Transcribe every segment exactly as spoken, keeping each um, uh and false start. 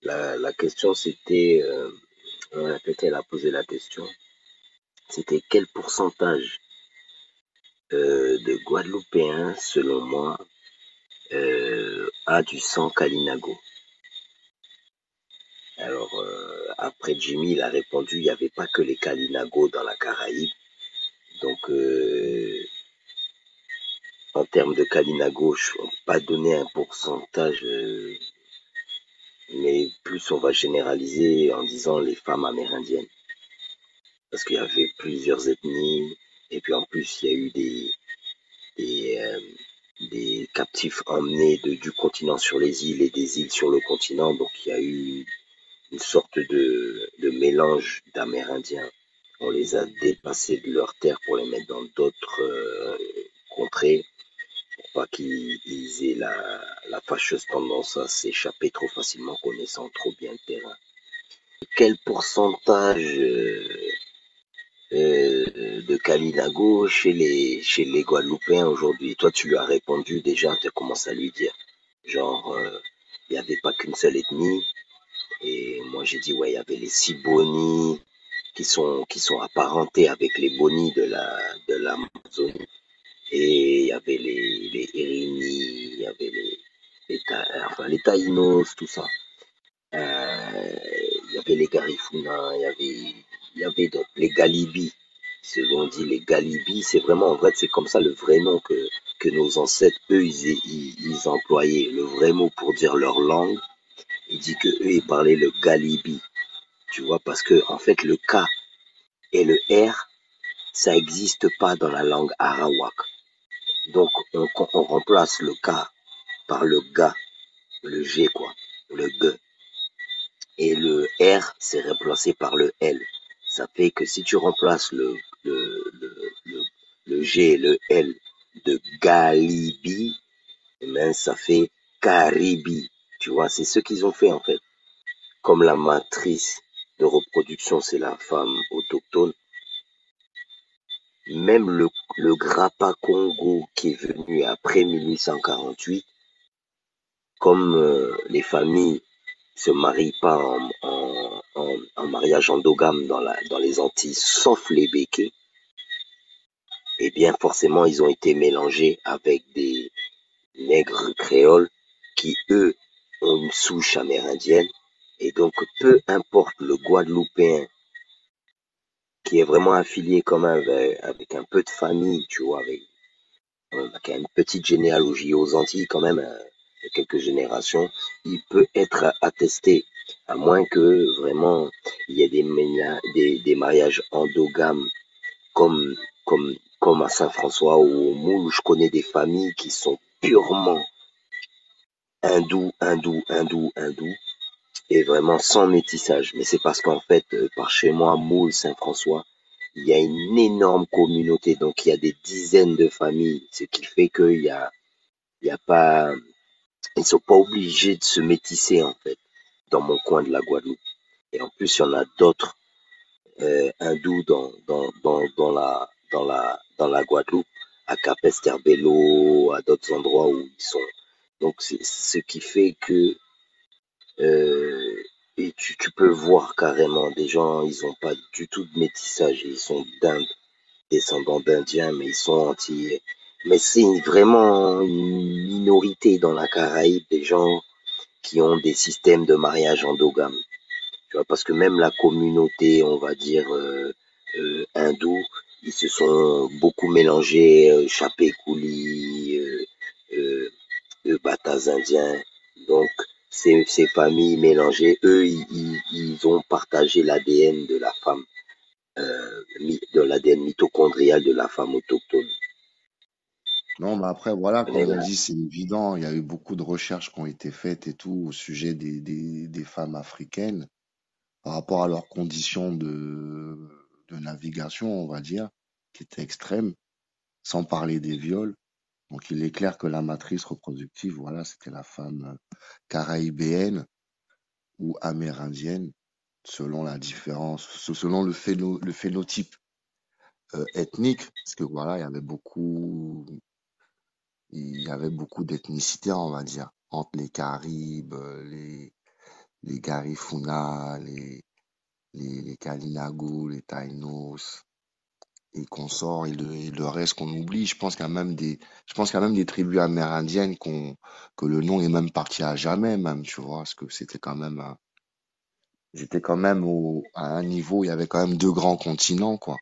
La, la question c'était, euh, on répétait, elle a posé la question, c'était quel pourcentage euh, de Guadeloupéens, selon moi, euh, a du sang Kalinago. Alors, euh, après Jimmy, il a répondu, il n'y avait pas que les Kalinago dans la Caraïbe. Donc, euh, en termes de Kalinago, je ne peux pas donner un pourcentage, euh, mais plus on va généraliser en disant les femmes amérindiennes. Parce qu'il y avait plusieurs ethnies, et puis en plus, il y a eu des, des, euh, des captifs emmenés de, du continent sur les îles et des îles sur le continent. Donc, il y a eu une sorte de, de mélange d'Amérindiens. On les a dépassés de leur terre pour les mettre dans d'autres euh, contrées, pour pas qu'ils aient la, la fâcheuse tendance à s'échapper trop facilement, connaissant trop bien le terrain. Quel pourcentage euh, euh, de Kalinago chez les, chez les Guadeloupéens aujourd'hui? Toi, tu lui as répondu déjà, tu as commencé à lui dire, genre, euh, il n'y avait pas qu'une seule ethnie. Et moi, j'ai dit, ouais, il y avait les Siboney, qui sont, qui sont apparentés avec les Boni de la, de l'Amazonie. Et il y avait les, les Irini, il y avait les, les, enfin, les Taïnos, tout ça. Euh, il y avait les Garifuna, il y avait, il y avait d'autres, les Galibis. Ce qu'on dit les Galibis, c'est vraiment, en fait, c'est comme ça le vrai nom que, que nos ancêtres, eux, ils, ils, ils employaient. Le vrai mot pour dire leur langue, il dit que eux, ils parlaient le Galibi. Tu vois, parce que, en fait, le K et le R, ça n'existe pas dans la langue arawak. Donc, on, on remplace le K par le G, le G, quoi, le G. Et le R, c'est remplacé par le L. Ça fait que si tu remplaces le, le, le, le, le G et le L de Galibi, eh ben, ça fait Caribi. Tu vois, c'est ce qu'ils ont fait, en fait. Comme la matrice de reproduction, c'est la femme autochtone, même le, le Grappa Congo qui est venu après mille huit cent quarante-huit, comme euh, les familles se marient pas en, en, en, en mariage endogame dans, la, dans les Antilles, sauf les béquets, eh bien forcément ils ont été mélangés avec des nègres créoles qui, eux, ont une souche amérindienne. Et donc, peu importe le Guadeloupéen qui est vraiment affilié quand même avec, avec un peu de famille, tu vois, avec euh, qui a une petite généalogie aux Antilles quand même, euh, quelques générations, il peut être attesté, à moins que vraiment il y ait des, des, des mariages endogames comme, comme, comme à Saint-François ou au Moule, où je connais des familles qui sont purement hindous, hindous, hindous, hindous, et vraiment sans métissage. Mais c'est parce qu'en fait, euh, par chez moi, Moule, Saint-François, il y a une énorme communauté, donc il y a des dizaines de familles, ce qui fait qu'il y a, il y a pas, ils sont pas obligés de se métisser en fait dans mon coin de la Guadeloupe. Et en plus, il y en a d'autres euh, hindous dans, dans, dans, dans la dans la dans la Guadeloupe, à Capesterre-Belo, à d'autres endroits où ils sont. Donc c'est ce qui fait que euh, et tu, tu peux voir carrément des gens, ils ont pas du tout de métissage, ils sont d'Inde, descendants d'Indiens, mais ils sont antillais. Mais c'est vraiment une minorité dans la Caraïbe des gens qui ont des systèmes de mariage endogame. Tu vois, parce que même la communauté, on va dire, euh, euh, hindoue, ils se sont beaucoup mélangés, euh, Chapé-Kouli, euh, euh, euh, Batas indiens. Donc, ces, ces familles mélangées, eux, ils, ils, ils ont partagé l'A D N de la femme, euh, de l'A D N mitochondrial de la femme autochtone. Non, mais après, voilà, Mais comme on dit, c'est évident. Il y a eu beaucoup de recherches qui ont été faites et tout au sujet des, des, des femmes africaines par rapport à leurs conditions de, de navigation, on va dire, qui étaient extrêmes, sans parler des viols. Donc, il est clair que la matrice reproductive, voilà, c'était la femme euh, caraïbéenne ou amérindienne, selon la différence, selon le, phéno, le phénotype euh, ethnique, parce que voilà, il y avait beaucoup, il y avait beaucoup d'ethnicité, on va dire, entre les Caribes, euh, les, les Garifuna, les, les, les Kalinago, les Taïnos et consorts et le, et le reste qu'on oublie. Je pense qu'il y a même des, je pense qu'il y a même des tribus amérindiennes qu'on, que le nom est même parti à jamais même, tu vois, parce que c'était quand même, un- ils étaient quand même au, à un niveau, il y avait quand même deux grands continents, quoi.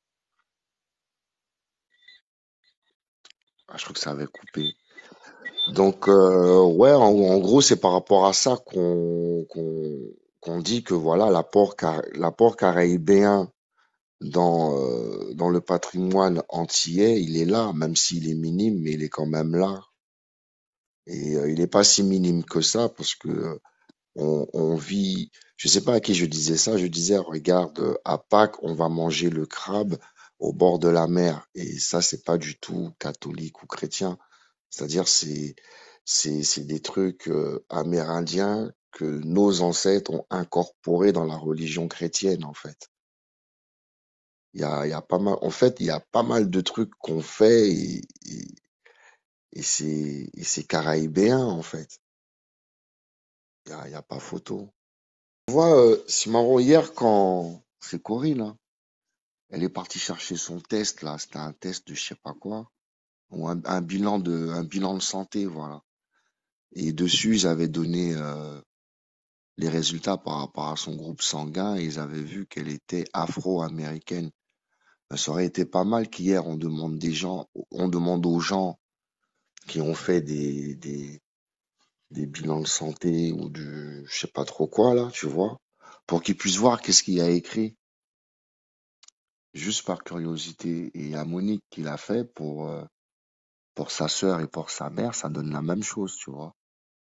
Ah, je trouve que ça avait coupé. Donc, euh, ouais, en, en gros, c'est par rapport à ça qu'on qu'on qu'on dit que voilà, l'apport car- l'apport caribéen dans euh, dans le patrimoine antillais, il est là, même s'il est minime, mais il est quand même là. Et euh, il n'est pas si minime que ça parce que euh, on, on vit. Je sais pas à qui je disais ça. Je disais, regarde, euh, à Pâques, on va manger le crabe au bord de la mer, et ça, c'est pas du tout catholique ou chrétien. C'est-à-dire, c'est, c'est, c'est des trucs euh, amérindiens que nos ancêtres ont incorporés dans la religion chrétienne, en fait. Il y a, il y a pas mal, en fait, il y a pas mal de trucs qu'on fait et, et, et c'est, et c'est caraïbéen, en fait. Il y a, il y a pas photo. Tu vois, euh, Simaro, hier, quand c'est Corinne, hein, elle est partie chercher son test, là. C'était un test de je sais pas quoi. Ou un, un bilan de, un bilan de santé, voilà. Et dessus, ils avaient donné, euh, les résultats par rapport à son groupe sanguin et ils avaient vu qu'elle était afro-américaine. Ben, ça aurait été pas mal qu'hier on demande des gens, on demande aux gens qui ont fait des, des, des bilans de santé ou du je sais pas trop quoi là, tu vois, pour qu'ils puissent voir qu'est-ce qu'il y a écrit, juste par curiosité. Et il y a Monique qui l'a fait pour, euh, pour sa sœur et pour sa mère, ça donne la même chose, tu vois.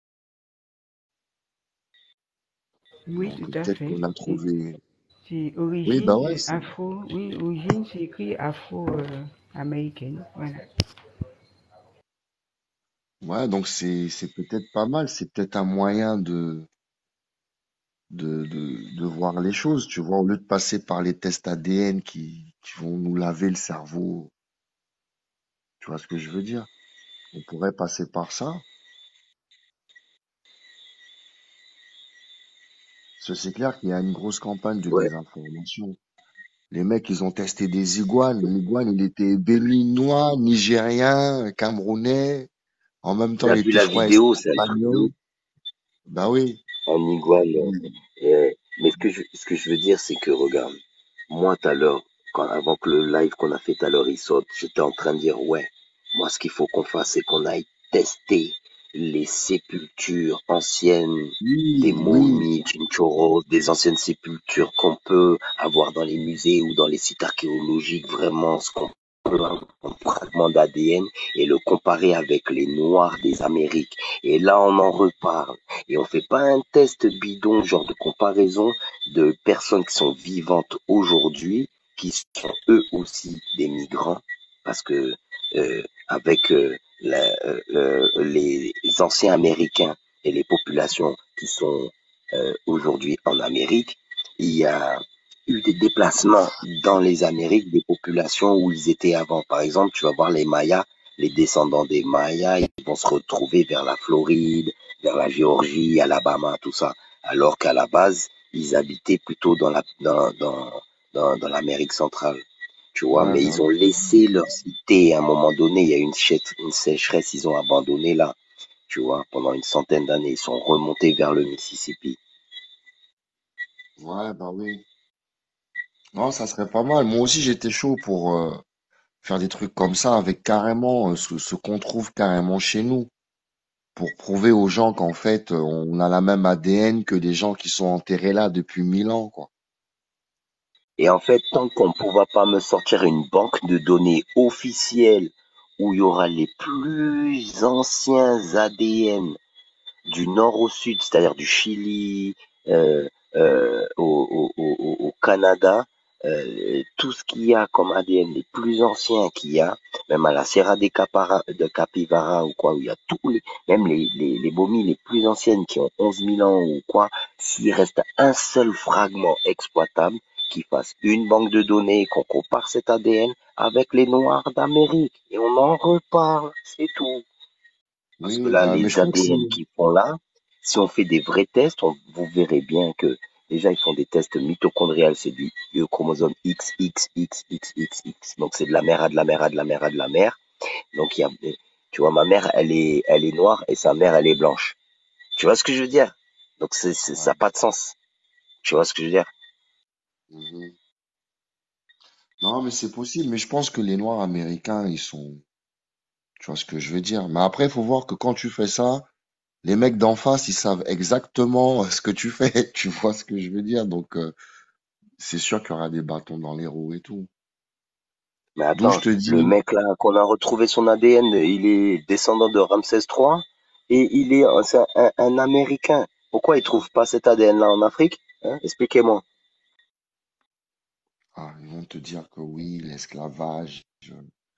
Oui, Donc tout à peut-être fait. qu'on a Et trouvé. c'est Oui, bah origine ouais, euh, c'est. afro, oui, origine, c'est écrit afro-américaine. Voilà. Ouais, donc c'est c'est peut-être pas mal, c'est peut-être un moyen de de, de, de voir les choses, tu vois, au lieu de passer par les tests A D N qui, qui vont nous laver le cerveau, tu vois ce que je veux dire? On pourrait passer par ça. Parce que c'est clair qu'il y a une grosse campagne de Ouais. désinformation. Les mecs, ils ont testé des iguanes. L'iguane, il était béninois, nigérien, camerounais. En même temps, T'as il vu était, la je crois, vidéo, c'est un truc de espagnol. ouf. Bah oui. En iguane. Oui, euh, mais ce que je, ce que je veux dire, c'est que regarde, moi tout à l'heure, quand, avant que le live qu'on a fait tout à l'heure il saute, j'étais en train de dire ouais, moi ce qu'il faut qu'on fasse, c'est qu'on aille tester les sépultures anciennes des oui, oui, momies, chinchoros, des anciennes sépultures qu'on peut avoir dans les musées ou dans les sites archéologiques, vraiment ce qu'on peut avoir en fragment d'A D N et le comparer avec les noirs des Amériques. Et là, on en reparle. Et on fait pas un test bidon, genre de comparaison de personnes qui sont vivantes aujourd'hui, qui sont eux aussi des migrants, parce que euh, avec euh, la, euh, les anciens Américains et les populations qui sont euh, aujourd'hui en Amérique, il y a eu des déplacements dans les Amériques des populations où ils étaient avant. Par exemple, tu vas voir les Mayas, les descendants des Mayas, ils vont se retrouver vers la Floride, vers la Géorgie, Alabama, tout ça. Alors qu'à la base, ils habitaient plutôt dans la dans, dans, dans, dans l'Amérique centrale. Tu vois, ouais, mais bah ils ont oui. laissé leur cité à un moment donné, il y a eu une, une sécheresse, ils ont abandonné là, tu vois, pendant une centaine d'années, ils sont remontés vers le Mississippi. Ouais, bah oui. Non, ça serait pas mal. Moi aussi, j'étais chaud pour euh, faire des trucs comme ça avec carrément euh, ce, ce qu'on trouve carrément chez nous, pour prouver aux gens qu'en fait, euh, on a la même A D N que des gens qui sont enterrés là depuis mille ans, quoi. Et en fait, tant qu'on ne pourra pas me sortir une banque de données officielle où il y aura les plus anciens A D N du nord au sud, c'est-à-dire du Chili euh, euh, au, au, au, au Canada, euh, tout ce qu'il y a comme A D N les plus anciens qu'il y a, même à la Sierra de, Capara, de Capivara ou quoi, où il y a tous les, même les, les, les momies les plus anciennes qui ont onze mille ans ou quoi, s'il reste un seul fragment exploitable, qui fasse une banque de données, qu'on compare cet A D N avec les Noirs d'Amérique, et on en reparle, c'est tout. Parce que Oui, là, bah, mais je les crois que c'est, A D N qu'ils font là, si on fait des vrais tests, on, vous verrez bien que déjà ils font des tests mitochondriales, c'est du du chromosome X, X, X, X, X, X. Donc c'est de la mère à de la mère à de la mère à de la mère. Donc il y a, tu vois, ma mère, elle est, elle est noire et sa mère, elle est blanche. Tu vois ce que je veux dire? Donc c'est, c'est- ça Ouais. n'a pas de sens. Tu vois ce que je veux dire? Mhm. Non, mais c'est possible. Mais je pense que les Noirs américains, ils sont, tu vois ce que je veux dire. Mais après, il faut voir que quand tu fais ça, les mecs d'en face, ils savent exactement ce que tu fais. Tu vois ce que je veux dire. Donc, euh, c'est sûr qu'il y aura des bâtons dans les roues et tout. Mais D'où je attends, te le dis, mec là qu'on a retrouvé son A D N, il est descendant de Ramsès trois et il est un, c'est un, un Américain. Pourquoi il trouve pas cet A D N là en Afrique? Hein? Expliquez-moi. ah, ils vont te dire que oui, l'esclavage. je-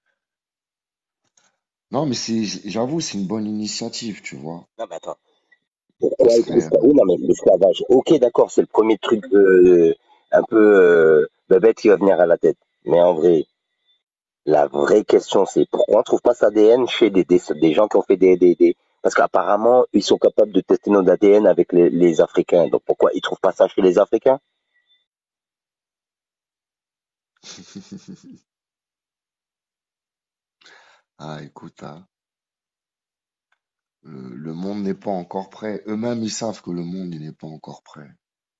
Non, mais c'est, j'avoue, c'est une bonne initiative, tu vois. Non mais attends, Ce pourquoi il trouve serait, pas? Oui, non mais l'esclavage. Ok, d'accord, c'est le premier truc euh, un peu euh, bébête qui va venir à la tête. Mais en vrai, la vraie question, c'est pourquoi on trouve pas cet A D N chez des, des, des gens qui ont fait des, des, des... Parce qu'apparemment, ils sont capables de tester notre A D N avec les, les Africains. Donc pourquoi ils trouvent pas ça chez les Africains? ah, écoute, hein, le, le monde n'est pas encore prêt. Eux-mêmes, ils savent que le monde, il n'est pas encore prêt,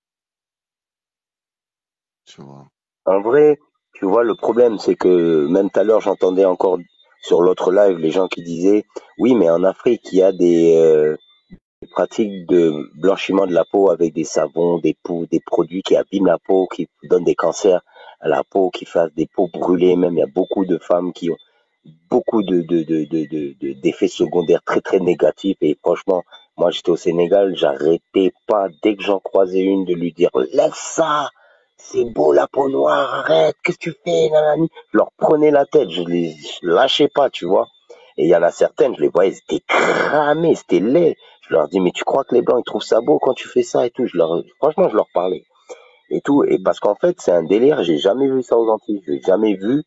tu vois. En vrai, tu vois, le problème, c'est que même tout à l'heure, j'entendais encore sur l'autre live les gens qui disaient, oui, mais en Afrique, il y a des, euh, des pratiques de blanchiment de la peau avec des savons, des poux, des produits qui abîment la peau, qui donnent des cancers à la peau, qui fassent des peaux brûlées. Même, il y a beaucoup de femmes qui ont beaucoup de, de, de, de, de- de- d'effets secondaires très très négatifs et franchement moi j'étais au Sénégal, j'arrêtais pas dès que j'en croisais une de lui dire laisse ça, c'est beau la peau noire, arrête, qu'est-ce que tu fais, nanani. Je leur prenais la tête, je les je lâchais pas, tu vois. Et il y en a certaines, je les voyais, elles étaient cramées, c'était laid. Je leur dis mais tu crois que les blancs ils trouvent ça beau quand tu fais ça et tout. Je leur franchement je leur parlais et tout, et Mhm. parce qu'en fait c'est un délire, j'ai jamais vu ça aux Antilles, j'ai jamais vu.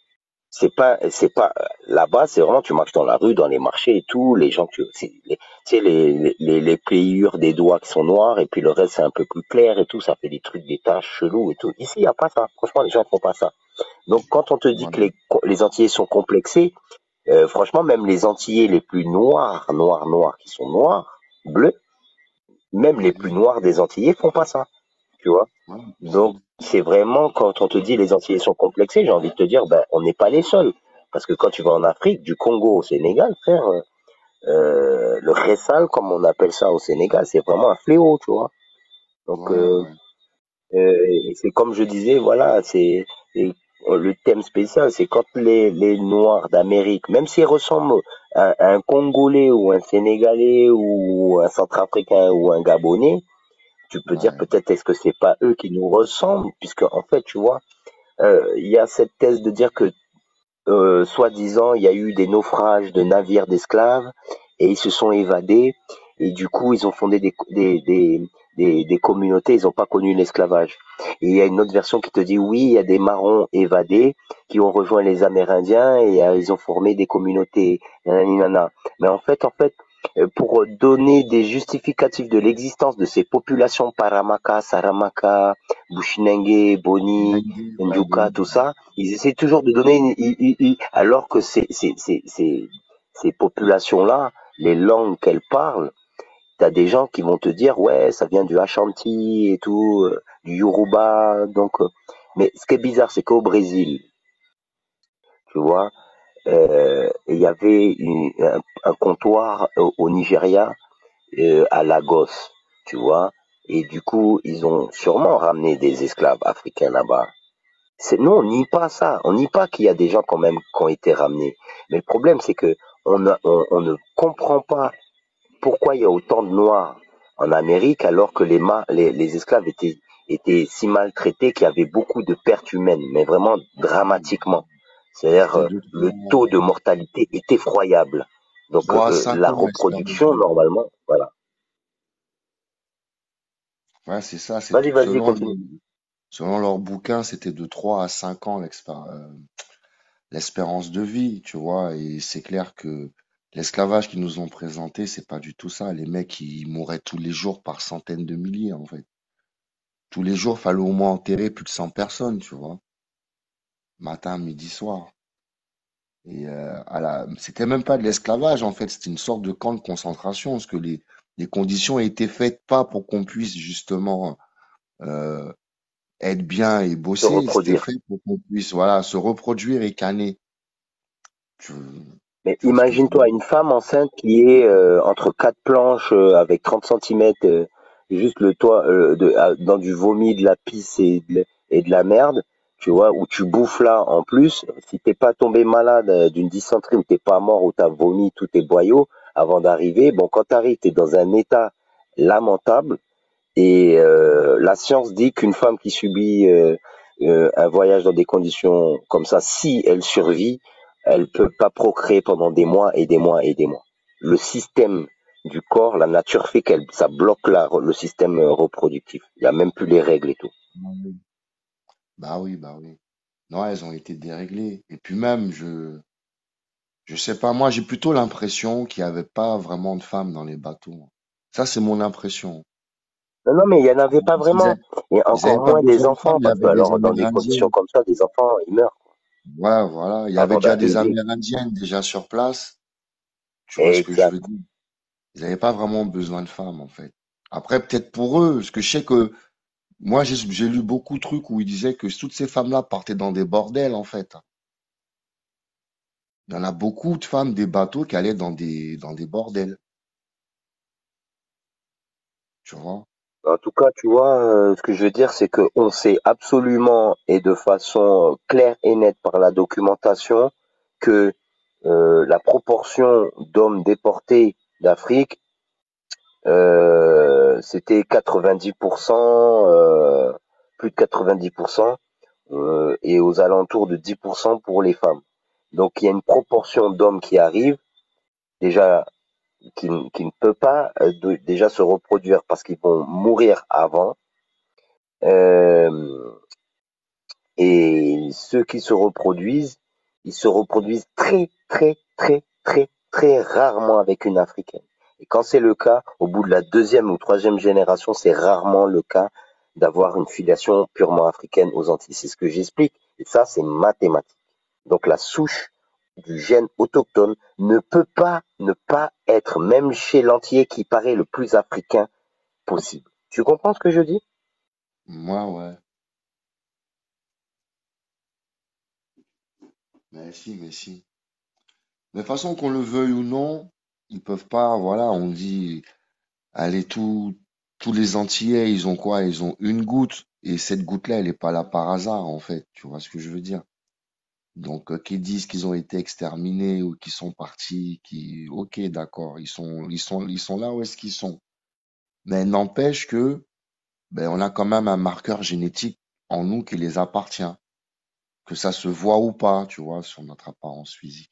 C'est pas, c'est pas là-bas, c'est vraiment tu marches dans la rue, dans les marchés et tout, les gens tu c'est les, tu sais les, les les pliures des doigts qui sont noirs et puis le reste c'est un peu plus clair et tout, ça fait des trucs des taches chelous et tout. Ici il y a pas ça. Franchement les gens font pas ça. Donc quand on te dit que Voilà. les les Antillais sont complexés, euh, franchement même les Antillais les plus noirs, noirs noirs qui sont noirs, bleus, même les plus Mhm. noirs des Antillais font pas ça, tu vois. Voilà, c'est ça. Donc, c'est vraiment quand on te dit les Antillais sont complexés, j'ai envie de te dire, ben, on n'est pas les seuls. Parce que quand tu vas en Afrique, du Congo au Sénégal, frère, euh, euh, le ressal, comme on appelle ça au Sénégal, c'est vraiment un fléau, tu vois. Donc, Ouais, euh, ouais, euh, c'est comme je disais, voilà, c'est et, euh, le thème spécial, c'est quand les, les Noirs d'Amérique, même s'ils ressemblent à, à un Congolais ou un Sénégalais ou un Centrafricain ou un Gabonais, tu peux dire ouais, peut-être est-ce que c'est pas eux qui nous ressemblent, puisque en fait, tu vois, euh, il y a cette thèse de dire que, euh, soi-disant, il y a eu des naufrages de navires d'esclaves et ils se sont évadés et du coup, ils ont fondé des, des, des, des, des communautés, ils n'ont pas connu l'esclavage. Et il y a une autre version qui te dit oui, il y a des marrons évadés qui ont rejoint les Amérindiens et euh, ils ont formé des communautés. Nanani, nana. Mais en fait, en fait, euh, pour donner des justificatifs de l'existence de ces populations Paramaka, Saramaka, Bushinengue, Boni, Nengi, ouais, Njuka, Boni, tout ça, ils essaient toujours de donner, une- i- i- i- alors que ces, ces, ces, ces, ces populations-là, les langues qu'elles parlent, t'as des gens qui vont te dire, ouais, ça vient du Ashanti et tout, euh, du Yoruba, donc, euh, mais ce qui est bizarre, c'est qu'au Brésil, tu vois, euh, il y avait une- un, un comptoir au, au Nigeria, euh, à Lagos, tu vois, et du coup, ils ont sûrement ramené des esclaves africains là-bas. C'est, non, on nie pas ça. On nie pas qu'il y a des gens quand même qui ont été ramenés. Mais le problème, c'est que on, a- on, on ne comprend pas pourquoi il y a autant de Noirs en Amérique alors que les, ma- les, les esclaves étaient, étaient si maltraités qu'il y avait beaucoup de pertes humaines, mais vraiment dramatiquement. C'est-à-dire c'était euh, de le taux de mortalité est effroyable. Donc trois à euh, cinq la ans l'espérance reproduction, de vie. normalement, voilà. Ouais, c'est ça, Vas-y, c'était vas-y, selon, continue. selon leur bouquin, c'était de trois à cinq ans l'expér- euh, l'espérance de vie, tu vois, et c'est clair que L'esclavage qu'ils nous ont présenté, c'est pas du tout ça. Les mecs, ils mouraient tous les jours par centaines de milliers, en fait. Tous les jours, fallait au moins enterrer plus de cent personnes, tu vois. Matin, midi, soir. Et euh, à la... c'était même pas de l'esclavage, en fait. C'était une sorte de camp de concentration, parce que les, les conditions étaient faites pas pour qu'on puisse justement euh, être bien et Se bosser. C'était reproduire. fait pour qu'on puisse, voilà, se reproduire et canner. Tu, Mais tu vois ce que je veux imagine-toi dire? une femme enceinte qui est euh, entre quatre planches euh, avec trente centimètres, euh, juste le toit euh, de, à- dans du vomi, de la pisse et de, et de la merde, tu vois, où tu bouffes là en plus. Si t'es pas tombé malade euh, d'une dysenterie ou t'es pas mort ou t'as vomi tous tes boyaux avant d'arriver, bon, quand t'arrives, t'es dans un état lamentable. Et euh, la science dit qu'une femme qui subit euh, euh, un voyage dans des conditions comme ça, si elle survit, elle peut pas procréer pendant des mois et des mois et des mois. Le système du corps, la nature fait qu'elle, ça bloque la, le système euh, reproductif. Il y a même plus les règles et tout. Ah oui. Bah oui, bah oui. Non, elles ont été déréglées. Et puis même, je, je sais pas, moi, j'ai plutôt l'impression qu'il n'y avait pas vraiment de femmes dans les bateaux. Ça, c'est mon impression. Non, non, mais il y en avait pas Parce qu'ils vraiment. avaient, Et ils avaient encore pas moins des besoin de femmes, enfants, il y parce que avait des alors dans des conditions Amérindiennes. comme ça, des enfants, ils meurent Ouais, voilà. Il y avait avant déjà des d'arriver. Amérindiennes déjà sur place. Tu vois ce que je veux Exact. dire? Ils n'avaient pas vraiment besoin de femmes, en fait. Après, peut-être pour eux, parce que je sais que moi, j'ai j'ai lu beaucoup de trucs où ils disaient que toutes ces femmes-là partaient dans des bordels, en fait. Il y en a beaucoup de femmes des bateaux qui allaient dans des, dans des bordels, tu vois. En tout cas, tu vois, euh, ce que je veux dire, c'est qu'on sait absolument et de façon euh, claire et nette par la documentation que euh, la proportion d'hommes déportés d'Afrique, euh, c'était quatre-vingt-dix pour cent, euh, plus de quatre-vingt-dix pour cent, euh, et aux alentours de dix pour cent pour les femmes. Donc il y a une proportion d'hommes qui arrivent, déjà qui, qui ne peut pas euh, de- déjà se reproduire parce qu'ils vont mourir avant. Euh, et ceux qui se reproduisent, ils se reproduisent très, très, très, très, très rarement avec une africaine. Et quand c'est le cas, au bout de la deuxième ou troisième génération, c'est rarement le cas d'avoir une filiation purement africaine aux Antilles. C'est ce que j'explique. Et ça, c'est mathématique. Donc la souche du gène autochtone ne peut pas ne pas être, même chez l'antillais qui paraît le plus africain possible. Tu comprends ce que je dis? Moi, ouais. Mais si, mais si. Mais de toute façon, qu'on le veuille ou non, ils peuvent pas, voilà, on dit, allez, tous, tous les Antillais, ils ont quoi? Ils ont une goutte. Et cette goutte-là, elle est pas là par hasard, en fait. Tu vois ce que je veux dire? Donc, euh, qu'ils disent qu'ils ont été exterminés ou qu'ils sont partis, qui, ok, d'accord, ils sont, ils sont, ils sont là où est-ce qu'ils sont. Mais n'empêche que, ben, on a quand même un marqueur génétique en nous qui les appartient. Que ça se voit ou pas, tu vois, sur notre apparence physique.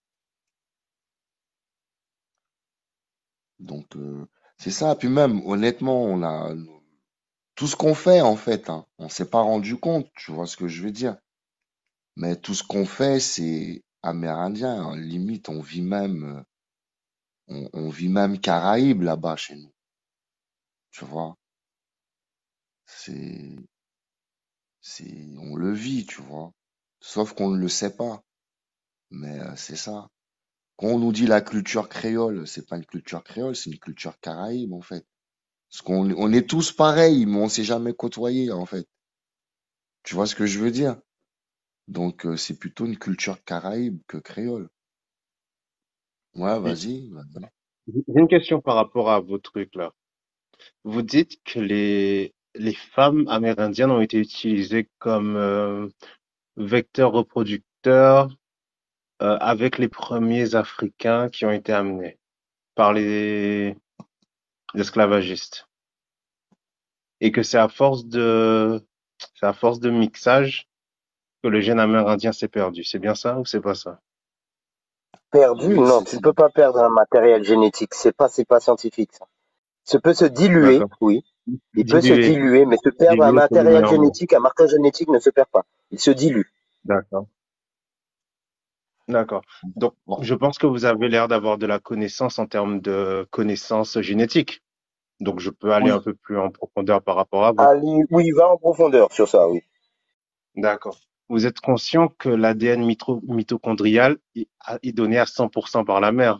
Donc, euh, c'est ça. Puis même, honnêtement, on a tout ce qu'on fait, en fait, hein, on s'est pas rendu compte, tu vois ce que je veux dire. Mais tout ce qu'on fait, c'est amérindien, hein. Limite, on vit même, euh, on, on vit même Caraïbes là-bas chez nous, tu vois. C'est, c'est, on le vit, tu vois. Sauf qu'on ne le sait pas. Mais euh, c'est ça. Quand on nous dit la culture créole, c'est pas une culture créole, c'est une culture caraïbe, en fait. Parce qu'on on est tous pareils, mais on s'est jamais côtoyés, en fait. Tu vois ce que je veux dire? Donc, euh, c'est plutôt une culture caraïbe que créole. Ouais, Et vas-y, vas-y. j'ai une question par rapport à vos trucs là. Vous dites que les, les femmes amérindiennes ont été utilisées comme euh, vecteurs reproducteurs euh, avec les premiers Africains qui ont été amenés par les esclavagistes. Et que c'est à force de c'est à force de mixage que le gène amérindien s'est perdu. C'est bien ça ou c'est pas ça? Perdu? Oui, Non, c'est tu ça. ne peux pas perdre un matériel génétique. C'est pas, c'est pas scientifique, ça. Ça peut se diluer, D'accord. oui. Il peut se Dilué. diluer, mais se perdre un Dilué matériel cellulairement. génétique, un marqueur génétique ne se perd pas. Il se dilue. D'accord. D'accord. Donc, Bon, je pense que vous avez l'air d'avoir de la connaissance en termes de connaissances génétiques. Donc, je peux aller Oui. un peu plus en profondeur par rapport à vous. Ali, oui, va en profondeur sur ça, oui. D'accord. Vous êtes conscient que l'A D N mitro- mitochondrial est est donné à cent pour cent par la mère.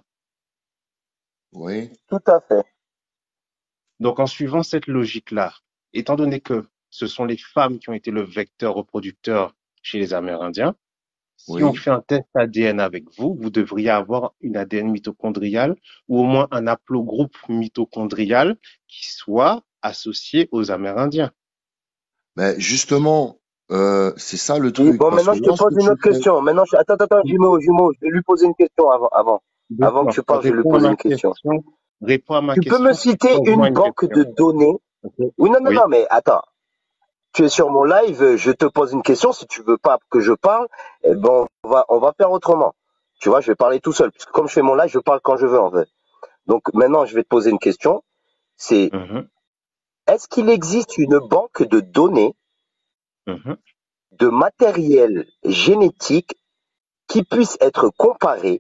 oui, Tout à fait. Donc, en suivant cette logique-là, étant donné que ce sont les femmes qui ont été le vecteur reproducteur chez les Amérindiens, si on oui. fait un test A D N avec vous, vous devriez avoir une A D N mitochondriale ou au moins un haplogroupe mitochondrial qui soit associé aux Amérindiens. Mais justement, euh, c'est ça le Et truc, bon, parce maintenant, que je te pose lorsque une tu autre fais, question. Maintenant, je... attends, attends, jumeau, jumeau, je vais lui poser une question avant, avant. Avant que Dites-moi, tu parles, je vais lui réponds à poser ma une question. question. Réponds à ma Tu peux me question. citer une Pose-moi une banque question. de données? Ok. Oui, non, non, Oui. non, mais attends. Tu es sur mon live, je te pose une question. Si tu veux pas que je parle, eh ben, on va, on va faire autrement. Tu vois, je vais parler tout seul. Parce que comme je fais mon live, je parle quand je veux, en fait. Donc, maintenant, je vais te poser une question. C'est, Mhm, est-ce qu'il existe une banque de données mhm, de matériel génétique qui puisse être comparée,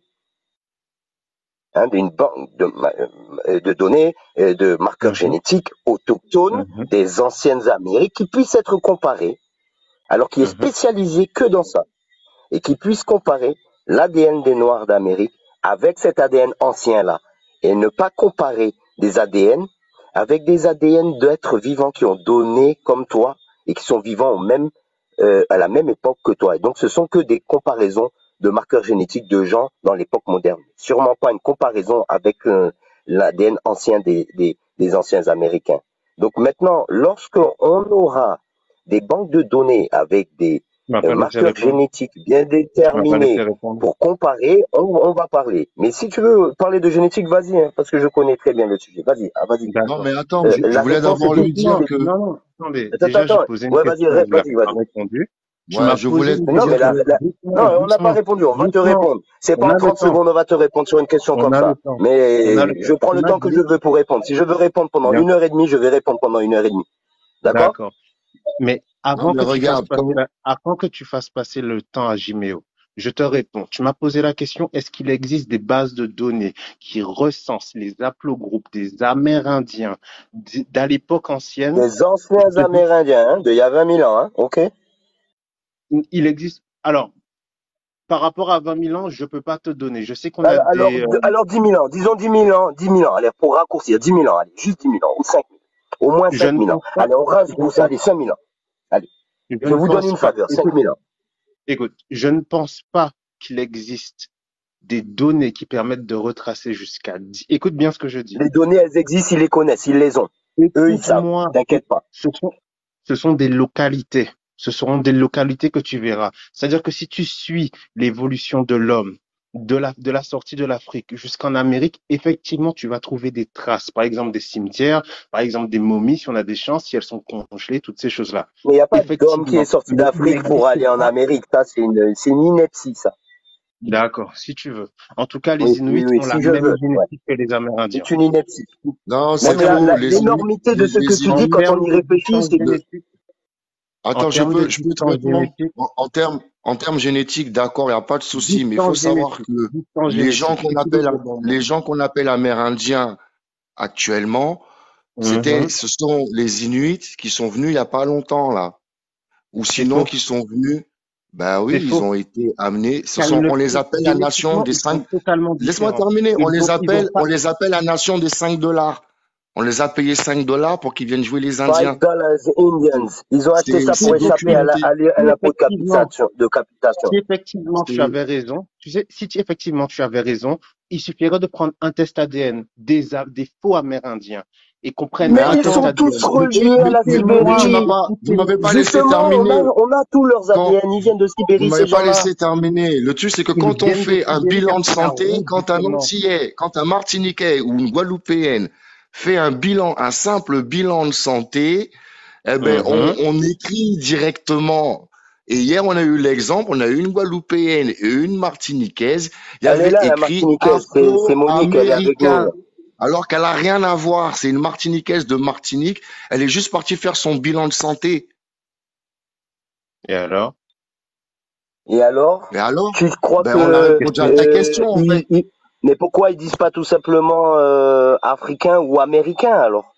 hein, d'une banque de, euh, de données, euh, de marqueurs mhm, génétiques autochtones mhm, des anciennes Amériques qui puisse être comparée, alors qui est mhm, spécialisé que dans ça, et qui puisse comparer l'A D N des Noirs d'Amérique avec cet A D N ancien-là, et ne pas comparer des A D N avec des A D N d'êtres vivants qui ont donné comme toi et qui sont vivants au même, euh, à la même époque que toi. Et donc, ce sont que des comparaisons de marqueurs génétiques de gens dans l'époque moderne. Sûrement pas une comparaison avec euh, l'A D N ancien des, des, des anciens Américains. Donc maintenant, lorsqu'on aura des banques de données avec des Tu m'as euh, pas laissé marqueurs répondre. génétiques bien Tu m'as pas laissé déterminés répondre. pour comparer, on, on va parler. Mais si tu veux parler de génétique, vas-y, hein, parce que je connais très bien le sujet. Vas-y, ah, vas-y. non, D'accord. mais attends, Euh, je, je la voulais réponse est d'abord lui dire définie. Dites-moi. que, Non, non, attendez. Attends, Déjà, j'ai attends. posé une Ouais, vas-y, question, ré- vous l'avez vas-y, pas vas-y. répondu. Tu ouais, m'as je posé voulais te une Mais non, dire mais que, là, question. là- Doucement, non, on n'a pas doucement, répondu. On va te doucement. répondre. C'est pas On en a le trente temps. secondes, on va te répondre sur une question On comme a le ça. temps. On a Mais le je temps. prends Tu le m'as temps que je dit. veux pour répondre. Si je veux répondre pendant une heure et demie, je vais répondre pendant une heure et demie. D'accord? D'accord. Mais non, avant mais que tu fasses regarde, passer comme, la- avant que tu fasses passer le temps à Jiméo, je te réponds. Tu m'as posé la question, est-ce qu'il existe des bases de données qui recensent les haplogroupes des Amérindiens d- d'à l'époque ancienne? Des Je anciens te dis, Amérindiens, hein, d'il y a vingt mille ans, hein, ok? il existe. Alors, par rapport à vingt mille ans, je peux pas te donner. Je sais qu'on a Alors, alors, des, euh, alors dix mille ans, disons dix mille ans, dix mille ans, allez, pour raccourcir, dix mille ans, allez, juste dix mille ans, ou cinq mille. Au moins je cinq ne mille ans. pense pas, Allez, on rase je ne pour ça, pense, allez, cinq mille ans. Allez, je je ne vous donne pense une pas. faveur, cinq Écoute, mille ans. écoute, je ne pense pas qu'il existe des données qui permettent de retracer jusqu'à dix. Écoute bien ce que je dis. Les données, elles existent, ils les connaissent, ils les ont. Eux, ils savent, Écoute-moi, t'inquiète pas. ce sont, ce sont des localités. Ce seront des localités que tu verras. C'est-à-dire que si tu suis l'évolution de l'homme, de la, de la sortie de l'Afrique jusqu'en Amérique, effectivement, tu vas trouver des traces. Par exemple, des cimetières, par exemple, des momies, si on a des chances, si elles sont congelées, toutes ces choses-là. Mais il n'y a pas d'homme qui est Effectivement. sorti Mais il d'Afrique pour n'existe aller en pas. Amérique. Ça, c'est une, c'est une ineptie, ça. D'accord, si tu veux. En tout cas, Oui, les oui, Inuits oui, ont la si je même veux. Ouais. génétique que les Amérindiens. C'est une ineptie. non, En c'est Même la, termes faux, la- de, les Inuits, l'énormité de les, ce que les tu en dis Inuits, quand on termes y de réfléchit, distance c'est, le, génétique, en attends, je termes de peux, je peux te distance répondre? génétique, En, en termes, en termes génétiques, d'accord, il n'y a pas de souci, mais il faut distance savoir génétique, que distance les gens génétique. qu'on Utilise appelle, le bon les mot. gens qu'on appelle amérindiens actuellement, c'était, Mhm. ce sont les Inuits qui sont venus il n'y a pas longtemps, là. Ou C'est sinon, faux. qui sont venus, ben C'est oui, ils faux. ont été amenés, ce Car ils sont, ne on les sont, appelle la nation génétiquement, des ils sont cinq, totalement laisse-moi différents. terminer, on Ils les ont, ils ont appelle, on pas, les appelle la nation des cinq dollars. On les a payés cinq dollars pour qu'ils viennent jouer les five Indiens. dollars C'est, Indians. Ils ont acheté c'est ça si pour c'est échapper à la, documenté. à l'i- à si l'impôt de effectivement, capitation, de capitation. si effectivement tu C'est, avais raison, tu sais, si tu- effectivement tu avais raison, il suffirait de prendre un test A D N des, A- des faux Amérindiens et qu'on prenne mais Mais un ils test sont attends, tous A D N. mais, reliés à mais, la mais, mais, mais tu Écoutez-moi, m'as Sibérie. pas, vous m'avez pas écoutez-moi. laissé Justement, on a, terminer. on a tous leurs Quand, A D N. Ils viennent de vous Sibérie, m'avez ces pas gens-là. laissé terminer. Le truc, c'est que Ils quand on viennent de fait un Sibérie car bilan de c'est la santé, route, quand un justement. Antillais, quand un Martiniquais ou une Guadeloupéenne fait un bilan, un simple bilan de santé, eh ben, on, Mhm. on écrit directement. Et hier, on a eu l'exemple, on a eu une Guadeloupéenne et une Martiniquaise. Il y Elle est avait là, la écrit Martiniquaise. C'est, c'est Monique, elle est avec nous, Afro-Américain. là. Alors qu'elle a rien à voir. C'est une Martiniquaise de Martinique. Elle est juste partie faire son bilan de santé. Et alors? Et alors, Mais alors? tu crois Ben, que on a répondu à ta euh, question, en ils, fait. ils- mais pourquoi ils disent pas tout simplement euh, africain ou américain alors?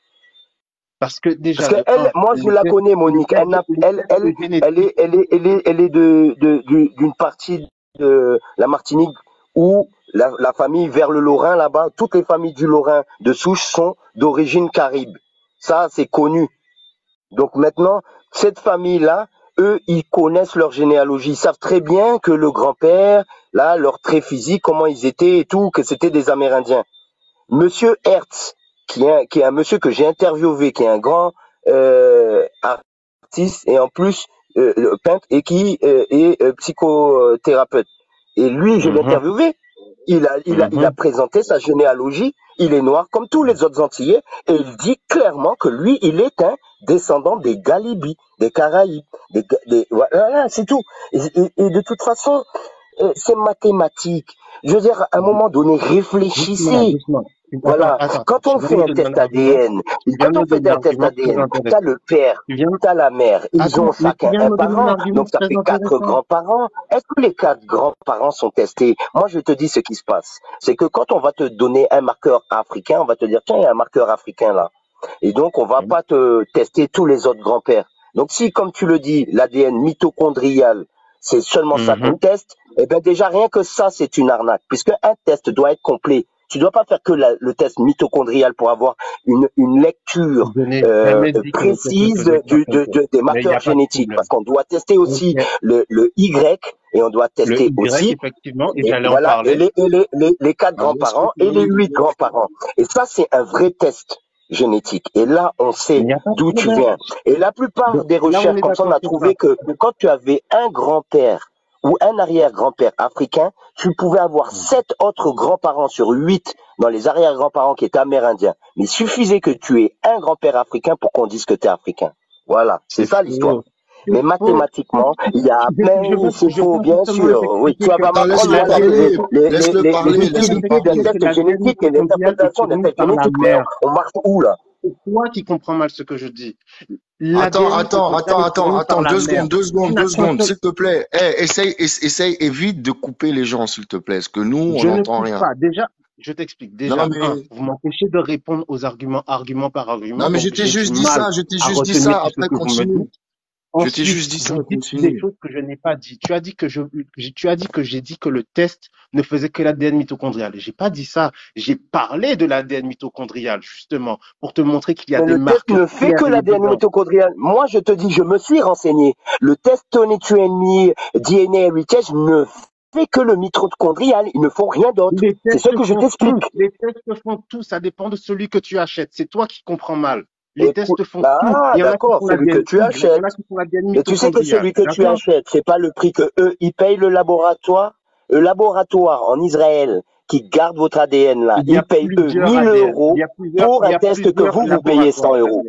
Parce que Parce déjà, que de elle, un, moi je les la tests, connais, les Monique. tests, Elle, n'a- les elle, tests elle, elle génétiques. est, elle est, elle est, elle est de, de, du- d'une partie de la Martinique où la, la famille vers le Lorrain là-bas, toutes les familles du Lorrain de souche sont d'origine caribe. Ça, c'est connu. Donc maintenant, cette famille-là, eux, ils connaissent leur généalogie. Ils savent très bien que le grand-père, là, leur trait physique, comment ils étaient et tout, que c'était des Amérindiens. Monsieur Hertz, qui est un, qui est un monsieur que j'ai interviewé, qui est un grand euh, artiste et en plus euh, le peintre et qui euh, est euh, psychothérapeute. Et lui, je l'ai Mhm, interviewé. Il a, il, a, il a mhm. présenté sa généalogie. Il est noir comme tous les autres Antillais et il dit clairement que lui, il est un descendant des Galibis, des Caraïbes, des, des voilà, c'est tout. Et, et, et de toute façon, euh, c'est mathématique. Je veux dire, à un moment donné, Doucement, réfléchissez. doucement. Attends, Voilà. attends. Quand Tu on viens de fait me un donner test un argument. A D N, Tu viens de quand me on fait donner un un test argument très A D N, t'as intéressant. le père, Tu viens, t'as la mère, ils ont attends, mais tu chacun viens de un me donner un parent, argument donc ça très fait quatre intéressant. grands-parents. Est-ce que les quatre grands-parents sont testés? Moi, je te dis ce qui se passe. C'est que quand on va te donner un marqueur africain, on va te dire, tiens, il y a un marqueur africain là. Et donc, on va pas te tester tous les autres grands-pères. Donc, si, comme tu le dis, l'A D N mitochondrial, c'est seulement ça qu'on Mhm. teste, eh bien, déjà, rien que ça, c'est une arnaque, puisque un test doit être complet. Tu dois pas faire que la- le test mitochondrial pour avoir une, une lecture Je n'ai euh, jamais dit que le test ne précise faisait pas du, de, complet. de- des Mais il n'y marqueurs a pas de génétiques, problème. parce qu'on doit tester aussi Ok. le, le Y et on doit Le tester Y, aussi effectivement, et et j'allais en voilà et parler. les, et les, les, les quatre Ah, laisse-le grands-parents et les parler. huit grands-parents. Et ça, c'est un vrai test génétique. Et là, on Mais sait il n'y a pas de d'où tu problème. viens. Et la plupart Donc, des là, on recherches est comme ça, on d'accord a sur ça. trouvé que quand tu avais un grand-père ou un arrière-grand-père africain, tu pouvais avoir sept autres grands-parents sur huit dans les arrière-grands-parents qui étaient amérindiens. Mais il suffisait que tu aies un grand-père africain pour qu'on dise que tu es africain. Voilà, c'est C'est ça l'histoire. faux. Mais C'est faux. mathématiquement, il y a Je, je plein, veux, c'est je faux, veux bien justement sûr. Oui, tu t'expliquer vas que pas Attends, m'apprendre, laisse-le moi, la- l'A D N les, parler. méto, les, les, Laisse-le les, les parler. je viens de Laisse-le utilités d'un parler. t'expliquer que test l'A D N génétique et mitochondrial est l'interprétation d'un fourni test par la génétique. Mais mère. on marche où, là? C'est toi qui comprends mal ce que je dis. Attends, L'A D N attends, mitochondrial attends, est attends, fourni par attends, la deux mère. secondes, deux Tu secondes, n'as deux qu'un secondes, seul. s'il te plaît. Eh, essaye, ess- essaye, évite de couper les gens, s'il te plaît, parce que nous, on Je ne n'entend coupe rien. pas. Déjà, je t'explique. Non, Déjà, un, mais, vous m'empêchez de répondre aux arguments, argument par non, argument, mais je donc t'ai j'ai du juste dit mal ça, je t'ai à juste dit retenir ça, tout ce après que vous me continue. dites. Je t'ai Ensuite, juste dit ça, vous dites des continue. choses que je n'ai pas dit. Tu as dit que je, tu as dit que j'ai dit que le test ne faisait que l'A D N mitochondrial. J'ai pas dit ça. J'ai parlé de l'A D N mitochondrial, justement, pour te montrer qu'il y a Mais des le test marqueurs ne fait clairs que et l'A D N évidents. mitochondrial. Moi, je te dis, je me suis renseigné. Le test twenty twenty D N A heritage ne fait que le mitochondrial. Il ne faut rien d'autre. Les C'est tests ce que je font tout. t'explique. Les tests font tout. Ça dépend de celui que tu achètes. C'est toi qui comprends mal. Les Écoute, tests font tout. ah, Il y en a qui d'accord, font celui que l'A D N tu Y, il y en a achètes. qui font l'A D N Mais tu sais que mitochondrial. celui que tu D'accord? achètes, c'est pas le prix que eux, ils payent le laboratoire. Le laboratoire en Israël qui garde votre A D N là, Il y a ils payent eux plusieurs mille A D N. Il euros y a plusieurs, pour il y un a test que plusieurs vous, vous payez cent laboratoires. euros.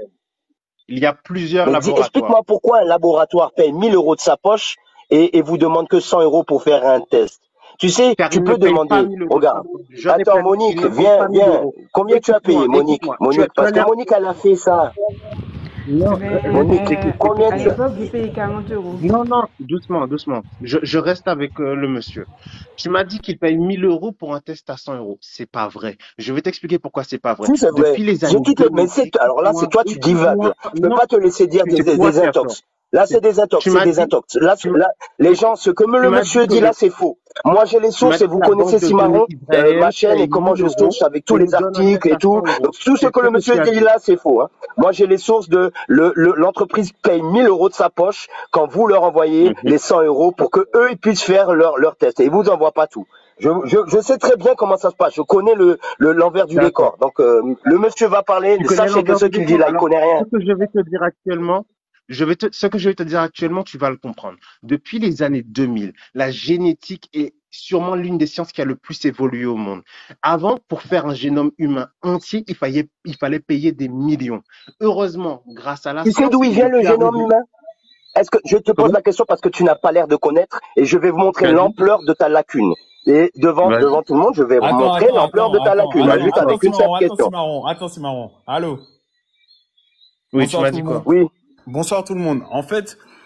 Il y a plusieurs Mais dis, laboratoires. explique-moi pourquoi un laboratoire paye mille euros de sa poche et, et vous demande que cent euros pour faire un test. Tu sais, Car tu ils ne peux payent pas demander, mille euros. regarde, Je attends répète, ils Monique, ne payent viens, pas mille viens, euros. combien tu as payé Écoute-moi, Monique écoute-moi. Tu as, Monique, tu as parce que l'air. Monique elle a fait ça. Non, Eh euh, ben, Monique, euh, écoute, écoute, combien à tu as écoute. l'époque, j'ai payé quarante euros. Non, non, doucement, doucement. Je, je reste avec euh, le monsieur. Tu m'as dit qu'il paye mille euros pour un test à cent euros. C'est pas vrai. Je vais t'expliquer pourquoi c'est pas vrai. Si c'est vrai. Depuis les J'ai années tout, mais deux mille, c'est, alors là c'est écoute-moi, toi tu divagues. écoute-moi. Je peux Non, pas te laisser dire des, c'est des, toi des qui as tort. intox. Là c'est des intox, Tu c'est m'as des dit, intox. Là, tu, là les gens, ce que tu le m'as dit monsieur que dit là le, c'est faux. Moi j'ai les tu m'as sources et dit que vous la connaissez banque de données Cimarron, euh, ma israélienne chaîne et paye comment mille je euros source avec tous et les nous donne un articles test et à tout. cent euros. Donc tout ce C'est que ce le que monsieur tu as dit dit. là c'est faux. Hein. Moi j'ai les sources de le, le- l'entreprise paye mille euros de sa poche quand vous leur envoyez Mhm. les cent euros pour que eux ils puissent faire leur leur test et ils vous envoient pas tout. Je, je, je sais très bien comment ça se passe. Je connais le le- l'envers du D'accord. décor. Donc euh, le monsieur va parler. Tu connais Sachez que l'envers ce du qu'il dit décor. là, il Alors, connaît rien. ce que je vais te dire actuellement, je vais te, ce que je vais te dire actuellement, tu vas le comprendre. Depuis les années deux mille, la génétique est sûrement l'une des sciences qui a le plus évolué au monde. Avant, pour faire un génome humain entier, il fallait, il fallait payer des millions. Heureusement, grâce à la Tu sais science, d'où il je vient le suis génome arrivé. humain? Est-ce que je te pose Comment? la question parce que tu n'as pas l'air de connaître et je vais vous montrer Tu as dit? l'ampleur de ta lacune. Et devant Vas-y, devant tout le monde, je vais vous Attends, montrer attends, l'ampleur de attends, ta attends, lacune, hein, attends, vas-y, juste attends, avec quoi. une simple Cimarron, attends, question. Cimarron, attends, Cimarron. Allô? Oui, tu Bonsoir m'as tout dit le monde. quoi? Oui. Bonsoir tout le monde. En fait,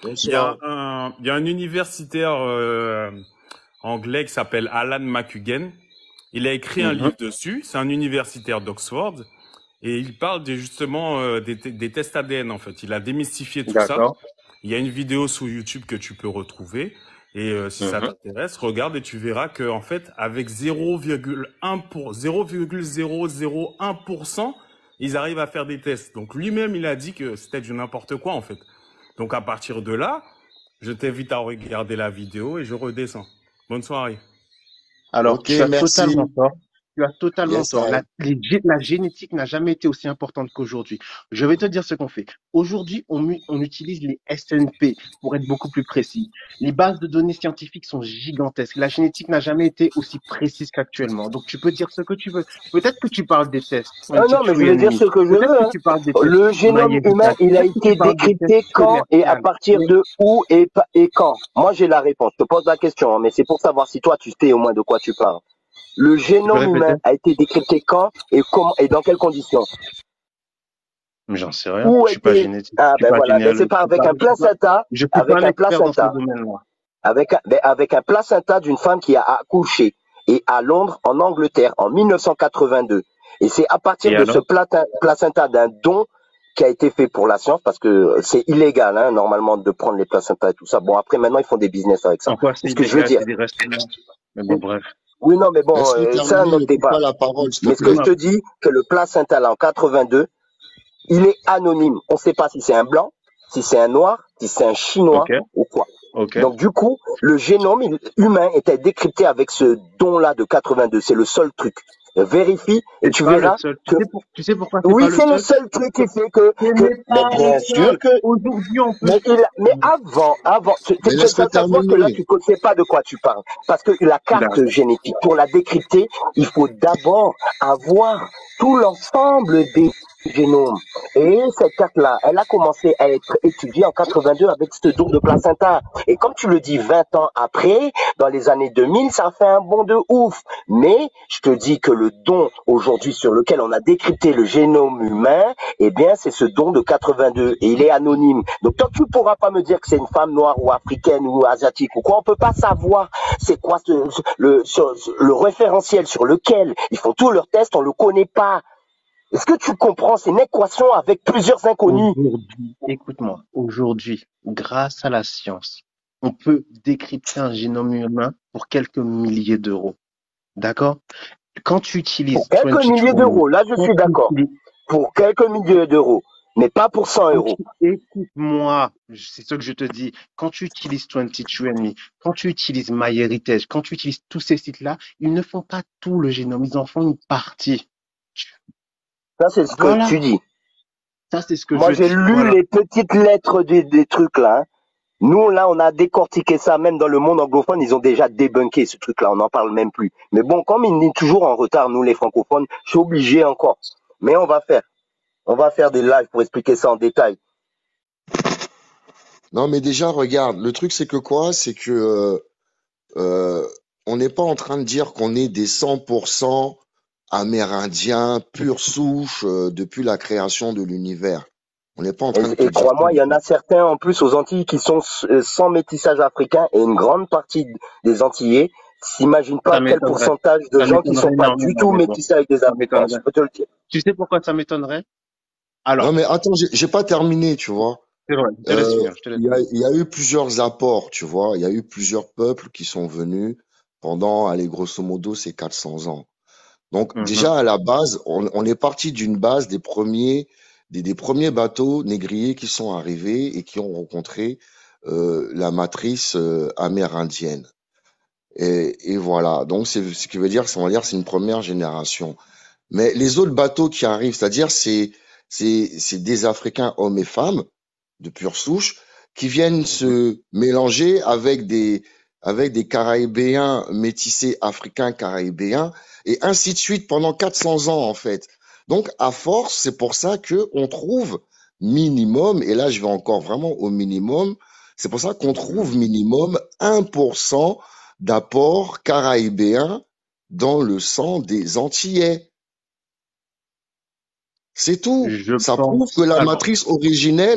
Il y a Bonsoir. un, il y a un universitaire euh, anglais qui s'appelle Alan McCugan. Il a écrit un Mhm. livre dessus. C'est un universitaire d'Oxford. Et il parle des, justement euh, des, des tests A D N, en fait. Il a démystifié tout ça. D'accord. Il y a une vidéo sur YouTube que tu peux retrouver. Et euh, si ça Mhm. t'intéresse, regarde et tu verras que en fait, avec zéro virgule un pour zéro virgule zéro zéro un pour cent, ils arrivent à faire des tests. Donc lui-même, il a dit que c'était du n'importe quoi, en fait. Donc à partir de là, je t'invite à regarder la vidéo et je redescends. Bonne soirée. Alors, Ok, tu as merci. totalement tort. Tu as totalement Yes, tort. I. La, les gé- la génétique n'a jamais été aussi importante qu'aujourd'hui. Je vais te dire ce qu'on fait. Aujourd'hui, on, mu- on utilise les S N P pour être beaucoup plus précis. Les bases de données scientifiques sont gigantesques. La génétique n'a jamais été aussi précise qu'actuellement. Donc, tu peux dire ce que tu veux. Peut-être que tu parles des tests Ah non, mais je vais dire ce vingt-trois and me. que je Peut-être veux. que Hein. tu parles des tests Le génome humain, MyHeritage. il a Peut-être que tu été parles des tests décrypté quand et à commerciaux. partir Mais de où et, pa- et quand. Moi, j'ai la réponse. Je te pose la question, hein, mais c'est pour savoir si toi, tu sais au moins de quoi tu parles. Le tu peux génome répéter? humain a été décrypté quand et comment et dans quelles conditions. Mais j'en sais rien. Où Je suis pas était génétique. ah Je suis ben pas voilà, ben c'est généalogue. pas Je suis avec pas, un je suis pas, placenta, je suis pas avec un un expert dans ce placenta, domaine-là. avec un, ben, avec un placenta d'une femme qui a accouché et à Londres, en Angleterre, en mille neuf cent quatre-vingt-deux. Et c'est à partir Et de ce alors? plata- placenta d'un don qui a été fait pour la science, parce que c'est illégal, hein, normalement, de prendre les placentas et tout ça. Bon, après, maintenant, ils font des business avec ça. En quoi Mais c'est ce que je veux illégal? dire, C'est des restaurants. Mais bon, bref. oui, non, mais bon, Laisse-le euh, c'est un terminer, autre ne coupe débat. pas la parole, s'il te Mais ce que je plaît. te dis, que le placenta, là, en quatre-vingt-deux, il est anonyme. On ne sait pas si c'est un blanc, si c'est un noir, si c'est un chinois Ok, ou quoi. ok. Donc du coup, le génome il- humain était décrypté avec ce don-là de quatre-vingt-deux. C'est le seul truc. Vérifie et C'est tu pas le verras seul. Tu que sais, pour, tu sais pourquoi c'est oui, pas le c'est le seul? seul truc qui C'est- fait que, Ce que n'est mais pas le bien sûr seul. que Aujourd'hui, on peut. mais, il, mais avant, avant, tu- Mais tu- tu- laisse-le ça, ça se voit que là, terminer. tu ne sais pas de quoi tu parles. Parce que la carte D'accord. génétique, pour la décrypter, il faut d'abord avoir tout l'ensemble des génomes. Et cette carte-là, elle a commencé à être étudiée en quatre-vingt-deux avec ce don de placenta. Et comme tu le dis, vingt ans après, dans les années deux mille, ça fait un bond de ouf. Mais je te dis que le don aujourd'hui sur lequel on a décrypté le génome humain, eh bien, c'est ce don de quatre-vingt-deux et il est anonyme. Donc, tant que tu pourras pas me dire que c'est une femme noire ou africaine ou asiatique ou quoi, on peut pas savoir c'est quoi ce, ce- le, ce- ce- le référentiel sur lequel ils font tous leurs tests, on le connaît pas. Est-ce que tu comprends? C'est une équation avec plusieurs inconnus. Aujourd'hui, écoute-moi. Aujourd'hui, grâce à la science, on peut décrypter un génome humain pour quelques milliers d'euros. D'accord? Quand tu Pour utilises quelques milliers vingt-trois and me, d'euros, là, je quand suis tu d'accord. utilises Pour quelques milliers d'euros, mais pas pour cent Quand euros. tu écoute-moi, c'est ce que je te dis. Quand tu utilises vingt-trois and me, quand tu utilises MyHeritage, quand tu utilises tous ces sites-là, ils ne font pas tout le génome, ils en font une partie. Ça, c'est ce que Voilà, tu dis. ça c'est ce que Moi, je j'ai dis. lu Voilà. les petites lettres des, des trucs là. Hein. Nous, là, on a décortiqué ça, même dans le monde anglophone, ils ont déjà débunké ce truc-là, on n'en parle même plus. Mais bon, comme il est toujours en retard, nous, les francophones, je suis obligé encore. Mais on va faire. On va faire des lives pour expliquer ça en détail. Non, mais déjà, regarde, le truc, c'est que quoi? C'est que euh, euh, on n'est pas en train de dire qu'on est des cent pour cent Amérindiens, pure souche, euh, depuis la création de l'univers. On n'est pas en train de Et, te et dire ça. crois-moi, il y en a certains en plus aux Antilles qui sont euh, sans métissage africain et une grande partie des Antillais s'imaginent Ça pas quel m'étonnerait. pourcentage de Ça gens qui sont m'étonnerait pas du énormément, tout mais bon, métissés avec des ça Africains. Je m'étonnerait. peux te le dire. Tu sais pourquoi ça m'étonnerait? Non, Alors, mais attends, j'ai j'ai pas terminé, tu vois. c'est vrai, je te laisse Euh, finir, je te laisse Il y a, finir. il y a eu plusieurs apports, tu vois. Il y a eu plusieurs peuples qui sont venus pendant, allez, grosso modo, ces quatre cents ans. Donc, Mhm. déjà, à la base, on, on est parti d'une base des premiers, des, des premiers bateaux négriers qui sont arrivés et qui ont rencontré euh, la matrice euh, amérindienne. Et, et voilà. Donc, c'est ce qui veut dire, c'est- on va dire, c'est une première génération. Mais les autres bateaux qui arrivent, c'est-à-dire, c'est, c'est, c'est des Africains, hommes et femmes, de pure souche, qui viennent Mhm. se mélanger avec des, avec des Caraïbéens métissés africains caraïbéens, et ainsi de suite pendant quatre cents ans, en fait. Donc, à force, c'est pour ça que on trouve minimum, et là, je vais encore vraiment au minimum, c'est pour ça qu'on trouve minimum un pour cent d'apport caraïbéen dans le sang des Antillais. C'est tout. Je Ça prouve pense. que la Alors, matrice originelle,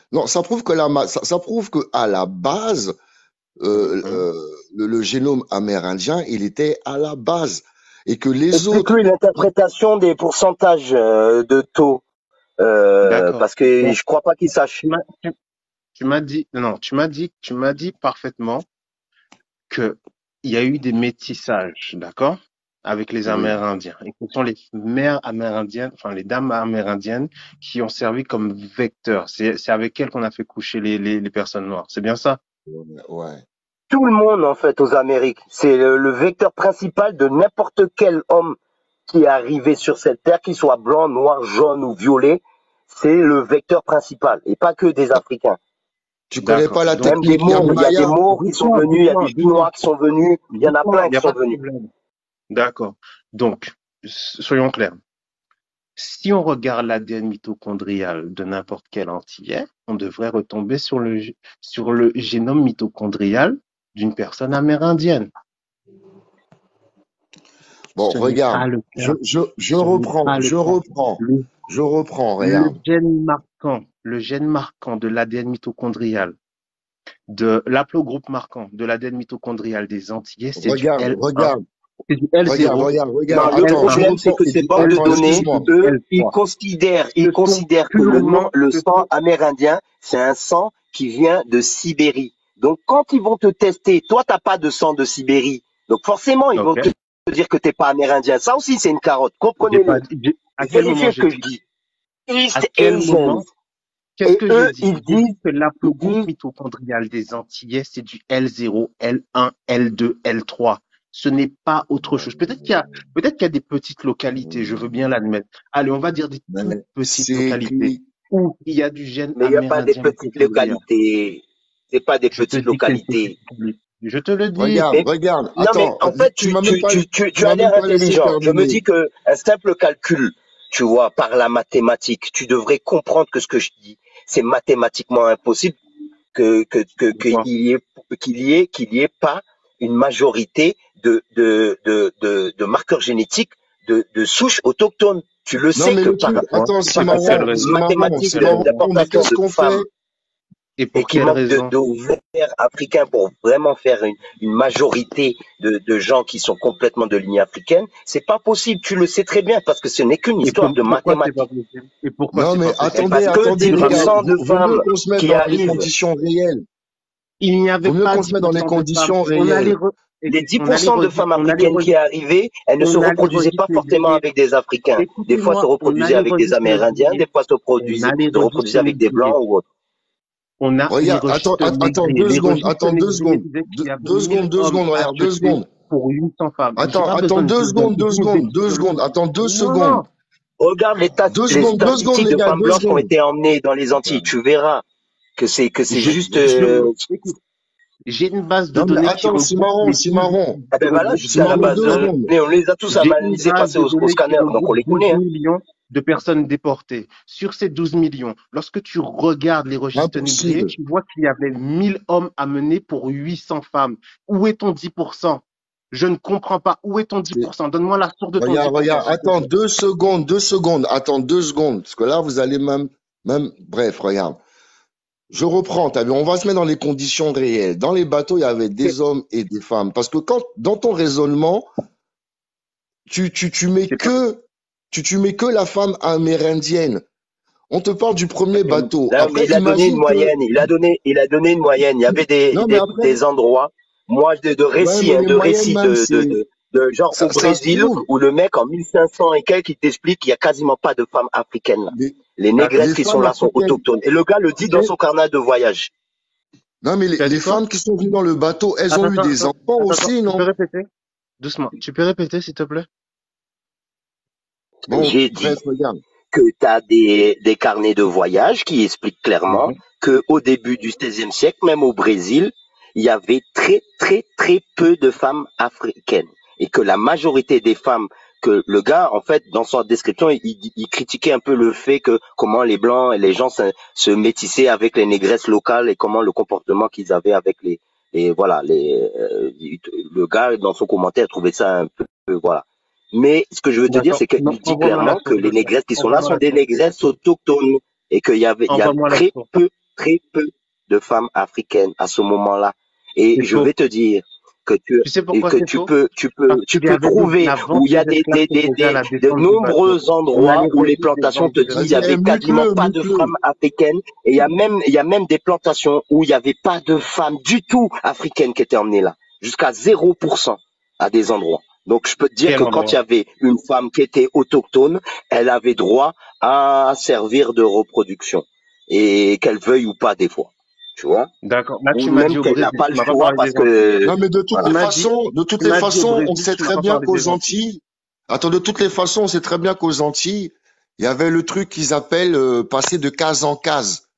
Non, ça prouve que la, ma- ça, ça prouve que à la base, euh, Mhm. euh, le, le génome amérindien, il était à la base. Et que les autres, Explique-lui l'interprétation des pourcentages euh, de taux, euh, D'accord. parce que Donc, je crois pas qu'il sache. tu m'as, tu, tu m'as dit, non, tu m'as dit, tu m'as dit parfaitement que il y a eu des métissages, d'accord, avec les oui, Amérindiens. Et que ce sont les mères amérindiennes, enfin les dames amérindiennes qui ont servi comme vecteurs. C'est, c'est avec elles qu'on a fait coucher les, les, les personnes noires. C'est bien ça? ouais, ouais. Tout le monde, en fait, aux Amériques, c'est le, le vecteur principal de n'importe quel homme qui est arrivé sur cette terre, qu'il soit blanc, noir, jaune ou violet, c'est le vecteur principal, et pas que des Africains. Tu connais D'accord. pas la Donc, Même des technique Maures, il y a des Yarmaya? Maures qui sont doucement, venus, il y a des doucement, doucement, Chinois qui sont venus, il y en a doucement, plein il n'y qui a sont pas de venus. problème. D'accord. Donc, s- soyons clairs. Si on regarde l'A D N mitochondrial de n'importe quel antillais, on devrait retomber sur le, g- sur le génome mitochondrial d'une personne amérindienne. Bon, Ce n'est regarde, pas le je, cas. je, je Ce n'est reprends, pas le je cas. reprends, Le, je reprends, le regarde. gène marquant, le gène marquant de l'A D N mitochondrial, de l'aplogroupe marquant de l'A D N mitochondrial des Antillais, c'est du Regarde, L un, regarde, c'est du regarde, L zéro, regarde, c'est regarde. Non, du le Attends, je L un, problème, c'est reprends. que c'est ces du banques de Attends, L deux et données, excuse-moi. c'est du eux, ils L trois. considèrent, ils Ce sont considèrent que le purement, nom, le ce sang sont, amérindien, c'est un sang qui vient de Sibérie. Donc, quand ils vont te tester, toi, t'as pas de sang de Sibérie. Donc, forcément, ils vont ok. te dire que t'es pas amérindien. Ça aussi, c'est une carotte. J'ai pas, Comprenez-le. dit- j'ai- à quel moment Vérifiez ce j'ai que je dit, dis. à East quel Asians. moment, qu'est-ce Et que j'ai eux, dit? ils J'ai dit disent, que ils l'aplogroupe disent, mitochondrial des Antillais, c'est du L zéro, L un, L deux, L trois. Ce n'est pas autre chose. Peut-être qu'il y a, peut-être qu'il y a des petites localités, je veux bien l'admettre. Allez, on va dire des Mais toutes petites c'est localités écrit. où il y a du gène mais il n'y a pas des amérindien petites mitochondrial. localités. C'est pas des Je te petites dis que c'est une petite localités. localité. Je te le dis. Regarde, Mais regarde. non, mais Attends, en fait, tu tu, m'as même tu, pas, tu, tu, tu tu as m'as même l'air pas laissé intelligent. Je me terminer. dis que un simple calcul, tu vois, par la mathématique, tu devrais comprendre que ce que je dis, c'est mathématiquement impossible que que que qu'il Pourquoi? y ait qu'il y ait qu'il y ait pas une majorité de de de de, de marqueurs génétiques de de souches autochtones. Tu le Non, sais mais que le par truc, Pourquoi? attends, c'est par Et un pour quelle marrant, simple c'est raison? marrant, Et pour mathématique c'est quelle de- marrant. raison? Mais d'importation qu'est-ce de qu'on femmes fait? Et et pour qui quelle manque de, raison? de verts africains pour vraiment faire une, une majorité de, de gens qui sont complètement de lignée africaine, c'est pas possible. Tu le sais très bien parce que ce n'est qu'une Et histoire pour- de pourquoi c'est pas mathématiques. possible? Et pourquoi Non, c'est mais pas Et possible? attendez, parce que attendez, dix les pour gars. Ramène. cent de Vaut, vaut mieux femmes qu'on se mette qui dans les arrivent, conditions réelles. Il n'y Vaut avait mieux pas qu'on se mette dans les dix pour cent de femmes. conditions On allait, réelles. re- les écoute, on allait dix pour cent de redire, femmes on allait africaines qui redire, arrivaient, elles ne se on allait reproduisaient redire pas les, forcément les- avec des Africains. Des fois, se écoutez-moi, on reproduisaient allait avec des rediffuser les Amérindiens, des billets. fois, se, On produisaient, allait se reproduisaient rediffuser les avec des billets. Blancs ou autres. On a les Regarde, attends, registres att- attends négriers. deux Les secondes, registres attends deux négriers secondes, disaient qu'il deux, y avait deux mille secondes, deux hommes secondes, regarde, deux achetés secondes. pour huit cents femmes. J'ai Attends, pas attends besoin de deux de- secondes, de- deux d'une secondes, bêtise deux sur le secondes, coup. attends deux secondes. Non, Regarde les, tas- Deux les secondes, deux secondes, statistiques les de gars, femmes deux blanches qui ont secondes. été emmenées dans les Antilles. Tu verras que c'est que c'est je, juste. je, Euh, écoute, j'ai une base de Non, mais données qui attends, c'est regroupe marrant, les c'est douze, marrant. eh qui ben voilà, regroupe juste C'est à la douze marrant base deux de millions. secondes. données. On les a tous J'ai une analysés, base passés de au, au données qui scanner, donc on regroupe les douze connaît. Hein. millions de personnes déportées. Sur ces douze millions, lorsque tu regardes les registres négriers, Impossible. tu vois qu'il y avait mille hommes amenés pour huit cents femmes. Où est ton dix pour cent? Je ne comprends pas. Où est ton C'est- dix pour cent? Donne-moi la source de ton dix Regarde, pour cent, regarde, s'il te attends plaît. deux secondes, deux secondes, attends deux secondes. Parce que là, vous allez même, même, bref, regarde. Je reprends, t'as vu, on va se mettre dans les conditions réelles. Dans les bateaux, il y avait des hommes et des femmes. Parce que quand, dans ton raisonnement, tu, tu, tu mets C'est pas, que, tu, tu mets que la femme amérindienne. On te parle du premier bateau. Non, mais Après, il a donné une imagine que, moyenne. Il a donné, il a donné une moyenne. Il y avait des, non, mais des, après, des endroits, moi, de, de ouais, récits, mais hein, les de moyennes récits même, de, de, c'est, de, de genre ça, au ça se Brésil, trouve. où le mec en mille cinq cents et quelques, il t'explique qu'il y a quasiment pas de femmes africaines là. Les, Les d'accord. négresses les qui sont femmes là sont africaines, autochtones. Et le gars le dit ok? dans son carnet de voyage. Non, mais les, Tu as les dit quoi? femmes qui sont venues dans le bateau, elles ont Attends, eu attends, des attends, enfants attends, attends. aussi, Tu peux non? répéter? Doucement. Tu peux répéter, s'il te plaît? Bon, J'ai bref, dit regarde. que tu as des, des carnets de voyage qui expliquent clairement Mhm. que au début du seizième siècle, même au Brésil, il y avait très très très peu de femmes africaines et que la majorité des femmes que le gars, en fait, dans sa description, il, il- il critiquait un peu le fait que comment les blancs et les gens se, se métissaient avec les négresses locales et comment le comportement qu'ils avaient avec les, les voilà, les, euh, le gars dans son commentaire trouvait ça un peu, peu, voilà. Mais ce que je veux te dire, D'accord. c'est qu'il Non, dit envoie-moi la clairement que source de les ça. négresses qui sont là Envoie-moi sont la des source. négresses autochtones et qu'il y avait, il y a Envoie-moi la très source. peu. très peu de femmes africaines à ce moment-là. Et C'est je faux. vais te dire que tu, Tu sais et pourquoi que c'est tu faux? peux, tu peux, Parce tu qu'il y peux avait des, trouver la où vente il y a des des, esclaves des, se des, faisait à des, la de défense du bateau. nombreux On a endroits les où les registres des plantations ventes te des disent il y Vas-y, avait eh, quasiment mute-le, pas de mute-le. femmes africaines. Et il y a même, il y a même des plantations où il y avait pas de femmes du tout africaines qui étaient emmenées là. Jusqu'à zéro pour cent à des endroits. Donc, je peux te dire Quel que quand il y endroit? avait une femme qui était autochtone, elle avait droit à servir de reproduction. Et qu'elle veuille ou pas des fois. Tu vois? D'accord. Là, Ou tu m'as dit même au qu'elle n'a Brésil. pas Tu le m'as pas choix parlé parce des Antilles. que, Non, mais de toutes voilà. les Tu m'as dit, façons, de toutes tu les m'as dit au façons, on Brésil, sait tu m'as très pas bien parlé qu'aux des Antilles. Antilles, attends, de toutes les façons, on sait très bien qu'aux Antilles, il y avait le truc qu'ils appellent euh, passer de case en case.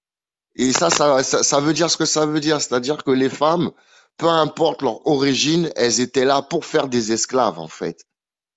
Et ça, ça, ça, ça veut dire ce que ça veut dire. C'est-à-dire que les femmes, peu importe leur origine, elles étaient là pour faire des esclaves, en fait.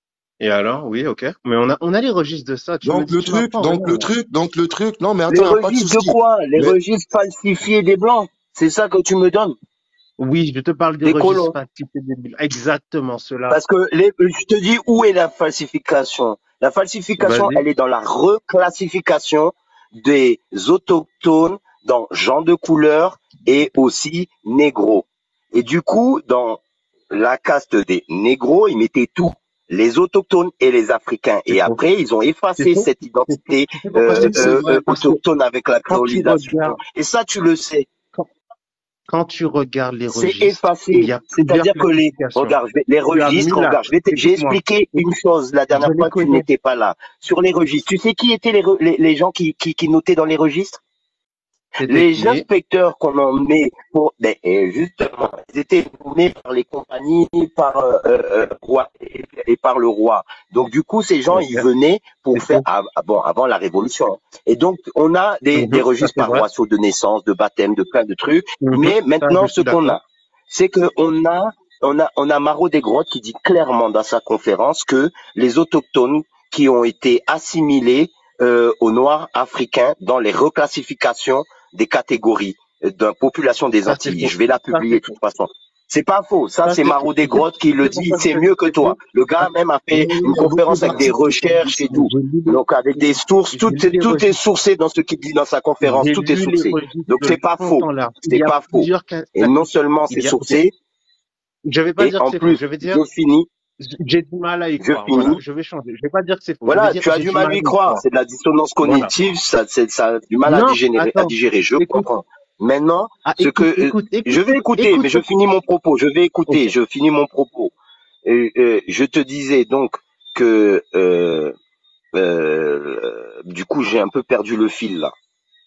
Et alors, oui, ok. Mais on a, on a les registres de ça. Tu me Donc dis, le tu truc, m'apprends donc rien, le là. truc, donc le truc, non mais Les attends, y a pas de registres de souci. quoi? Les Mais registres falsifiés des Blancs. C'est ça que tu me donnes? Oui, je te parle des Des registres colons. falsifiés des- exactement cela. Parce que les, je te dis où est la falsification. La falsification, Vas-y. elle est dans la reclassification des autochtones dans gens de couleur et aussi négros. Et du coup, dans la caste des négros, ils mettaient tout, les autochtones et les africains. C'est Et faux. après, ils ont C'est effacé faux. cette C'est faux. identité Tu sais pourquoi euh, c'est oui, faux? c'est euh, vrai. euh, Parce que autochtone avec la quand tu créolisation. regardes, Et ça, tu le sais. quand, quand tu regardes les C'est registres, il effacé. y a plusieurs C'est-à-dire que les, classifications. regarde, je vais- les Tu as mis registres, là, regarde, je vais te- j'ai écoute-moi, expliqué une écoute, chose la je dernière les fois, tu connais. n'étais pas là. Sur les registres, tu sais qui étaient les, re- les, les gens qui, qui, qui notaient dans les registres? C'était Les qui? inspecteurs qu'on en met pour, ben, et justement, ils étaient nommés par les compagnies, par euh, euh, roi et, et par le roi. Donc du coup, ces gens, Ok. ils venaient pour C'est faire, faux. ah, ah, bon, avant la Révolution. Hein. Et donc, on a des, des Mhm, ça registres c'est vrai. paroissiaux de naissance, de baptême, de plein de trucs. Mhm, Mais ça, maintenant, je ce suis qu'on d'accord. a, c'est que on a, on a, on a Marot Desgrottes qui dit clairement dans sa conférence que les autochtones qui ont été assimilés euh, aux Noirs africains dans les reclassifications des catégories euh, de la population des Ça c'est Antilles. faux. Je vais la Ça publier c'est de faux. toute façon. C'est pas faux. Ça, Ça c'est c'est Marot faux. Tu sais, Desgrottes qui tu le sais dit. pourquoi je C'est te dis mieux que que c'est toi. faux? Le gars Parce même a Oui, fait oui, une il y a beaucoup conférence avec des d'articles qui disent recherches et ça. tout. j'ai lu les, Donc avec des sources, j'ai tout, lu est- les tout est registres. sourcé dans ce qu'il dit dans sa conférence. J'ai Tout est lu les sourcé. registres Donc de c'est pas fond faux. en large. Il C'est y a pas faux. plusieurs cas- Et non statistiques. seulement c'est Il y a, sourcé, je vais pas et dire que en c'est faux. plus, Je vais je dire, finis, j'ai du mal à y je croire. Voilà. finis. Je vais changer. Je vais pas dire que c'est faux. Je vais Voilà, dire, tu as j'ai du du mal à mal y à y croire. croire. C'est de la dissonance Voilà. cognitive, ça, c'est, ça a du mal à Non, digérer, à attends. digérer. Je Écoute. comprends. Maintenant, Ah, ce que, écoute, euh, écoute, je écoute, vais écouter, écoute. mais je finis mon propos. Je vais Ok. écouter, je finis mon propos. Euh, euh, je te disais donc que, euh, euh, du coup, j'ai un peu perdu le fil là.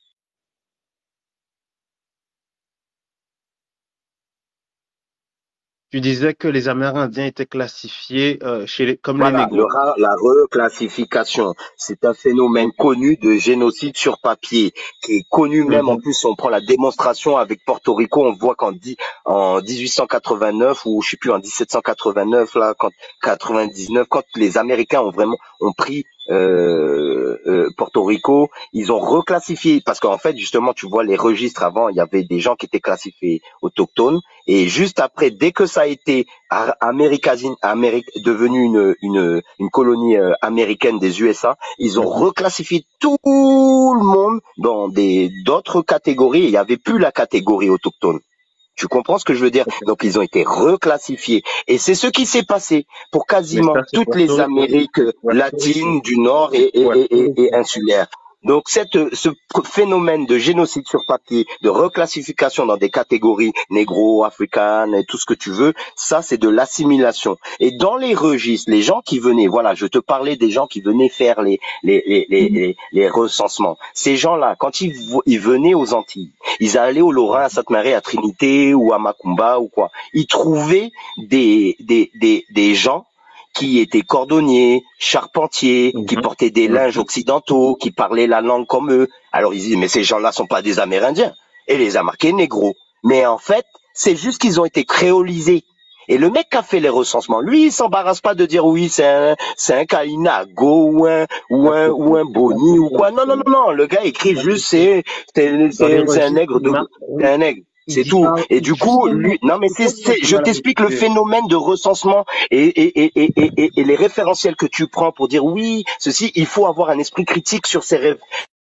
Tu disais que les Amérindiens étaient classifiés euh, chez les, comme les Voilà, le négros. ra- la reclassification, c'est un phénomène Ok. connu de génocide sur papier, qui est connu même, en Mhm. plus on prend la démonstration avec Porto Rico, on voit qu'en dix- en dix-huit cent quatre-vingt-neuf, ou je sais plus, en dix-sept cent quatre-vingt-neuf, là, quand quatre-vingt-dix-neuf, quand les Américains ont vraiment ont pris euh, euh, Porto Rico, ils ont reclassifié, parce qu'en fait, justement, tu vois, les registres avant, il y avait des gens qui étaient classifiés autochtones, et juste après, dès que ça a été Américaine, Amérique, devenue une, une, une colonie euh, américaine des U S A, ils ont Mhm. reclassifié tout le monde dans des d'autres catégories. Il n'y avait plus la catégorie autochtone. Tu comprends ce que je veux dire? Ok. Donc ils ont été reclassifiés. Et c'est ce qui s'est passé pour Mais quasiment ça, c'est toutes Porto les Rico. Amériques Puerto Rico. latines du Nord et, et, Puerto et, et, et Rico. insulaires. Donc cette, ce phénomène de génocide sur papier, de reclassification dans des catégories négro, africaines et tout ce que tu veux, ça c'est de l'assimilation. Et dans les registres, les gens qui venaient, voilà, je te parlais des gens qui venaient faire les les les les, les, les recensements. Ces gens-là, quand ils, ils venaient aux Antilles, ils allaient au Lorrain, à Sainte-Marie, à Trinité ou à Macumba ou quoi, ils trouvaient des des des des gens qui étaient cordonniers, charpentiers, qui Mhm. portaient des Mhm. linges occidentaux, qui parlaient la langue comme eux. Alors ils disent, mais ces gens-là sont pas des Amérindiens. Et les a marqués négros. Mais en fait, c'est juste qu'ils ont été créolisés. Et le mec qui a fait les recensements, lui, il s'embarrasse pas de dire oui, c'est un, c'est un Kalinago ou un, ou Ça, un, c'est ou faux. un Ça, Boni c'est ou faux. quoi. Non, non, non, non. Le gars écrit Ça, juste, c'est faux. c'est, c'est, Dans les c'est, c'est un registres, nègre il de, marque, c'est oui, un nègre. il C'est dit tout. pas, Et du coup, justement, lui, non, mais c'est c'est, ça que moi c'est, j'ai je mal à t'explique le écouter. phénomène de recensement et, et, et, et, et, et les référentiels que tu prends pour dire oui, ceci, il faut avoir un esprit critique sur ces rêves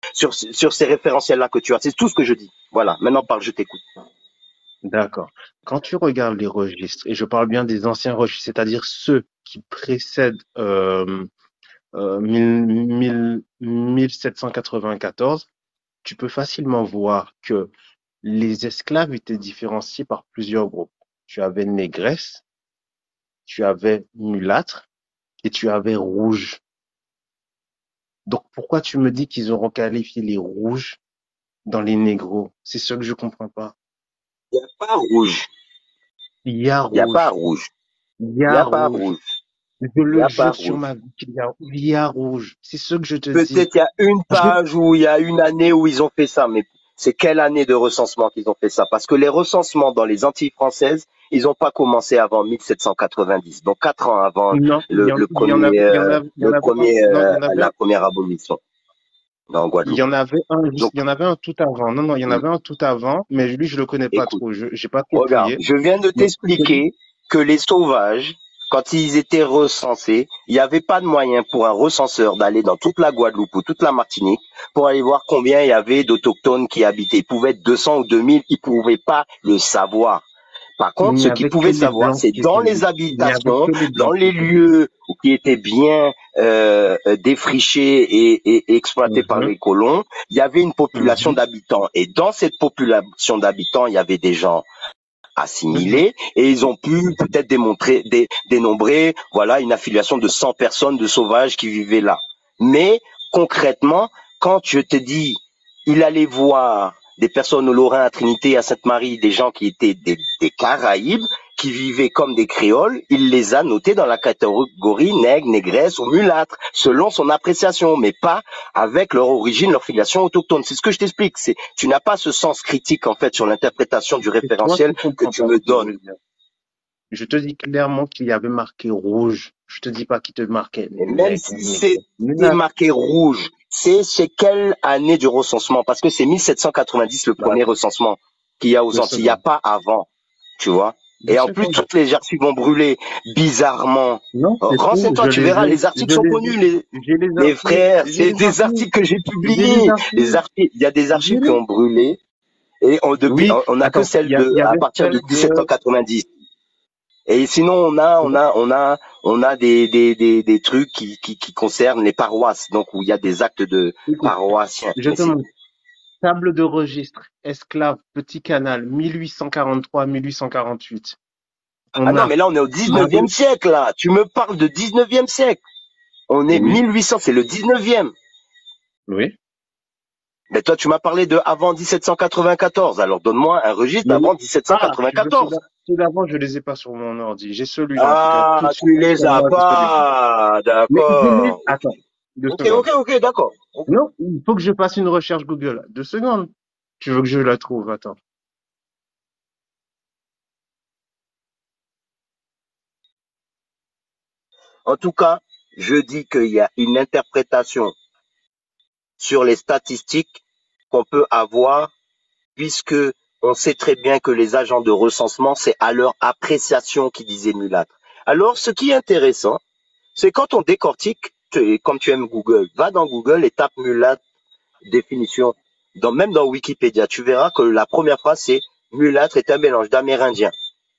sur, sur ces référentiels-là que tu as. C'est tout ce que je dis. Voilà. Maintenant, parle, je t'écoute. D'accord. Quand tu regardes les registres, et je parle bien des anciens registres, c'est-à-dire ceux qui précèdent euh, euh, mille, mille, mille sept cent quatre-vingt-quatorze, tu peux facilement voir que les esclaves étaient différenciés par plusieurs groupes. Tu avais négresse, tu avais mulâtre et tu avais rouge. Donc pourquoi tu me dis qu'ils auront qualifié les rouges dans les négros? C'est ce que je comprends pas. Il n'y a pas rouge. Il y a Il n'y a pas rouge. rouge. Il y Il n'y a a pas rouge. rouge. Je Il n'y le a pas jure sur rouge. ma vie qu'il y a, il y a rouge. C'est ce que je te dis. Peut-être il y a une Je- page où il y a une année où ils ont fait ça, mais c'est quelle année de recensement qu'ils ont fait ça? Parce que les recensements dans les Antilles françaises, ils n'ont pas commencé avant mille sept cent quatre-vingt-dix, donc quatre ans avant Non, il le, y en, le il y en avait, premier, il y en euh, avait, il y en le avait un, premier, non, il euh, y en avait, la première abolition en il y Guadeloupe. en avait un, juste- Donc, il y en avait un tout avant. Non, non, il y en hum, avait un tout avant, mais lui, je le connais pas écoute. trop. Je, j'ai pas trop Regarde, fouillé. je viens de Mais celui- t'expliquer que les sauvages, quand ils étaient recensés, il n'y avait pas de moyen pour un recenseur d'aller dans toute la Guadeloupe ou toute la Martinique pour aller voir combien il y avait d'autochtones qui habitaient. Ils pouvaient être deux cents ou deux mille, ils pouvaient pas le savoir. Par il contre, n'y ce qu'ils avait que pouvaient les savoir, blancs c'est qui dans étaient, les il n'y avait habitations, que les dans blancs qui les étaient. lieux qui étaient bien euh, euh, défrichés et, et- et exploités par Mhm, les colons, il y avait une population mhm, d'habitants. Et dans cette population d'habitants, il y avait des gens mhm. assimilés et ils ont pu peut-être démontrer, dé, dénombrer, voilà, une affiliation de cent personnes de sauvages qui vivaient là. Mais concrètement, quand je te dis, il allait voir des personnes au Lorrain, à Trinité, à Sainte-Marie, des gens qui étaient des, des Caraïbes, qui vivaient comme des créoles, il les a notés dans la catégorie nègre, négresse ou mulâtre, selon son appréciation, mais pas avec leur origine, leur filiation autochtone. C'est ce que je t'explique. C'est, tu n'as pas ce sens critique, en fait, sur l'interprétation du C'est toi référentiel qui que comprends tu pas me ce que je donnes. veux dire. Je te dis clairement qu'il y avait marqué rouge. Je te dis pas qu'il te marquait Et même nègre, si négresse, c'est mulâtre. marqué rouge, c'est c'est quelle année du recensement? Parce que c'est mille sept cent quatre-vingt-dix le Bah, premier recensement qu'il y a aux deux Antilles. Il n'y a secondes. pas avant, tu vois. Deux Et en plus, secondes. toutes les archives vont brûler bizarrement. Non, Euh, c'est faux. Renseigne-toi, Je tu les verras, ai, les articles je sont les connus, ai, les, j'ai les les archives, frères. j'ai C'est les des archives, articles que j'ai j'ai les publiés. Les archives, archives, il y a des j'ai archives qui les. ont brûlé. Et on, depuis, Oui, on on a que attends, il celle y, a- de, il y à avait partir de celle mille sept cent de. quatre-vingt-dix. Et sinon, on a, on a, on a, on a des, des, des, des trucs qui, qui, qui concernent les paroisses, donc où il y a des actes de Écoute, paroissiens. je Mais te c'est, montre. Table de registre, esclave, petit canal, mille huit cent quarante-trois, mille huit cent quarante-huit. ah On non, a, mais là, on est au il y avait, dix-neuvième siècle, là. Tu me parles de dix-neuvième siècle. On est oui, mille huit cents, c'est le dix-neuvième. oui, Mais toi, tu m'as parlé de avant dix-sept cent quatre-vingt-quatorze. Alors, donne-moi un registre mais, d'avant dix-sept cent ah, tu veux ceux quatre-vingt-quatorze. d'a- ceux d'avant, je les ai pas sur mon ordi. J'ai celui-là, en tout cas, tout de Ah, suite, tu les pour as moi, c'est celui-là. pas. Mais je les, D'accord. Ok, attends, deux ok, secondes. ok, ok, d'accord. Non, il faut que je fasse une recherche Google. Deux secondes. Tu veux que je la trouve? Attends. En tout cas, je dis qu'il y a une interprétation sur les statistiques qu'on peut avoir, puisque on sait très bien que les agents de recensement, c'est à leur appréciation qu'ils disaient mulâtre. Alors, ce qui est intéressant, c'est quand on décortique, tu- comme tu aimes Google, va dans Google et tape mulâtre, définition, dans, même dans Wikipédia, tu verras que la première phrase, c'est mulâtre est un mélange d'amérindien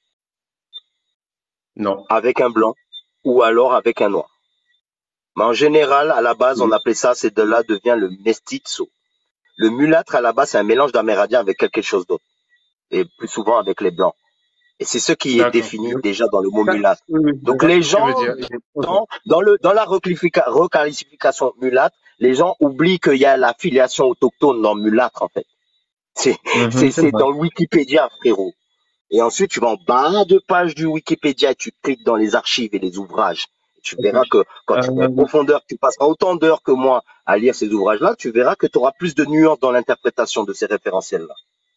Non. avec un blanc ou alors avec un noir. Mais en général, à la base, on Oui. appelait ça, c'est de là devient le mestizo. Le mulâtre, à la base, c'est un mélange d'amérindien avec quelque chose d'autre. Et plus souvent avec les blancs. Et c'est ce qui est D'accord. défini déjà dans le mot Ça, mulâtre. oui, oui, je Donc vois ce les que tu veux gens, dire. Ok. dans, dans, le, dans la requalifica- requalification mulâtre, les gens oublient qu'il y a la filiation autochtone dans mulâtre, en fait. C'est, Mhm, c'est, c'est c'est vrai. dans le Wikipédia, frérot. Et ensuite, tu vas en bas de page du Wikipédia et tu cliques dans les archives et les ouvrages. Tu Ok. verras que quand tu vas en Euh, profondeur, tu passeras autant d'heures que moi à lire ces ouvrages-là, tu verras que tu auras plus de nuances dans l'interprétation de ces référentiels-là.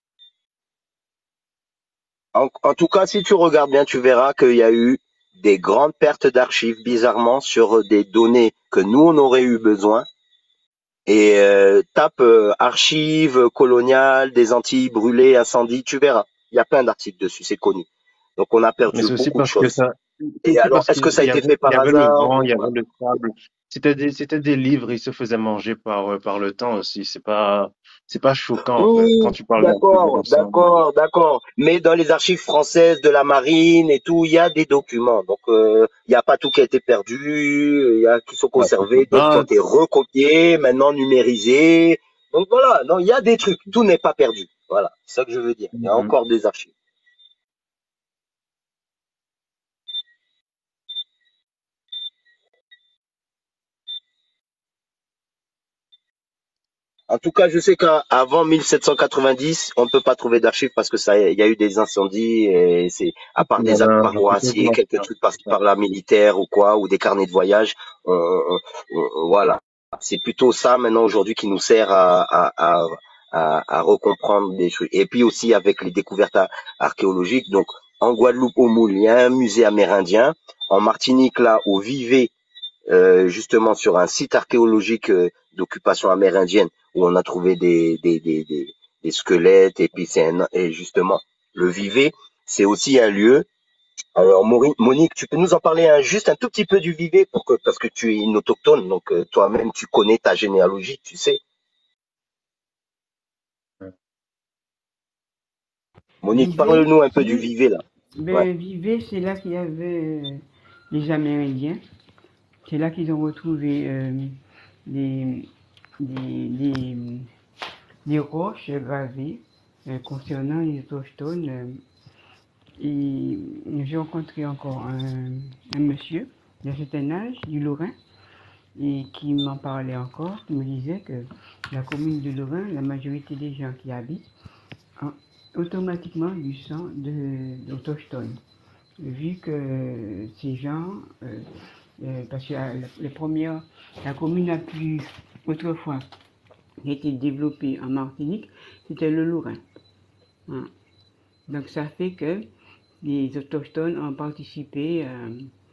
En, en tout cas, si tu regardes bien, tu verras qu'il y a eu des grandes pertes d'archives, bizarrement, sur des données que nous, on aurait eu besoin. Et euh, tape euh, archives coloniales des Antilles brûlées, incendies, tu verras. Il y a plein d'articles dessus, c'est connu. Donc, on a mais perdu c'est aussi beaucoup de parce que choses. ça, c'est Et aussi alors, parce est-ce que qu'il ça a y été avait, fait il y par avait le hasard vent, ou il y pas? avait le sable. C'était des, c'était des livres, ils se faisaient manger par, euh, par le temps aussi. C'est pas, c'est pas choquant, en fait, Oui, quand tu parles d'archives d'accord, récentes. d'accord, d'accord. Mais dans les archives françaises de la marine et tout, il y a des documents. Donc, euh, il n'y a pas tout qui a été perdu, il y a qui sont Ah, c'est conservés, cool. d'autres qui ont Ah, été recopiés, maintenant numérisés. Donc voilà, non, il y a des trucs. Tout n'est pas perdu. Voilà, c'est ça que je veux dire. Il y a mhm. encore des archives. En tout cas, je sais qu'avant mille sept cent quatre-vingt-dix, on ne peut pas trouver d'archives parce que ça, il y a eu des incendies et c'est, à part Il y des avait actes un, un paroissiers, prélèvement, quelques tiens. trucs par-ci par-là militaires ou quoi, ou des carnets de voyage, on- on- on- voilà. C'est plutôt ça maintenant aujourd'hui qui nous sert à, à, à, à, à recomprendre des trucs. Et puis aussi avec les découvertes ar- archéologiques. Donc, en Guadeloupe, au Moule, il y a un musée amérindien. En Martinique, là, au Vivet, euh, justement sur un site archéologique euh, d'occupation amérindienne où on a trouvé des, des, des, des, des squelettes et puis c'est un, et justement le Vivet, c'est aussi un lieu. Alors Monique, tu peux nous en parler un, juste un tout petit peu du Vivet pour que, parce que tu es une autochtone, donc euh, toi-même tu connais ta généalogie, tu sais. Monique, Vivez, parle-nous un peu du c'est, Vivet là. Ouais. ben, Vivez, c'est là qu'il y avait euh, les Amérindiens. C'est là qu'ils ont retrouvé euh, des, des, des, des roches gravées euh, concernant les autochtones. euh, et j'ai rencontré encore un, un monsieur d'un certain âge, du Lorrain, et qui m'en parlait encore, qui me disait que la commune de Lorrain, la majorité des gens qui y habitent ont automatiquement du sang de- d'autochtones. Vu que ces gens, euh, euh, parce que la, les premières, la commune la plus autrefois qui a été développée en Martinique, c'était le Lorrain. Hein. Donc ça fait que les autochtones ont participé à,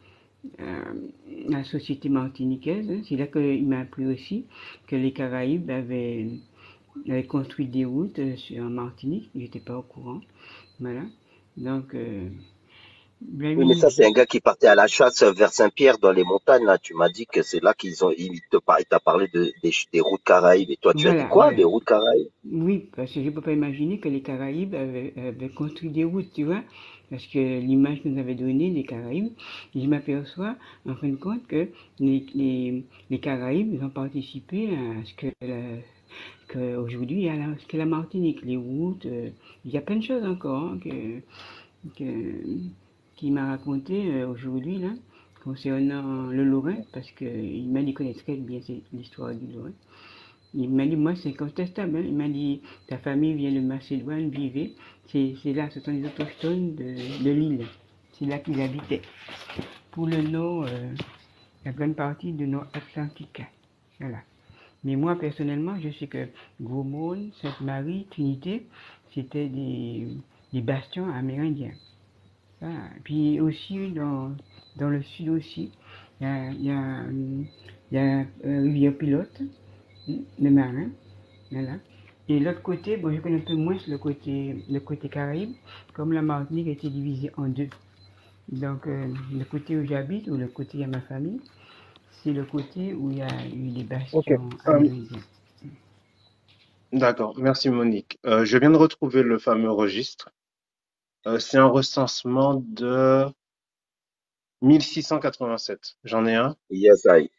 à la société martiniquaise. Hein. C'est là qu'il m'a appris aussi que les Caraïbes avaient, avaient construit des routes euh, en Martinique. Je n'étais pas au courant. Voilà. Donc, euh, Oui, mais ça, c'est un Blamingji, gars qui partait à la chasse vers Saint-Pierre dans les montagnes, là. Tu m'as dit que c'est là qu'ils ont, il te par- il t'a parlé de, des, des routes Caraïbes. Et toi, tu as dit voilà, quoi? voilà. Des routes Caraïbes? Oui, parce que je ne peux pas imaginer que les Caraïbes avaient, avaient construit des routes, tu vois. Parce que l'image que nous avait donnée des Caraïbes, je m'aperçois en fin de compte que les, les, les Caraïbes ils ont participé à ce que la- que aujourd'hui il y a la, ce que la Martinique, les routes, euh, il y a plein de choses encore hein, que, que, qu'il m'a raconté euh, aujourd'hui là concernant le Lorrain, parce qu'il m'a dit connaît très bien l'histoire du Lorrain. Il m'a dit, moi, c'est contestable. Hein. Il m'a dit, ta famille vient de Macédoine, vivait. C'est, c'est là, ce sont les autochtones de, de l'île. C'est là qu'ils habitaient. Pour le nord, euh, la grande partie du nord atlantique. Voilà. Mais moi, personnellement, je sais que Gros-Monde, Sainte-Marie, Trinité, c'était des, des bastions amérindiens. Voilà. Puis aussi, dans, dans le sud aussi, il y a, il y a, il y a euh, Rivière Pilote, le marin. Voilà. Et l'autre côté, bon, je connais un peu moins le côté, le côté Caraïbe, comme la Martinique a été divisée en deux. Donc, euh, le côté où j'habite, ou le côté où il y a ma famille, c'est le côté où il y a eu les Ok. bastions Euh, amérindiens. d'accord. Merci, Monique. Euh, je viens de retrouver le fameux registre. Euh, c'est un recensement de mille six cent quatre-vingt-sept. J'en ai un. Yes, I.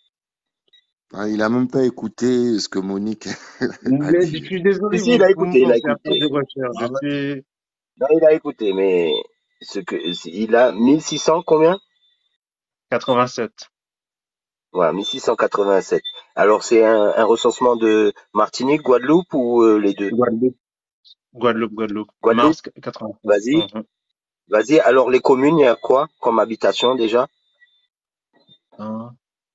Ah, il a même pas écouté ce que Monique a Mais je dit. suis Si, désolé, si, vous, il a vous me écouté, il a forcez à faire écouté. des recherches. Je Ah ouais. suis Non, il a écouté, mais ce que, il a mille six cents combien? quatre-vingt-sept. Voilà, mille six cent quatre-vingt-sept. Alors, c'est un, un recensement de Martinique, Guadeloupe ou euh, les deux? Guadeloupe. Guadeloupe, Guadeloupe. Guadeloupe? Mars quatre-vingt-sept. Vas-y, Mhm. vas-y. Alors, les communes, il y a quoi comme habitation déjà? Un.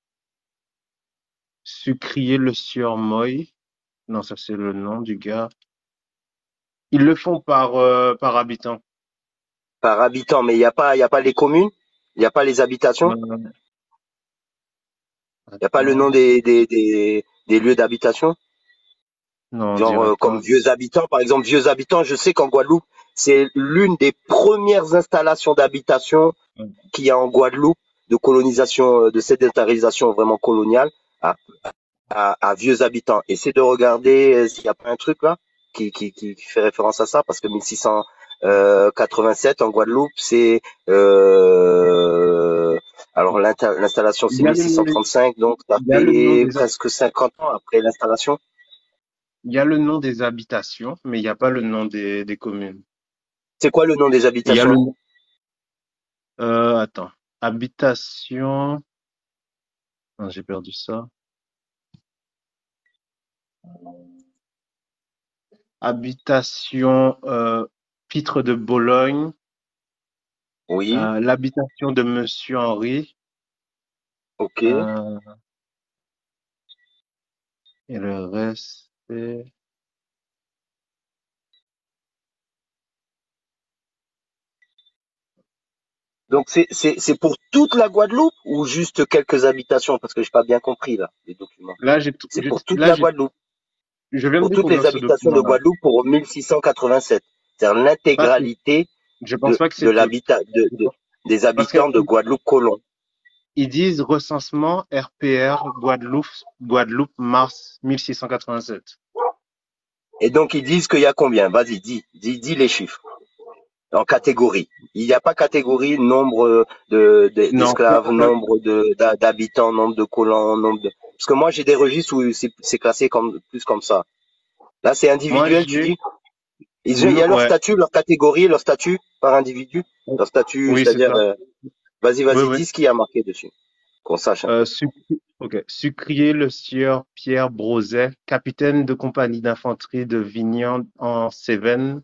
Sucrier-le-Sieur-Moy. Non, ça c'est le nom du gars. Ils le font par, euh, par habitant. Par habitant, mais il n'y a pas, il y a pas les communes? Il n'y a pas les habitations? Euh, Il n'y a pas le nom attends. des, des, des, des lieux d'habitation? Non, on Genre dirait euh, comme pas. Vieux Habitants, par exemple, Vieux Habitants, je sais qu'en Guadeloupe, c'est l'une des premières installations d'habitation qu'il y a en Guadeloupe. de colonisation, de sédentarisation vraiment coloniale à, à, à vieux habitants. Essaie de regarder s'il n'y a pas un truc là qui, qui, qui, qui fait référence à ça, parce que mille six cent quatre-vingt-sept en Guadeloupe, c'est euh, alors l'installation c'est mille six cent trente-cinq, donc ça fait presque cinquante ans après l'installation. Il y a le nom des habitations, mais il n'y a pas le nom des, des communes. C'est quoi le nom des habitations? Il y a le... euh, attends, habitation. Ah, j'ai perdu ça. Habitation euh, Pitre de Bologne. Oui. Euh, l'habitation de Monsieur Henri. Ok. Euh, et le reste, c'est... Donc c'est c'est c'est pour toute la Guadeloupe ou juste quelques habitations, parce que j'ai pas bien compris là les documents. Là j'ai c'est je, pour toute là, la Guadeloupe. Je viens pour de toutes les habitations de Guadeloupe pour mille six cent quatre-vingt-sept. C'est-à-dire l'intégralité je pense de, pas que de l'habitat de, de, des habitants de Guadeloupe colon. Ils disent recensement R P R Guadeloupe Guadeloupe mars mille six cent quatre-vingt-sept. Et donc ils disent qu'il y a combien? Vas-y, dis, dis, dis les chiffres. En catégorie. Il n'y a pas catégorie nombre de, de d'esclaves, non, nombre de d'habitants, nombre de colons, nombre de. Parce que moi j'ai des registres où c'est, c'est classé comme plus comme ça. Là c'est individuel, moi, tu dis. Ils, oui, il y a leur ouais. statut, leur catégorie, leur statut par individu. Leur statut, oui, c'est-à-dire. Euh, vas-y, vas-y, oui, dis oui. ce qu'il y a marqué dessus. Qu'on sache. Euh, sucri... okay. Sucrier le sieur Pierre Brozet, capitaine de compagnie d'infanterie de Vignan en Cévennes.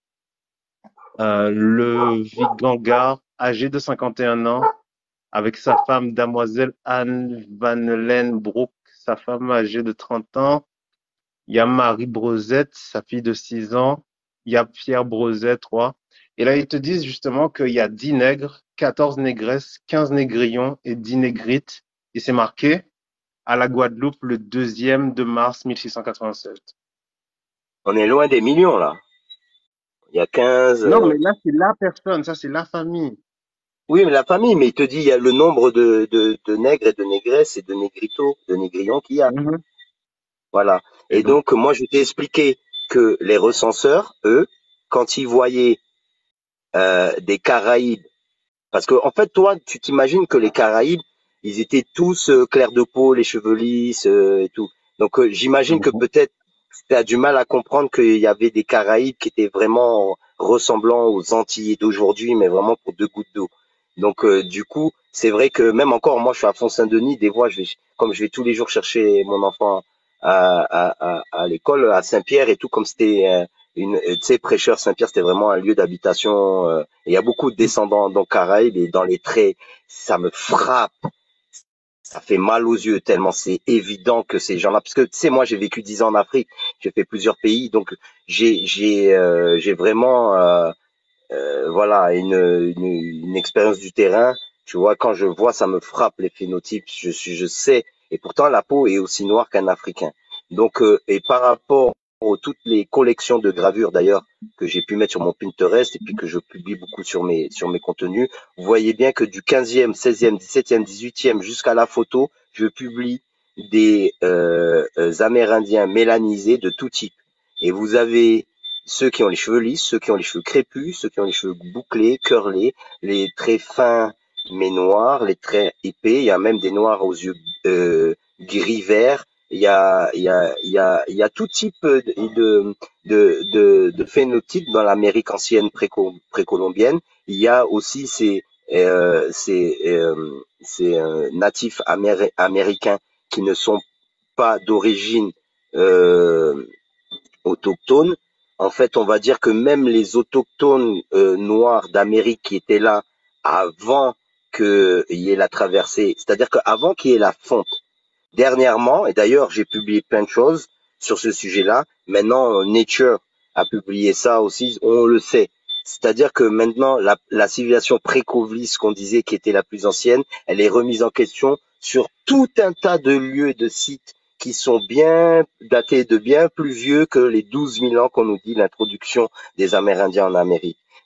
Euh, le Vigangard, âgé de cinquante et un ans, avec sa femme, Damoiselle Anne Van Broek, sa femme âgée de trente ans. Il y a Marie Brozette, sa fille de six ans. Il y a Pierre Brozet, trois. Et là, ils te disent justement qu'il y a dix nègres, quatorze négresses, quinze négrillons et dix négrites. Et c'est marqué à la Guadeloupe le deuxième de mars mille six cent quatre-vingt-sept. On est loin des millions, là. Il y a quinze... Non, mais là, c'est la personne. Ça, c'est la famille. Oui, mais la famille, mais il te dit, il y a le nombre de, de, de nègres et de négresses et de négritos, de négrillons qu'il y a. Mm-hmm. Voilà. Et, et donc, donc, moi, je t'ai expliqué que les recenseurs, eux, quand ils voyaient euh, des Caraïbes, parce que en fait, toi, tu t'imagines que les Caraïbes, ils étaient tous euh, clairs de peau, les cheveux lisses euh, et tout. Donc, euh, j'imagine mm-hmm. que peut-être tu as du mal à comprendre qu'il y avait des Caraïbes qui étaient vraiment ressemblant aux Antillais d'aujourd'hui, mais vraiment pour deux gouttes d'eau. Donc, euh, du coup, c'est vrai que même encore, moi, je suis à Font-Saint-Denis, des fois, je vais, comme je vais tous les jours chercher mon enfant à, à, à, à l'école, à Saint-Pierre et tout, comme c'était euh, une, tu sais, prêcheur Saint-Pierre, c'était vraiment un lieu d'habitation. Euh, il y a beaucoup de descendants dans Caraïbes et dans les traits, ça me frappe. Ça fait mal aux yeux tellement c'est évident que ces gens-là, parce que tu sais, moi j'ai vécu dix ans en Afrique, j'ai fait plusieurs pays, donc j'ai j'ai euh, j'ai vraiment euh, euh, voilà une, une une expérience du terrain. Tu vois, quand je vois, ça me frappe les phénotypes. Je suis, je sais, et pourtant la peau est aussi noire qu'un Africain. Donc euh, et par rapport aux toutes les collections de gravures d'ailleurs que j'ai pu mettre sur mon Pinterest et puis que je publie beaucoup sur mes sur mes contenus, vous voyez bien que du quinzième, seizième, dix-septième, dix-huitième jusqu'à la photo, je publie des euh, Amérindiens mélanisés de tout type. Et vous avez ceux qui ont les cheveux lisses, ceux qui ont les cheveux crépus, ceux qui ont les cheveux bouclés, curlés, les traits fins mais noirs, les traits épais. Il y a même des noirs aux yeux euh, gris-vert. Il y a, il y a, il y a, il y a tout type de, de, de, de phénotypes dans l'Amérique ancienne précolombienne. Il y a aussi ces, euh, ces, euh, ces euh, natifs améri- américains qui ne sont pas d'origine euh, autochtone. En fait, on va dire que même les autochtones euh, noirs d'Amérique qui étaient là avant qu'il y ait la traversée, c'est-à-dire qu'avant qu'il y ait la fonte, dernièrement, et d'ailleurs j'ai publié plein de choses sur ce sujet-là, maintenant Nature a publié ça aussi, on le sait. C'est-à-dire que maintenant la, la civilisation pré-Clovis qu'on disait qui était la plus ancienne, elle est remise en question sur tout un tas de lieux et de sites qui sont bien datés de bien plus vieux que les douze mille ans qu'on nous dit l'introduction des Amérindiens en Amérique.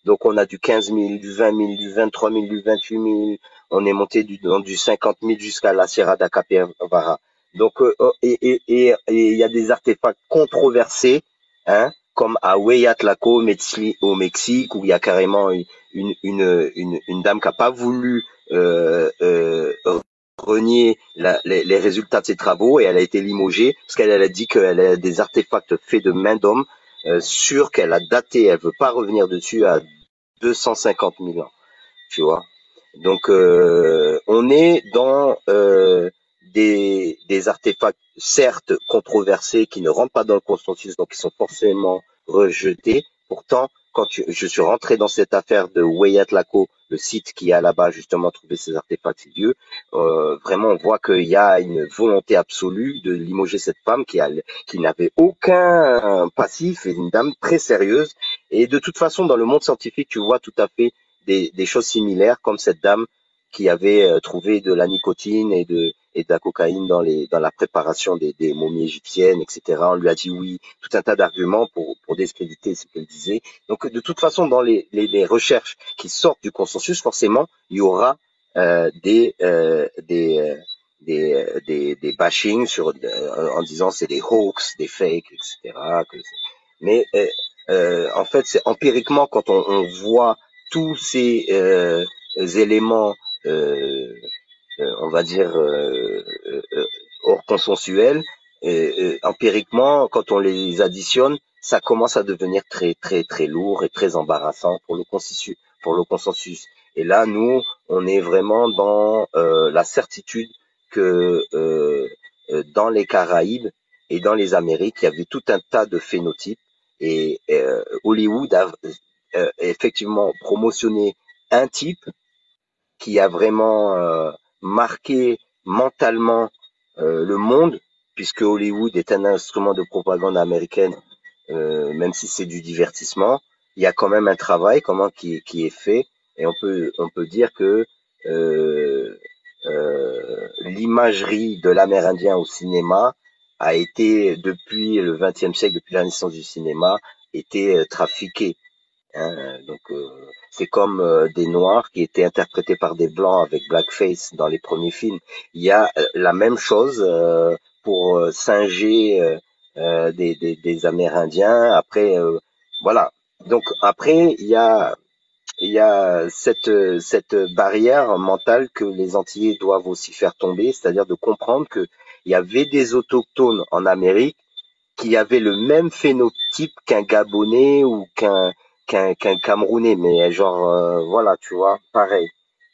Donc on a du quinze mille, du vingt mille, du vingt-trois mille, du vingt-huit mille. On est monté du, dans du cinquante mille jusqu'à la Sierra da Capivara. Donc euh, et et et il y a des artefacts controversés, hein, comme à Hueyatlaco, au Mexique, où il y a carrément une une une une, une dame qui a pas voulu euh, euh, renier la, les, les résultats de ses travaux et elle a été limogée parce qu'elle elle a dit qu'elle a des artefacts faits de main d'homme euh, sûrs qu'elle a daté. Elle veut pas revenir dessus à deux cent cinquante mille ans, tu vois. Donc euh, on est dans euh, des, des artefacts certes controversés qui ne rentrent pas dans le consensus, donc qui sont forcément rejetés. Pourtant, quand tu, je suis rentré dans cette affaire de Hueyatlaco, le site qui a là-bas justement trouvé ces artefacts, ces dieux, euh, vraiment on voit qu'il y a une volonté absolue de limoger cette femme qui, a, qui n'avait aucun passif, et une dame très sérieuse. Et de toute façon, dans le monde scientifique, tu vois tout à fait des, des choses similaires, comme cette dame qui avait euh, trouvé de la nicotine et de, et de la cocaïne dans, les, dans la préparation des, des momies égyptiennes, et cetera. On lui a dit oui, tout un tas d'arguments pour, pour discréditer ce qu'elle disait. Donc, de toute façon, dans les, les, les recherches qui sortent du consensus, forcément, il y aura euh, des, euh, des, euh, des, euh, des, des bashings sur, euh, en disant c'est des hoax, des fakes, et cetera. Que Mais euh, euh, en fait, c'est empiriquement quand on, on voit tous ces euh, éléments, euh, euh, on va dire, euh, euh, hors consensuels, euh, euh, empiriquement, quand on les additionne, ça commence à devenir très, très, très lourd et très embarrassant pour le consensus. Pour le consensus. Et là, nous, on est vraiment dans euh, la certitude que euh, euh, dans les Caraïbes et dans les Amériques, il y avait tout un tas de phénotypes. Et euh, Hollywood a euh, effectivement promotionné un type qui a vraiment euh, marqué mentalement euh, le monde, puisque Hollywood est un instrument de propagande américaine, euh, même si c'est du divertissement, il y a quand même un travail comment qui, qui est fait, et on peut on peut dire que euh, euh, l'imagerie de l'Amérindien au cinéma a été depuis le vingtième siècle, depuis la naissance du cinéma, été euh, trafiquée. Hein, donc euh, c'est comme euh, des noirs qui étaient interprétés par des blancs avec blackface dans les premiers films. Il y a euh, la même chose euh, pour euh, singer euh, euh, des, des, des Amérindiens. Après, euh, voilà. Donc après, il y a il y a cette cette barrière mentale que les Antillais doivent aussi faire tomber, c'est-à-dire de comprendre que il y avait des autochtones en Amérique qui avait le même phénotype qu'un Gabonais ou qu'un qu'un qu'un Camerounais, mais genre euh, voilà, tu vois, pareil.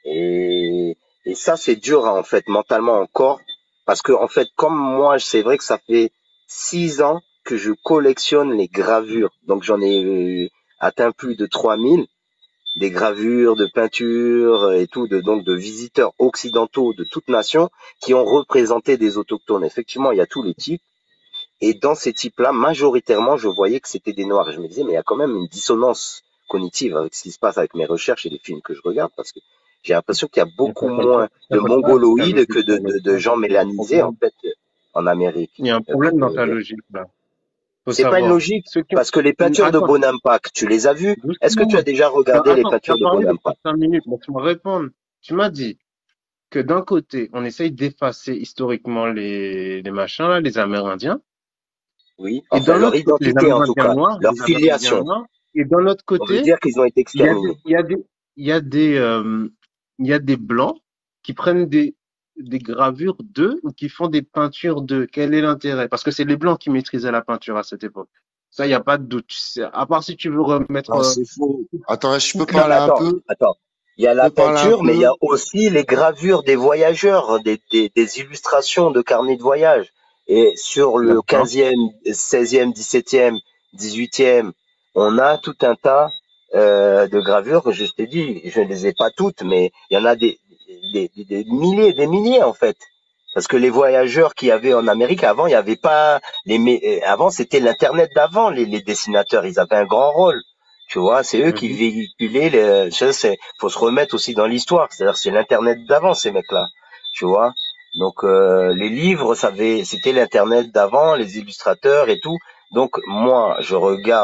Et et ça c'est dur hein, en fait mentalement encore parce que en fait comme moi c'est vrai que ça fait six ans que je collectionne les gravures, donc j'en ai euh, atteint plus de trois mille des gravures de peintures et tout de donc de visiteurs occidentaux de toutes nations qui ont représenté des autochtones. Effectivement, il y a tous les types. Et dans ces types-là, majoritairement, je voyais que c'était des noirs. Et je me disais, mais il y a quand même une dissonance cognitive avec ce qui se passe avec mes recherches et les films que je regarde, parce que j'ai l'impression qu'il y a Mais beaucoup ça colle pas, moins ça de colle pas avec ta mongoloïdes que logique, de, de, de honnêtement. gens Il y a un mélanisés, en problème. fait, en Amérique. Il y a un Euh, problème Pour, dans ta euh, logique, là. Faut c'est pas une savoir. logique, Ceux qui ont... parce que les peintures de Attends, Bonampak, tu les as vues? Est-ce que tu as doucement. déjà T'as- regardé les Attends, tu as peintures de parlé depuis Bonampak? cinq minutes, laisse-moi répondre. Tu m'as dit que d'un côté, on essaye d'effacer historiquement les, les machins, là, les Amérindiens, Oui, et enfin d'un leur autre côté, les identité en tout Amérindiens cas, noirs, leur les Amérindiens filiation. noirs, et d'un autre On veut côté, dire qu'ils ont été il y a des, exterminés. il y a des, il y a des, euh, il y a des blancs qui prennent des, des gravures d'eux ou qui font des peintures d'eux. Quel est l'intérêt? Parce que c'est les blancs qui maîtrisaient la peinture à cette époque. Ça, il n'y a pas de doute. C'est- À part si tu veux remettre Non, euh, c'est faux. Attends, je peux toutes Non, les... mais parler un attends, peu? attends. Il y a Je la peux parler un peinture, mais il y a peu? aussi les gravures des voyageurs, des, des, des illustrations de carnets de voyage. Et sur le D'accord. quinzième, seizième, dix-septième, dix-huitième, on a tout un tas euh, de gravures. Je t'ai dit, je ne les ai pas toutes, mais il y en a des, des, des, des milliers, des milliers en fait. Parce que les voyageurs qu'il y avait en Amérique, avant, il n'y avait pas les, mé- avant, c'était l'Internet d'avant, les, les dessinateurs, ils avaient un grand rôle. Tu vois, c'est eux qui Mhm. véhiculaient les, ça, c'est, faut se remettre aussi dans l'histoire. C'est-à-dire, c'est l'internet d'avant, ces mecs-là. Tu vois. Donc, euh, les livres, ça avait, c'était l'internet d'avant, les illustrateurs et tout. Donc, moi, je regarde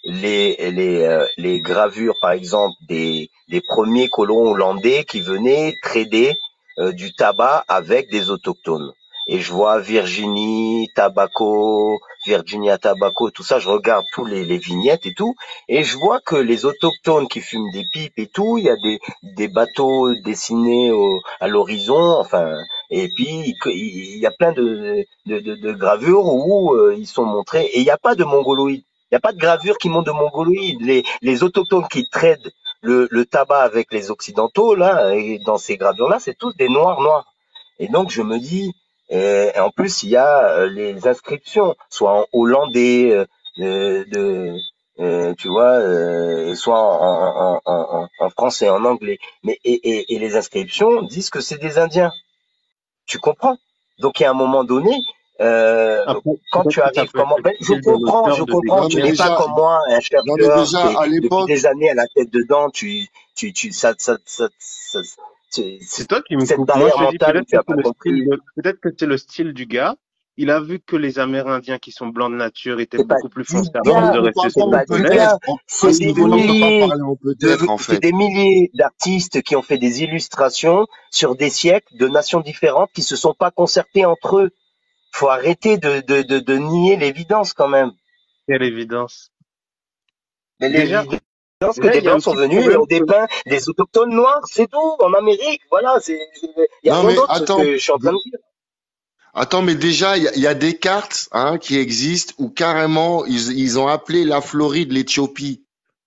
les les euh, les gravures, par exemple, des des premiers colons hollandais qui venaient trader euh, du tabac avec des autochtones. Et je vois Virginie Tobacco, Virginia Tobacco, tout ça, je regarde tous les, les vignettes et tout, et je vois que les autochtones qui fument des pipes et tout, il y a des des bateaux dessinés au, à l'horizon, enfin, et puis il y a plein de de, de, de gravures où euh, ils sont montrés, et il n'y a pas de mongoloïdes. Il n'y a pas de gravure qui montre de mongoloïdes. Les, les autochtones qui traitent le, le tabac avec les occidentaux, là, et dans ces gravures-là, c'est tous des noirs noirs. Et donc, je me dis, et en plus, il y a euh, les inscriptions, soit en hollandais, euh, de, de euh, tu vois, euh, soit en, en, en, en, en français, en anglais. Mais et, et, et les inscriptions disent que c'est des Indiens. Tu comprends? Donc, il y a un moment donné, euh, Après, quand peut-être tu que ça arrives, peut être comment, le ben, je style de comprends, je l'auteur de comprends, Non, tu mais n'es décrire. pas déjà, comme moi, un non, mais chercheur déjà, qui est à depuis l'époque, des années à la tête dedans, tu, tu, tu, ça, ça, ça, ça, tu- C'est toi qui me cette coupes. Moi, barrière je te dis mentale, peut-être tu que as c'est pas le style compris. de, peut-être que c'est le style du gars. Il a vu que les Amérindiens qui sont blancs de nature étaient C'est pas beaucoup plus du foncés à non, mais force gars, de on rester parle c'est pas sur le en pas du soleil. peut-être. gars, On- À c'est ce des niveau-là, on peut pas milliers parler en de, peut-être, en c'est fait. des milliers d'artistes qui ont fait des illustrations sur des siècles de nations différentes qui se sont pas concertés entre eux. Faut arrêter de, de, de, de nier l'évidence quand même. Quelle évidence. Mais Déjà, l'évidence que déjà, des il y a un blancs sont petit venus et problème ont que, dépeint des autochtones noirs, c'est tout, en Amérique. Voilà, c'est, il y a Non, rien mais d'autre attends, que je suis en train de dire. attends, mais déjà, il y, a il y a des cartes hein, qui existent où carrément ils, ils ont appelé la Floride l'Éthiopie.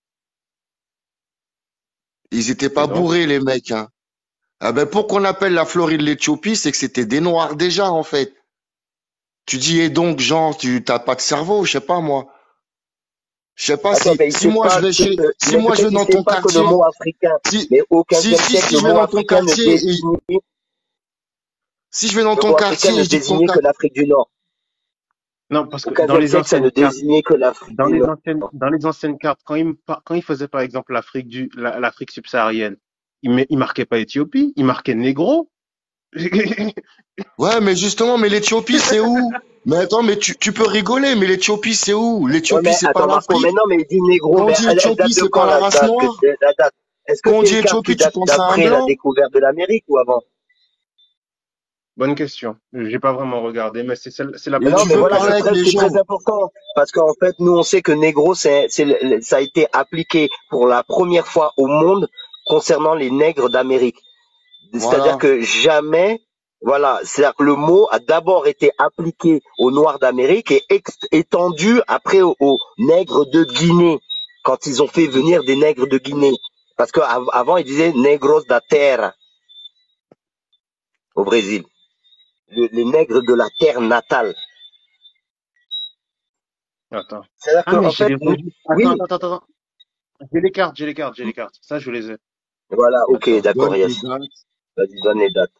Ils étaient et pas donc, bourrés, les mecs. Hein. Ah ben, pour qu'on appelle la Floride l'Éthiopie, c'est que c'était des Noirs déjà, en fait. Tu dis, et donc, genre, tu t'as pas de cerveau, je sais pas moi. Je sais pas Attends, si, mais il si sait moi je pas vais que, chez, si mais moi je peut-être vais il dans sait ton pas que le quartier, mot africain, si, mais au si, quinzième si, siècle, si le je vais mot dans ton africain ne quartier et, désignait, si je vais dans le ton mot africain quartier ne et je dis que ton désignait que quartier, l'Afrique du Nord. non, parce Au que dans quinzième les siècle, ça ne anciennes cartes, désignait que l'Afrique dans du les Nord. anciennes, dans les anciennes cartes, quand il, me par- quand il faisait par exemple l'Afrique du, la- l'Afrique subsaharienne, il, met- il marquait pas Éthiopie, il marquait Négro. ouais, mais justement, mais l'Éthiopie, c'est où? Mais attends, mais tu, tu peux rigoler, mais l'Éthiopie, c'est où? Ouais, L'Éthiopie, mais c'est pas attends, Marco, mais l'Afrique? non, mais il dit négro, Quand on mais dit elle, elle Éthiopie, date de c'est pas quand la la race date que, noire? la date? Est-ce que Quand on c'est dit une carte qui Éthiopie, tu date penses à un d'après la blanc? découverte de l'Amérique ou avant? Bonne question. J'ai pas vraiment regardé, mais c'est celle- c'est la Mais Non, tu plus mais veux voilà, parler c'est populaire. avec très, les c'est très gens. important parce qu'en fait, nous, on sait que négro, c'est, c'est, le- ça a été appliqué pour la première fois au monde concernant les nègres d'Amérique. C'est-à-dire Voilà. que jamais, voilà, c'est-à-dire que le mot a d'abord été appliqué aux Noirs d'Amérique et ex- étendu après aux, aux nègres de Guinée quand ils ont fait venir des nègres de Guinée. Parce qu'avant, ils disaient negros da terra au Brésil, les, les nègres de la terre natale. Attends. C'est-à-dire Ah, mais qu'en j'ai fait, les nous- revues. Attends, oui, attends, attends, attends. J'ai les cartes, j'ai les cartes, j'ai les cartes. Ça, je les ai. voilà, ok, Attends. d'accord, Donne tes yes. dates. Vas-y, donne les dates.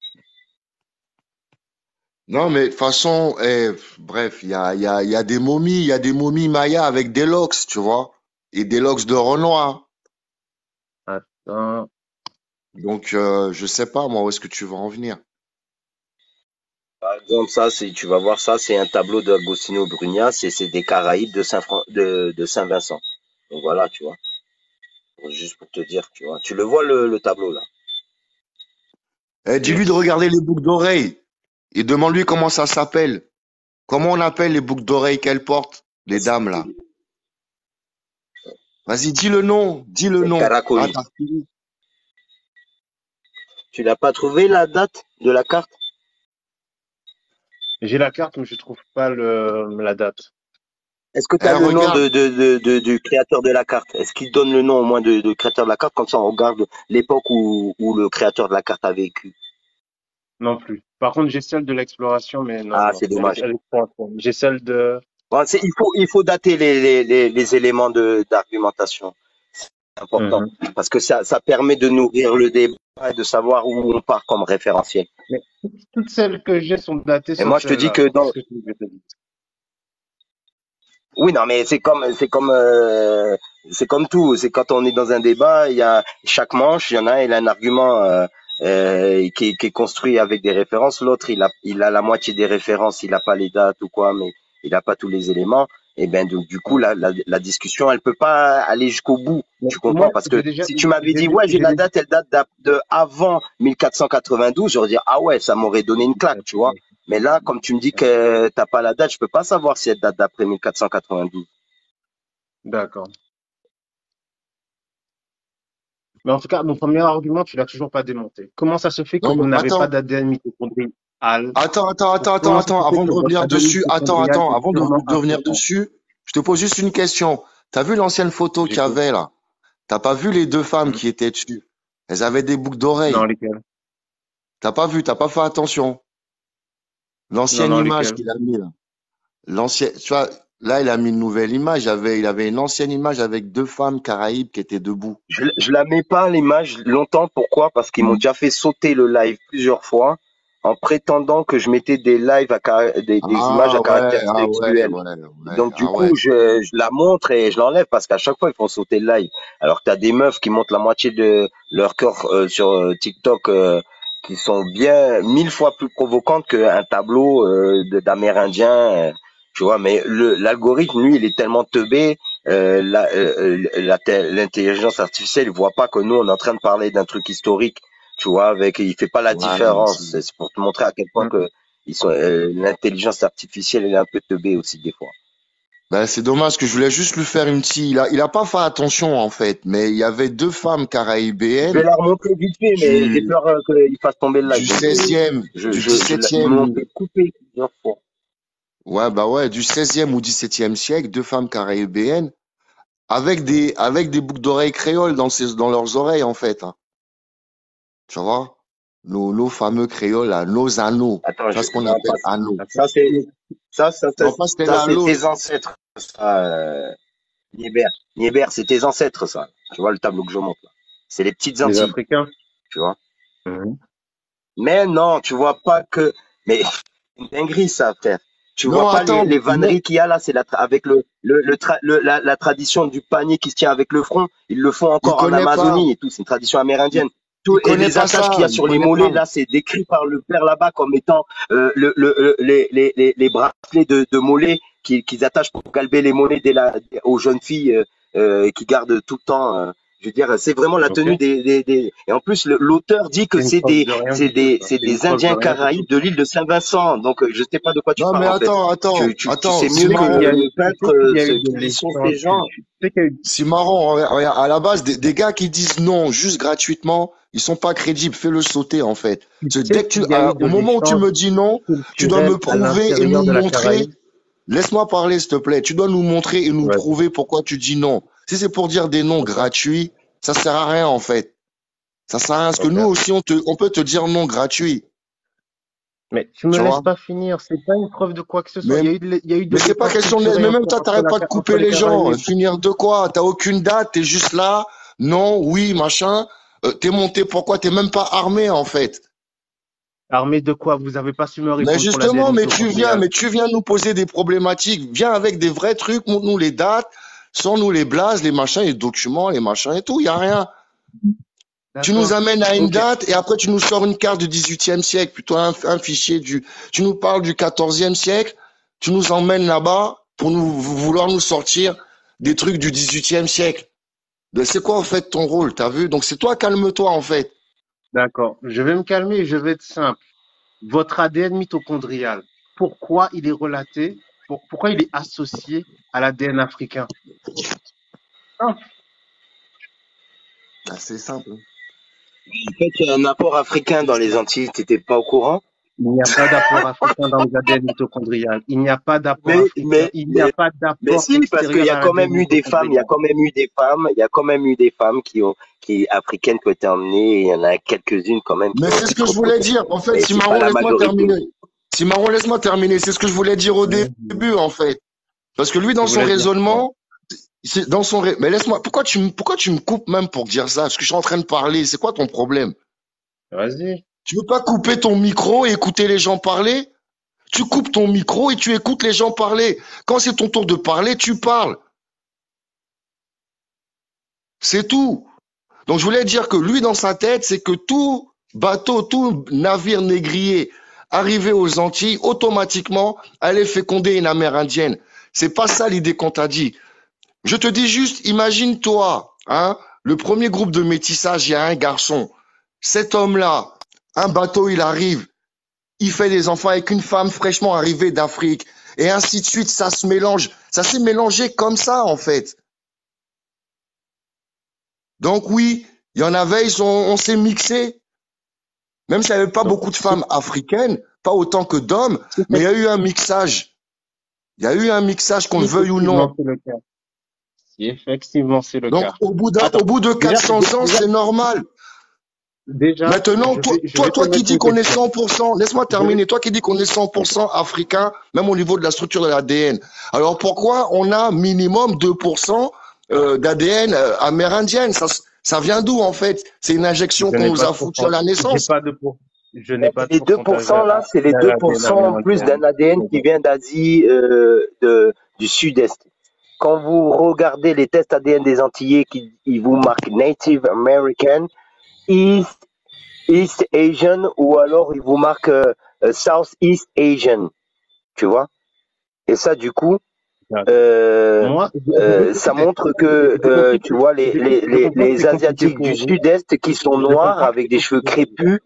Non, mais de toute façon, eh, bref, il y a, il y a, il y a des momies, il y a des momies mayas avec des locks, tu vois, et des locks de Renoir. Attends. Donc, euh, je sais pas, moi, où est-ce que tu vas en venir. Par exemple, ça, c'est, tu vas voir ça, c'est un tableau d'Agostino Brunias et c'est des Caraïbes de Saint de, de Saint-Vincent. Donc voilà, tu vois. Juste pour te dire, tu vois. Tu le vois le, le tableau là. Eh, dis-lui de Yes. regarder les boucles d'oreilles et demande-lui comment ça s'appelle. Comment on appelle les boucles d'oreilles qu'elle porte, les dames, là? Vas-y, dis le nom, dis le C'est nom. Ah, Caracoïs. t'as fini. Tu n'as pas trouvé la date de la carte? J'ai la carte, mais je trouve pas le, la date. Est-ce que tu Eh, as le nom regarde. de, de, de, de- du créateur de la carte? Est-ce qu'il donne le nom au moins de, de créateur de la carte? Comme ça, on regarde l'époque où, où le créateur de la carte a vécu. Non plus. Par contre, j'ai celle de l'exploration, mais non, Ah, non. c'est Elle est, dommage. elle est trop incroyable. J'ai celle de, Bon, c'est- il faut, il faut dater les, les, les, les éléments de, d'argumentation. C'est important. Mhm. Parce que ça, ça permet de nourrir le débat et de savoir où on part comme référentiel. Mais toutes celles que j'ai sont datées Et sauf moi, je te dis celle-là. que dans, Qu'est-ce que tu veux que je te dise? oui, non, mais c'est comme, c'est comme, euh, c'est comme tout. C'est quand on est dans un débat, il y a chaque manche, il y en a un, il a un argument euh, euh, qui, qui est construit avec des références. L'autre, il a, il a la moitié des références, il n'a pas les dates ou quoi, mais il n'a pas tous les éléments. Et ben donc du coup Ouais. la, la, la discussion elle peut pas aller jusqu'au bout. Mais Tu comprends? moi, Parce j'ai que déjà, si tu m'avais j'ai dit ouais j'ai j'ai la déjà, date, elle date d'a- de avant mille quatre cent quatre-vingt-douze, j'aurais dit ah ouais ça m'aurait donné une claque, tu vois. Mais là comme tu me dis que t'as pas la date, je peux pas savoir si elle date d'après mille quatre cent quatre-vingt-douze. d'accord. Mais en tout cas, mon premier argument, tu l'as toujours pas démonté. Comment ça se fait que Non, mais vous n'avez pas attends, d'A D N mitochondrial? attends, attends, attends, attends, Comment ça attends, se fait avant que de votre revenir A D N dessus, attends, mitochondrial attends, est avant de, purement de revenir africain? dessus, je te pose juste une question. T'as vu l'ancienne photo qu'il y J'écoute. avait là? T'as pas vu les deux femmes Hmm. qui étaient dessus? Elles avaient des boucles Non, d'oreilles. lesquels? T'as pas vu, t'as pas fait attention. Non, L'ancienne non, image lesquels? qu'il a mis là. L'ancienne, tu vois, là, il a mis une nouvelle image. Il avait, il avait une ancienne image avec deux femmes caraïbes qui étaient debout. Je, je la mets pas l'image longtemps. Pourquoi? Parce qu'ils m'ont déjà fait sauter le live plusieurs fois en prétendant que je mettais des lives à car- des, des images Ah à ouais, caractère ah ouais, sexuel. ouais, ouais, Donc du ah ouais. coup, je, je la montre et je l'enlève parce qu'à chaque fois ils font sauter le live. Alors t'as des meufs qui montrent la moitié de leur corps euh, sur euh, TikTok euh, qui sont bien mille fois plus provocantes qu'un tableau euh, de- d'Amérindiens. euh, tu vois, mais le l'algorithme lui il est tellement teubé, euh, la- euh, euh, la- l'intelligence artificielle il voit pas que nous on est en train de parler d'un truc historique. Tu vois, avec il fait pas la Ouais, différence. c'est- C'est c'est pour te montrer à quel point Hmm. que ils sont euh, l'intelligence artificielle elle est un peu teubée aussi des fois. ben, c'est dommage que je voulais juste lui faire une petite. Il a, il a pas fait attention en fait, mais il y avait deux femmes Je vais caraïbéennes la remontrer vite fait, mais j'ai du peur euh, qu'il fasse tomber le live. du Donc, euh, seizième, je, du je, je, la- ils me l'ont dix-septième. fait couper plusieurs fois. Ouais, bah ouais, du seizième ou dix-septième siècle, deux femmes caraïbéennes avec des avec des boucles d'oreilles créoles dans ses, dans leurs oreilles en fait, hein. Tu vois? Nos, nos fameux créoles là, nos anneaux. Attends, Tu vois je, ce qu'on non, appelle pas, anneaux. D'accord. ça c'est, ça, ça, ça, Non, pas ça, Stella c'est tes Loss. ancêtres, ça, euh, Nieber. Nieber, c'est tes ancêtres, ça. Tu vois le tableau que je montre là. C'est les petites Les Antilles, Africains? tu vois. Mhm. Mais non, tu vois pas que, mais une dinguerie ça, frère. Tu Non, vois pas les, attends, les mais vanneries qu'il y a là, c'est la, tra- avec le, le, le, tra- le- la, la tradition du panier qui se tient avec le front. Ils le font il encore en connaît pas. Amazonie et tout. C'est une tradition Il, amérindienne. Tout, il et connaît les pas attaches qu'il y ça, a il sur les connaît mollets, pas. là, c'est décrit par le père là-bas comme étant euh, le, le, le- les, les, les, les bracelets de, de mollets qu'ils qu'ils attachent pour galber les mollets des, la- aux jeunes filles euh, euh, qui gardent tout le temps. euh, je veux dire, c'est vraiment la Ok. tenue des, des, des... Et en plus, le- l'auteur dit que C'est une c'est preuve des, de rien c'est du tout, des, ça. c'est C'est une des preuve de Indiens rien du tout. Caraïbes de l'île de Saint-Vincent. Donc, euh, je sais pas de quoi tu Non, mais parles en fait. attends, attends, Tu, tu, tu attends, sais c'est mieux Tu sais que qu'il y marrant. a le eu, tu sais peintre qu'il euh, y a ce- eu de qui sont l'échange. ces Tu, gens. tu sais qu'il y a eu, C'est marrant. Regarde, regarde, à la base, des, des gars qui disent non, juste gratuitement, ils sont pas crédibles. Fais-le sauter, en fait. tu Parce que sais dès que tu, qu'il y a eu à- de au moment où tu l'échange me dis non, tu dois me culturel à prouver et l'intérieur nous de la montrer. Caraïbe. Laisse-moi parler, s'il te plaît. Tu dois nous montrer et nous Ouais. prouver pourquoi tu dis non. Si c'est pour dire des noms Ok. gratuits, ça sert à rien, en fait. Ça sert à rien. Parce que Ok. nous aussi, on te, on peut te dire non gratuit. Mais tu me Tu laisses vois? pas finir. C'est pas une preuve de quoi que ce soit. Mais, Il y a eu de, l'é- il y a eu de mais c'est pas l'échange question de, mais culturel même entre, toi, entre, t'arrêtes la, pas de Ca- entre couper les les gens. Caraïbes. Finir de quoi? T'as aucune date, t'es juste là. Non, oui, machin. Euh, t'es monté, pourquoi? T'es même pas armé, en fait. Armés de quoi? Vous avez pas su me Mais répondre pour l'A D N justement, mais tu viens, mitochondrial. mais tu viens nous poser des problématiques. Viens avec des vrais trucs, montre-nous les dates, sans nous les blases, les machins, les documents, les machins et tout. Y a rien. Tu nous D'accord. amènes à une Ok. date et après tu nous sors une carte du dix-huitième siècle, plutôt un, un fichier du. Tu nous parles du quatorzième siècle, tu nous emmènes là-bas pour nous vouloir nous sortir des trucs du dix-huitième siècle. Ben, c'est quoi en fait ton rôle, t'as vu? Donc c'est toi, calme-toi en fait. D'accord. Je vais me calmer et je vais être simple. Votre A D N mitochondrial, pourquoi il est relaté, pour- pourquoi il est associé à l'A D N africain? Simple. Ah, c'est simple. En fait, il y a un apport africain dans les Antilles. T'étais pas au courant? Il n'y a pas d'apport africain dans les A D N mitochondrial. Il n'y a pas d'apport Mais, africain. mais, Il n'y a mais, pas mais d'apport si, parce qu'il extérieur y a à quand même l'A D N eu des femmes, il y a mitochondrial. quand même eu des femmes, il y a quand même eu des femmes qui ont, qui, africaines qui ont été emmenées, et il y en a quelques-unes quand même qui Mais ont c'est été ce que je voulais reproduites. dire. En fait, Mais c'est pas Simaron, la laisse-moi majorité. terminer. Simaron, laisse-moi terminer. C'est ce que je voulais dire au Vas-y. début, en fait. Parce que lui, dans Tu son voulais dire quoi? raisonnement, c'est dans son rai- mais laisse-moi, pourquoi tu me, pourquoi tu me coupes même pour dire ça? Parce que je suis en train de parler. C'est quoi ton problème? Vas-y. Tu veux pas couper ton micro et écouter les gens parler? Tu coupes ton micro et tu écoutes les gens parler. Quand c'est ton tour de parler, tu parles. C'est tout. Donc je voulais dire que lui, dans sa tête, c'est que tout bateau, tout navire négrier arrivé aux Antilles, automatiquement, allait féconder une amérindienne. C'est pas ça l'idée qu'on t'a dit. Je te dis juste, imagine-toi, hein, le premier groupe de métissage, il y a un garçon. Cet homme-là, un bateau, il arrive, il fait des enfants avec une femme fraîchement arrivée d'Afrique, et ainsi de suite, ça se mélange. Ça s'est mélangé comme ça, en fait. Donc oui, il y en avait, ils sont, on s'est mixé. Même s'il n'y avait pas Donc, beaucoup de si, femmes africaines, pas autant que d'hommes, si mais il y effec- a eu un mixage. Il y a eu un mixage, qu'on si le veuille ou non. effectivement c'est le cas, si effectivement c'est le Donc cas. au bout d'un, Attends, au bout de déjà, quatre cents dé- ans, déjà, c'est normal. déjà, Maintenant, je toi, vais, je toi, vais te toi qui mettre dis une qu'on est question. cent pour cent, laisse-moi Je vais, terminer, toi qui dis qu'on est cent pour cent africain, même au niveau de la structure de l'A D N. Alors pourquoi on a minimum deux pour cent euh, d'A D N euh, amérindienne? Ça, s- ça vient d'où en fait? C'est une injection je qu'on n'ai nous pas a de foutue à pourcentage, la j'ai naissance. pas de pour, je n'ai pas de Les deux pour pourcentage cent là, c'est les deux pour d'A D N cent en plus amérindien. d'un A D N qui vient d'Asie euh, de, du Sud-Est. Quand vous regardez les tests A D N des Antillais, qui ils vous marquent Native American, East, East Asian, ou alors ils vous marquent euh, euh, Southeast Asian, tu vois. Et ça, du coup, euh, Moi, je, je vais euh, ça t'écouter. montre Je, que, je euh, comprends tu que, vois, les, je, les, je les, comprends que les c'est compliqué Asiatiques pour du vous. Sud-Est qui sont Je noirs comprends que avec c'est des cheveux compliqué pour vous. crépus,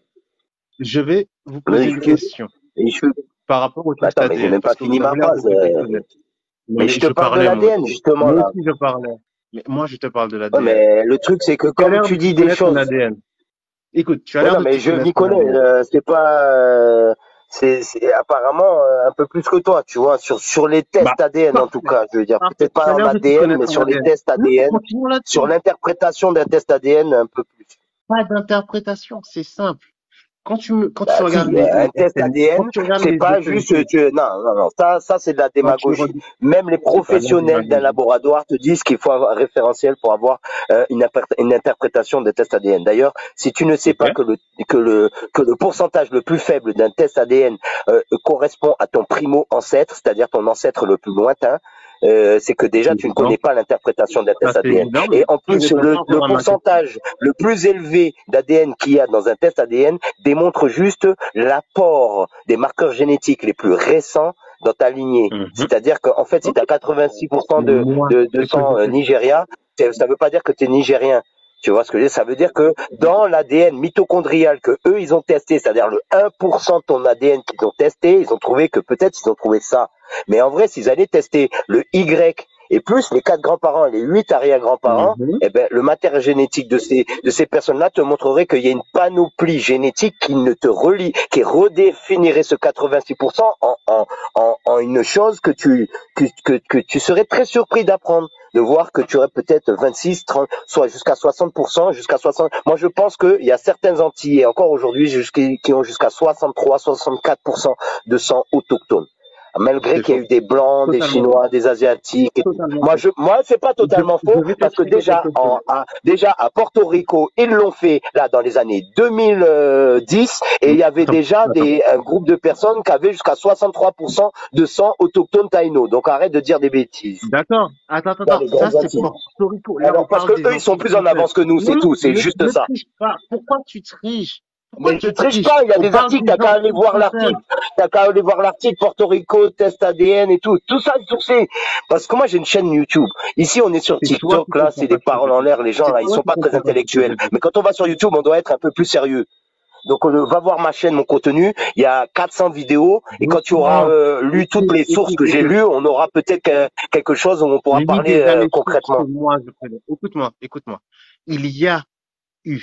Je vais vous poser les une cheveux, question les cheveux. par rapport au test Attends, mais j'ai A D N, même pas parce que fini vous ma avez l'air de phrase. très euh, connaître. Non, Mais mais je te je parle de parlais moi l'A D N, aussi. justement, Moi là. aussi, je parlais. Mais moi, je te parle de Ouais, l'A D N. mais le truc, c'est que Tu as comme l'air tu de dis t'y des connaître en choses. A D N. Écoute, tu as Ouais, l'air non, de mais t'y je m'y connaître en connais. A D N. euh, c'est pas. euh, c'est c'est apparemment euh, un peu plus que toi, tu vois, sur, sur les Bah, tests A D N en tout parfait. cas. Je veux dire, Parfait. peut-être Tu pas as en l'air de t'y A D N, mais connaître en sur les A D N. tests Non, A D N, continuons sur là-dessus. l'interprétation d'un test A D N, un peu plus. Pas d'interprétation, c'est simple. Quand tu me, quand tu Bah, regardes si, les, euh, les un test S N, quand A D N, tu regardes c'est les pas juste. S N P, Tu, non, non, non, ça, ça c'est de la quand tu démagogie. regardes, Même les c'est pas de la professionnels d'un démagogie. laboratoire te disent qu'il faut avoir un référentiel pour avoir euh, une, imper- une interprétation des tests A D N. D'ailleurs, si tu ne sais Ok. pas que le que le que le pourcentage le plus faible d'un test A D N euh, correspond à ton primo ancêtre, c'est-à-dire ton ancêtre le plus lointain, euh, c'est que déjà C'est tu ne évident. connais pas l'interprétation d'un Ça, test c'est A D N. évident, Et mais en tu ne plus, réponds le, pas le encore à ma question. pourcentage le plus élevé d'A D N qu'il y a dans un test A D N démontre juste l'apport des marqueurs génétiques les plus récents dans ta lignée. Mhm. C'est-à-dire qu'en fait, si Ok. tu as quatre-vingt-six pour cent Mais de, moi, de, de ce que je sang euh, te dis, Nigeria, c'est- ça ne veut pas dire que tu es nigérien. Tu vois ce que je veux dire? Ça veut dire que dans l'A D N mitochondrial que eux ils ont testé, c'est-à-dire le un pour cent de ton A D N qu'ils ont testé, ils ont trouvé que peut-être ils ont trouvé ça. Mais en vrai, s'ils allaient tester le Y et plus les quatre grands-parents et les huit arrière-grands-parents, Mhm. eh ben, le matériel génétique de ces, de ces personnes-là te montrerait qu'il y a une panoplie génétique qui ne te relie, qui redéfinirait ce quatre-vingt-six pour cent en, en, en, en une chose que tu, que, que, que tu serais très surpris d'apprendre, de voir que tu aurais peut-être vingt-six, trente, soit jusqu'à soixante pour cent, jusqu'à soixante. Moi, je pense qu'il y a certains Antillais, encore aujourd'hui, jusqu'à- qui ont jusqu'à soixante-trois, soixante-quatre pour cent de sang autochtone. Malgré C'est qu'il y a faux. eu des blancs, des Totalement faux. chinois, des asiatiques. Et tout. Totalement Moi, faux. je, moi, c'est pas Je, totalement je faux vais parce que t'expliquer déjà, quelque en, chose. à, déjà à Porto Rico, ils l'ont fait là dans les années deux mille dix et il y avait Attends, déjà attends. des un groupe de personnes qui avaient jusqu'à soixante-trois pour cent de sang autochtone taïno. Donc arrête de dire des bêtises. D'accord. Attends, attends, Dans attends. les Ça, grandes c'est Antilles. Porto Rico. Là, on Alors parce que parle des eux, ils sont Antilles plus en françaises. avance que nous, Non, c'est non, tout, c'est ne, juste ne ça. triche pas. Pourquoi tu triches? Pourquoi Mais je tu triche triches? pas, il y a On des parle articles, des t'as qu'à aller Antilles voir françaises. l'article, t'as qu'à aller voir l'article Porto Rico, test A D N et tout, tout ça c'est sourcé. Parce que moi j'ai une chaîne YouTube. Ici on est sur C'est toi qui TikTok, là comprends c'est pas des ce que je paroles en dis. l'air, les gens C'est là ils toi sont qui pas très comprends pas ce que je intellectuels. dis. Mais quand on va sur YouTube, on doit être un peu plus sérieux. Donc on va voir ma chaîne, mon contenu, il y a quatre cents vidéos et quand tu auras Doucement. euh, lu toutes Écoute, les sources écoute, que j'ai écoute. lues, on aura peut-être euh, quelque chose où on pourra Lis parler déjà euh, les sources que concrètement. moi je connais. Écoute-moi, écoute-moi. Il y a eu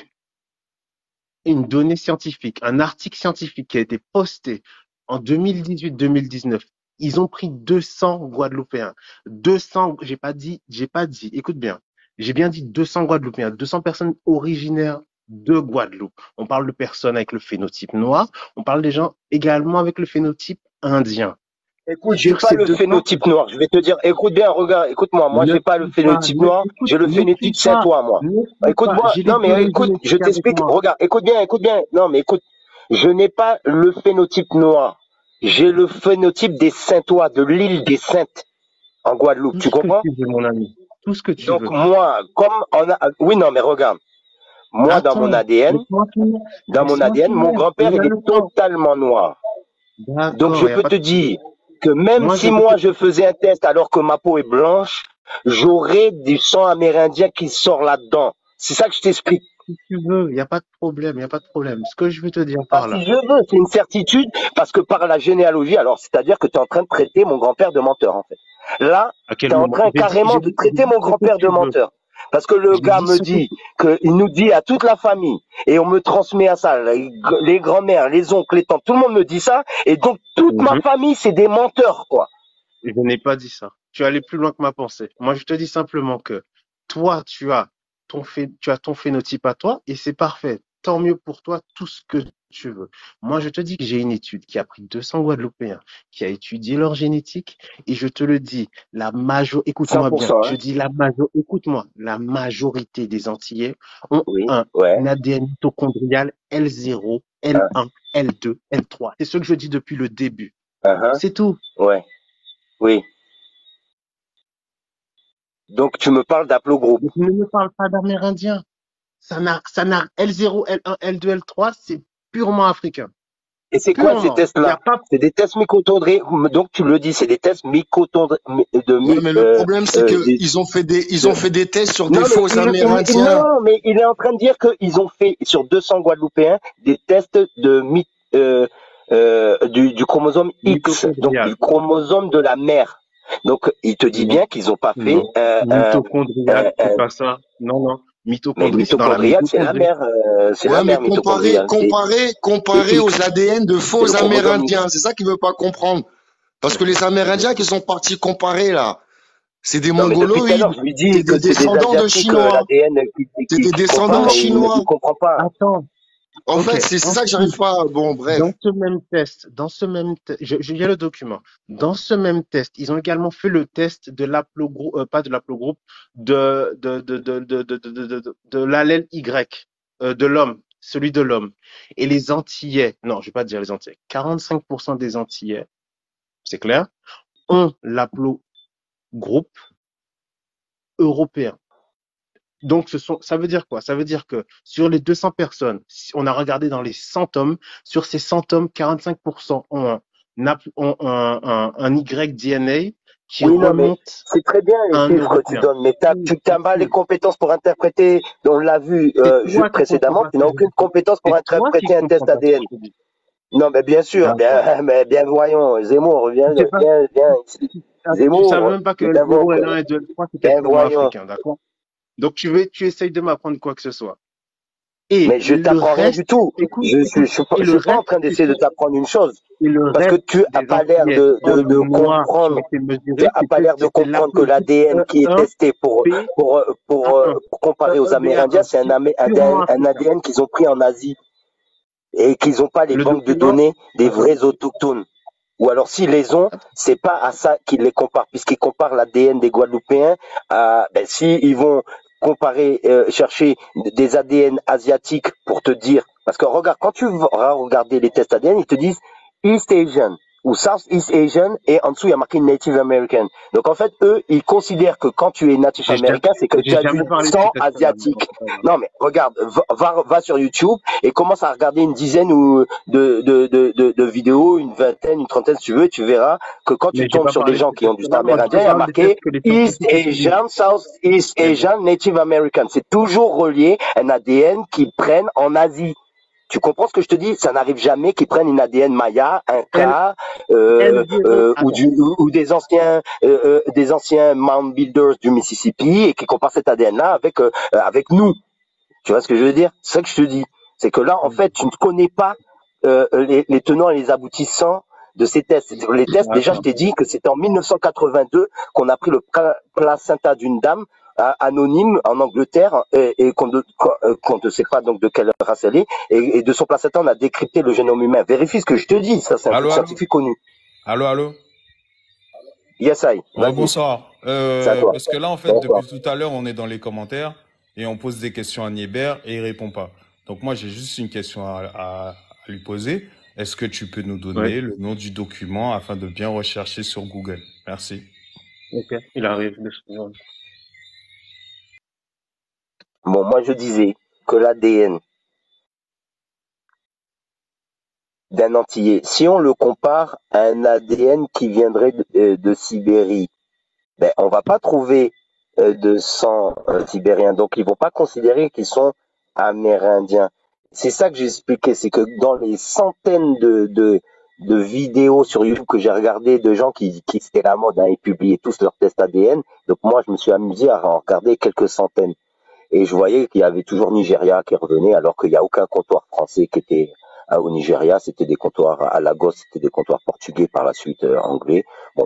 une donnée scientifique, un article scientifique qui a été posté en deux mille dix-huit deux mille dix-neuf. Ils ont pris deux cents Guadeloupéens. deux cents, j'ai pas dit, j'ai pas dit, écoute bien. J'ai bien dit deux cents Guadeloupéens, deux cents personnes originaires de Guadeloupe. On parle de personnes avec le phénotype noir. On parle des gens également avec le phénotype indien. Écoute, j'ai Sur pas ces le deux cents, phénotype noir. Je vais te dire, écoute bien, regarde, écoute-moi. Moi, ne j'ai pas le crie pas, phénotype ne, noir. écoute, J'ai le ne phénotype crie pas, saintois, moi. ne crie pas. Écoute-moi. J'ai les Non, mais données écoute, je génétiques avec t'explique. moi. Regarde, écoute bien, écoute bien. Non, mais écoute, je n'ai pas le phénotype noir. J'ai le phénotype des Saintois, de l'île des Saintes, en Guadeloupe. Tout Tu ce que comprends? tu veux, mon ami. Tout ce que tu Donc, veux. moi, comme on a, oui, non, mais regarde. Moi, dans mon Attends, A D N, laisse-moi finir. dans mon Laisse-moi A D N, mon finir. grand-père, On il a est le temps. totalement noir. Donc, D'accord, je il n'y a peux pas te de souci. dire que même Moi, si je vais moi te... je faisais un test alors que ma peau est blanche, j'aurais du sang amérindien qui sort là-dedans. C'est ça que je t'explique. Si tu veux, il n'y a pas de problème, il n'y a pas de problème. Ce que je veux te dire Pas par si là, je veux, c'est une certitude, parce que par la généalogie, alors c'est-à-dire que tu es en train de traiter mon grand-père de menteur, en fait. Là, à tu quel es en moment? train J'ai dit, carrément j'ai de dit, j'ai traiter dit mon ce que grand-père de tu veux. menteur. Parce que le J'ai gars dit me ce que dit qu'il nous dit à toute la famille, et on me transmet à ça, les, les grands-mères, les oncles, les tantes, tout le monde me dit ça, et donc toute ma Mhm. famille, c'est des menteurs, quoi. Je n'ai pas dit ça. Tu es allé plus loin que ma pensée. Moi, je te dis simplement que toi, tu as ton phé- tu as ton phénotype à toi et c'est parfait. Tant mieux pour toi, tout ce que tu veux. Moi, je te dis que j'ai une étude qui a pris deux cents Guadeloupéens, qui a étudié leur génétique et je te le dis, la major, écoute-moi bien, cent pour cent, je hein. dis la major, écoute-moi, la majorité des Antillais ont Oui, un ouais, A D N mitochondrial L zéro, L un, L deux, L trois. C'est ce que je dis depuis le début. uh-huh, C'est tout. ouais, oui. Donc tu me parles d'aplogroupe. Donc, ne me parle pas d'Amérindiens. Ça n'a, ça n'a, L zéro, L un, L deux, L trois, c'est purement africain. Et c'est quoi ces Purement. Il n'y a tests-là? pas, C'est des tests mitochondriens. Donc tu le dis, c'est des tests mitochondriens de Ouais, mi, mais le euh, problème, c'est euh, que des- ils ont fait des, ils de- ont fait des tests sur Non des mais faux il, il- il- Amérindiens. non, mais il est en train de dire qu'ils ont fait sur deux cents Guadeloupéens des tests de mi, euh, euh, du, du chromosome X, donc mitochondrial. du chromosome de la mère. Donc il te dit Non, bien qu'ils n'ont pas fait non. un, un, Mitochondrial, un, c'est un- pas ça. Non, non. mais Mitochondrie, c'est dans la mitochondrial, c'est la mitochondrie. mère, euh, c'est la Ouais, mais mère comparé, mitochondriale. C'est comparé, c'est comparé aux X, A D N de c'est le faux chromosome X. Amérindiens. C'est ça qu'il veut pas comprendre. Parce que les Amérindiens qui sont partis comparer, là, c'est des Non, mais depuis tout à l'heure, mongoloïdes. je lui C'est dis que des c'est des descendants de Asiatiques, euh, Chinois. l'A D N qui, C'est qui, des qui descendants compare de et il Chinois. ne comprend pas. Attends. En Ok. fait, c'est c'est ça que Ensuite, j'arrive pas. Bon, bref. dans ce même test, dans ce même, te- je, je lis le document. Dans ce même test, ils ont également fait le test de l'aplogroupe, euh, pas de l'aplogroupe, de de de de de de de, de, de- de l'allèle Y euh, de l'homme, celui de l'homme. Et les Antillais, non, je vais pas dire les Antillais, quarante-cinq pour cent des Antillais, c'est clair, ont l'aplogroupe européen. Donc, ce sont, ça veut dire quoi? Ça veut dire que sur les deux cents personnes, si on a regardé dans les cent hommes, sur ces cent hommes, quarante-cinq pour cent ont un, ap- ont un, un, un Y D N A qui Oui, non, mais remonte c'est très bien à les un chiffres que tu Européen. donnes, mais t'as, Cool, tu c'est n'as pas les cool. compétences pour interpréter, on l'a vu C'est euh, je- toi qui comprends précédemment, pas tu ce n'as que je aucune dis. compétence pour C'est toi qui interpréter un comprends test pas ce que A D N. je te dis. Non, mais bien sûr, D'accord. bien, mais bien voyons, Zemmour, viens, Tu sais pas, viens, viens ici. ah, tu savais Zemmour, même pas que viens L zéro, voir, L un et deux, L trois, c'était viens purement voyons. africain, d'accord? Donc, tu veux, tu essayes de m'apprendre quoi que ce soit. Et Mais je le t'apprends rien du reste, tout. écoute, Je, je, écoute, je, suis pas- et je le suis pas en reste, train c'est d'essayer de quoi? t'apprendre une chose, Et le parce que reste tu as des pas l'air Antillais de, en de, de noir qui ont comprendre. été Tu mesurés, n'as pas c'était l'air de c'était comprendre que l'aplogroupe l'A D N qui est E un testé pour, B pour, euh, pour, euh, A un, pour comparer aux Amérindiens, E E B A un, c'est un, Amé- un, purement un africain. A D N qu'ils ont pris en Asie et qu'ils n'ont pas les Le banques de document, données des vrais autochtones. Ou alors s'ils les ont, c'est pas à ça qu'ils les comparent, puisqu'ils comparent l'A D N des Guadeloupéens à, ben, si ils vont comparer, euh, chercher des A D N asiatiques pour te dire, parce que regarde, quand tu vas regarder les tests A D N, ils te disent East Asian ou South East Asian et en dessous il y a marqué Native American. Donc en fait, eux, ils considèrent que quand tu es Native j'ai jamais, American, c'est que tu j'ai as du jamais parlé de ce sang test-là, mais bon, asiatique. c'est pas grave. Non mais regarde, va, va, va sur YouTube et commence à regarder une dizaine ou de, de, de, de, de vidéos, une vingtaine, une trentaine si tu veux, tu verras que quand tu Mais j'ai tombes pas sur des parlé de gens ce qui ont du sang test-là. Moi, je te amérindien, il y a parle des tests marqué que les East scientifiques utilisent. Asian, South East Mais bon. Asian, Native American. C'est toujours relié à un A D N qu'ils prennent en Asie. Tu comprends ce que je te dis? Ça n'arrive jamais qu'ils prennent une A D N Maya, un L, K, euh, L zéro, euh, ou, attends. du, ou, ou des anciens, euh, euh, des anciens mound builders du Mississippi et qui comparent cet A D N-là avec euh, avec nous. Tu vois ce que je veux dire? C'est ça que je te dis. C'est que là, en fait, tu ne connais pas euh, les, les tenants et les aboutissants de ces tests. Les tests, déjà, je D'accord. t'ai dit que c'était en mille neuf cent quatre-vingt-deux qu'on a pris le pla- placenta d'une dame euh, anonyme en Angleterre et, et qu'on ne qu'on ne sait pas donc de quelle race elle est. Et, et de son placenta, on a décrypté le génome humain. Vérifie ce que je te dis. Ça, c'est un Allô, truc allô? scientifique connu. Allô, allô? Yes, I. Ouais, Vas-y. bonsoir. C'est à Euh, toi. parce que là, en fait, Bonsoir. depuis tout à l'heure, on est dans les commentaires et on pose des questions à Niébert et il répond pas. Donc moi, j'ai juste une question à, à, à lui poser. Est-ce que tu peux nous donner Oui. le nom du document afin de bien rechercher sur Google? Merci. Ok. Il arrive. deux secondes. Bon, moi, je disais que l'A D N d'un Antillais, si on le compare à un A D N qui viendrait de, euh, de Sibérie, ben, on va pas trouver euh, de sang euh, sibérien. Donc, ils vont pas considérer qu'ils sont amérindiens. C'est ça que j'ai expliqué, c'est que dans les centaines de, de, de vidéos sur YouTube que j'ai regardé de gens qui, qui c'était la mode, hein, ils publiaient tous leurs tests A D N. Donc, moi, je me suis amusé à en regarder quelques centaines. Et je voyais qu'il y avait toujours Nigeria qui revenait, alors qu'il n'y a aucun comptoir français qui était euh, au Nigeria. C'était des comptoirs à Lagos, c'était des comptoirs portugais, par la suite euh, anglais. Bon,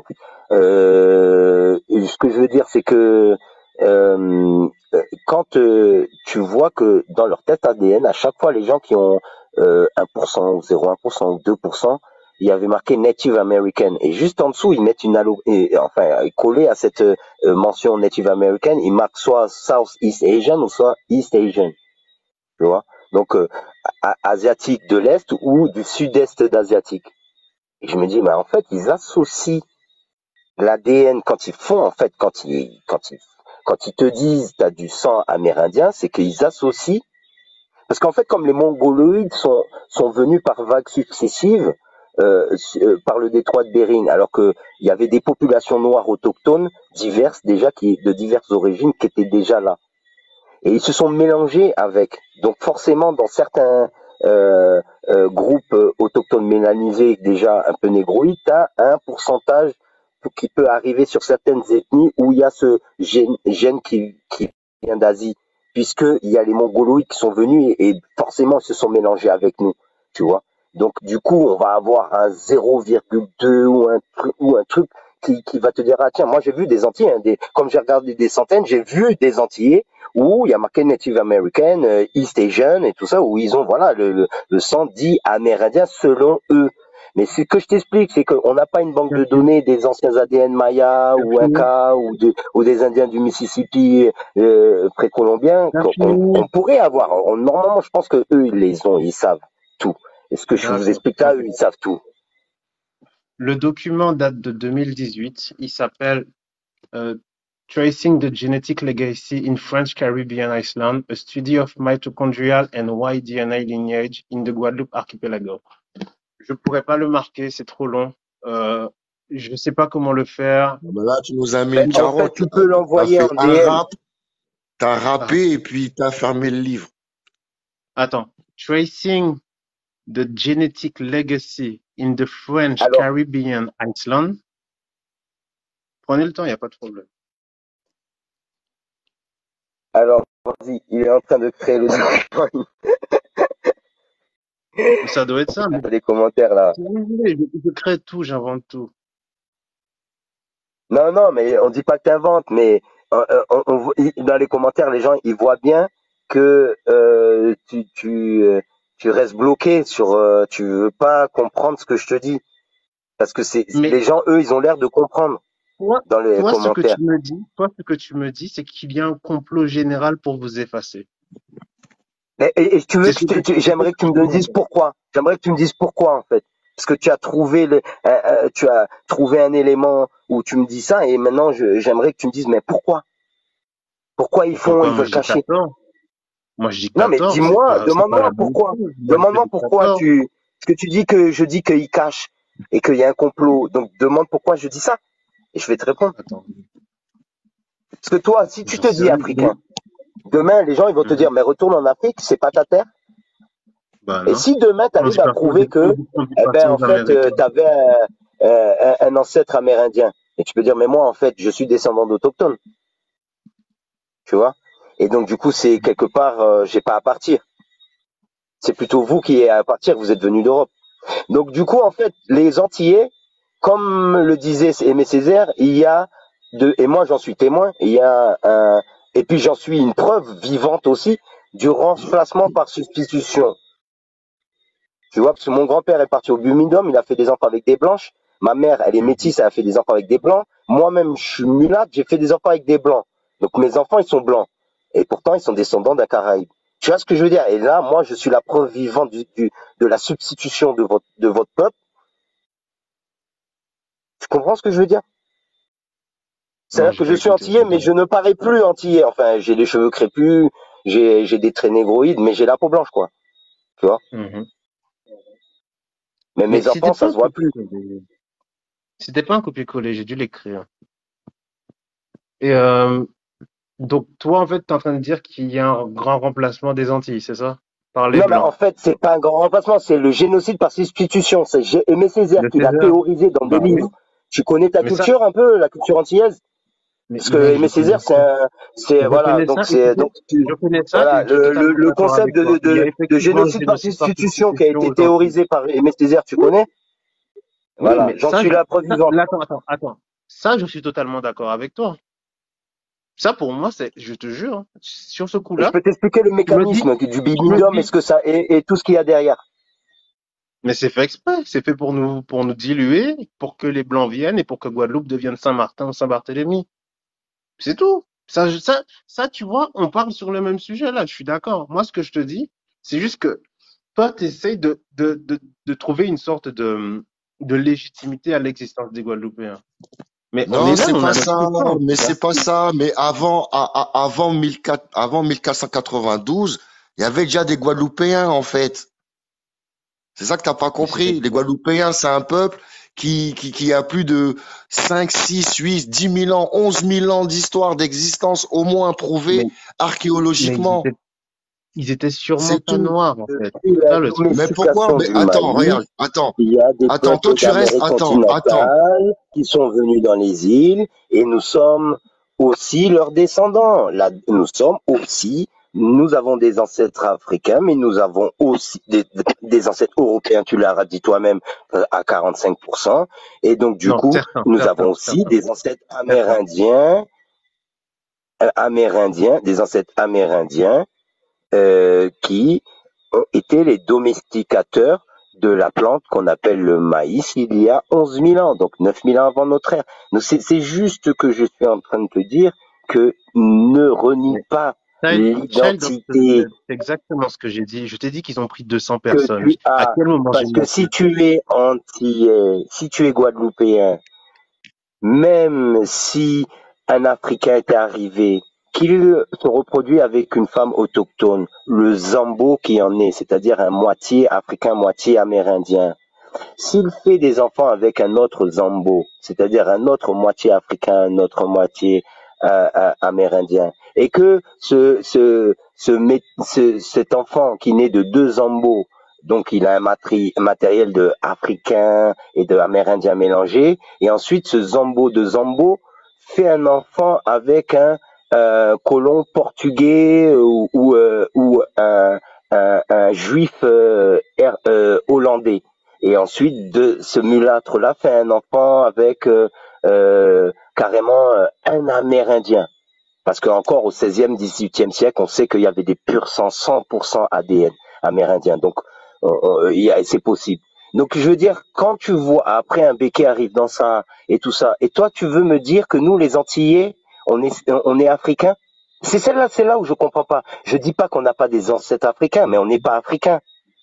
euh, ce que je veux dire, c'est que euh, quand euh, tu vois que dans leur test A D N, à chaque fois, les gens qui ont euh, un pour cent ou zéro virgule un pour cent ou deux pour cent, il y avait marqué Native American. Et juste en dessous, ils mettent une allo, et, enfin, collé à cette euh, mention Native American, ils marquent soit Southeast Asian ou soit East Asian. Tu vois? Donc, euh, asiatique de l'Est ou du sud-est d'asiatique. Et je me dis, mais en fait, ils associent l'A D N quand ils font, en fait, quand ils, quand ils, quand ils te disent t'as du sang amérindien, c'est qu'ils associent, parce qu'en fait, comme les mongoloïdes sont, sont venus par vagues successives, euh, euh, par le détroit de Bering, alors que il y avait des populations noires autochtones diverses déjà, qui, de diverses origines, qui étaient déjà là. Et ils se sont mélangés avec. Donc forcément, dans certains euh, euh, groupes autochtones mélanisés déjà un peu négroïdes, tu as un pourcentage qui peut arriver sur certaines ethnies où il y a ce gène, gène qui, qui vient d'Asie, puisqu'il y a les mongoloïdes qui sont venus et, et forcément ils se sont mélangés avec nous, tu vois. Donc du coup, on va avoir un zéro virgule deux ou un truc, ou un truc qui, qui va te dire, ah tiens, moi j'ai vu des Antillais, hein, des, comme j'ai regardé des centaines, j'ai vu des Antillais où il y a marqué Native American, euh, East Asian et tout ça, où ils ont voilà le, le, le sang dit amérindien selon eux. Mais ce que je t'explique, c'est qu'on n'a pas une banque de données des anciens A D N Maya ou Inca ou, de, ou des Indiens du Mississippi euh, précolombiens qu'on on pourrait avoir. On, normalement, je pense que eux, ils les ont, ils savent tout. Et ce que je vous explique là, eux, ils savent tout. Le document date de deux mille dix-huit. Il s'appelle euh, Tracing the Genetic Legacy in French Caribbean Islands, a study of mitochondrial and Y D N A lineage in the Guadeloupe archipelago. Je pourrais pas le marquer, c'est trop long. Euh, je sais pas comment le faire. Ben là, tu nous as mis Ben, une carotte. en fait, tu peux l'envoyer en un D M. rap, t'as rappé et puis t'as fermé le livre. Attends. Tracing the Genetic Legacy in the French Alors, Caribbean Islands. Prenez le temps, il n'y a pas de problème. alors, vas-y, il est en train de créer le document. Ça doit être ça. Mais... Les commentaires là. Je, je crée tout, j'invente tout. Non, non, mais on dit pas que tu inventes, mais on, on, on, dans les commentaires, les gens ils voient bien que euh, tu, tu, tu restes bloqué sur, euh, tu veux pas comprendre ce que je te dis, parce que c'est mais les gens eux ils ont l'air de comprendre toi, dans les toi, commentaires. Ce que tu me dis, toi, ce que tu me dis, c'est qu'il y a un complot général pour vous effacer. Et, et, et tu veux, que tu, j'aimerais que tu me dises pourquoi. J'aimerais que tu me dises pourquoi en fait. Parce que tu as trouvé le, euh, euh, tu as trouvé un élément où tu me dis ça et maintenant je, j'aimerais que tu me dises mais pourquoi Pourquoi ils font, pourquoi ils veulent cacher Moi je dis non mais dis-moi, demande-moi pourquoi. Demande-moi pourquoi tu, parce que tu dis que je dis qu'ils cachent et qu'il y a un complot. Donc demande pourquoi je dis ça et je vais te répondre. Attends. Parce que toi, si tu te dis africain, demain les gens ils vont te dire mais retourne en Afrique, c'est pas ta terre. Bah, et si demain tu arrives à prouver que, eh ben, en fait, euh, tu avais un, un, un ancêtre amérindien, et tu peux dire, mais moi, en fait, je suis descendant d'autochtones. Tu vois? Et donc, du coup, c'est quelque part, euh, j'ai pas à partir. C'est plutôt vous qui avez à partir, vous êtes venus d'Europe. Donc, du coup, en fait, les Antillais, comme le disait Aimé Césaire, il y a de, et moi j'en suis témoin, il y a un, et puis j'en suis une preuve vivante aussi, du remplacement par substitution. Tu vois, parce que mon grand-père est parti au Bumidum, il a fait des enfants avec des blanches. Ma mère, elle est métisse, elle a fait des enfants avec des blancs. Moi-même, je suis mulâtre, j'ai fait des enfants avec des blancs. Donc mes enfants, ils sont blancs. Et pourtant, ils sont descendants d'un Caraïbe. Tu vois ce que je veux dire? Et là, moi, je suis la preuve vivante du, du, de la substitution de votre, de votre peuple. Tu comprends ce que je veux dire? C'est-à-dire que je suis antillais, mais je ne parais plus antillais. Enfin, j'ai les cheveux crépus, j'ai, j'ai des traits négroïdes, mais j'ai la peau blanche, quoi. Tu vois? Mm-hmm. Mais Mais mes c'était enfants, ça pas un se voit plus. copier-coller. C'était pas un copier-coller, j'ai dû l'écrire. Et euh, donc, toi, en fait, t'es en train de dire qu'il y a un grand remplacement des Antilles, c'est ça? Par les Non, mais en Blancs. fait, c'est pas un grand remplacement, c'est le génocide par substitution. C'est G- Aimé Césaire Le qui l'a César. théorisé dans des Bah oui. livres. Tu connais ta Mais ça, culture un peu, la culture antillaise? mais Parce que mec, je Aimé connais Césaire, c'est ça. un, c'est, Je voilà, connais donc ça et tu c'est, sais, donc, je connais ça et voilà, je suis le, le, totalement le d'accord concept avec de, toi. de, Il y a de, de effectivement un génocide par génocide par substitution qui a substitution été aux Antilles. théorisé par Aimé Césaire, tu Oui, connais? oui, Voilà, mais j'en ça, suis je, la preuve ça, vivante. là, attends, attends, attends. Ça, je suis totalement d'accord avec toi. Ça, pour moi, c'est, je te jure, hein, sur ce Et je coup-là, peux t'expliquer le je me dis, mécanisme du je me binidum et dis, ce que ça, et, et tout ce qu'il y a derrière. mais c'est fait exprès, c'est fait pour nous, pour nous diluer, pour que les Blancs viennent et pour que Guadeloupe devienne Saint-Martin ou Saint-Barthélemy. C'est tout. Ça, je- ça, ça, tu vois, on parle sur le même sujet là, je suis d'accord. Moi, ce que je te dis, c'est juste que toi, tu essayes de, de, de, de trouver une sorte de, de légitimité à l'existence des Guadeloupéens. Mais on Non, est là, c'est on pas a notre ça, puissance, mais tu vois. c'est pas ça. Mais avant, à- à- avant mille quatre avant mille quatre cent quatre-vingt-douze, il y avait déjà des Guadeloupéens, en fait. C'est ça que t'as pas Mais c'était, compris. Les Guadeloupéens, c'est un peuple qui, qui, qui a plus de cinq, six, huit, dix mille ans, onze mille ans d'histoire, d'existence, au moins mais, prouvée mais ils archéologiquement. étaient, ils étaient sûrement C'est pas tout. noirs, en fait. Depuis C'est la ça le truc. Mais pourquoi? domestication Mais du attends, maïs, regarde, attends, il y a des attends, toi peuples tu restes, d'Amérique attends, attends. continentale qui sont venus dans les îles et nous sommes aussi leurs descendants. Là, nous sommes aussi, nous avons des ancêtres africains, mais nous avons aussi des, des ancêtres européens, tu l'as dit toi-même, euh, à quarante-cinq pour cent. Et donc, du Non, coup, certains, nous avons certains, aussi certains, des ancêtres certains. amérindiens, euh, amérindiens, des ancêtres amérindiens euh, qui ont été les domesticateurs de la plante qu'on appelle le maïs il y a onze mille ans, donc neuf mille ans avant notre ère. Donc c'est, c'est juste que je suis en train de te dire que ne renie Mais pas Child, Child of l'identité President, c'est exactement ce que j'ai dit. Je t'ai dit qu'ils ont pris deux cents que personnes. tu À as. quel moment j'ai Parce que menti? si tu es antillais, si tu es guadeloupéen, même si un Africain était arrivé, qu'il se reproduit avec une femme autochtone, le Zambo qui en est, c'est-à-dire un moitié africain, moitié amérindien, s'il fait des enfants avec un autre Zambo, c'est-à-dire un autre moitié africain, un autre moitié euh, euh, amérindien, et que ce, ce, ce, mé- ce- cet enfant qui naît de deux Zambos, donc il a un matri- matériel de africain et de amérindien mélangé, et ensuite ce Zambo de Zambo fait un enfant avec un euh, colon portugais ou, ou, euh, ou un, un, un juif euh, er- euh, hollandais. Et ensuite, de ce mulâtre-là fait un enfant avec euh, euh, carrément euh, un Amérindien. Parce qu'encore au seizième, dix-huitième siècle, on sait qu'il y avait des purs sang cent pour cent A D N amérindien. Donc, euh, euh, il y a- c'est possible. Donc, je veux dire, quand tu vois, après un béquet arrive dans ça et tout ça, et toi, tu veux me dire que nous, les Antillais, on est, on est africains? C'est celle-là, c'est là où je comprends pas. Je dis pas qu'on n'a pas des ancêtres africains, mais on n'est pas africains.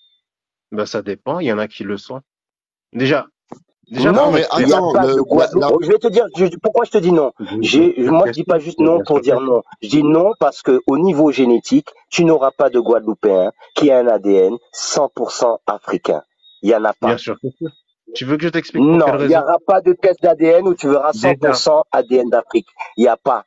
Ben, ça dépend. Il y en a qui le sont. Déjà, déjà, Non, Non, mais première il n'y a chose. attends, pas de le, la, Guadeloupe. la- Oh, je vais te dire je- pourquoi je te dis non. Je, je, J'ai, je moi, je te dis pas suis. juste Mais non bien pour sûr que dire si. non. Je dis non parce que au niveau génétique, tu n'auras pas de Guadeloupéen qui a un A D N cent pour cent africain. Il y en a Bien pas. sûr que si. Tu veux que je t'explique pour quelle Non, il n'y raison? aura pas de test d'A D N où tu verras cent pour Déjà, cent A D N d'Afrique. Il n'y a pas.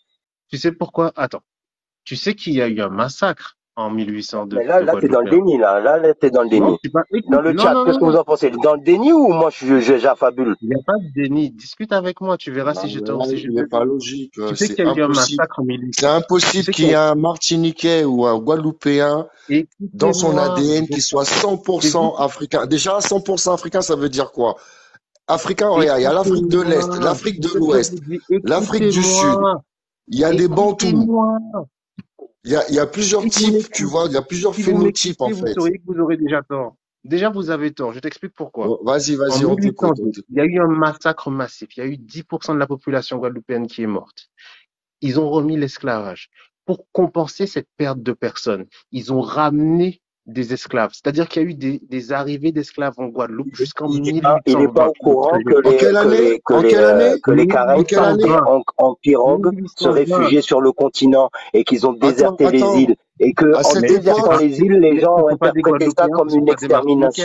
tu sais pourquoi? Attends. Tu sais qu'il y a eu un massacre en mille huit cent deux Mais là, de là, t'es dans le Guadeloupéens. déni, là. Là, là t'es dans le Non, déni. je suis pas. Dans Écoute, le non, chat, non, qu'est-ce non, que vous non. en pensez? Dans le déni ou moi, je, je- j'affabule? Il n'y a pas de déni. Discute avec moi. Tu verras Ah si je te, si ouais, je il te n'est pas dis. logique, Tu euh, sais c'est qu'il y a eu un impossible. massacre en C'est mille huit cents. Tu impossible sais qu'il qu'il y y a ait un Martiniquais ou un Guadeloupéen dans son Écoutez-moi. A D N Je- qui soit C'est vous cent pour cent qui. africain. Déjà, cent pour cent africain, ça veut dire quoi? Africain, regarde, il y a l'Afrique de l'Est, Écoutez-moi. l'Afrique C'est de ce que je l'Ouest, vous dis. l'Afrique du Sud, Écoutez-moi. il y a des Bantous, Écoutez-moi. il y a, il y a plusieurs Si vous types, tu m'écoutez, vois, il y a plusieurs si vous phénotypes en m'écoutez, vous fait. sauriez que vous aurez déjà tort. Déjà, vous avez tort. Je t'explique pourquoi. Bon, vas-y, En vas-y, on t'écoute, on mille huit cent deux, il y t'écoute. a eu un massacre massif. Il y a eu dix pour cent de la population guadeloupéenne qui est morte. Ils ont remis l'esclavage. Pour compenser cette perte de personnes, ils ont ramené des esclaves. C'est-à-dire qu'il y a eu des, des arrivées d'esclaves en Guadeloupe jusqu'en Il n'est pas, il est pas mille huit cent vingt, au lorsque courant j'ai que En les quelle que année? les que En les quelle euh, année? que les Caraïbes En quelle sont année? allés en, en pirogue se mille huit cent vingt. réfugier sur le continent et qu'ils ont Attends, déserté les attends. îles et que À en cette Mais c'est désertant époque, pas, les îles, les mais gens ce ont sont pas des interprété ça Guadeloupéens, comme ce sont une pas des Martiniquais. extermination.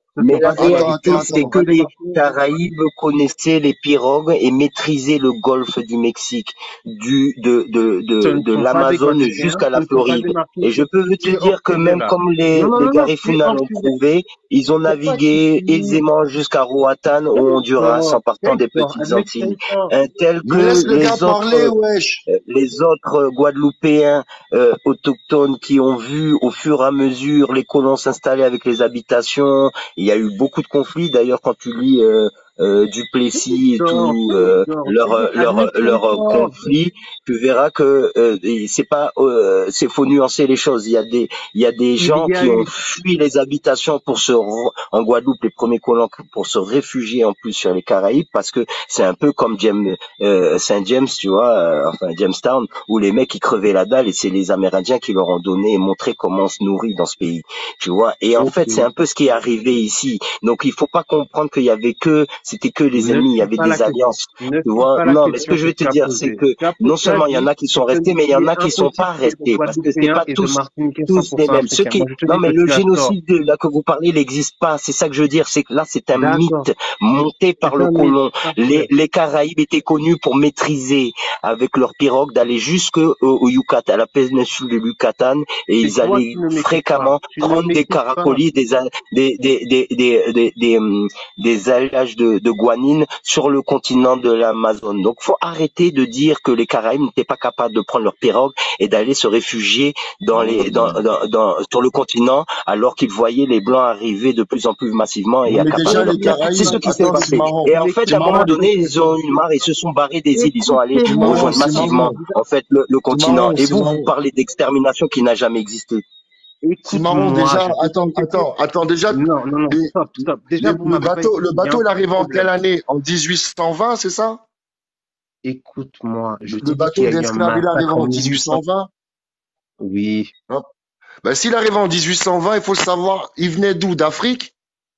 Ce Mais sont la pas des Attends, réalité, attends, mariniers, ce c'est sont attends. que pas des les mariniers. Caraïbes connaissaient les pirogues et maîtrisaient le golfe du Mexique, du de de Ce de, ne de sont pas des l'Amazone Guadeloupéens, jusqu'à ce la ne sont pas des Floride. Et je Martiniquais. peux te Tu es hors dire que sujet même là. comme Non, les non, les non, non, tu es Garifuna hors l'ont sujet. prouvé, ils ont Pourquoi tu navigué dis aisément jusqu'à Roatan au Honduras en Hector, partant des Hector, petites admets que Antilles, t'as tort. un tel Mais laisse que le gars les parler, autres wesh. euh, les autres Guadeloupéens euh, autochtones qui ont vu au fur et à mesure les colons s'installer avec les habitations. Il y a eu beaucoup de conflits. D'ailleurs, quand tu lis euh, euh, Duplessis et Hector, tout euh, Hector, leur c'est bon, admets leur que t'as leur tort. conflit, tu verras que euh, et c'est pas euh, c'est faut nuancer les choses. Il y a des il y a des Il gens y a qui ont eu, fui les habitations pour se re- en Guadeloupe, les premiers colons pour se réfugier en plus sur les Caraïbes parce que c'est un peu comme James euh, Saint James, tu vois, euh, enfin Jamestown, où les mecs ils crevaient la dalle et c'est les Amérindiens qui leur ont donné et montré comment on se nourrit dans ce pays, tu vois. Et en ok, fait, c'est un peu ce qui est arrivé ici. Donc il faut pas comprendre qu'il y avait que, c'était que les ne ennemis, il y suis avait pas la des question. alliances, Ne tu suis vois. pas la Non, mais ce que question je que veux te tu as dire, c'est posée. que Tu as, po- non tu as seulement il y en dit a qui sont qu'il restés, mais il y en a est qui sont impossible pas qu'il y ait des restés parce que c'est Guadeloupéens pas et de tous Martiniquais tous les cent pour cent mêmes. Ceux africains. qui, Moi, je te non, dis que mais le tu as tort. génocide de- là que vous parlez, il n'existe pas. C'est ça que je veux dire. C'est que là, c'est un D'accord. mythe monté par C'est le un mythe. colon. Les, Parfait. les Caraïbes étaient connus pour maîtriser avec leurs pirogues d'aller jusque au, au Yucatan, à la péninsule de Yucatan, et C'est ils toi allaient qui ne m'écoutes pas. fréquemment Tu ne prendre des m'écoutes pas. caracolis, des a- des des des des des, des, hum, des alliages de, de guanine sur le continent de l'Amazone. Donc, faut arrêter de dire que les Caraïbes n'étaient pas capables de prendre leurs pirogues et d'aller se réfugier dans les dans, dans, dans sur le continent alors qu'ils voyaient les blancs arriver de plus en plus massivement et Non, mais déjà, accaparer leurs les terres. C'est Caraïbes, ce qui s'est attends, c'est passé. marrant. Et en fait, à un moment Écoute-moi, C'est donné, s'il te ils ont plaît. eu marre, ils se sont barrés des îles, ils sont allés Écoutez-moi. marrant, rejoindre c'est massivement marrant. en fait le, le C'est continent. marrant, Et c'est vous, vous marrant. parlez d'extermination qui n'a jamais existé. C'est marrant, Écoute-moi. déjà. Je vais Attends, t'expliquer. attends, attends, déjà. Non, non, non. Les, Stop, stop. Déjà, les- vous le m'avez pas bateau, le écouté. Il y a bateau, un il arrive en quelle problème. année? En dix-huit cent vingt, c'est ça? Écoute-moi. Je Le t'ai dit bateau qu'il y a eu un d'esclaves, il arrive massacre en en mille huit cents. dix-huit cent vingt? Oui. Hein. Ben, s'il arrive en dix-huit cent vingt, il faut le savoir, il venait d'où? D'Afrique?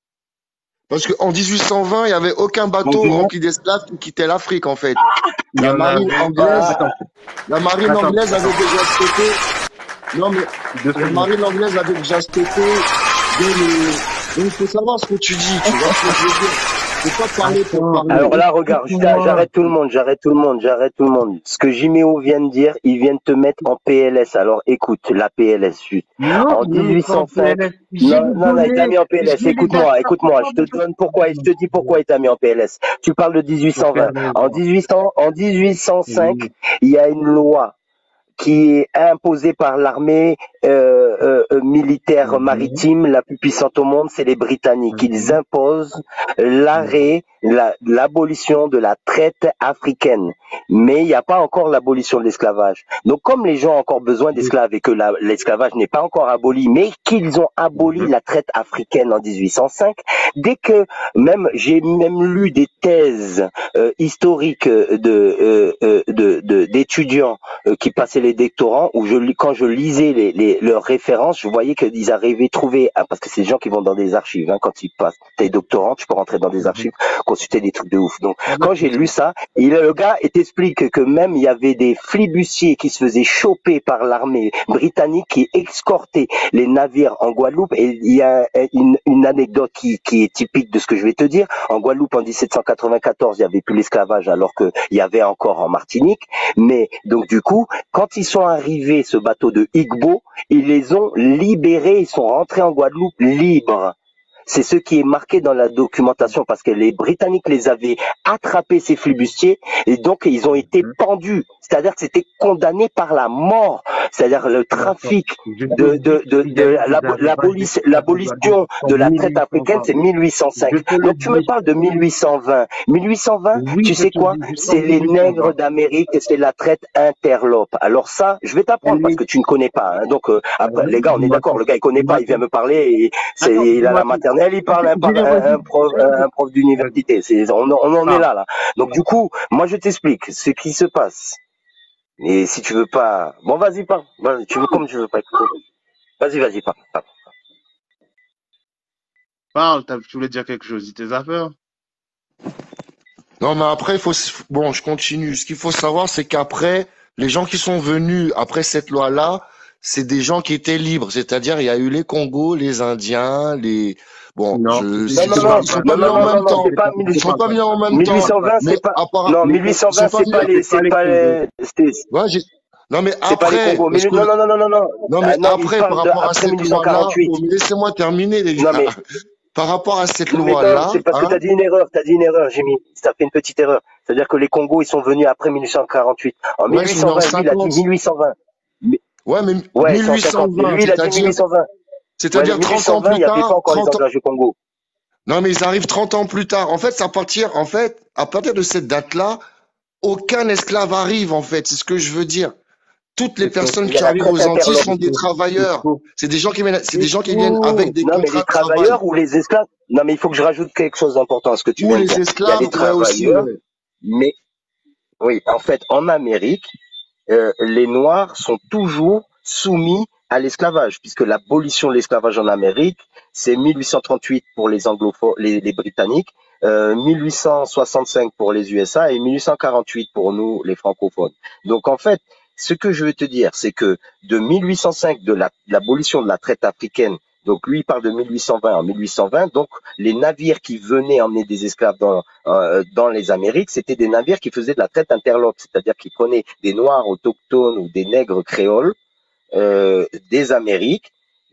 Parce qu'en dix-huit cent vingt, il n'y avait aucun bateau Mhm. rempli d'esclaves qui quittait l'Afrique, en fait. Il y La en marine avait. anglaise, Attends, la marine attends, anglaise avait attends. déjà stoppé. Non, mais Deux la secondes. marine anglaise avait déjà stoppé dès le... Donc, il faut savoir ce que tu dis, tu vois ce que je veux dire. Faut pas parler pour Attends. parler. Alors là, regarde, j'a- Écoute-moi. j'arrête tout le monde, j'arrête tout le monde, j'arrête tout le monde. Ce que Jiméo vient de dire, il vient de te mettre en P L S. Alors écoute, la P L S, juste. Non, En il ne met pas en dix-huit cent cinq, P L S. J'ai non, des non, non, il t'a données. mis en P L S. J'ai les Écoute-moi, dates. écoute-moi, je te donne pourquoi, et je te dis pourquoi il t'a mis en P L S. Tu parles de Faut faire dix-huit cent vingt. les En lois. dix-huit cents, en dix-huit cent cinq, Oui. il y a une loi qui est imposée par l'armée euh, euh, euh, militaire Mhm. maritime la plus puissante au monde, c'est les Britanniques. Ils Mhm. imposent Mhm. l'arrêt, la- l'abolition de la traite africaine. Mais il n'y a pas encore l'abolition de l'esclavage. Donc comme les gens ont encore besoin Oui. d'esclaves et que la- l'esclavage n'est pas encore aboli, mais qu'ils ont aboli Mhm. la traite africaine en dix-huit cent cinq, dès que même j'ai même lu des thèses euh, historiques de euh, euh, de- de- d'étudiants euh, qui passaient les doctorants, où je lis- quand je lisais les, les leurs références, je voyais qu'ils arrivaient à trouver, ah, parce que c'est des gens qui vont dans des archives, hein, quand ils passent tes doctorants, tu peux rentrer dans des Mhm. archives, consulter des trucs de ouf. Donc Pas de quand j'ai lu souci. ça, il, le gars il t'explique que même il y avait des flibustiers qui se faisaient choper par l'armée britannique qui escortaient les navires en Guadeloupe. Et il y a une, une anecdote qui, qui est typique de ce que je vais te dire. En Guadeloupe, en dix-sept cent quatre-vingt-quatorze, il y avait plus l'esclavage alors qu'il y avait encore en Martinique. Mais donc du coup, quand ils sont arrivés, ce bateau de Igbo, ils les ont libérés, ils sont rentrés en Guadeloupe libres. C'est ce qui est marqué dans la documentation parce que les Britanniques les avaient attrapés, ces flibustiers, et donc ils ont été Mhm. pendus. C'est-à-dire que c'était condamné par la mort. C'est-à-dire le D'accord. trafic Je te de, dis de, de, qu'il y de a eu des l'abo- arrévages l'abolition d'esclaves en l'abolition Guadeloupe en de la traite africaine, mille huit cent vingt. c'est mille huit cent cinq. Je te le Donc tu me dis. parles de mille huit cent vingt. mille huit cent vingt, Oui, tu je sais te quoi? dis jusqu'en C'est les mille huit cent nègres vingt. d'Amérique et c'est la traite interlope. Alors ça, je vais t'apprendre Elle parce est... que tu ne connais pas. Hein. Donc euh, après, Oui, les gars, on est dis-moi d'accord. tout. Le gars, il connaît pas, Dis-moi il vient tout. me parler. Et c'est, Attends, il a dis-moi la tout. maternelle, il Parce parle que un, j'ai par- les un, un registres. prof, Écoute, un prof vas-y, d'université. C'est, on, on en est parle. là, là. Donc du coup, moi, je t'explique ce qui se passe. Et si tu veux pas, bon, vas-y, parle. Vas-y, tu veux comme tu veux pas écouter. Vas-y, vas-y, parle. parle. Parle, t'as- tu voulais dire quelque chose, dis tes affaires. Non, mais après, il faut, s- bon, je continue. Ce qu'il faut savoir, c'est qu'après, les gens qui sont venus après cette loi-là, c'est des gens qui étaient libres. C'est-à-dire, il y a eu les Congos, les Indiens, les, Bon, Non, je, Non, c'est- non, ils non, sont non, pas venus non, en non, non, même non, temps. c'est pas Ils sont pas venus en même mille huit temps. cent vingt, Mais c'est pas, appara- non, mais ils sont mille huit cent vingt, pas c'est venus. pas les, c'est pas c'est les pas Congos. les, c'est Ouais, j'ai- non, mais c'est pas les après, Congos. parce Mille- que, Non, non, non, non, non, non. non, Ah, mais non, il après, par parle de rapport à après cette loi-là, mille huit cent quarante-huit. oh, mais laissez-moi terminer, les Non, gars. mais, Par rapport à cette mais non, loi-là, c'est parce que hein, t'as dit une erreur, t'as dit une erreur, Jimmy. T'as fait une petite erreur. C'est-à-dire que les Congos, ils sont venus après mille huit cent quarante-huit. En ouais, ils sont venus en mille huit cent vingt, lui, il a dit cinquante. mille huit cent vingt. Mais- Ouais, mais Ouais, cent cinquante. Mais mille huit cent vingt, lui, il a dit c'est-à-dire, mille huit cent vingt. Ouais, mais c'est-à-dire trente mille huit cent ans vingt, il plus n'y avait pas tard, encore les trente ans. englages au Congo. Non, mais ils arrivent trente ans plus tard. En fait, c'est à partir, en fait, à partir de cette date-là, aucun esclave arrive, en fait. C'est ce que je veux dire. Toutes les C'est faux. personnes Il y a qui la arrivent traite aux Antilles interlope. sont C'est des faux. C'est travailleurs. faux. C'est des gens qui viennent, c'est C'est des gens qui viennent fou. avec des Non, mais contrats les de travail. travailleurs ou les esclaves. Non, mais il faut que je rajoute quelque chose d'important à ce que tu Ou viens de les dire. Il y a esclaves, les ouais, aussi, travailleurs, ouais. mais oui, en fait, en Amérique, euh, les Noirs sont toujours soumis à l'esclavage, puisque l'abolition de l'esclavage en Amérique, c'est mille huit cent trente-huit pour les anglophones, les, les Britanniques, euh, mille huit cent soixante-cinq pour les U S A et mille huit cent quarante-huit pour nous, les francophones. Donc, en fait, ce que je veux te dire, c'est que de mille huit cent cinq, de la- de l'abolition de la traite africaine, donc lui il parle de mille huit cent vingt en mille huit cent vingt, donc les navires qui venaient emmener des esclaves dans, euh, dans les Amériques, c'était des navires qui faisaient de la traite interlope, c'est-à-dire qu'ils prenaient des Noirs autochtones ou des nègres créoles euh, des Amériques,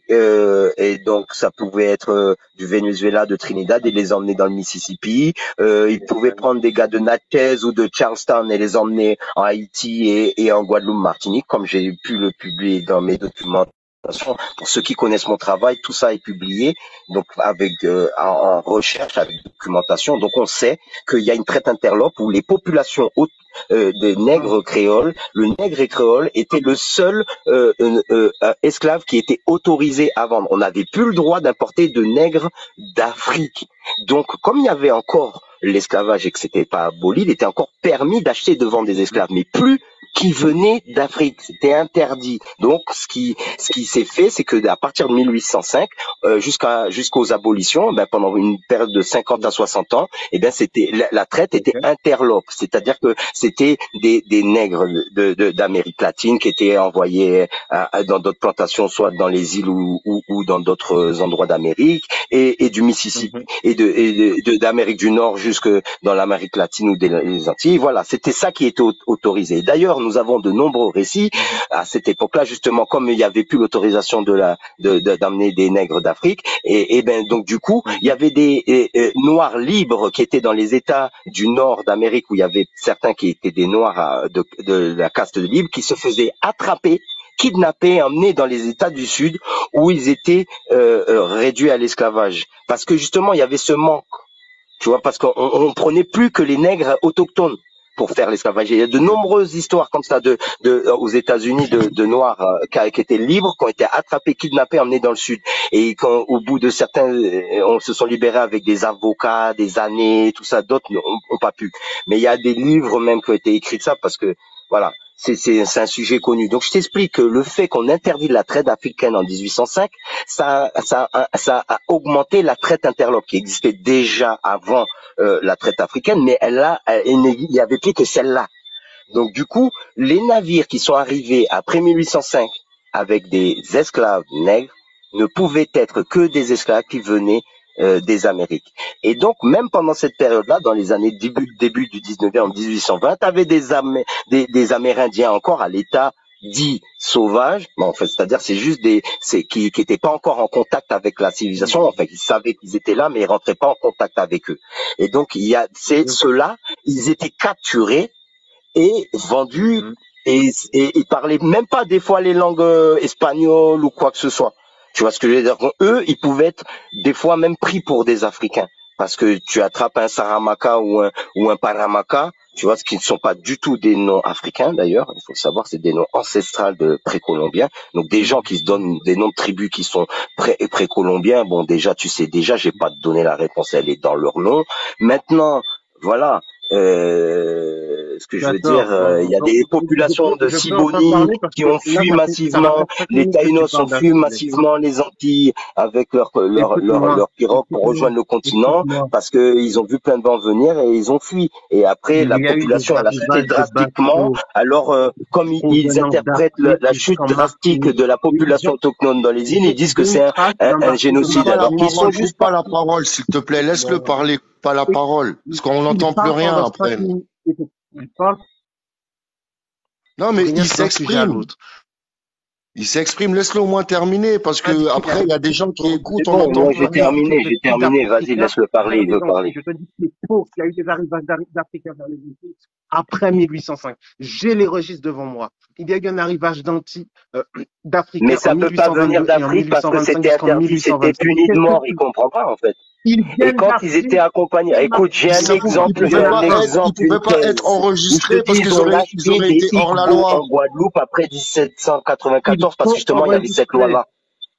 euh, et donc ça pouvait être euh, du Venezuela, de Trinidad, et les emmener dans le Mississippi. Euh, ils pouvaient prendre des gars de Natchez ou de Charleston et les emmener en Haïti et, et en Guadeloupe, Martinique, comme j'ai pu le publier dans mes documents. Pour ceux qui connaissent mon travail, tout ça est publié, donc avec euh, en, en recherche, avec documentation. Donc on sait qu'il y a une traite interlope où les populations hautes euh, des nègres créoles, le nègre et créole était le seul euh, euh, euh, esclave qui était autorisé à vendre. On n'avait plus le droit d'importer de nègres d'Afrique. Donc comme il y avait encore l'esclavage et que c'était pas aboli, il était encore permis d'acheter et de vendre des esclaves, mais plus qui venaient d'Afrique, c'était interdit. Donc ce qui ce qui s'est fait, c'est que à partir de mille huit cent cinq euh, jusqu'à jusqu'aux abolitions, ben pendant une période de cinquante à soixante ans, eh ben c'était la, la traite était Ok. interlope, c'est-à-dire que c'était des des nègres de de- d'Amérique latine qui étaient envoyés à- à- dans d'autres plantations, soit dans les îles ou ou, ou dans d'autres endroits d'Amérique et, et du Mississippi Mhm. et de et de- de- d'Amérique du Nord jusque dans l'Amérique latine ou des les Antilles. Voilà, c'était ça qui était au- autorisé. D'ailleurs, nous avons de nombreux récits à cette époque-là, justement, comme il n'y avait plus l'autorisation de la de- de- d'amener des nègres d'Afrique, et, et ben donc du coup, il y avait des eh, eh, noirs libres qui étaient dans les États du Nord d'Amérique où il y avait certains qui étaient des noirs à- de, de la caste libre qui se faisaient attraper, kidnappés, emmenés dans les États du Sud où ils étaient euh, euh, réduits à l'esclavage, parce que justement il y avait ce manque. Tu vois, parce qu'on on prenait plus que les nègres autochtones pour faire l'esclavage. Il y a de nombreuses histoires comme ça de, de aux États-Unis de, de noirs euh, qui, qui étaient libres, qui ont été attrapés, kidnappés, emmenés dans le sud. Et quand au bout de certains, euh, on se sont libérés avec des avocats, des années, tout ça. D'autres n'ont ont pas pu. Mais il y a des livres même qui ont été écrits de ça parce que voilà. C'est, c'est, c'est un sujet connu. Donc je t'explique que le fait qu'on interdit la traite africaine en dix-huit cent cinq, ça, ça, ça a augmenté la traite interlope qui existait déjà avant euh, la traite africaine, mais elle a, elle, il n'y avait plus que celle-là. Donc du coup, les navires qui sont arrivés après mille huit cent cinq avec des esclaves nègres ne pouvaient être que des esclaves qui venaient euh, des Amériques. Et donc, même pendant cette période-là, dans les années début, début du dix-neuvième, en dix-huit cent vingt, tu avais des, Amé- des, des Amérindiens encore à l'état dit sauvage, bon, en fait, c'est-à-dire c'est juste des, c'est qui qui étaient pas encore en contact avec la civilisation. En fait, ils savaient qu'ils étaient là, mais ils rentraient pas en contact avec eux. Et donc, il y a, c'est ceux-là, ils étaient capturés et vendus Mhm. et, et ils parlaient même pas des fois les langues euh, espagnoles ou quoi que ce soit. Tu vois ce que je veux dire? Donc, eux, ils pouvaient être des fois même pris pour des Africains parce que tu attrapes un Saramaka ou un ou un Paramaka, tu vois, ce qui ne sont pas du tout des noms africains d'ailleurs. Il faut le savoir, c'est des noms ancestrales de précolombiens. Donc des gens qui se donnent des noms de tribus qui sont pré précolombiens. Bon, déjà, tu sais déjà, j'ai pas te donné la réponse, elle est dans leur nom. Maintenant, voilà. Euh, ce que je veux D'accord. dire, euh, il y a Donc, des je populations peux, de je peux en Siboney parler parce qui que ont là, fui ça fait, ça va massivement, faire cinq les minutes que tu Taïnos ont parles fui d'affilée. massivement les Antilles avec leur leur leur, Écoute-moi, leur pirogue pour écoute-moi, rejoindre le continent écoute-moi. parce que ils ont vu plein de vents venir et ils ont fui. Et après, Il la y a eu des population elle a chuté arrivages de drastiquement. bateaux Alors, euh, comme ils, ils provenant interprètent le- d'Afrique la chute jusqu'en drastique Martinique. de la Et population J'ai autochtone dans les îles, j'ai- ils disent que j'ai une c'est un, trace un, un d'embarquer de Coupe génocide, pas la alors qu'ils sont parole, coupe juste pas pas. la parole, s'il te plaît. Laisse-le Bon. parler, coupe pas la Et- parole. Parce qu'on Il n'entend plus parle rien pendant après. cinq minutes. Écoute, il parle Non, mais rien il d'un sujet à s'exprime. l'autre. Il s'exprime. Laisse-le au moins terminer. Parce Pas dit que qu'il y après, avait il y a des gens qui bon, écoutent, C'est on bon, n'entend moi plus j'ai rien. terminé, j'ai terminé. Vas-y, d'Africains laisse-le parler, vers il les veut Antilles. parler. Je te dis que c'est faux qu'il y a eu des arrivages d'Ari- d'Africains vers les Antilles après mille huit cent cinq. J'ai les registres devant moi. Il y a eu un arrivage d'Antilles, euh, Mais d'Africains en ça peut pas venir mille huit cent vingt-deux et en d'Afrique parce que mille huit cent vingt-cinq c'était jusqu'en interdit, c'était mille huit cent vingt-cinq. puni de Qu'est-ce que mort, il tu... comprend pas en fait. Ils Et viennent quand ils étaient d'Afrique. accompagnés, C'est écoute, j'ai un Mais marqué. il, il exemple, j'ai pouvait un pas être, il exemple, une pouvait pas être thèse où je te enregistré parce dis, ils qu'ils ont auraient, ils lâché auraient des été hors la Igbos loi. en Guadeloupe après dix-sept cent Ils quatre-vingt-quatorze parce que sont justement il y avait cette enregistrés. loi-là.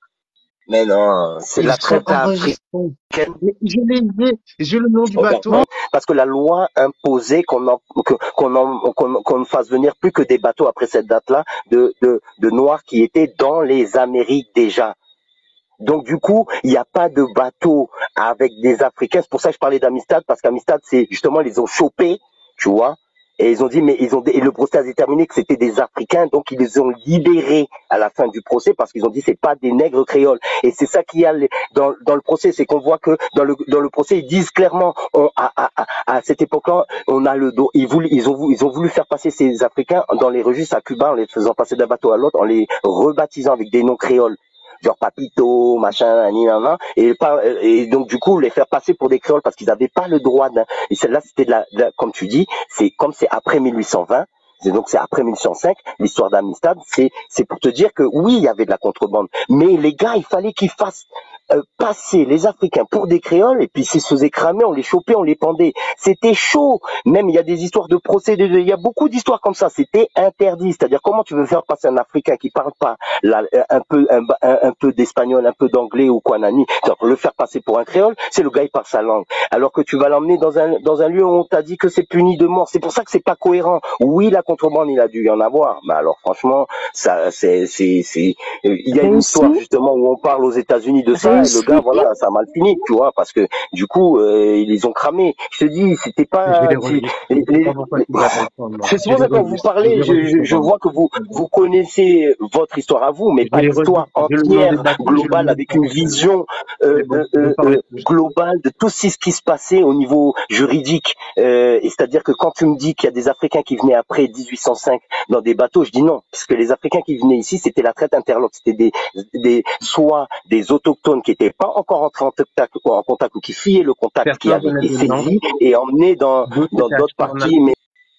Mais non, c'est la Ils sont traite africaine. enregistrés. Mais je les ai. J'ai le nom du Regarde, bateau. parce que la loi imposait qu'on en, que- qu'on en- qu'on qu'on ne fasse venir plus que des bateaux après cette date-là de, de, de Noirs qui étaient dans les Amériques déjà. Donc du coup, il n'y a pas de bateau avec des Africains. C'est pour ça que je parlais d'Amistad, parce qu'Amistad, c'est justement, ils les ont chopés, tu vois. Et ils ont dit, mais ils ont, et le procès a déterminé que c'était des Africains, donc ils les ont libérés à la fin du procès parce qu'ils ont dit c'est pas des nègres créoles. Et c'est ça qu'il y a dans, dans le procès, c'est qu'on voit que dans le, dans le procès, ils disent clairement, on, à, à, à, à cette époque-là, on a le dos. Ils, voulaient, ils, ont, voulu, ils ont voulu faire passer ces Africains dans les registres à Cuba en les faisant passer d'un bateau à l'autre, en les rebaptisant avec des noms créoles. Genre Papito, machin, nani, nana, et, par, et donc du coup les faire passer pour des créoles parce qu'ils n'avaient pas le droit d'un, et celle-là c'était de la, de la, comme tu dis, c'est comme c'est après mille huit cent vingt, c'est donc c'est après mille huit cent cinq, l'histoire d'Amistad, c'est c'est pour te dire que oui il y avait de la contrebande, mais les gars il fallait qu'ils fassent euh, passer les Africains pour des créoles et puis s'ils se faisaient cramer, on les chopait, on les pendait, c'était chaud. Même il y a des histoires de procès, de, il y a beaucoup d'histoires comme ça, c'était interdit. C'est-à-dire comment tu veux faire passer un Africain qui parle pas la, un peu un, un, un peu d'espagnol, un peu d'anglais ou quoi nani, le faire passer pour un créole, c'est le gars il parle sa langue. Alors que tu vas l'emmener dans un dans un lieu où on t'a dit que c'est puni de mort. C'est pour ça que c'est pas cohérent. Oui, la contrebande il a dû y en avoir, mais alors franchement, ça c'est c'est c'est il y a une histoire justement où on parle aux États-Unis de ça et le gars voilà, ça a mal fini, tu vois, parce que du coup euh, ils les ont cramés. Je te dis, c'était pas Je les les, registre. les, Je sais pas les, pourquoi tu vas répondre, moi. c'est Je souvent les quand vous registre. Je parlez, les je, je, registre je devant moi. vois que vous vous connaissez votre histoire à vous, mais Je pas les l'histoire registre. J'ai le nom des entière, bateaux. J'ai le globale, nom du avec une bateau. vision euh, C'est bon. euh, Je veux euh, parler. euh, globale de tout ce qui se passait au niveau juridique. Euh, et c'est-à-dire que quand tu me dis qu'il y a des Africains qui venaient après dix-huit cent cinq dans des bateaux, je dis non, parce que les Africains qui venaient ici, c'était la traite interlope, c'était des, des soit des autochtones qui n'étaient pas encore entrés en contact, en contact ou qui fuyaient le contact, qui Certains avaient venaient été de Nantes. saisis et emmenés dans D'autres dans étaient d'autres achetés en parties. Afrique. Mais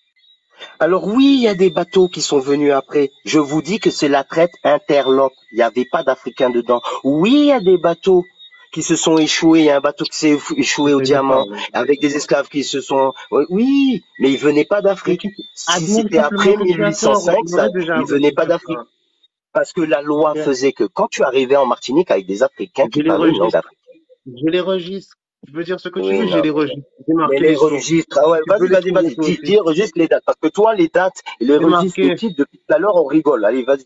alors oui, il y a des bateaux qui sont venus après. Je vous dis que c'est la traite interlope. Il n'y avait pas d'Africains dedans. Oui, il y a des bateaux qui se sont échoués. Il y a un bateau qui s'est échoué au J'essaie de diamant parler. avec des esclaves qui se sont... Oui, mais ils venaient pas Mais d'Afrique. tu- Si admets c'était simplement après que tu as tort. mille huit cent cinq, On ça, aurait déjà ils venaient abordé pas ce d'Afrique. point. Parce que la loi Ok. faisait que quand tu arrivais en Martinique avec des Africains Je qui les parlaient une langue registre. africaine. Je les registre. Tu peux dire ce que tu Oui, veux, je non, les mais registre. J'ai Mais marqué les les sources. registres, ah ouais, Tu peux vas-y, les vas-y, trouver vas-y, toi dis, aussi. dis registre les dates. Parce que toi, les dates et les C'est registres, les marqué. titres, depuis tout à l'heure, on rigole. Allez, vas-y.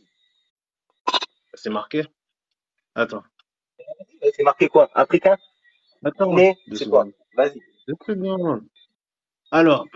C'est marqué. Attends. C'est marqué quoi? Africain? Attends. Né? Deux C'est quoi? secondes. Vas-y. Deux secondes. Alors,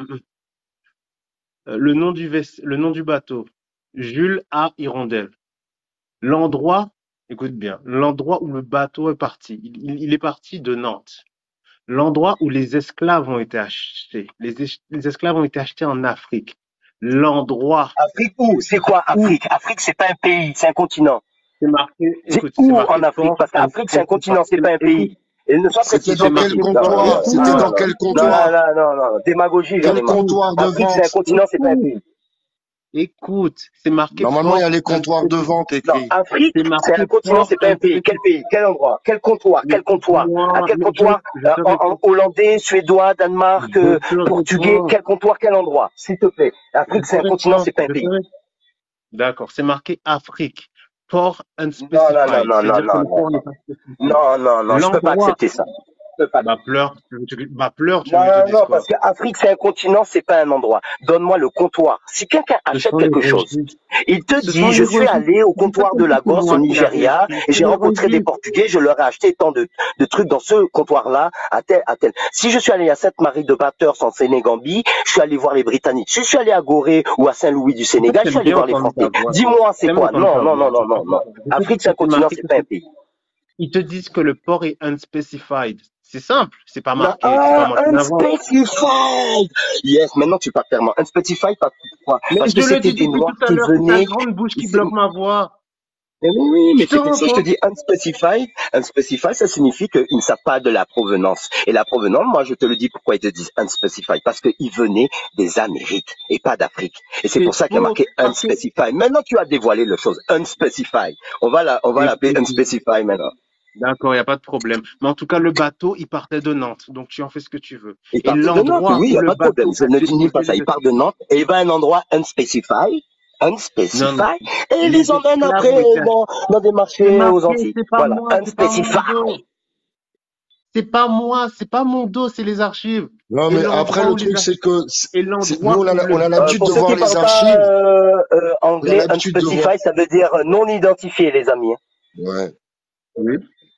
euh, le nom du vaisse- le nom du bateau. Jules A. Hirondelle. L'endroit, écoute bien, l'endroit où le bateau est parti. Il, il- il est parti de Nantes. L'endroit où les esclaves ont été achetés. Les, es- les esclaves ont été achetés en Afrique. L'endroit Afrique où? C'est quoi où Afrique? Afrique, c'est pas un pays, c'est un continent. c'est marqué, C'est écoute, c'est où marqué en Afrique? port Parce and qu'Afrique, c'est un continent, c'est c'est- pas un écoute, pays. Et ne sois C'était précis, c'est dans quel imbécile. marqué Non, port. comptoir? non, C'était non, dans non, Écoute, quel non, non, comptoir? non, non, non. Démagogie, j'en Quel ai marre. comptoir de Afrique, c'est un vente? continent, c'est pas un écoute, pays. écoute, c'est marqué Normalement, il y port a les and comptoirs de vente Non, écrits. Afrique, c'est c'est un marqué continent, port c'est pas un and pays. Quel pays? Quel endroit? Quel comptoir? Quel comptoir? À Écoute-moi, quel mais je, comptoir? je Euh, te en, en réponds. hollandais, suédois, Danemark, Je euh, te portugais. réponds. Quel comptoir? Quel endroit? S'il te plaît. Je Afrique, te c'est un continent, réponds. c'est pas un Je te pays. réponds. D'accord, c'est marqué Afrique. Port Non, non, non, unspecified. non, non, C'est-à-dire que non, le non, port n'est non. pas spécifié. Non, non, non, je peux pas L'endroit, accepter ça. peux pas. Bah, pleure. Tu- Bah, pleure, tu Non, veux que je te non, dise non, quoi? parce que Afrique, c'est un continent, c'est pas un endroit. Donne-moi le comptoir. Si quelqu'un Ce achète sont les quelque chose, registres. il te Ce sont dit, je les suis registres. allé au J'ai pas comptoir de compris que c'est Lagos, au moi qui l'avais Nigeria, écrit. et C'est j'ai les rencontré des registres. Portugais, je leur ai acheté tant de, de trucs dans ce comptoir-là, à tel, à tel. Si je suis allé à Sainte-Marie de Bathurst en Sénégambie, je suis allé voir les Britanniques. Si je suis allé à Gorée ou à Saint-Louis du En fait, Sénégal, je suis t'aimes allé bien voir les entendre ta Français. voix, toi. Dis-moi, c'est T'aimes quoi? entendre ta Non, non, non, voix. non, C'est non, pour non. ça. Je sais Afrique, que c'est un c'était continent, marqué c'est que pas un c'est, pays. ils te disent que le port est unspecified. C'est simple. C'est pas Non, marqué. C'est pas ah, moi qui l'invente. unspecified. Yes, maintenant tu parles clairement. Unspecified, parce, pourquoi? Mais Parce je que le c'était dis des depuis Noirs tout à qui l'heure. C'est ta venaient. grande bouche qui c'est- bloque ma voix. Mais oui, oui, mais Tu te c'est pour rends ça que je te compte? dis unspecified. Unspecified, ça signifie qu'ils ne savent pas de la provenance. Et la provenance, moi, je te le dis pourquoi ils te disent unspecified. Parce qu'ils venaient des Amériques et pas d'Afrique. Et c'est C'est pour ça qu'il y a faux. marqué Parce que, unspecified. Maintenant, tu as dévoilé le chose. Unspecified. On va la, on va l'appeler écoute, unspecified maintenant. d'accord, il n'y a pas de problème. Mais en tout cas, le bateau, il partait de Nantes. Donc, tu en fais ce que tu veux. Il Et partait de Nantes, l'endroit oui, il où n'y a le pas de problème. bateau Je a ne diminue pas déposé ça. les Il part de Nantes et il va à un endroit unspecified. Non, non. Unspecified. Et il Les les emmène esclaves après ont été achetés. dans, dans des C'est marchés aux marqué, Antilles. c'est pas Voilà. moi, c'est pas mon Unspecified. dos. C'est pas moi, c'est pas mon dos, c'est les archives. Non, Et mais après, l'endroit le où les truc, ar- c'est que, c'est, et c'est- nous, l'endroit on a, où la- le on a Euh, l'habitude pour de ceux bateau. qui voir parlent les pas archives. euh, euh, On a anglais, l'habitude de voir. unspecified, ça veut dire non identifié, les amis. Ouais. Oui.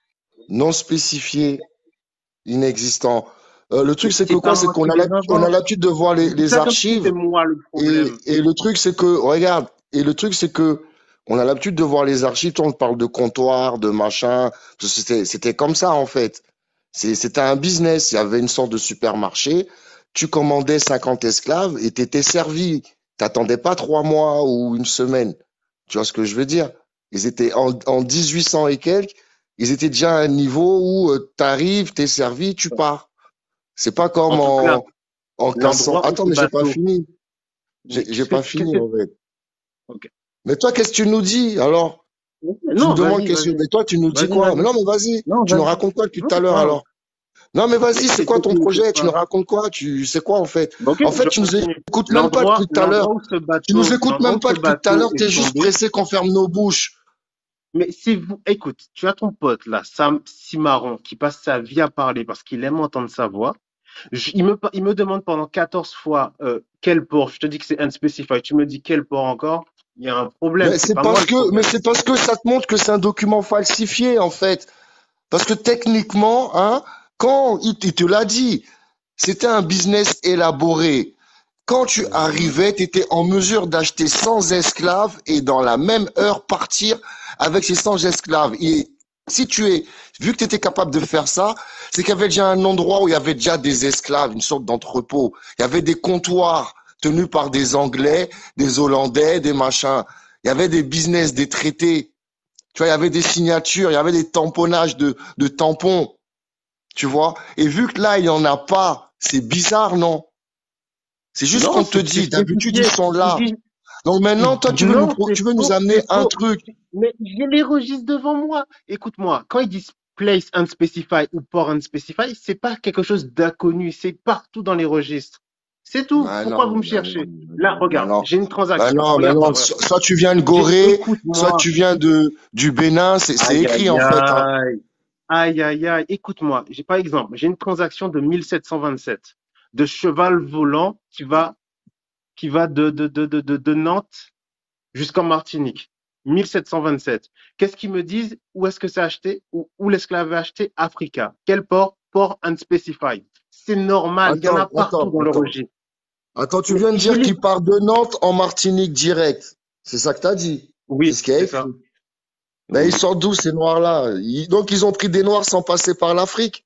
Non spécifié, inexistant. Euh, le truc, c'est que C'est pas quoi? C'est moi qu'on qui a les la- on a invente. l'habitude de voir les, Vous dites les ça comme si c'était archives. moi le Et, problème. et le truc, c'est que, regarde, et le truc, c'est que, on a l'habitude de voir les archives, on parle de comptoir, de machin. Parce que C'était, c'était comme ça, en fait. C'est, c'était un business. Il y avait une sorte de supermarché. Tu commandais cinquante esclaves et t'étais servi. T'attendais pas trois mois ou une semaine. Tu vois ce que je veux dire? Ils étaient en, en dix-huit cents et quelques, ils étaient déjà à un niveau où euh, t'arrives, t'es servi, tu pars. C'est pas En comme tout cas, en, en quinze cents. l'endroit où Attends, ce mais j'ai pas bateau. fini. Oui. J'ai j'ai Qu'est-ce que pas tu, qu'est-ce fini, que, en fait. ok. Mais toi, qu'est-ce que tu nous dis? Alors, tu me Non, demandes vas-y, qu'est-ce que, vas-y. mais toi, tu nous dis Vas-y, quoi? Mais vas-y. non, mais vas-y. Non, Tu nous vas-y. racontes quoi depuis Non, tout à l'heure, parle. alors? Non, mais Mais vas-y, c'est c'est quoi toi ton qui m'écoutes projet? Tu nous pas. racontes quoi? Tu, c'est quoi, en fait? Bon, ok, En fait, je tu nous continue. écoutes même pas L'endroit, depuis tout à l'heure. l'endroit où ce Tu nous bateau, écoutes l'endroit même où pas ce depuis tout à l'heure. bateau T'es est juste tombé. pressé qu'on ferme nos bouches. Mais c'est vous, écoute, tu as ton pote là, Sam Cimarron, qui passe sa vie à parler parce qu'il aime entendre sa voix. Je- il me, pa- il me demande pendant quatorze fois euh, quel port. Je te dis que c'est unspecified. Tu me dis quel port encore? Il y a un problème. Mais C'est c'est pas moi parce le que, mais problème. c'est parce que ça te montre que c'est un document falsifié, en fait. Parce que techniquement, hein, quand il, il te l'a dit, c'était un business élaboré. Quand tu Mhm. arrivais, tu étais en mesure d'acheter cent esclaves et dans la même heure partir avec ces cent esclaves. Et si tu es, vu que tu étais capable de faire ça, c'est qu'il y avait déjà un endroit où il y avait déjà des esclaves, une sorte d'entrepôt. Il y avait des comptoirs tenus par des Anglais, des Hollandais, des machins. Il y avait des business, des traités. Tu vois, il y avait des signatures, il y avait des tamponnages de, de tampons. Tu vois. Et vu que là, il n'y en a pas, c'est bizarre, non? C'est juste Non, qu'on te c'est c'est dit, d'habitude, ils spécifié. sont Il là. dit, Donc maintenant, il- toi, tu veux nous, non, pro- c'est tu veux nous faux, amener c'est un faux. truc. Mais j'ai les registres devant moi. Écoute-moi, quand ils disent place unspecified ou port unspecified, c'est pas quelque chose d'inconnu, c'est partout dans les registres. C'est tout. Ben Pourquoi non, vous me ben non, cherchez? ben Là, non, ben regarde, non. j'ai une Ben transaction. non, ben Regarde, non. regarde, regarde. So- Soit tu viens de J'ai, Gorée, soit écoute-moi. tu viens de, du Bénin, c'est, c'est Aïe, écrit, aïe, en fait, hein. aïe. Aïe, aïe, aïe. Écoute-moi. J'ai, par exemple, j'ai une transaction de mille sept cent vingt-sept de cheval volant qui va, qui va de, de, de, de, de, de Nantes jusqu'en Martinique. mille sept cent vingt-sept. Qu'est-ce qu'ils me disent? Où est-ce que c'est acheté? Où, où l'esclave est acheté? Africa. Quel port? Port unspecified. C'est normal. Il y en Attends, a partout attends, dans le attends. registre. Attends, tu Mais viens de j'ai dire les... qu'il part de Nantes en Martinique direct. C'est ça que t'as dit. C'est Oui, ce qu'il y a c'est écrit. ça. Ben, ils Oui. sortent d'où, ces noirs-là? Ils- Donc, ils ont pris des noirs sans passer par l'Afrique.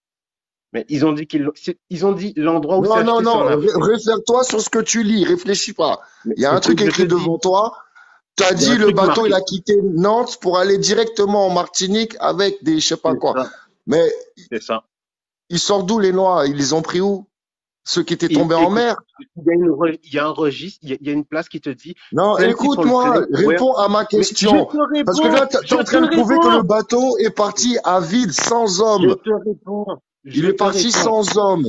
Mais ils ont dit qu'ils, l'ont- c'est- ils ont dit l'endroit où c'est Non, non, acheté, c'est en non. Ré- Afrique. Réfère-toi sur ce que tu lis. Réfléchis pas. Mais Il y a un truc écoute, je te écrit dis, devant toi. Tu as il y a un dit le truc bateau, il marqué. a quitté Nantes pour aller directement en Martinique avec des je sais pas C'est quoi. ça. Mais C'est ça. ils sortent d'où les Noirs? Ils les ont pris où? Ceux qui étaient Et, tombés en écoute, mer? il y a une, re- il y a un registre, il y a, il y a une place qui te dit Non, principal écoute-moi, place where. réponds à ma Mais je question. te Parce que là, réponds, tu je es en te train de prouver que le réponds, bateau est parti à vide, sans je hommes. te réponds, Il je est te parti réponds. sans hommes.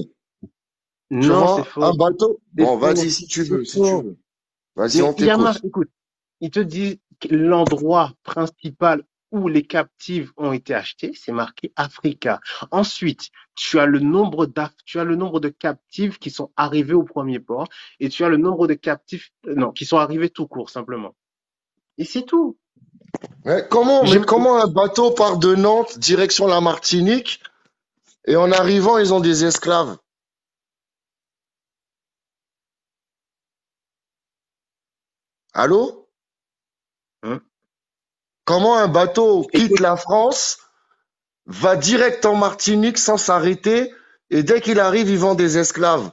Tu Non, c'est vois? Un faux, bateau? c'est Bon, faux, vas-y, si tu c'est veux, si tu faux. veux. Vas-y, Mais on il y a t'écoute. marqué, écoute, il te dit que l'endroit principal où les captives ont été achetées, c'est marqué Africa. Ensuite, tu as le nombre d'Af tu as le nombre de captives qui sont arrivées au premier port et tu as le nombre de captifs, euh, non, qui sont arrivés tout court, simplement. Et c'est tout. Mais comment, J'ai- mais comment un bateau part de Nantes, direction la Martinique, et en arrivant, ils ont des esclaves? Allô? Hein? Comment un bateau quitte Écoute, la France, va direct en Martinique sans s'arrêter, et dès qu'il arrive, ils vendent des esclaves?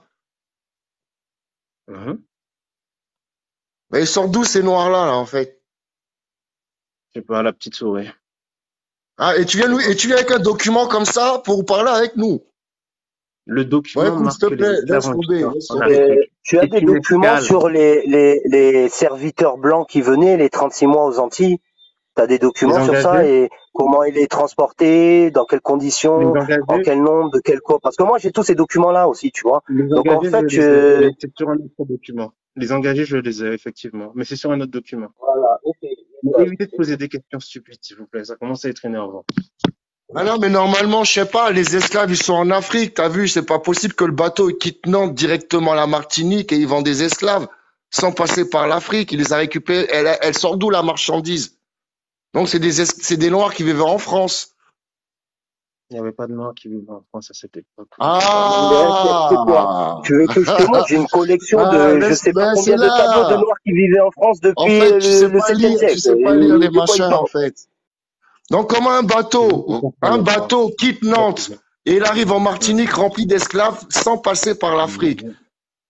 hein, Mais ils sortent d'où ces noirs-là, là, en fait? je sais pas, la petite souris. Ah, et tu viens Je sais nous, pas. et tu viens avec un document comme ça pour parler avec nous? Le Bon, document écoute, s'il te marque que les plaît, esclaves laisse ont quitté tomber, en, laisse en tomber. Euh, Afrique. tu as C'est des une documents escale. sur les, les, les serviteurs blancs qui venaient les trente-six mois aux Antilles? Tu as des Les documents sur ça engagés, et comment il est transporté, dans quelles les conditions, en engagés, quel nombre, de quel quoi? Parce que moi, j'ai tous ces documents-là aussi, tu vois. les Donc, en engagés, je fait, les ai, je... mais c'est sur un autre document. Les engagés, je les ai, effectivement, mais c'est sur un autre document. Voilà, ok. Mais évitez de poser des questions stupides, s'il vous plaît. Ça commence à être énervant. Ah non, mais normalement, je sais pas, les esclaves, ils sont en Afrique, t'as vu, c'est pas possible que le bateau il quitte Nantes directement la Martinique et ils vendent des esclaves sans passer par l'Afrique. Il les a récupérés. Elle, elle sort d'où la marchandise? Donc, c'est des, es- c'est des Noirs qui vivaient en France. Il n'y avait pas de Noirs qui vivaient en France à cette époque. C'est quoi? Ah! Tu veux que je te montre? J'ai une collection Ah, de je laisse, sais pas ben, c'est combien de tableaux de là. noirs qui vivaient en France En depuis fait, tu euh, sais le pas septième lire, tu siècle. sais pas lire Euh, les De quoi il machins, en parle? fait. Donc, comment un C'est vous qui bateau, comprenez un pas. bateau quitte Nantes et il arrive en Hum, Martinique rempli d'esclaves sans passer par l'Afrique? hum.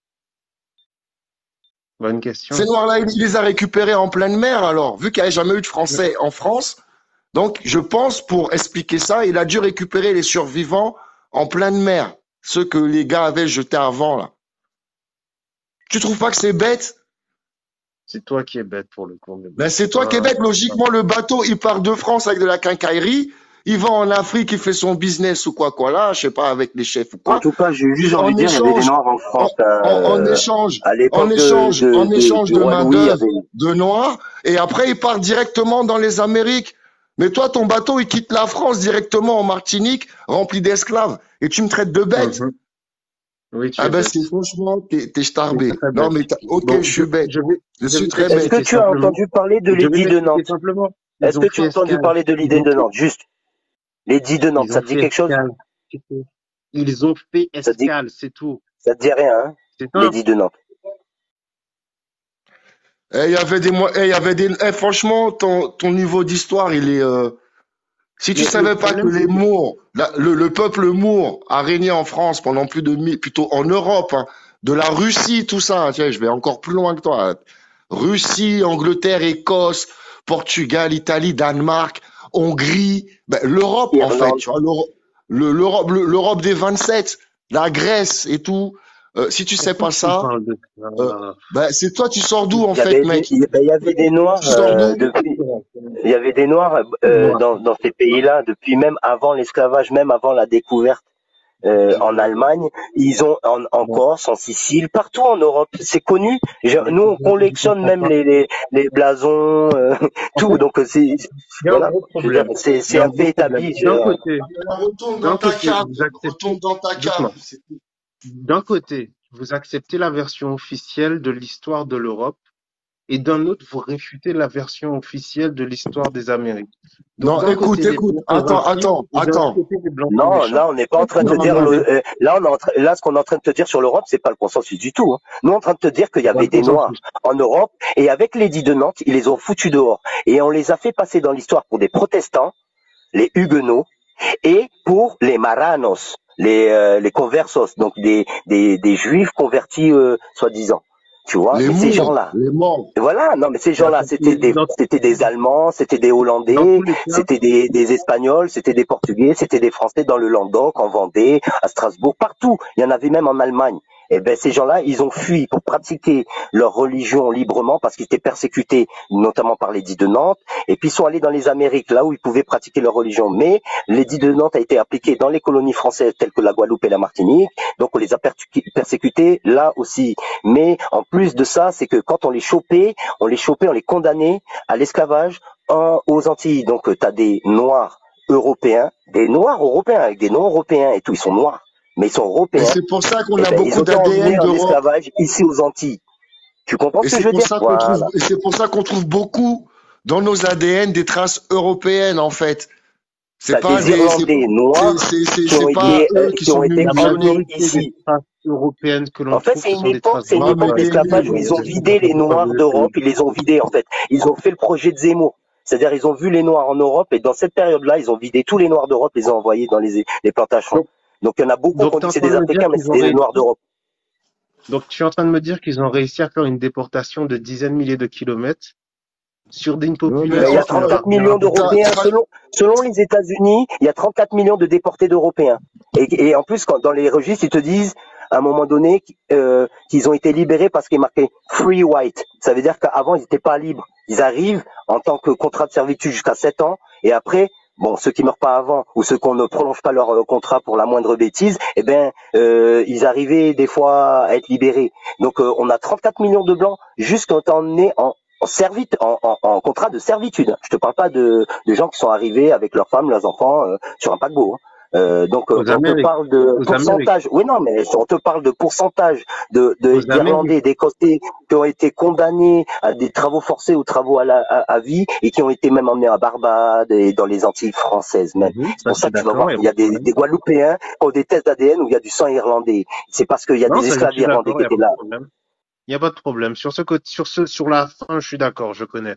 Bonne Ces question. Noirs-là, il il les a récupérés en pleine mer, alors, vu qu'il n'y avait jamais eu de Français en France. Donc, je pense, pour expliquer ça, il a dû récupérer les survivants en pleine mer, ceux que les gars avaient jetés avant, là. Tu trouves pas que c'est bête? C'est toi qui es bête pour le coup. Mais bon, Ben, c'est c'est toi, pas... Québec. Logiquement, le bateau, il part de France avec de la quincaillerie. Il va en Afrique, il fait son business ou quoi, quoi, là, je sais pas, avec les chefs ou En quoi. tout cas, j'ai juste Et envie en de dire, il y avait des échange, noirs en en, France. en, en Euh, échange, à en l'époque de, échange, de, en de, échange du de roi Louis, il y main-d'œuvre avait de noirs, et après, il part directement dans les Amériques. Mais toi, ton bateau, il quitte la France directement en Martinique, rempli d'esclaves. Et tu me traites de bête. Mhm. Oui, tu Ah es ben, bête. c'est franchement, t'es, t'es Tu es starbé. très Non, bête. mais t'as- ok, Bon, je je, suis bête. je vais, Je je suis vais très Est-ce que bête. t'expliquer tu as simplement. entendu parler de Je vais l'édit de t'expliquer Nantes? simplement. Ils Est-ce ont que tu fait as entendu escale. parler de Ils l'édit ont de fait, Nantes? Juste, l'édit de Nantes, ils ça ont te dit fait quelque chose? escale. C'est tout. Ils ont fait Ça te dit, escale, c'est tout. ça te dit rien, hein? C'est simple. L'édit de Nantes. Eh, il y avait des, mo- eh, il y avait des, eh, franchement, ton, ton niveau d'histoire, il est, euh, si tu Mais le savais pas que problème, les c'est que, Mours, la- le, le peuple Mour a régné en France pendant plus de mille, plutôt en Europe, hein, de la Russie, tout ça, tiens, je vais encore plus loin que toi, hein. Russie, Angleterre, Écosse, Portugal, Italie, Danemark, Hongrie, ben, l'Europe, en fait, Irlande. tu vois, l'Europe, le- l'Europe, le- l'Europe des vingt-sept, la Grèce et tout. Euh, si tu sais pourquoi pas tu me ça, parles de euh, ça? ben, c'est toi, tu sors d'où, en Il y avait fait, des, mec? il y ben, il y avait des noirs Tu sors euh, d'où? depuis, il y avait des noirs euh, Moi, dans, dans ces pays-là depuis même avant l'esclavage, même avant la découverte euh, en Allemagne. Ils ont en, en bon, Corse, en Sicile, partout en Europe. C'est connu. Je- mais nous, on je, je collectionne comprends même pas. les, les, les blasons, euh, En tout. fait, Donc euh, c'est il y a un voilà. gros Je veux dire, problème. c'est Il y c'est a un un fait gros problème. établi. D'un Je- côté, Retourne dans d'un ta côté, cave, vous acceptez, retourne dans ta doucement. cave. C'est tout. D'un côté, vous acceptez la version officielle de l'histoire de l'Europe, et d'un autre, vous réfutez la version officielle de l'histoire des Amériques. Donc, Non, d'un écoute, côté, les écoute, blancs sont attends, gentils, attends, et d'un attends. côté, les blancs sont Non, méchants. là, on n'est pas en train de te Non, dire non, le, euh, là, on est en train- là, ce qu'on est en train de te dire sur l'Europe, c'est pas le consensus du tout, hein. Nous, on est en train de te dire qu'il y C'est pas avait le des Noirs consensus. en Europe, et avec l'édit de Nantes, ils les ont foutus dehors. Et on les a fait passer dans l'histoire pour des protestants, les Huguenots, et pour les Marranos, les, euh, les conversos, donc des, des, des juifs convertis, euh, soi-disant. Tu vois, les mais ces mours, gens-là, les morts. voilà, non, mais ces Il y a- gens-là, c'était des, Dans, c'était des Allemands, c'était des dans Hollandais, tous les cas, c'était des, des Espagnols, c'était des Portugais, c'était des Français dans le Languedoc, en Vendée, à Strasbourg, partout. Il y en avait même en Allemagne. Et ben, ces gens-là, ils ont fui pour pratiquer leur religion librement parce qu'ils étaient persécutés, notamment par l'édit de Nantes. Et puis, ils sont allés dans les Amériques, là où ils pouvaient pratiquer leur religion. Mais l'édit de Nantes a été appliqué dans les colonies françaises telles que la Guadeloupe et la Martinique. Donc, on les a persécutés là aussi. Mais en plus de ça, c'est que quand on les chopait, on les chopait, on les condamnait à l'esclavage en, aux Antilles, donc tu as des Noirs européens, des Noirs européens, avec des noms européens et tout, ils sont noirs, mais ils sont Et européens, c'est pour ça qu'on et a ben ils beaucoup ont été emmenés d'A D N en d'Europe. esclavage ici aux Antilles. Tu comprends Et ce que c'est je veux pour dire? ça qu'on trouve, Voilà. et c'est pour ça qu'on trouve beaucoup dans nos A D N des traces européennes, en fait. C'est T'as pas des des, c'est, Irlandais c'est, noirs c'est, c'est, qui ont c'est pas été, euh, eux qui qui sont ont été venus La nous amener. emmenés majorité des ici. traces européennes que l'on En fait, trouve, c'est ce une sont des époque, traces c'est une Ouais, mais époque européennes. les, les, d'esclavage où Donc, ils ont les- c'est vidé les n'importe quoi Noirs de eux. d'Europe, ils les ont vidés en fait. Ils ont fait le projet de Zemmour. C'est-à-dire, ils ont vu les Noirs en Europe et dans cette période-là, ils ont vidé tous les Noirs d'Europe, les ont envoyés dans les, les plantations. Donc, Donc, il y en a beaucoup qui donc ont tu dit es que en c'est train des de me dire Africains, mais qu'ils ont c'était des Noirs réussi. d'Europe. Donc, tu es en train de me dire qu'ils ont réussi à faire une déportation de dizaines de milliers de kilomètres sur une Ouais, mais Ben, il y population a oh, qui leur trente-quatre t'as, millions appartenait. t'as, d'Européens. t'as- Selon, selon les États-Unis, il y a trente-quatre millions de déportés d'Européens. Et, et en plus, quand, dans les registres, ils te disent, à un moment donné, euh, qu'ils ont été libérés parce qu'il est marqué free white. Ça veut dire qu'avant, ils n'étaient pas libres. Ils arrivent en tant que contrat de servitude jusqu'à sept ans. Et après, bon, ceux qui meurent pas avant ou ceux qu'on ne prolonge pas leur euh, contrat pour la moindre bêtise, eh ben, euh, ils arrivaient des fois à être libérés. Donc, euh, on a trente-quatre millions de blancs juste quand on est en en, servit, en, en, en contrat de servitude. Je te parle pas de, de gens qui sont arrivés avec leurs femmes, leurs enfants euh, sur un paquebot. Hein. Euh, donc euh, Aux on te Amériques. parle de Aux Amériques. pourcentage. Oui non, mais on te parle de pourcentage de de- Aux d'Irlandais, Amériques. d'Écossais qui ont été condamnés à des travaux forcés ou travaux à, la, à, à vie et qui ont été même emmenés à Barbade et dans les Antilles françaises même. Mhm, C'est ça, pour je ça suis que tu vas d'accord, voir il qu'il n'y y a a pas de des, problème. des Guadeloupéens qui ont des tests d'A D N où il y a du sang irlandais. C'est parce qu'il y a Non, des ça, je esclaves suis irlandais d'accord, qui il n'y a étaient pas là. de problème. Il n'y a pas de problème. Sur ce côté, sur ce, sur la fin, je suis d'accord, je connais.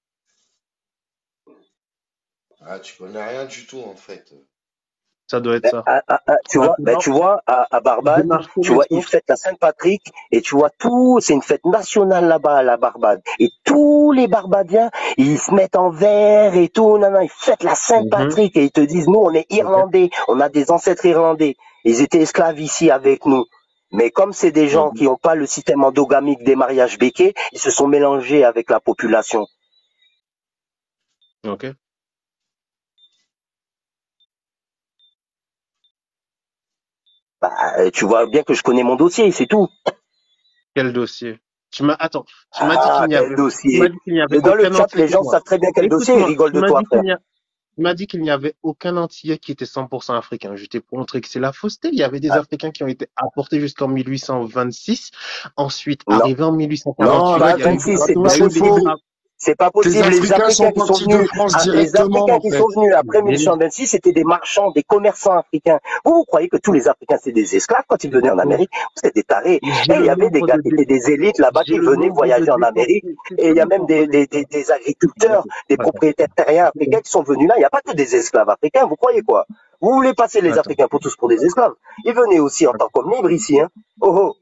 ah, tu connais rien du tout, en fait. Ça doit être Ben, ça. à- à- à- tu vois, ben, Maintenant, tu vois, à, à je Barbade, marche tu mes vois, ils sources. fêtent la Saint-Patrick et tu vois tout, c'est une fête nationale là-bas à la Barbade. Et tous les Barbadiens, ils se mettent en vert et tout, non, non, ils fêtent la Mhm, Saint-Patrick et ils te disent, nous, on est ok. Irlandais, on a des ancêtres irlandais. Ils étaient esclaves ici avec nous. Mais comme c'est des gens Mhm, qui n'ont pas le système endogamique des mariages béquets, ils se sont mélangés avec la population. ok. Bah, euh, tu vois bien que je connais mon dossier, c'est tout. Quel dossier? Tu m'as, attends, tu m'as dit qu'il Ah, n'y quel avait, tu dossier. m'as dit qu'il n'y avait Mais dans le aucun chat, Antillais, les gens écoute-moi. savent très bien quel dossier, ils Écoute-moi, rigolent tu de m'as toi, dit frère. qu'il n'y a, tu m'as dit qu'il n'y avait aucun Antillais qui était cent pour cent africain. Je t'ai montré que c'est la fausseté. Il y avait des Ah, Africains qui ont été apportés jusqu'en mille huit cent vingt-six. Ensuite, non. arrivé en Non, Non, mille huit cent quarante-huit, là, il y a eu, tu, vingt-six, c'est il y attends, pas a eu c'est les possible. faux. travaux. C'est pas Tes possible. Les Africains Africains sont qui sont partis de venus, France ah, les directement, Africains en qui fait. sont venus après Les- mille huit cent vingt-six, c'était des marchands, des commerçants africains. Vous, vous croyez que tous les Africains, c'est des esclaves quand ils C'est venaient en faux. Amérique? Vous êtes des tarés. J'ai Et il le y avait des nombre gars de qui dé- étaient des élites là-bas j'ai qui le venaient nombre de voyager en Amérique. déportés. C'est Et il y ça a le même des, des, comprenez des, pas. des agriculteurs, des Attends, propriétaires terriens africains qui sont venus là. Il n'y a pas que des esclaves africains. Vous croyez quoi? Vous voulez passer les attends, Africains pour tous pour des esclaves? Ils venaient aussi en tant qu'hommes libres ici, hein. Oh oh.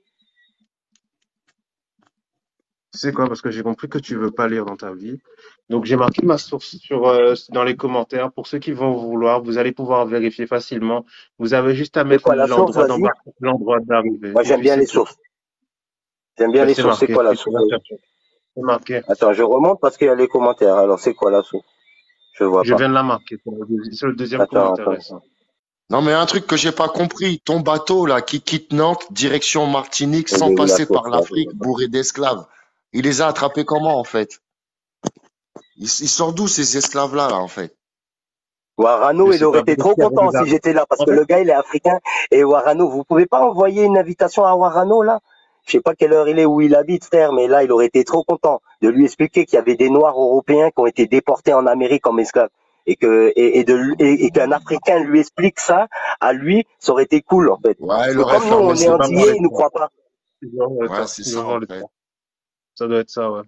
tu sais quoi, parce que j'ai compris que tu veux pas lire dans ta vie. Donc j'ai marqué ma source sur euh, dans les commentaires. Pour ceux qui vont vouloir, vous allez pouvoir vérifier facilement. Vous avez juste à C'est mettre quoi la source? l'endroit Vas-y. d'embarquement, l'endroit d'arrivée, Moi, et j'aime puis bien c'est les tout. sources. J'aime bien Mais les c'est sources. C'est marqué, quoi la tu, tu source? vas chercher. C'est marqué. Attends, je remonte parce qu'il y a les commentaires. Alors, c'est quoi la source? Je vois Je pas. viens de la marquer. C'est le deuxi- c'est le deuxième Attends, commentaire attends. récent. Non, mais un truc que j'ai pas compris. Ton bateau, là, qui quitte Nantes, direction Martinique, Elle sans est où la passer par source là? Je l'Afrique, vois pas. bourré d'esclaves. Il les a attrapés comment, en fait? Il, il sort d'où, ces esclaves-là, là, en fait? Warano, Je il sais aurait pas. été Peut-être trop qu'il y avait content des si Ar- j'étais là parce En que fait, le gars, il est africain. Et Warano, vous pouvez pas envoyer une invitation à Warano là? Je sais pas quelle heure il est, où il habite, frère, mais là, il aurait été trop content de lui expliquer qu'il y avait des Noirs européens qui ont été déportés en Amérique comme esclaves. Et que, et, et de, et, et qu'un Africain lui explique ça, à lui, ça aurait été cool, en fait. Ouais, Parce il que aurait comme nous, fermé on il est ses veut pas voir antillais, les portes. ils nous temps. croient pas. Il veut voir le Ouais, temps. c'est Il veut ça, voir en le fait. temps. Ça doit être ça, ouais.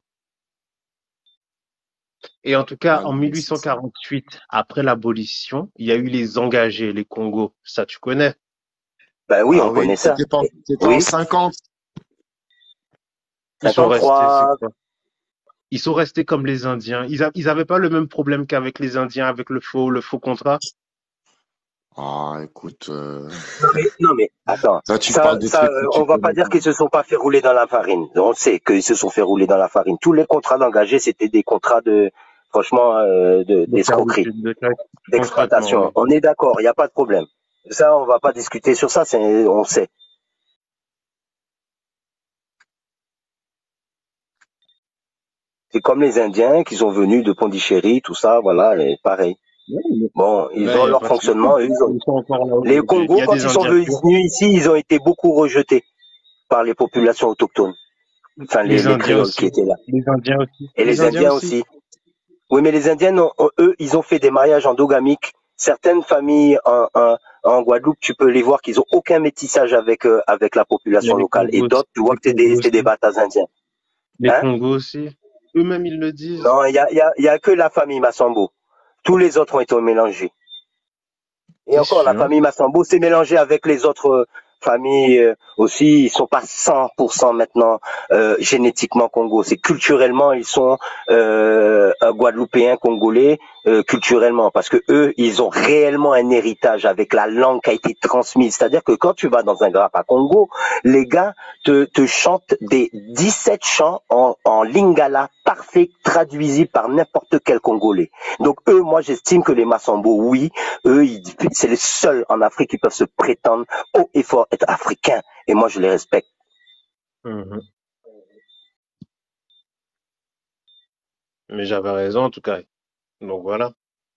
Et en tout cas, Ouais, en non, mais c'est ça. mille huit cent quarante-huit, après l'abolition, il y a eu les engagés, les Congos. Ça, tu connais. Ben oui, Ah on oui, connaît ça. c'était pas, Et- c'était en oui, cinquante. Ils sont restés, c'est cinquante-trois. quoi? Ils sont restés comme les Indiens. Ils, a- ils avaient pas le même problème qu'avec les Indiens, avec le faux, le faux contrat. Ah, écoute, euh, Non mais, non mais attends, là, tu ça, parles de ça, trucs que euh, tu on va pas connais dire pas. qu'ils se sont pas fait rouler dans la farine. On sait qu'ils se sont fait rouler dans la farine. Tous les contrats d'engagés, c'était des contrats de, franchement, euh, de De d'escroquerie, servitude, de servitude, concrètement, d'exploitation. oui. On est d'accord, il n'y a pas de problème. Ça, on va pas discuter sur ça, c'est, on sait. C'est comme les Indiens qui sont venus de Pondichéry, tout ça, voilà, et pareil. Ouais, mais Bon, ils ouais, ont y a leur pas de souci. fonctionnement. Eux, ils ont... Ils sont encore là Les aujourd'hui. Il Congos, y a quand des ils sont Indiens purs. venus ici, ils ont été beaucoup rejetés par les populations autochtones, enfin les, Les les Indiens créoles qui aussi. étaient là. Les Indiens aussi. Et Les les Indiens Indiens aussi. aussi. Oui, mais les Indiens, ont- ont- eux, ils ont fait des mariages endogamiques. Certaines familles en, en, en Guadeloupe, tu peux les voir qu'ils ont aucun métissage avec euh, avec la Mais population les locale. Et Congos, d'autres, tu vois les que c'est des, Congos c'est des aussi. Batas indiens. Les Hein? Congos aussi. Eux-mêmes, ils le disent. Non, il y a, il y, a, il y a que la famille Massambo. Tous les autres ont été mélangés. Et T'es encore, la sûr? famille Massambo s'est mélangée avec les autres euh, familles euh, aussi. Ils sont pas cent pour cent maintenant euh, génétiquement Congo. C'est culturellement, ils sont euh, un Guadeloupéen congolais euh, culturellement, parce que eux, ils ont réellement un héritage avec la langue qui a été transmise. C'est-à-dire que quand tu vas dans un grappa Congo, les gars te, te chantent des dix-sept chants en, en lingala parfait, traduisible par n'importe quel Congolais. Donc eux, moi, j'estime que les Massambo, oui, eux, ils, c'est les seuls en Afrique qui peuvent se prétendre haut et fort être africains. Et moi, je les respecte. Mhm. Mais j'avais raison, en tout cas. Donc voilà.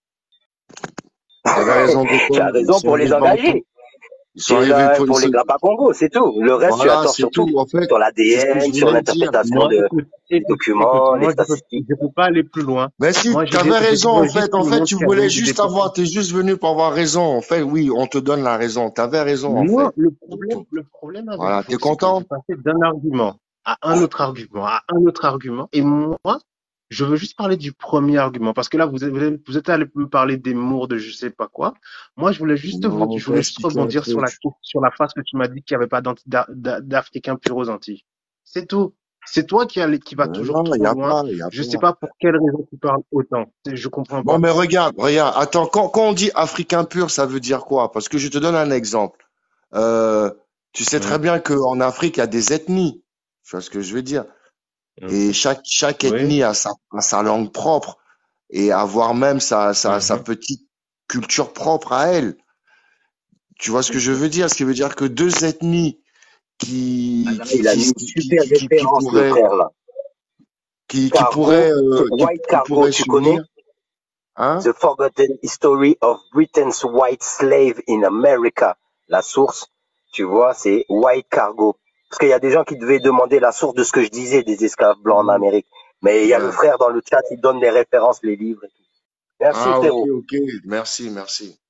T'avais raison de Tu quoi? as Ils raison sont pour les arrivés en tout. engager. Ils sont C'est arrivés là pour, ils pour les sont- grappas Congo, c'est tout. Le reste, tu as Voilà, tort c'est sur tout. tout. En fait, Sur c'est ce que je l'A D N, sur voulais dire. l'interprétation Moi, de, écoute, des écoute, écoute, documents, les moi, je peux, statistiques. je peux pas aller plus loin. Mais si, Moi, j'ai t'avais des, j'ai raison, des en registres fait. qui En me fait, montrent tu qu'il y avait voulais eu des juste déportations. avoir, t'es juste venu pour avoir raison. En fait, oui, on te donne la raison. T'avais raison, en Non, fait. le C'est problème, tout. le problème avec Voilà, t'es vous, c'est que content? vous passez d'un argument à un autre argument, à un autre argument. Et moi, je veux juste parler du premier argument. Parce que là, vous êtes, vous êtes vous êtes allé me parler des mours de je sais pas quoi. Moi, je voulais juste vous, Non, je t'as voulais juste expliqué un rebondir sur la, truc. sur la phrase que tu m'as dit qu'il n'y avait pas d'anti- d'a- d'a- d'Africains purs aux Antilles. C'est tout. C'est toi qui, allais- qui va Euh, toujours non, il trop y a loin. pas, il y a Je sais pas. pas pour quelle raison tu parles autant. C'est- Je comprends Bon, pas. mais regarde, regarde. Attends, quand, quand on dit africain pur, ça veut dire quoi? Parce que je te donne un exemple. Euh, tu sais très Hum, bien qu'en Afrique, il y a des ethnies. Tu vois ce que je veux dire? hum. Et chaque, chaque Oui. ethnie a sa, a sa langue propre et avoir même sa, sa, sa Mhm. petite culture propre à elle. Tu vois ce que je veux dire? Ce qui veut dire que deux ethnies qui, Ah là, qui, il a qui, mis une qui, qui, super qui, qui référence, le pourraient, frère, là. qui, qui Cargo, pourraient, euh, qui, White qui Cargo, pourraient tu connais? s'unir, hein? The Forgotten History of Britain's White Slave in America. La source, tu vois, c'est White Cargo. Parce qu'il y a des gens qui devaient demander la source de ce que je disais des esclaves blancs en Mhm. Amérique. Mais il y a le Ouais. frère dans le chat, il donne les références, les livres et tout. Merci, Ah, ok, frérot. ok. Merci, merci,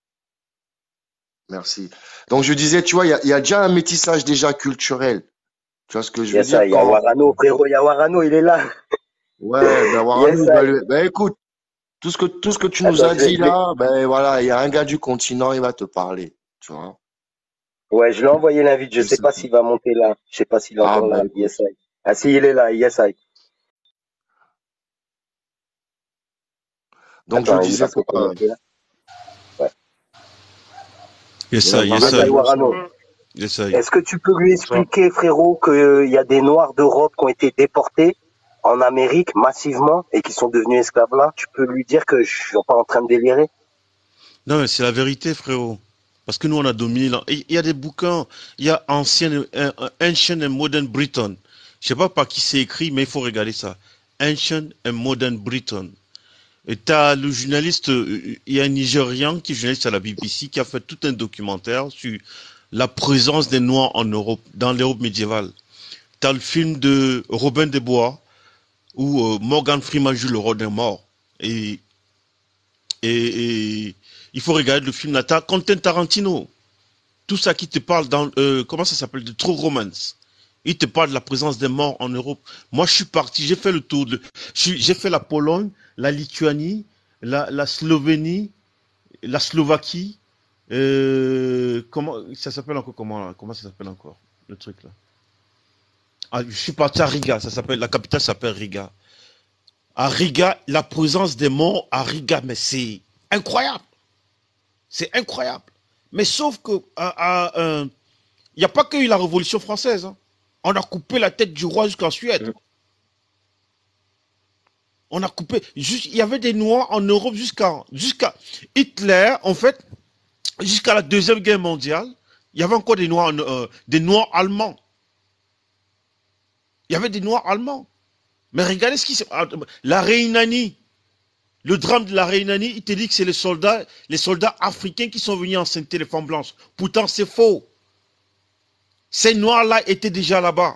merci. Donc, je disais, tu vois, il y a, il y a déjà un métissage déjà culturel. Tu vois ce que je veux Yes, ça, dire? il y a Quand, Warano, frérot, il y a Warano, il est là. ouais, ben, Warren, Yes, il ça. va lui- ben, écoute, tout ce que, tout ce que tu nous Attends, as je vais, dit je vais- là, ben, voilà, il y a un gars du continent, il va te parler. Tu vois? Ouais, je lui ai envoyé l'invite. Je Je sais sais pas pas. s'il va monter là. Je sais pas s'il est Ah, encore ben, là. écoute. Yes, I. Ah, si, il est là. Yes, I. Donc, je Attends, il va disais se quoi? euh, connecter là. Ouais. Yes, Ouais, sir, yes, Yes, Warren, I, sir. Warano. Yes, sir. Est-ce que tu peux lui Bonsoir. expliquer, frérot, qu'il y a des Noirs d'Europe qui ont été déportés en Amérique massivement et qui sont devenus esclaves là? Tu peux lui dire que je suis pas en train de délirer? Non, mais c'est la vérité, frérot. Parce que nous, on a dominé. là. Il y a des bouquins. Il y a Ancient, euh, Ancient and Modern Britain. Je sais pas par qui c'est écrit, mais il faut regarder ça. Ancient and Modern Britain. Et t'as le journaliste, euh, il y a un Nigérian qui est journaliste à la B B C qui a fait tout un documentaire sur la présence des Noirs en Europe, dans l'Europe médiévale. T'as le film de Robin des Bois où euh, Morgan Freeman joue le rôle d'un mort. Et, et, et il faut regarder le film. T'as Quentin Tarantino. Tout ça qui te parle dans, euh, comment ça s'appelle, de True Romance. Il te parle de la présence des morts en Europe. Moi, je suis parti, j'ai fait le tour de, j'ai fait la Pologne, la Lituanie, la, la Slovénie, la Slovaquie, euh, comment, ça s'appelle encore comment, comment ça s'appelle encore, le truc là. Ah, je suis parti à Riga, ça s'appelle, la capitale s'appelle Riga. À Riga, la présence des morts à Riga, mais c'est incroyable. C'est incroyable. Mais sauf que, il n'y a pas que eu la Révolution française. Hein. On a coupé la tête du roi jusqu'en Suède. On a coupé. Il y avait des Noirs en Europe jusqu'à jusqu'à Hitler, en fait, jusqu'à la Deuxième Guerre mondiale. Il y avait encore des Noirs, euh, des Noirs allemands. Il y avait des Noirs allemands. Mais regardez ce qui s'est... La Rhénanie, le drame de la Rhénanie, il te dit que c'est les soldats, les soldats africains qui sont venus enceinter les femmes blanches. Pourtant, c'est faux. Ces noirs-là étaient déjà là-bas.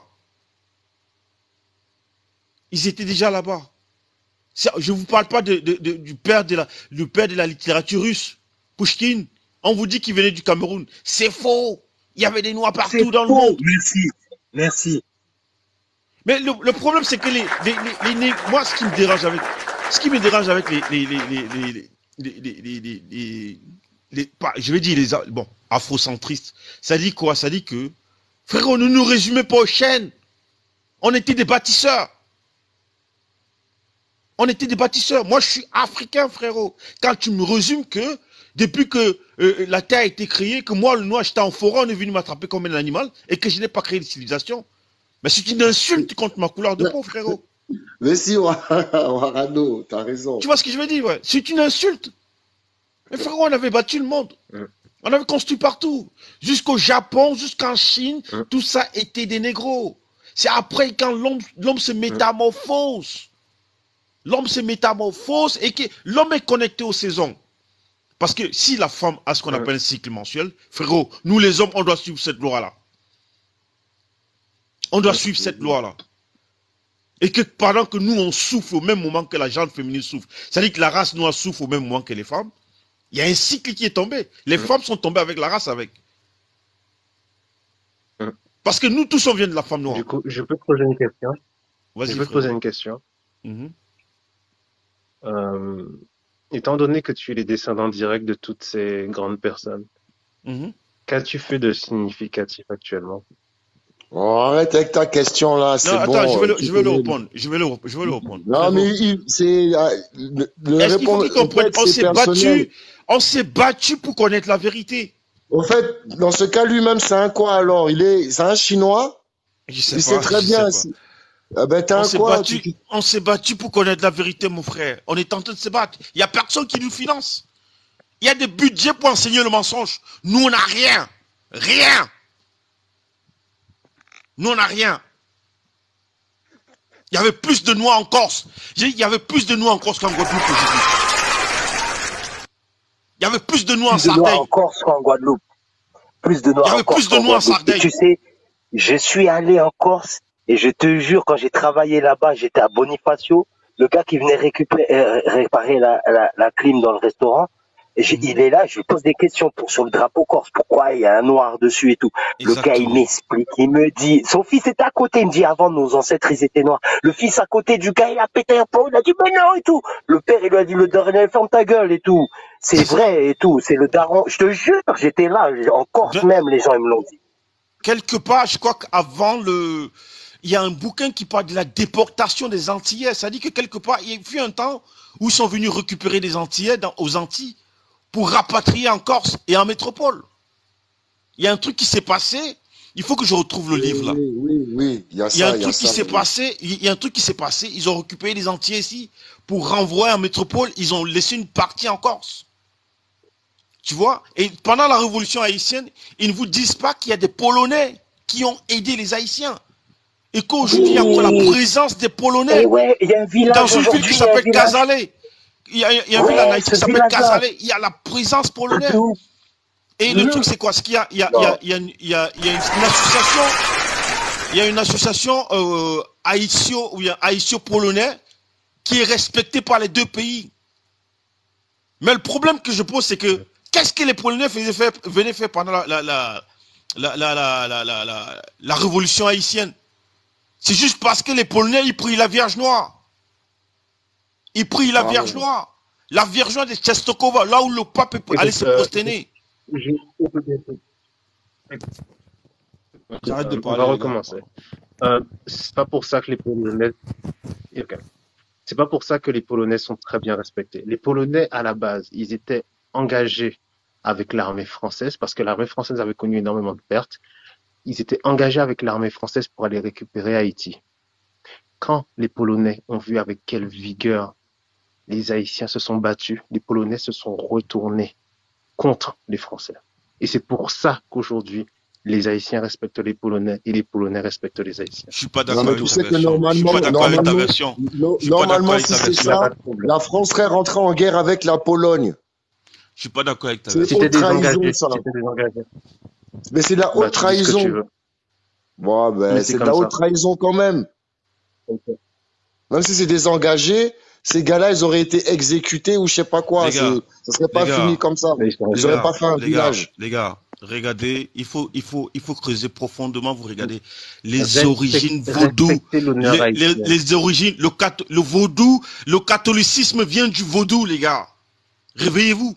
Ils étaient déjà là-bas. Je ne vous parle pas de, de, de, du, père de la, du père de la littérature russe, Pouchkine. On vous dit qu'il venait du Cameroun. C'est faux. Il y avait des noirs partout dans faux. le monde. Merci. Merci. Mais le, le problème, c'est que les, les, les, les, moi, ce qui me dérange avec, ce qui me dérange avec les, les, les, les, les, les, les, les, les, les, les pas, je vais dire les, bon, afrocentristes, ça dit quoi? Ça dit que, frérot, ne nous résumez pas aux chaînes. On était des bâtisseurs. On était des bâtisseurs. Moi, je suis africain, frérot. Quand tu me résumes que, depuis que euh, la Terre a été créée, que moi, le noir, j'étais en forêt, on est venu m'attraper comme un animal, et que je n'ai pas créé de civilisation. Mais c'est une insulte contre ma couleur de peau, frérot. Mais si, Warano, t'as raison. Tu vois ce que je veux dire, ouais? C'est une insulte. Mais frérot, on avait battu le monde. On avait construit partout. Jusqu'au Japon, jusqu'en Chine, tout ça était des négros. C'est après quand l'homme se métamorphose. L'homme se métamorphose et que l'homme est connecté aux saisons. Parce que si la femme a ce qu'on appelle un cycle mensuel, frérot, nous les hommes, on doit suivre cette loi-là. On doit suivre cette loi-là. Et que pendant que nous, on souffre au même moment que la gente féminine souffre, c'est-à-dire que la race noire souffre au même moment que les femmes, il y a un cycle qui est tombé. Les mmh. femmes sont tombées avec la race avec. Mmh. Parce que nous tous, on vient de la femme noire. Du coup, je peux te poser une question. Vas-y, je peux te poser une question. Mmh. Euh, étant donné que tu es les descendants directs de toutes ces grandes personnes, mmh. qu'as-tu fait de significatif actuellement? Oh, arrête avec ta question là, c'est bon. Attends, je vais le, je vais le répondre. Je vais le, je vais le répondre. Non, mais c'est le, le Est-ce qu'il faut qu'ils comprennent? On s'est battu, on s'est battu pour connaître la vérité. Au fait, dans ce cas, lui-même, c'est un quoi alors? Il est, c'est un Chinois? Je sais Il pas. sait très bien. Ah ben, t'es un quoi? Battu, tu... On s'est battu pour connaître la vérité, mon frère. On est en train de se battre. Il y a personne qui nous finance. Il y a des budgets pour enseigner le mensonge. Nous, on n'a rien. Rien. Nous, on n'a rien. Il y avait plus de noirs en Corse. Il y avait plus de noirs en Corse qu'en Guadeloupe aujourd'hui. Il y avait plus de noirs en Sardaigne. Plus de noirs en Corse qu'en Guadeloupe. Plus de noirs Il y avait plus de noirs en Sardaigne. Tu sais, je suis allé en Corse et je te jure, quand j'ai travaillé là-bas, j'étais à Bonifacio. Le gars qui venait récupérer, euh, réparer la, la, la clim dans le restaurant, Mmh. il est là, je lui pose des questions pour, sur le drapeau corse, pourquoi il y a un noir dessus et tout. Exactement. Le gars, il m'explique, il me dit, son fils était à côté, il me dit, avant, nos ancêtres, ils étaient noirs. Le fils à côté du gars, il a pété un plomb, il a dit, mais non, et tout. Le père, il lui a dit, le daron, ferme ta gueule et tout. C'est vrai et tout, c'est le daron. Je te jure, j'étais là, en Corse de... même, les gens, ils me l'ont dit. Quelque part, je crois qu'avant le, il y a un bouquin qui parle de la déportation des Antillais. Ça dit que quelque part, il y a eu un temps où ils sont venus récupérer des Antillais dans, aux Antilles, pour rapatrier en Corse et en métropole. Il y a un truc qui s'est passé, il faut que je retrouve le oui, livre là. Oui, oui, oui, il y a ça. Il y a un il y a truc qui s'est passé, il y a un truc qui s'est passé, ils ont récupéré les Antillais ici pour renvoyer en métropole, ils ont laissé une partie en Corse. Tu vois? Et pendant la révolution haïtienne, ils ne vous disent pas qu'il y a des Polonais qui ont aidé les Haïtiens. Et qu'aujourd'hui, il y a encore la présence des Polonais ouais, il y a un village dans une ville qui s'appelle Casale. Il y a, il y a un ouais, village en Haïti qui s'appelle Casale. Il y a la présence polonaise. Et le truc, c'est quoi? C'est qu'il y a, il y a, il y a, il y a, il y a, il y a une association, il y a une association euh, haïtio, ou bien haïtio-polonais qui est respectée par les deux pays. Mais le problème que je pose, c'est que qu'est-ce que les Polonais faisaient faire, venaient faire pendant la, la, la, la, la, la, la, la, la, la révolution haïtienne? C'est juste parce que les Polonais, ils prient la Vierge Noire. Ils prient la ah, Vierge ouais. Noire. La Vierge Noire de Czestochowa, là où le pape allait se prosterner. J'arrête de parler. On va recommencer. Euh, c'est pas pour ça que les Polonais. Okay. C'est pas pour ça que les Polonais sont très bien respectés. Les Polonais, à la base, ils étaient engagés avec l'armée française parce que l'armée française avait connu énormément de pertes. Ils étaient engagés avec l'armée française pour aller récupérer Haïti. Quand les Polonais ont vu avec quelle vigueur les Haïtiens se sont battus, les Polonais se sont retournés contre les Français. Et c'est pour ça qu'aujourd'hui, les Haïtiens respectent les Polonais et les Polonais respectent les Haïtiens. Je suis pas Non, d'accord mais avec tu ta sais que version. Je suis normalement, pas d'accord avec ta normalement, version. no- Je suis pas d'accord normalement, avec si ta c'est version. Il n'y a pas ça, de problème. la France serait rentrée en guerre avec la Pologne. Je suis pas d'accord avec ta C'est version. C'était haute trahison, désengagé, ça. c'était désengagé. Mais c'est de la Bah, haute tu dis ce que tu trahison. veux. Bon, ben, Mais c'est c'est de comme la haute ça. trahison quand même. Ok. Même si c'est désengagé, ces gars-là, ils auraient été exécutés ou je sais pas quoi. Les gars, C'est, ça serait les pas fini gars, comme ça. Mais ils sont Ils les auraient restés. pas gars, fait un les gars, village. les gars, regardez, il faut, il faut, il faut creuser profondément, vous regardez les Respect- origines vaudou, respecter l'honneur les, les, haïtien. les origines, le, cat, le vaudou, le catholicisme vient du vaudou, les gars. Réveillez-vous.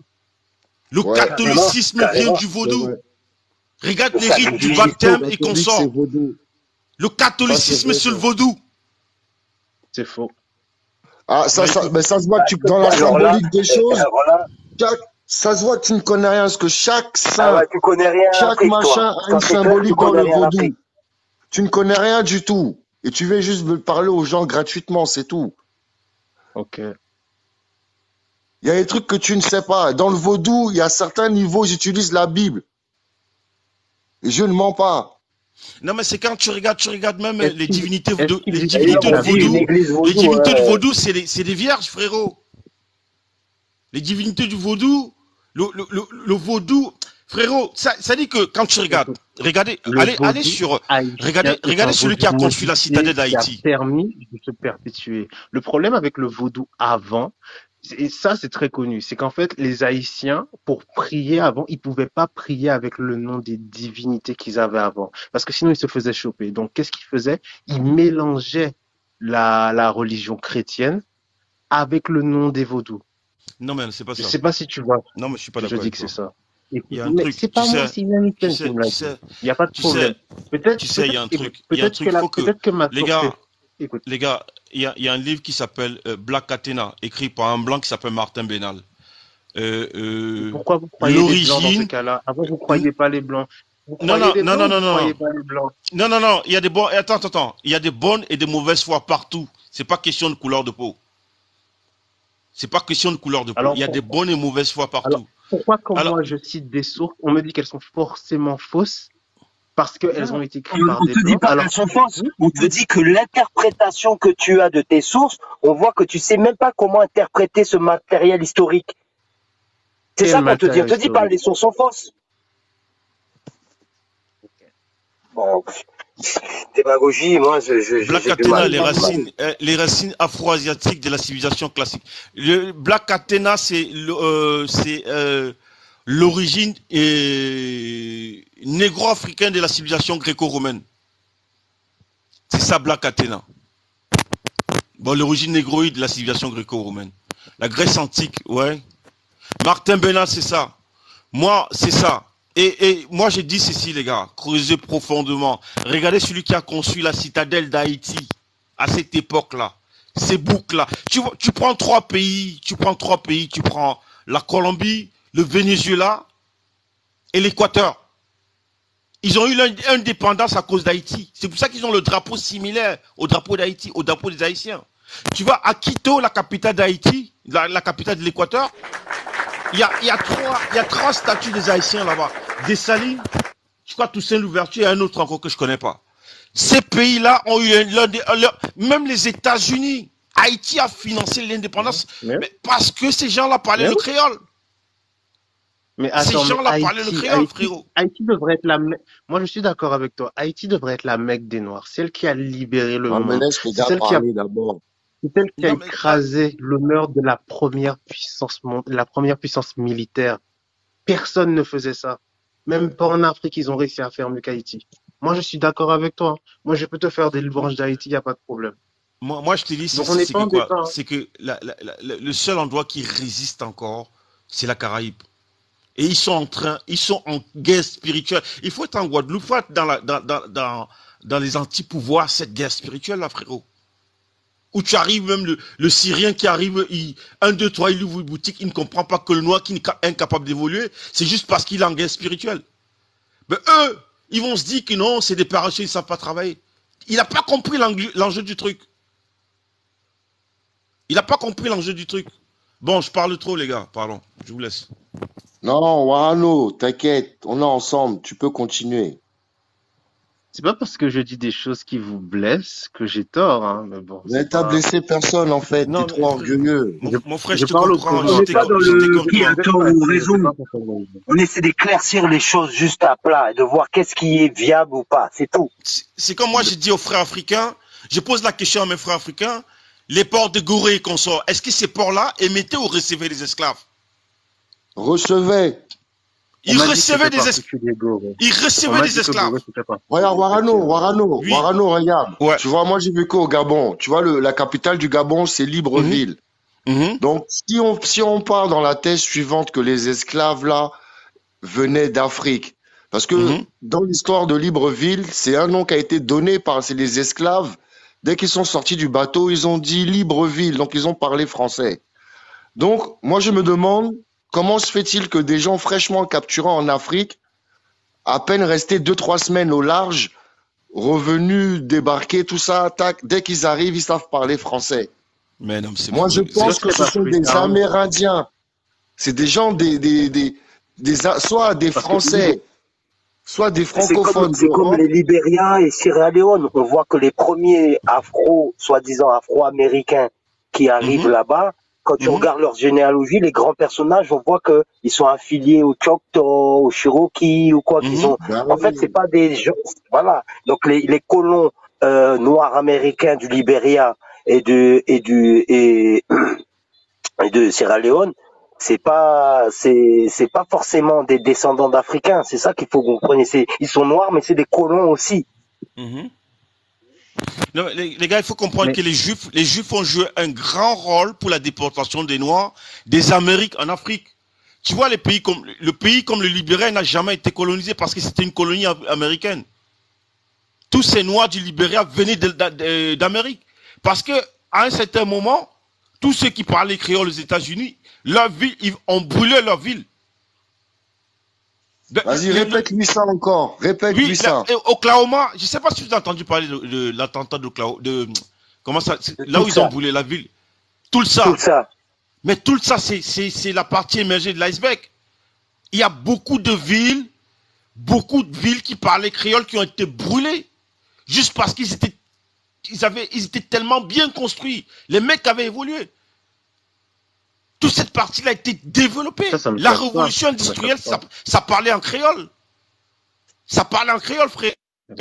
Le Ouais, catholicisme vient carrément. du c'est vaudou. vrai. Regarde Le les rites du sacrifice. baptême et Catholique, c'est consorts. vaudou. Le Ça, c'est catholicisme, vrai, c'est le ça. vaudou. C'est faux. Ah, ça, ça, Voyez-vous. ben, ça se voit que tu, dans la Alors là, symbolique des choses, alors là, chaque, ça se voit que tu ne connais rien, parce que chaque ah saint, ouais, tu connais rien à chaque l'Afrique, toi. machin a Quand une t'es clair, tu symbolique dans connais le rien à vaudou. l'Afrique. Tu ne connais rien du tout. Et tu viens juste me parler aux gens gratuitement, c'est tout. Ok. Il y a des trucs que tu ne sais pas. Dans le vaudou, il y a certains niveaux, j'utilise la Bible. Et je ne mens pas. Non, mais c'est quand tu regardes, tu regardes même Est-ce les qu'il divinités est-ce de, qu'il les dit Et divinités on de a vu une vaudou. église Les vaudou, divinités de euh, vaudou, c'est des, c'est des vierges, frérot. Les divinités du vaudou, le, le, le, le vaudou, frérot, ça, ça dit que quand tu regardes, écoute, regardez, le allez, allez vaudou sur, haïtien regardez, est un regardez celui qui vaudou a construit la citadelle modifié qui a d'Haïti. permis de se perpétuer. Le problème avec le vaudou avant, et ça c'est très connu, c'est qu'en fait les Haïtiens, pour prier avant, ils pouvaient pas prier avec le nom des divinités qu'ils avaient avant, parce que sinon ils se faisaient choper. Donc qu'est-ce qu'ils faisaient? Ils mélangeaient la, la religion chrétienne avec le nom des vaudous. Non, mais c'est pas Je ça. sais pas si tu vois. Non, mais je suis pas Je d'accord dis avec que c'est toi. ça. Il Écoute, y a un mais truc, c'est tu pas moi, sais, c'est Yannick tu qui sais, me l'a tu dit. sais, Il n'y a pas de tu problème. sais, Peut-être, tu sais, il y a peut-être, un écoute, truc, il y a un peut-être que truc, la, faut que, peut-être que ma les source gars, est- écoute, les gars, il y a, il y a un livre qui s'appelle euh, Black Athena, écrit par un blanc qui s'appelle Martin Bénal. Euh, euh, pourquoi vous croyez les blancs dans ce l'origine, cas-là? Avant, vous croyez pas les blancs. Vous non, croyez non, les non, blancs non, ou non, vous non, croyez non. pas les blancs? Non, non, non, il y a des bons. Attends, attends, attends. Il y a des bonnes et des mauvaises foi partout. C'est pas question de couleur de peau. C'est pas question de couleur de peau. Alors, Il y a des pourquoi, bonnes et mauvaises foi alors, partout. pourquoi quand Alors, moi je cite des sources, on me dit qu'elles sont forcément fausses parce qu'elles ont non, été on écrites par on des te dit blancs? pas Alors, qu'elles sont fausses. vous, On vous te dites, dit que l'interprétation que tu as de tes sources, on voit que tu sais même pas comment interpréter ce matériel historique. C'est quel ça qu'on te dit. On matériel te dit pas historique? les sources sont fausses. Bon, démagogie, moi, je, je, je- Black j'ai du Athena, mal. les J'ai du mal. racines, euh, les racines afro-asiatiques de la civilisation classique. Le Black Athena, c'est le- euh, c'est euh, l'origine euh, négro-africaine de la civilisation gréco-romaine. C'est ça, Black Athena. Bon, l'origine négroïde de la civilisation gréco-romaine. La Grèce antique, ouais. Martin Bénat, c'est ça. Moi, c'est ça. Et, et moi, j'ai dit ceci, les gars. Creusez profondément. Regardez celui qui a conçu la citadelle d'Haïti à cette époque-là. Ces boucles-là. Tu, vois, tu prends trois pays, tu prends trois pays, tu prends la Colombie, le Venezuela et l'Équateur. Ils ont eu l'indépendance à cause d'Haïti. C'est pour ça qu'ils ont le drapeau similaire au drapeau d'Haïti, au drapeau des Haïtiens. Tu vois, à Quito, la capitale d'Haïti, la, la capitale de l'Équateur, il y a, il y a trois, il y a trois statues des Haïtiens là-bas. Dessalines, je crois Toussaint Louverture et un autre encore que je connais pas. Ces pays-là ont eu l'un des, leur- même les États-Unis. Haïti a financé l'indépendance, Mais, mais parce que ces gens-là parlaient mais le oui. créole. Mais Ces attends, mais gens-là parlaient le Haïti, créole, Haïti, frérot. Haïti devrait être la Mecque. Moi, je suis d'accord avec toi. Haïti devrait être la Mecque des Noirs, celle qui a libéré le Ah, mais monde. laisse le C'est gars celle qui a, parler d'abord. c'est celle qui a Non, mais là, écrasé l'honneur de la première puissance mon- la première puissance militaire. Personne ne faisait ça. Même pas en Afrique, ils ont réussi à faire mieux qu'Haïti. Moi, je suis d'accord avec toi. Moi, je peux te faire des louanges d'Haïti, il n'y a pas de problème. moi, moi, je te dis, c'est Donc, on c'est- n'est c'est pas que en quoi? débat. Hein. C'est que la- la- la- la- le seul endroit qui résiste encore, c'est la Caraïbe. Et ils sont en train, ils sont en guerre spirituelle. Il faut être en Guadeloupe, il faut être dans, la, dans, dans, dans, dans les anti-pouvoirs, cette guerre spirituelle là, frérot. Où tu arrives, même le, le Syrien qui arrive, il, un, deux, trois, il ouvre une boutique, il ne comprend pas que le noir qui est incapable d'évoluer, c'est juste parce qu'il est en guerre spirituelle. Mais eux, ils vont se dire que non, c'est des parachutes, ils ne savent pas travailler. Il n'a pas compris l'enjeu du truc. Il n'a pas compris l'enjeu du truc. Bon, je parle trop, les gars, pardon, je vous laisse. Non, Warano, t'inquiète, on est ensemble, tu peux continuer. C'est pas parce que je dis des choses qui vous blessent que j'ai tort, hein, mais bon, Mais c'est t'as pas. blessé personne en fait, t'es Non, trop mais frère, orgueilleux. mon, Je, mon frère, je je te parle comprends. On n'est autrement. J'étais pas co- dans j'étais le comme qui a toi. Je sais tort pas, ou je sais raison. pas pourquoi. On essaie d'éclaircir les choses juste à plat et de voir qu'est-ce qui est viable ou pas, c'est tout. C'est c'est comme moi, j'ai dit aux frères africains, je pose la question à mes frères africains, les ports de Gorée et consorts, est-ce que ces ports-là émettaient ou recevaient des esclaves? Recevez. On Ils m'a dit que recevaient c'était des esclaves. particulier Gorée. Ils On recevaient m'a des dit que esclaves. Gorée c'était Regarde, particulier, Warano, effectivement. Warano, Oui. Warano, regarde. Ouais. Tu vois, moi j'ai vécu au Gabon. Tu vois, le, la capitale du Gabon, c'est Mhm. Libreville. Mhm. Donc, si on, si on part dans la thèse suivante que les esclaves là venaient d'Afrique, parce que Mhm. dans l'histoire de Libreville, c'est un nom qui a été donné par c'est les esclaves. Dès qu'ils sont sortis du bateau, ils ont dit Libreville, donc ils ont parlé français. Donc, moi je me demande comment se fait-il que des gens fraîchement capturés en Afrique, à peine restés deux trois semaines au large, revenus, débarqués, tout ça, tac, dès qu'ils arrivent, ils savent parler français. Mais non, c'est Moi, je c'est- c'est- pense Lorsque que les ce sont des Africains, Amérindiens. C'est des gens, des, des, des, des, A- soit des Parce que Français, soit des c'est comme, francophones c'est comme d'Europe. les Libériens et Sierra Leone. On voit que les premiers afro, soi-disant afro-américains qui arrivent Mhm. là-bas, quand tu Mhm. regardes leur généalogie, les grands personnages, on voit que ils sont affiliés aux Choctaw, aux Cherokee ou quoi, qu'ils Mhm. sont. Ben En fait, c'est oui. pas des gens, voilà. Donc les, les colons euh, noirs américains du Libéria et du et du et, et de Sierra Leone, c'est pas c'est c'est pas forcément des descendants d'Africains. C'est ça qu'il faut que vous compreniez. C'est- Ils sont noirs, mais c'est des colons aussi. Mhm. Non, mais les, les gars, il faut comprendre mais que les Juifs, les Juifs ont joué un grand rôle pour la déportation des Noirs des Amériques en Afrique. Tu vois, les pays comme, le pays comme le Libéria n'a jamais été colonisé parce que c'était une colonie am- américaine. Tous ces Noirs du Libéria venaient de- de- d'Amérique. Parce que, à un certain moment, tous ceux qui parlaient créole aux États-Unis, leur ville, ils ont brûlé leur ville. De- Vas-y, le- le- répète-lui ça encore. Répète-lui oui, la- ça. et Oklahoma, je ne sais pas si vous avez entendu parler de, de l'attentat d'Oklahoma, de, comment ça, c'est De là tout où ils ont ça, brûlé la ville. tout Tulsa. ça. Mais Tulsa, c'est, c'est, c'est la partie émergée de l'iceberg. Il y a beaucoup de villes, beaucoup de villes qui parlaient créole qui ont été brûlées. Juste parce qu'ils étaient, ils avaient, ils étaient tellement bien construits. Les mecs avaient évolué. Toute cette partie-là a été développée. ça, ça me La choque pas. révolution Ça me industrielle, choque pas. ça, ça parlait en créole. Ça parlait en créole, frérot.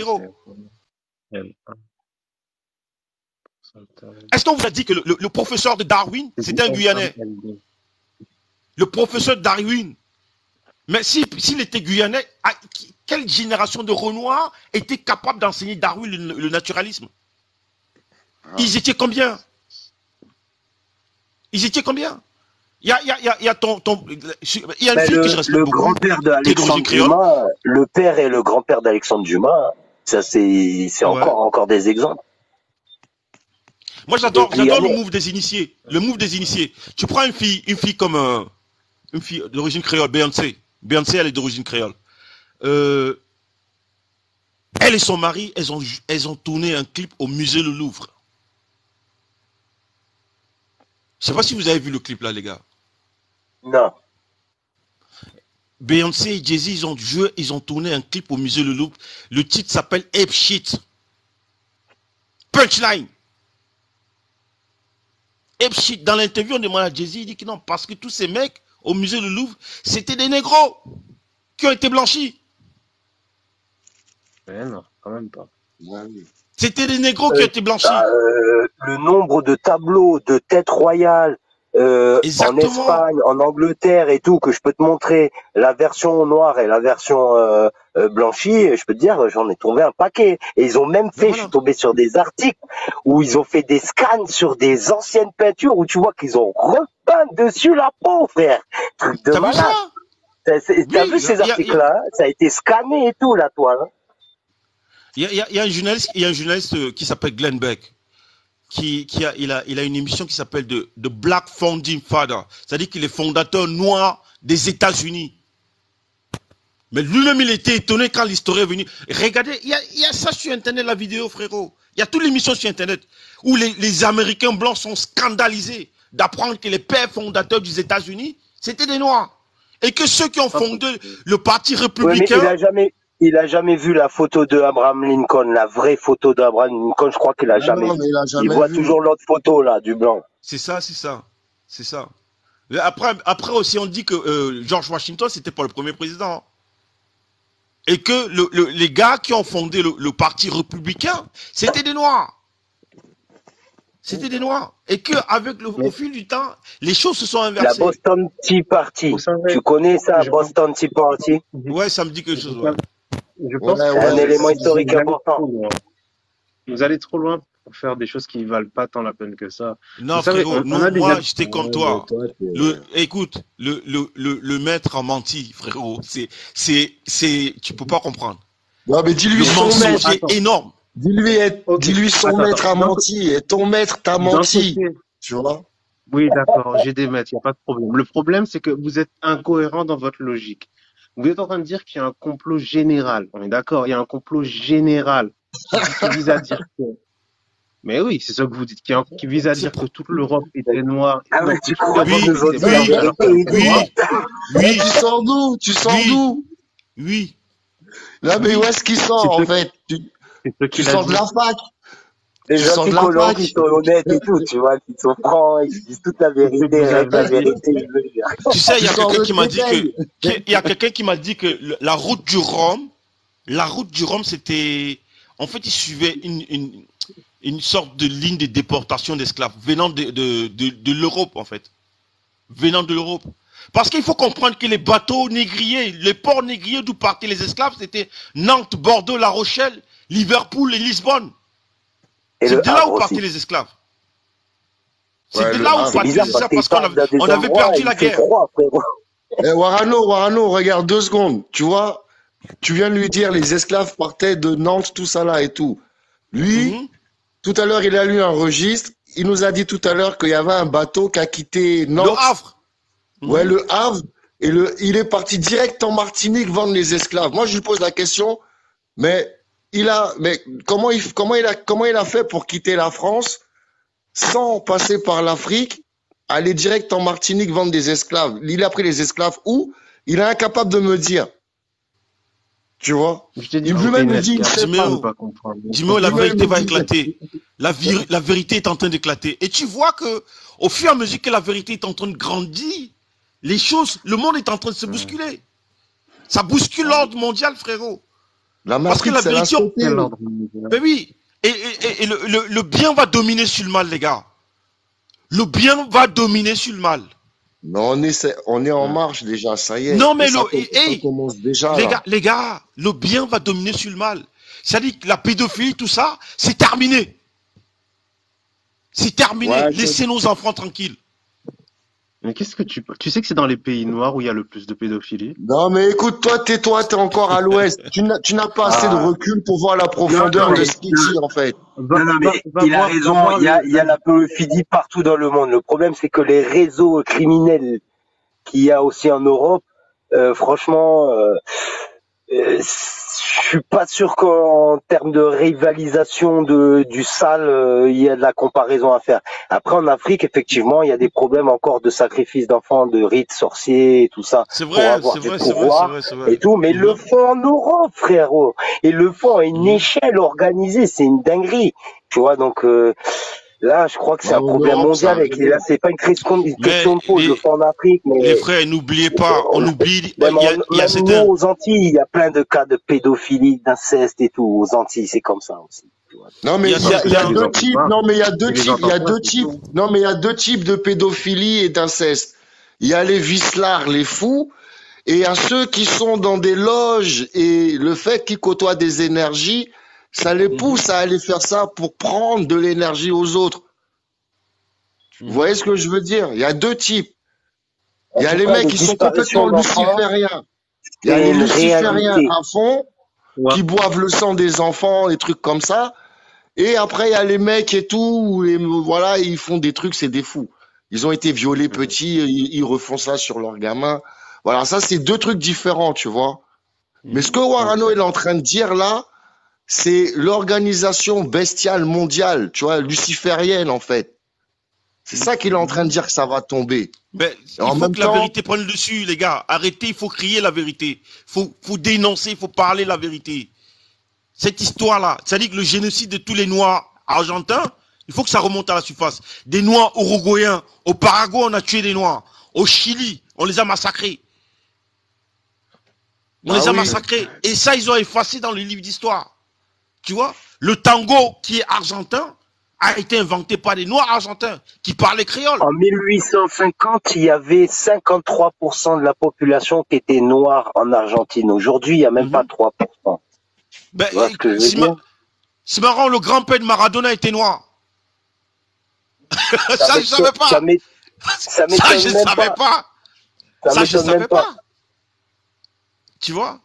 Est-ce qu'on vous a dit que le, le- le professeur de Darwin, c'était un Guyanais? Le professeur de Darwin. Mais si- s'il était Guyanais, à- qui- quelle génération de Renoirs était capable d'enseigner Darwin le, le naturalisme? Ah. Ils étaient combien? Ils étaient combien? Il y a, il y a, il y a, il y a ton, ton- il y a une Ben, fille que je le, respecte le beaucoup, grand-père qui est d'origine d'Alexandre créole. Dumas, le père et le grand-père d'Alexandre Dumas, ça c'est c'est Ouais. encore encore des exemples. Moi, Des j'adore, j'adore le Guyanais. move des initiés. Le move des initiés. Tu prends une fille, une fille comme euh, une fille d'origine créole, Beyoncé. Beyoncé, elle est d'origine créole. Euh, elle et son mari, elles ont, elles ont tourné un clip au musée Le Louvre. Je sais pas si vous avez vu le clip là, les gars. Non. Beyoncé et Jay-Z, ils ont joué, ils ont tourné un clip au musée Le Louvre. Le titre s'appelle Ape Shit. Punchline. Ape Shit. Dans l'interview, on demande à Jay-Z, il dit que non, parce que tous ces mecs au musée Le Louvre, c'était des négros qui ont été blanchis. Mais non, quand même pas. Ouais, oui. C'était des négros qui ont été blanchis. Euh, le nombre de tableaux de têtes royales euh, en Exactement. Espagne, en Angleterre et tout, que je peux te montrer, la version noire et la version euh, euh, blanchie, je peux te dire, j'en ai trouvé un paquet. Et ils ont même fait, Mais je voilà. suis tombé sur des articles où ils ont fait des scans sur des anciennes peintures où tu vois qu'ils ont repeint dessus la peau, frère. Truc de T'as vu malade. ça? T'as c'est- t'as Oui, vu il y ces a, il y a- articles-là, hein? Ça a été scanné et tout, la toile. Hein. il y a- il y a- il y a un journaliste, il y a un journaliste euh, qui s'appelle Glenn Beck, qui, qui a, il a, il a une émission qui s'appelle The, The Black Founding Father. C'est-à-dire qu'il est fondateur noir des États-Unis. Mais lui-même, il était étonné quand l'histoire est venue. Regardez, il y, a, il y a ça sur Internet, la vidéo, frérot. Il y a toute l'émission sur Internet où les, les Américains blancs sont scandalisés d'apprendre que les pères fondateurs des États-Unis, c'était des Noirs. Et que ceux qui ont fondé le parti Ouais, mais il républicain, a jamais, il a jamais vu la photo de Abraham Lincoln, la vraie photo d'Abraham Lincoln. Je crois qu'il a Ah jamais non, vu. mais il a Il jamais voit vu. toujours l'autre photo là, du blanc. c'est ça, c'est ça, c'est ça. Mais Après, après aussi, on dit que euh, George Washington, c'était pas le premier président. Et que le, le- les gars qui ont fondé le, le parti républicain, c'était des Noirs. C'était des Noirs. Et que avec le, au Mais fil du temps, les choses se sont La inversées. Boston Tea Party. vous savez, Tu connais ça, je pense, Boston Tea Party? Ouais, ça me dit quelque chose, vous ouais. savez- je Ouais, pense que C'est un ouais, élément c'est- historique vous allez important. trop loin. Vous allez trop loin pour faire des choses qui valent pas tant la peine que ça. Non, Vous savez, frérot, on, on non, a des moi, am- j'étais comme ouais, mais toi. toi, t'es- Le, écoute, le, le, le, le maître a menti, frérot. C'est, c'est, c'est, tu peux pas comprendre. Non, mais dis-lui Le son mensonge maître. est Attends, énorme. Dis-lui, est- ok, dis-lui son attends, maître a attends. D'un co- menti. Et ton maître t'a d'un menti. côté, Tu vois? oui, d'accord, j'ai des maîtres, il n'y a pas de problème. Le problème, c'est que vous êtes incohérent dans votre logique. Vous êtes en train de dire qu'il y a un complot général. On est d'accord, il y a un complot général qui, dit- qui vise à dire que... Mais oui, c'est ça que vous dites, qui, en- qui vise à C'est dire pas... que toute l'Europe était noire. Ah Non, ouais, que tu toute crois l'Europe que Oui, nous autres, était c'est la oui, blanche alors vérité qu'elle et était tout. oui, noire. Eh, oui, tu sors d'où? Tu sors oui, d'où? oui, Là, mais où oui. est-ce qu'il C'est sort, ce, en fait? Tu, c'est ce tu qu'il a sors de dit. la fac. Les Tu gens sors qui de la colorent, fac. ils sont honnêtes et tout, tu vois, ils sont francs, ils disent toute la C'est ce que vérité, vous rien que la avez dit. vérité, je veux dire. Tu sais, il Tu y a sors quelqu'un de qui m'a dit que, Créteil. qui- il y a quelqu'un qui m'a dit que le- la route du Rhum, la route du Rhum, c'était, en fait, il suivait une, une, une sorte de ligne de déportation d'esclaves venant de, de, de, de l'Europe, en fait. Venant de l'Europe. Parce qu'il faut comprendre que les bateaux négriers, les ports négriers d'où partaient les esclaves, c'était Nantes, Bordeaux, La Rochelle, Liverpool et Lisbonne. Et C'est le de là Havre où partaient aussi. les esclaves. C'est Ouais, de le là où Havre. C'est partaient bizarre les parce esclaves qu'ils parce qu'on partent avait, dans des on avait endroits où perdu la il fait guerre. froid, frérot. Eh, Warano, Warano, regarde deux secondes. Tu vois, tu viens de lui dire les esclaves partaient de Nantes, tout ça là et tout. Lui, Mhm. tout à l'heure, il a lu un registre. Il nous a dit tout à l'heure qu'il y avait un bateau qui a quitté Le Nantes, Havre. ouais, Mhm. le Havre, et le, il est parti direct en Martinique vendre les esclaves. Moi, je lui pose la question, mais il a, mais comment il, comment il a, comment il a fait pour quitter la France sans passer par l'Afrique, aller direct en Martinique vendre des esclaves? Il a pris les esclaves où? Il est incapable de me dire. Tu vois? Je t'ai dit Il que lui-même c'était une me dit, il esclave. sait Tu peux pas. Jiméo, pas comprendre. Jiméo, la Lui-même vérité me va dit, éclater. La, vir- la vérité est en train d'éclater. Et tu vois que, au fur et à mesure que la vérité est en train de grandir, les choses, le monde est en train de se bousculer. Ça bouscule l'ordre mondial, frérot. la Parce que Matrix, la elle a vérité, on- sauté. Quel ordre mondial? ben oui. Et, et- et- et le, le- le bien va dominer sur le mal, les gars. Le bien va dominer sur le mal. Mais on est, c'est- on est en Ouais. marche déjà, ça y est. Non, Et mais ça, le, com- ça hey, commence déjà les là. gars, les gars, le bien va dominer sur le mal. C'est-à-dire que la pédophilie, tout ça, c'est terminé. C'est terminé. Ouais, je- Laissez nos enfants tranquilles. Mais qu'est-ce que tu... Tu sais que c'est dans les pays noirs où il y a le plus de pédophilie? Non, mais écoute, toi, tais-toi, t'es encore à l'ouest. Tu n'as, tu n'as pas assez de Ah. recul pour voir la Non, profondeur non, de mais, ce qu'il dit, en fait. Va, non, non, va, mais va il a voir, va raison, voir il y a, le... il y a la pédophilie partout dans le monde. Le problème, c'est que les réseaux criminels qu'il y a aussi en Europe, euh, franchement, euh, euh, je suis pas sûr qu'en termes de rivalisation de, du sale, euh, il y a de la comparaison à faire. Après, en Afrique, effectivement, il y a des problèmes encore de sacrifice d'enfants, de rites sorciers et tout ça, C'est pour vrai, avoir c'est du vrai, c'est vrai, c'est pouvoir vrai, c'est et vrai. tout, mais ils le Mhm, font en Europe, frérot. Ils le font à une mhm. échelle organisée, c'est une dinguerie. Tu vois, donc euh, là, je crois que c'est Bah, un en problème Europe, ça mondial et que là, arrive. c'est pas une question, une Mais question de peau, je le les, fais en Afrique, les mais frères, n'oubliez pas, on oublie, même, il y en, a, il y a même nous, certains, aux Antilles, il y a plein de cas de pédophilie, d'inceste et tout. Aux Antilles, c'est comme ça aussi. Tu vois. Non, il mais y a il y a, il y a Tu certains, les deux entends types. pas. Non, mais il y a deux Tu les types. Il y a entends pas, deux c'est types. tout. Non, mais il y a deux types de pédophilie et d'inceste. Il y a les vicelards, les fous, et il y a ceux qui sont dans des loges et le fait qu'ils côtoient des énergies, ça les mhm, pousse à aller faire ça pour prendre de l'énergie aux autres. Vous mhm, voyez ce que je veux dire? Il y a deux types. En Il y a tout les cas, mecs les qui sont disparitions complètement d'enfants, lucifériens. Il y a c'est les une lucifériens réalité. à fond, Ouais. qui boivent le sang des enfants, des trucs comme ça. Et après, il y a les mecs et tout, où les- voilà, ils font des trucs, c'est des fous. Ils ont été violés Mhm. petits, ils, ils refont ça sur leurs gamins. Voilà, ça, c'est deux trucs différents, tu vois. Mais ce mhm. que Warano Ok. est en train de dire là, c'est l'organisation bestiale mondiale, tu vois, luciférienne, en fait. C'est ça qu'il est en train de dire que ça va tomber. Mais Et il en faut même que la temps, vérité prenne le dessus, les gars. Arrêtez, il faut crier la vérité. Il faut, faut dénoncer, il faut parler la vérité. Cette histoire-là, c'est-à-dire que le génocide de tous les Noirs argentins, il faut que ça remonte à la surface. Des Noirs uruguayens, au Paraguay, on a tué des Noirs. Au Chili, on les a massacrés. On bah les a oui, massacrés. Et ça, ils ont effacé dans les livres d'histoire. Tu vois, le tango qui est argentin a été inventé par des Noirs argentins qui parlaient créole. En mille huit cent cinquante, il y avait cinquante-trois pour cent de la population qui était noire en Argentine. Aujourd'hui, il n'y a même pas Mhm. trois pour cent. Ben, Tu vois ce que je veux c'est ma- dire? c'est marrant, le grand-père de Maradona était noir. Ça Ça, je m'étonne, savais ça pas. m'é- ça Ça, m'étonne je même savais pas. pas. Ça Ça, je m'étonne savais même pas. pas. Tu vois,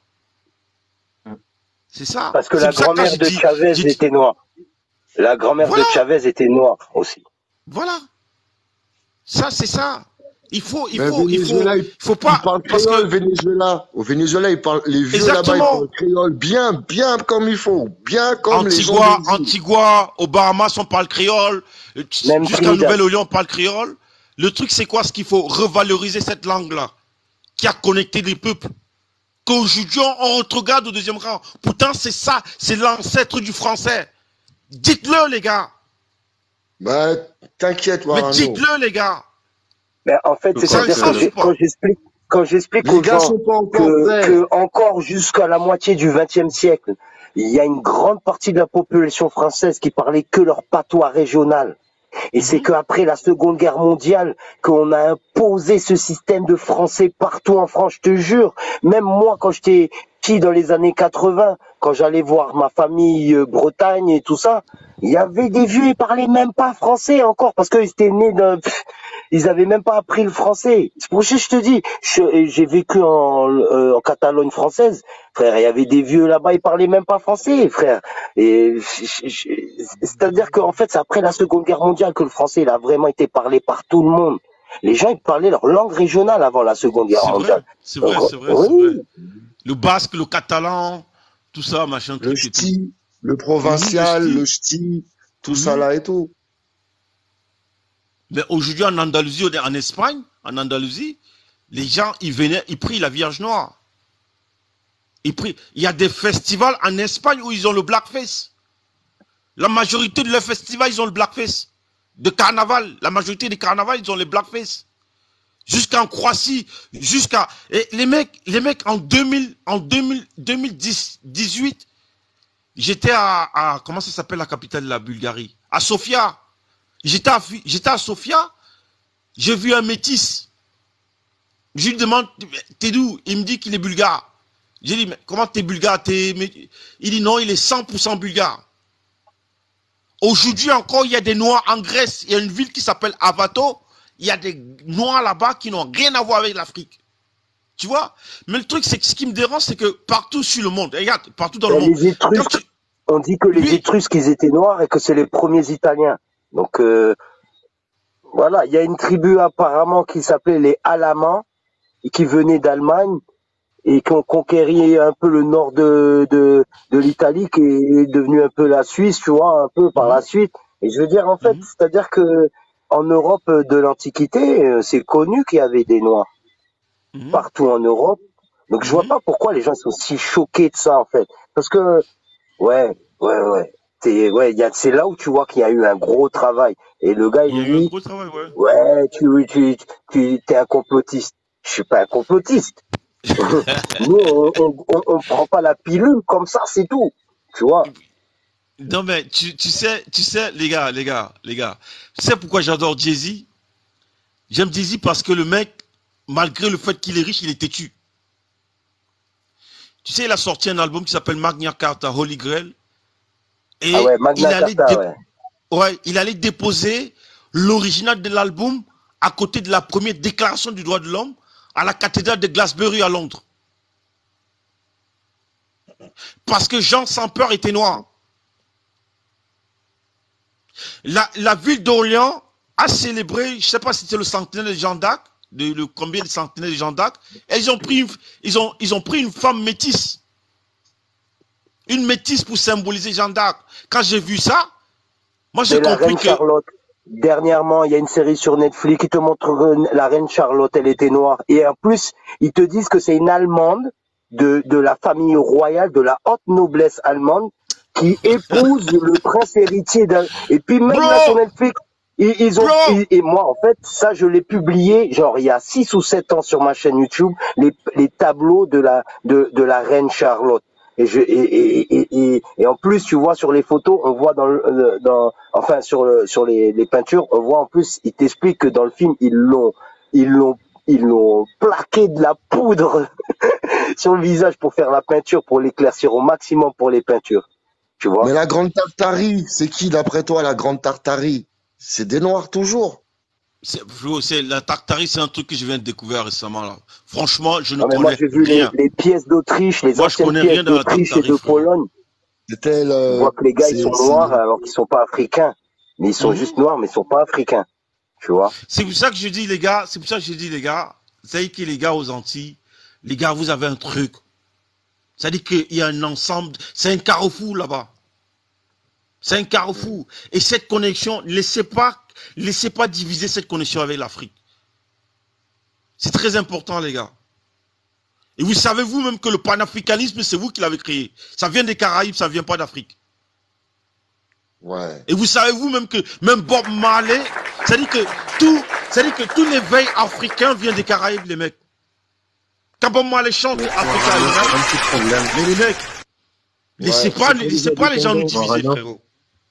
c'est ça. Parce que C'est la pour ça que quand grand-mère j'ai de dit, Chavez j'ai dit, était noire. La grand-mère de voilà, Chavez était noire aussi. voilà. Ça, c'est ça. Il faut, il mais faut, il faut, Venezuela, il, il faut il pas, parle parce créole, que, Venezuela. Au Venezuela, ils parlent, les vieux là-bas, ils parlent exactement, créole bien, bien comme il faut. Bien comme les gens Antigua, des îles. Antigua, aux Bahamas, on parle créole, euh, Même jusqu'à Trinidad. Nouvelle-Orléans, on parle créole. Le truc, c'est quoi? Ce qu'il faut revaloriser cette langue-là, qui a connecté les peuples. Qu'aujourd'hui, on regarde au deuxième rang. Pourtant, c'est ça, c'est l'ancêtre du français. Dites-le, les gars. Bah, t'inquiète, Mais Warano. dites-le, les gars. Mais en fait, Je Ça, crois c'est-à-dire ça, que je que sais j'ai- quand pas. j'explique, quand j'explique Les aux gars gens sont pas encore que, prêts. que encore jusqu'à la moitié du vingtième siècle, il y a une grande partie de la population française qui parlait que leur patois régional. Et c'est Mhm. qu'après la Seconde Guerre mondiale qu'on a imposé ce système de français partout en France, je te jure. Même moi, quand j'étais petit dans les années quatre-vingts, quand j'allais voir ma famille euh, Bretagne et tout ça, il y avait des vieux, ils parlaient même pas français encore parce qu'ils étaient nés d'un... pff, ils avaient même pas appris le français. C'est pour ça que je te dis, je- j'ai vécu en, euh, en Catalogne française, frère, il y avait des vieux là-bas, ils parlaient même pas français, frère. Et je- je- c'est-à-dire qu'en fait, c'est après la Seconde Guerre mondiale que le français il a vraiment été parlé par tout le monde. Les gens ils parlaient leur langue régionale avant la Seconde Guerre C'est vrai, mondiale. c'est Donc, vrai, c'est vrai, c'est oui, vrai. Le basque, le catalan, tout ça, machin, Le truc et tout. ch'ti, le Mhm, le provincial, ch'ti. le ch'ti, tout ça Mhm. là et tout. Mais aujourd'hui, en Andalousie, en Espagne, en Andalousie, les gens, ils venaient, ils prient la Vierge Noire. Ils prient. Il y a des festivals en Espagne où ils ont le blackface. La majorité de leurs festivals, ils ont le blackface. De carnaval, la majorité des carnavals, ils ont les blackface. Jusqu'en Croatie, jusqu'à... Et les mecs, les mecs, en deux mille, en deux mille, deux mille dix, dix-huit, j'étais à, à, comment ça s'appelle la capitale de la Bulgarie? À Sofia. J'étais à, j'étais à Sofia, j'ai vu un métis. Je lui demande, t'es d'où? Il me dit qu'il est bulgare. J'ai dit, mais comment t'es bulgare? T'es... Il dit non, il est cent pour cent bulgare. Aujourd'hui encore, il y a des Noirs en Grèce. Il y a une ville qui s'appelle Avato. Il y a des Noirs là-bas qui n'ont rien à voir avec l'Afrique. Tu vois? Mais le truc, c'est que ce qui me dérange, c'est que partout sur le monde, regarde, partout dans le monde, les quand Étrusques, tu... on dit que les Oui. Étrusques ils étaient noirs et que c'est les premiers Italiens. Donc euh, voilà, il y a une tribu apparemment qui s'appelait les Alamans et qui venait d'Allemagne et qui ont conquéri un peu le nord de, de, de l'Italie, qui est devenu un peu la Suisse, tu vois, un peu par Mhm. la suite. Et je veux dire, en fait, Mhm. c'est-à-dire que en Europe de l'Antiquité, euh, c'est connu qu'il y avait des Noirs Mhm. partout en Europe. Donc je vois Mhm. pas pourquoi les gens sont si choqués de ça, en fait. Parce que, ouais, ouais, ouais. C'est ouais, il y a, c'est là où tu vois qu'il y a eu un gros travail. Et le gars, il Il y me a eu un dit, gros travail, ouais. ouais, tu, tu, tu, t'es un complotiste. Je suis pas un complotiste. Nous, on, on, on, on prend pas la pilule comme ça, c'est tout. Tu vois. Non mais tu, tu sais, tu sais, les gars, les gars, les gars. Tu sais pourquoi j'adore Jay-Z? J'aime Jay-Z parce que le mec, malgré le fait qu'il est riche, il est têtu. Tu sais, il a sorti un album qui s'appelle Magna Carta Holy Grail. Et Ah ouais, il Magna allait, Carta, dé- ouais. ouais, il allait déposer l'original de l'album à côté de la première déclaration du droit de l'homme à la cathédrale de Glastonbury à Londres. Parce que Jean sans peur était noir. La, la ville d'Orléans a célébré, je ne sais pas si c'était le centenaire de Jeanne d'Arc, de, le combien de centenaire de Jeanne d'Arc, et ils ont pris une, ils ont, ils ont pris une femme métisse. Une métisse pour symboliser Jeanne d'Arc. Quand j'ai vu ça, moi j'ai C'est la compris reine que, Charlotte. Dernièrement, il y a une série sur Netflix qui te montre que la reine Charlotte, elle était noire. Et en plus, ils te disent que c'est une Allemande de, de la famille royale, de la haute noblesse allemande, qui épouse le prince héritier d'un... Et puis même là sur Bro, Netflix, ils, ils ont... bro, ils- et moi, en fait, ça, je l'ai publié, genre, il y a six ou sept ans sur ma chaîne YouTube, les, les tableaux de la, de, de la reine Charlotte. Et, je, et, et, et, et, et en plus, tu vois sur les photos, on voit dans, le, dans enfin sur le, sur les, les peintures, on voit en plus, ils t'expliquent que dans le film, ils l'ont, ils l'ont, ils l'ont plaqué de la poudre sur le visage pour faire la peinture, pour l'éclaircir au maximum pour les peintures, tu Mais vois. la Grande Tartarie, c'est qui d'après toi la Grande Tartarie? C'est des Noirs toujours. c'est, frérot, c'est- la Tartarie, c'est un truc que je viens de découvrir récemment, là. Franchement, je ne Non mais moi connais j'ai vu les, rien. les pièces d'Autriche, les Moi, je anciennes connais pièces rien de la d'Autriche et Tartarie, de frérot. Pologne. C'était Tu le, vois que les gars ils c'est, sont c'est, noirs alors qu'ils sont pas africains, mais ils sont Mhm. juste noirs mais ils sont pas africains, tu vois. C'est pour ça que je dis, les gars, c'est pour ça que je dis, les gars, vous savez que les gars aux Antilles, les gars, vous avez un truc. C'est-à-dire qu'il y a un ensemble, c'est un carrefour là-bas. C'est un carrefour. Et cette connexion, laissez pas, laissez pas diviser cette connexion avec l'Afrique. C'est très important, les gars. Et vous savez vous-même que le panafricanisme, c'est vous qui l'avez créé. Ça vient des Caraïbes, ça vient pas d'Afrique. ouais. Et vous savez vous-même que même Bob Marley, c'est-à-dire que tout, c'est-à-dire que tout l'éveil africain vient des Caraïbes, les mecs. Quand Bob Marley chante Mais Africa Morano, Unite, un petit problème. mais les mecs, laissez Ouais. pas, C'est laissez pas pas les les gens nous indépendants. diviser, Morano, frérot.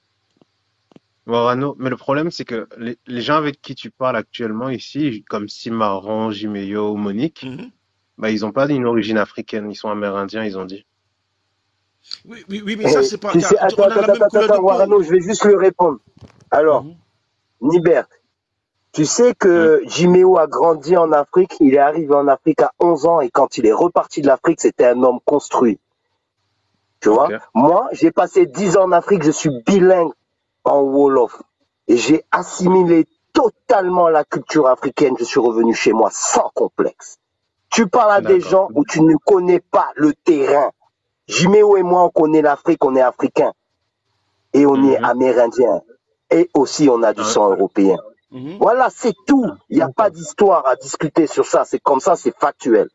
Morano, mais le problème, c'est que les, les gens avec qui tu parles actuellement ici, comme Cimarron, Jiméo ou Monique, Mhm. bah, ils ont pas une origine africaine, ils sont amérindiens, ils ont dit. Oui, oui, oui, mais ça, Et c'est pas, tu sais, car attends, on a attends, la même attends, couleur de attends, peau. Warano, je vais juste lui répondre. Alors, Mhm. Nibert, tu sais Hum, que Jiméo a grandi en Afrique, il est arrivé en Afrique à onze ans et quand il est reparti de l'Afrique, c'était un homme construit. Tu ok. vois? Moi, j'ai passé dix ans en Afrique, je suis bilingue en Wolof. Et j'ai assimilé totalement la culture africaine. Je suis revenu chez moi sans complexe. Tu parles à des D'accord. gens où tu ne connais pas le terrain. Jiméo et moi, on connaît l'Afrique, on est africain. Et on est Mhm. amérindien. Et aussi, on a du Ah, sang européen. Mhm. Voilà, c'est tout. ah, Il n'y a pas d'accord. d'histoire à discuter sur ça. C'est comme ça, c'est factuel.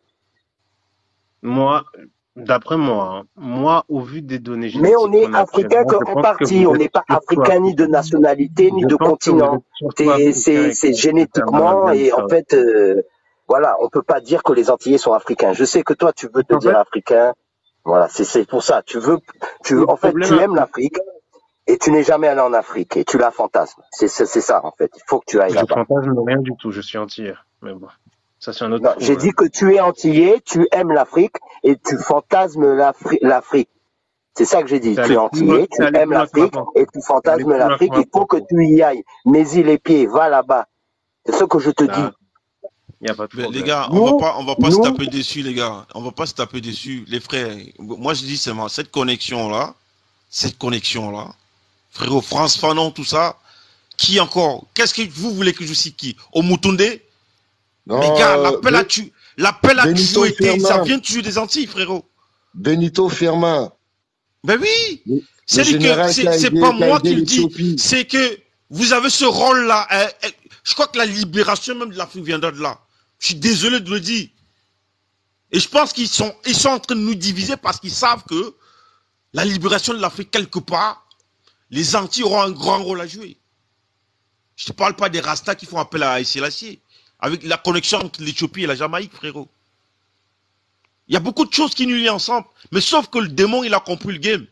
Moi, d'après moi, hein, moi, au vu des données Mais on génétiques est qu'on a africain actuellement, je qu'en pense que partie. vous On êtes n'est pas surtout africain ni de africain. nationalité ni Je de pense que vous continent. êtes surtout C'est africain c'est et que c'est vous êtes génétiquement amérindien, et en ça. fait euh, voilà, on peut pas dire que les Antillais sont africains. Je sais que toi tu veux te En dire fait, africain. Voilà, c'est c'est pour ça. Tu veux tu le en fait problème, tu aimes l'Afrique et tu n'es jamais allé en Afrique et tu la fantasmes. C'est c'est c'est ça en fait. Il faut que tu ailles je là-bas. fantasme rien du tout, je suis entier. Mais bon, ça c'est un autre Non, j'ai problème. dit que tu es antillais, tu aimes l'Afrique et tu fantasmes l'Afri- l'Afrique. C'est ça que j'ai dit. C'est Tu aller es plus loin, antillais, c'est tu aller aimes plus loin que ma l'Afrique pensée. et tu C'est aller fantasmes plus loin que l'Afrique. ma Il faut que pensée. tu y ailles. Mets-y les pieds, va là-bas. C'est ce que je te dis. Là, il n'y a pas de Mais les problème. gars, on va Nous, pas, on va pas se nous, taper dessus, les gars. On va pas se taper dessus, les frères. Moi, je dis seulement cette connexion là, cette connexion là, frérot, France Fanon, tout ça. Qui encore? Qu'est-ce que vous voulez que je cite qui? Omutunde? Non, Mais gars, euh, l'appel à Be- tu, l'appel a Benito toujours été, ça Firmin. vient toujours des Antilles, frérot. Benito Firmin. Ben oui. Le, le C'est que général qui c'est a c'est aidé, pas qui a moi aidé qui le dis, l'Éthiopie. c'est que vous avez ce rôle-là. euh, euh, je crois que la libération même de l'Afrique viendra de là. Je suis désolé de le dire. Et je pense qu'ils sont, ils sont en train de nous diviser parce qu'ils savent que la libération de l'Afrique, quelque part, les Antilles auront un grand rôle à jouer. Je ne te parle pas des Rastas qui font appel à Haïti Selassie, avec la connexion entre l'Éthiopie et la Jamaïque, frérot. Il y a beaucoup de choses qui nous lient ensemble, mais sauf que le démon, il a compris le game.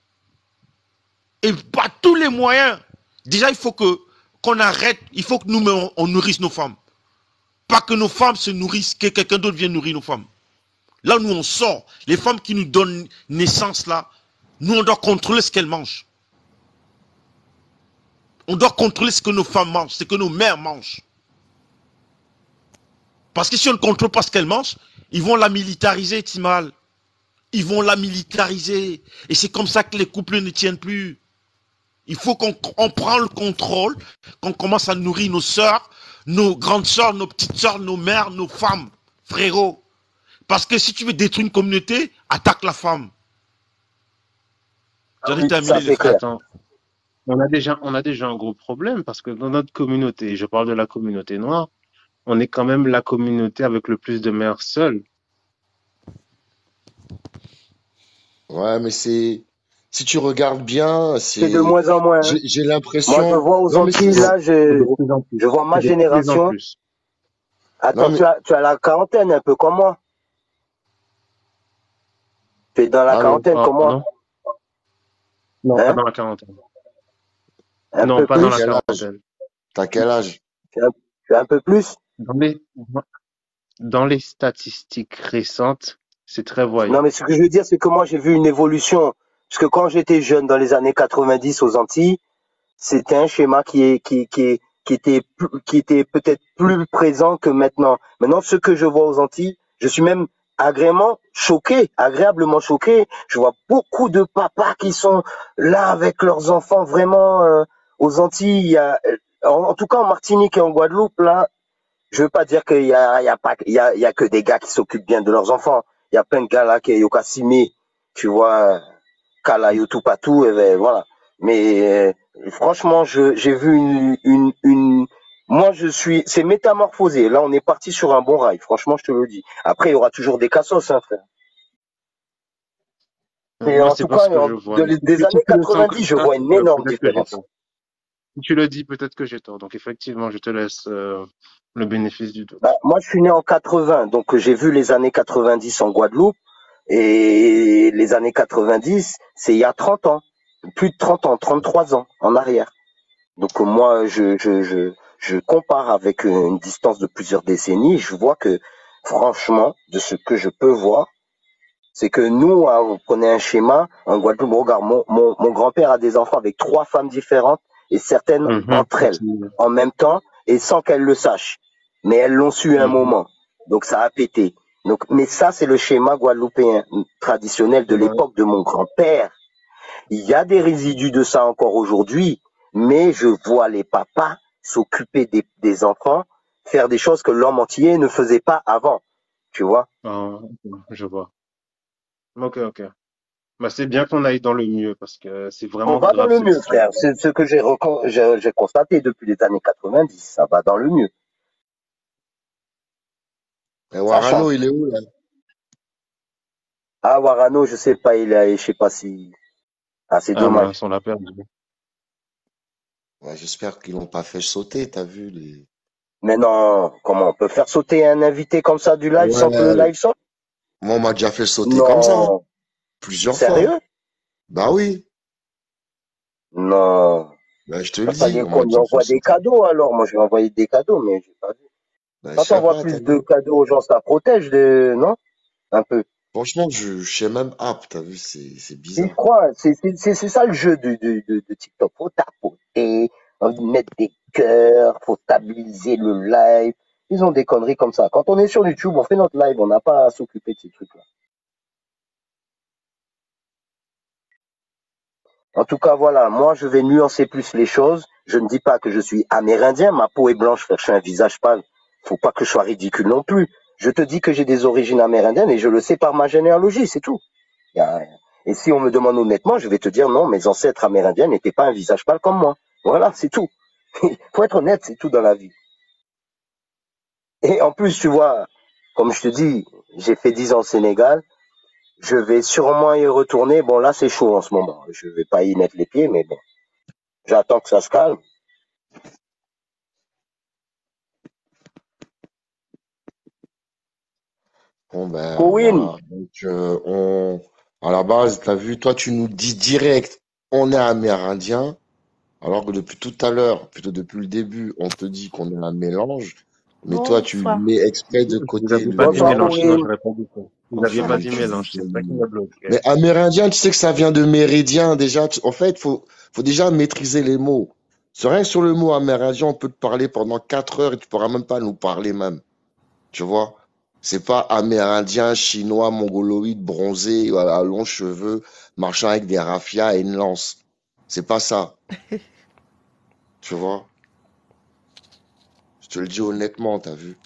Et par tous les moyens, déjà, il faut que qu'on arrête, il faut que nous, on, on nourrisse nos femmes. Pas que nos femmes se nourrissent, que quelqu'un d'autre vienne nourrir nos femmes. Là, nous, on sort. Les femmes qui nous donnent naissance, là, nous, on doit contrôler ce qu'elles mangent. On doit contrôler ce que nos femmes mangent, ce que nos mères mangent. Parce que si on ne contrôle pas ce qu'elles mangent, ils vont la militariser, Timal. Ils vont la militariser. Et c'est comme ça que les couples ne tiennent plus. Il faut qu'on on prend le contrôle, qu'on commence à nourrir nos sœurs, nos grandes sœurs, nos petites sœurs, nos mères, nos femmes, frérots. Parce que si tu veux détruire une communauté, attaque la femme. J'en ai oui, terminé, ça les c'est frères. clair. attends, On a déjà, on a déjà un gros problème parce que dans notre communauté, je parle de la communauté noire, on est quand même la communauté avec le plus de mères seules. Ouais, mais c'est, si tu regardes bien, C'est de c'est, moins en moins. j'ai Hein. j'ai Moi, je l'impression, vois aux non, mais c'est, Antilles, Non, là, c'est de je, plus en plus. je vois ma C'est de plus en génération. plus. non, Attends, mais, tu as, tu as la quarantaine, un peu comme moi. Tu es dans la allô, quarantaine Ah, comme moi. non? Non, pas Hein? dans la quarantaine. Un Non, peu pas dans t'as la plus. quel âge? quarantaine. T'as quel âge? Tu es un, tu es un peu plus. Dans les, dans les statistiques récentes, c'est très Non, voyant. mais ce que je veux dire, c'est que moi, j'ai vu une évolution. Parce que quand j'étais jeune, dans les années quatre-vingt-dix aux Antilles, c'était un schéma qui est, qui, qui, qui était, plus- qui était peut-être plus présent que maintenant. Maintenant, ce que je vois aux Antilles, je suis même agréablement choqué, agréablement choqué. Je vois beaucoup de papas qui sont là avec leurs enfants vraiment euh, aux Antilles. Il y a, en, en tout cas, en Martinique et en Guadeloupe, là, je veux pas dire qu'il y a, il y a pas, il y a, il y a que des gars qui s'occupent bien de leurs enfants. Il y a plein de gars là qui ont simé, tu vois, Kala, YouTube, pas tout, et ben, voilà. Mais euh, franchement, je, j'ai vu une, une, une, moi je suis, c'est métamorphosé. Là, on est parti sur un bon rail. Franchement, je te le dis. Après, il y aura toujours des cassos, hein, frère. Mais Moi, en c'est tout pas cas, ce que en- je vois. de- Mais des si années tu le sens quatre-vingt-dix, comme je ça, vois une euh, énorme peut-être que j'ai différence. tort. Si tu le dis, peut-être que j'ai tort. Donc, effectivement, je te laisse euh, le bénéfice du Bah, doute. moi, je suis né en quatre-vingts, donc j'ai vu les années quatre-vingt-dix en Guadeloupe. Et les années quatre-vingt-dix, c'est il y a trente ans. Plus de trente ans, trente-trois ans en arrière. Donc moi, je, je, je, je compare avec une distance de plusieurs décennies. Je vois que, franchement, de ce que je peux voir, c'est que nous, hein, on prenait un schéma. En Guadeloupe, regarde, mon, mon, mon grand-père a des enfants avec trois femmes différentes et certaines Mhm. entre elles en même temps et sans qu'elles le sachent. Mais elles l'ont su à un Mhm. moment. Donc ça a pété. Donc, mais ça, c'est le schéma guadeloupéen traditionnel de Ouais. l'époque de mon grand-père. Il y a des résidus de ça encore aujourd'hui, mais je vois les papas s'occuper des, des enfants, faire des choses que l'homme entier ne faisait pas avant. Tu vois? Ah, ok, je vois. Ok, ok. Bah, c'est bien qu'on aille dans le mieux parce que c'est On vraiment va dans grave le cette mieux, frère. situation. C'est ce que j'ai recon- j'ai j'ai constaté depuis les années quatre-vingt-dix. Ça va dans le mieux. Et Ça Warano, change. il est où, là? Ah, Warano, je sais pas, il est, je sais pas si. Ah, c'est Ah dommage. mince, on l'a perdu. Ouais, j'espère qu'ils l'ont pas fait sauter, t'as vu les... Mais non, comment on peut faire sauter un invité comme ça du live sans que le Ouais, live sorte? moi, on m'a déjà fait sauter comme ça, hein, Non. plusieurs fois. Sérieux? Bah oui, Non. bah, je te Il le dis, fallait on qu'on m'a lui déjà fait envoie des sauter. cadeaux alors. Moi, je lui ai envoyé des cadeaux, mais j'ai pas vu. Bah, je Quand on sais envoie pas, t'as plus de vu. cadeaux aux gens, ça protège de, non? Un peu. Franchement, je, je sais même app, t'as vu, c'est, c'est Ils bizarre. croient, c'est, c'est, c'est c'est ça le jeu de, de, de, de TikTok. Faut tapoter, mettre des cœurs, faut stabiliser le live. Ils ont des conneries comme ça. Quand on est sur YouTube, on fait notre live, on n'a pas à s'occuper de ces trucs-là. En tout cas, voilà, moi, je vais nuancer plus les choses. Je ne dis pas que je suis amérindien, ma peau est blanche, frère, je suis un visage pâle. Faut pas que je sois ridicule non plus. Je te dis que j'ai des origines amérindiennes et je le sais par ma généalogie, c'est tout. Y a- Et si on me demande honnêtement, je vais te dire non, mes ancêtres amérindiens n'étaient pas un visage pâle comme moi. Voilà, c'est tout. Faut être honnête, c'est tout dans la vie. Et en plus, tu vois, comme je te dis, j'ai fait dix ans au Sénégal. Je vais sûrement y retourner. Bon, là, c'est chaud en ce moment. Je vais pas y mettre les pieds, mais bon, j'attends que ça se calme. Bon, ben, Corinne, voilà. Donc, euh, on, à la base, t'as vu, toi, tu nous dis direct, on est amérindien, alors que depuis tout à l'heure, plutôt depuis le début, on te dit qu'on est un mélange, mais toi, tu Bonsoir. mets exprès de Vous côté n'aviez pas le dit bonsoir mélange, sinon Corinne. mélange. j'aurais pas dit ça. Vous n'aviez Enfin, pas mais dit tu mélange, dis c'est ça qui que- m'a bloqué. Mais amérindien, tu sais que ça vient de méridien, déjà. Tu- En fait, faut, faut déjà maîtriser les mots. C'est rien que sur le mot amérindien, on peut te parler pendant quatre heures et tu pourras même pas nous parler même. Tu vois? C'est pas amérindien, chinois, mongoloïde, bronzé, à à longs cheveux, marchant avec des raffias et une lance. C'est pas ça. Tu vois? Je te le dis honnêtement, t'as vu?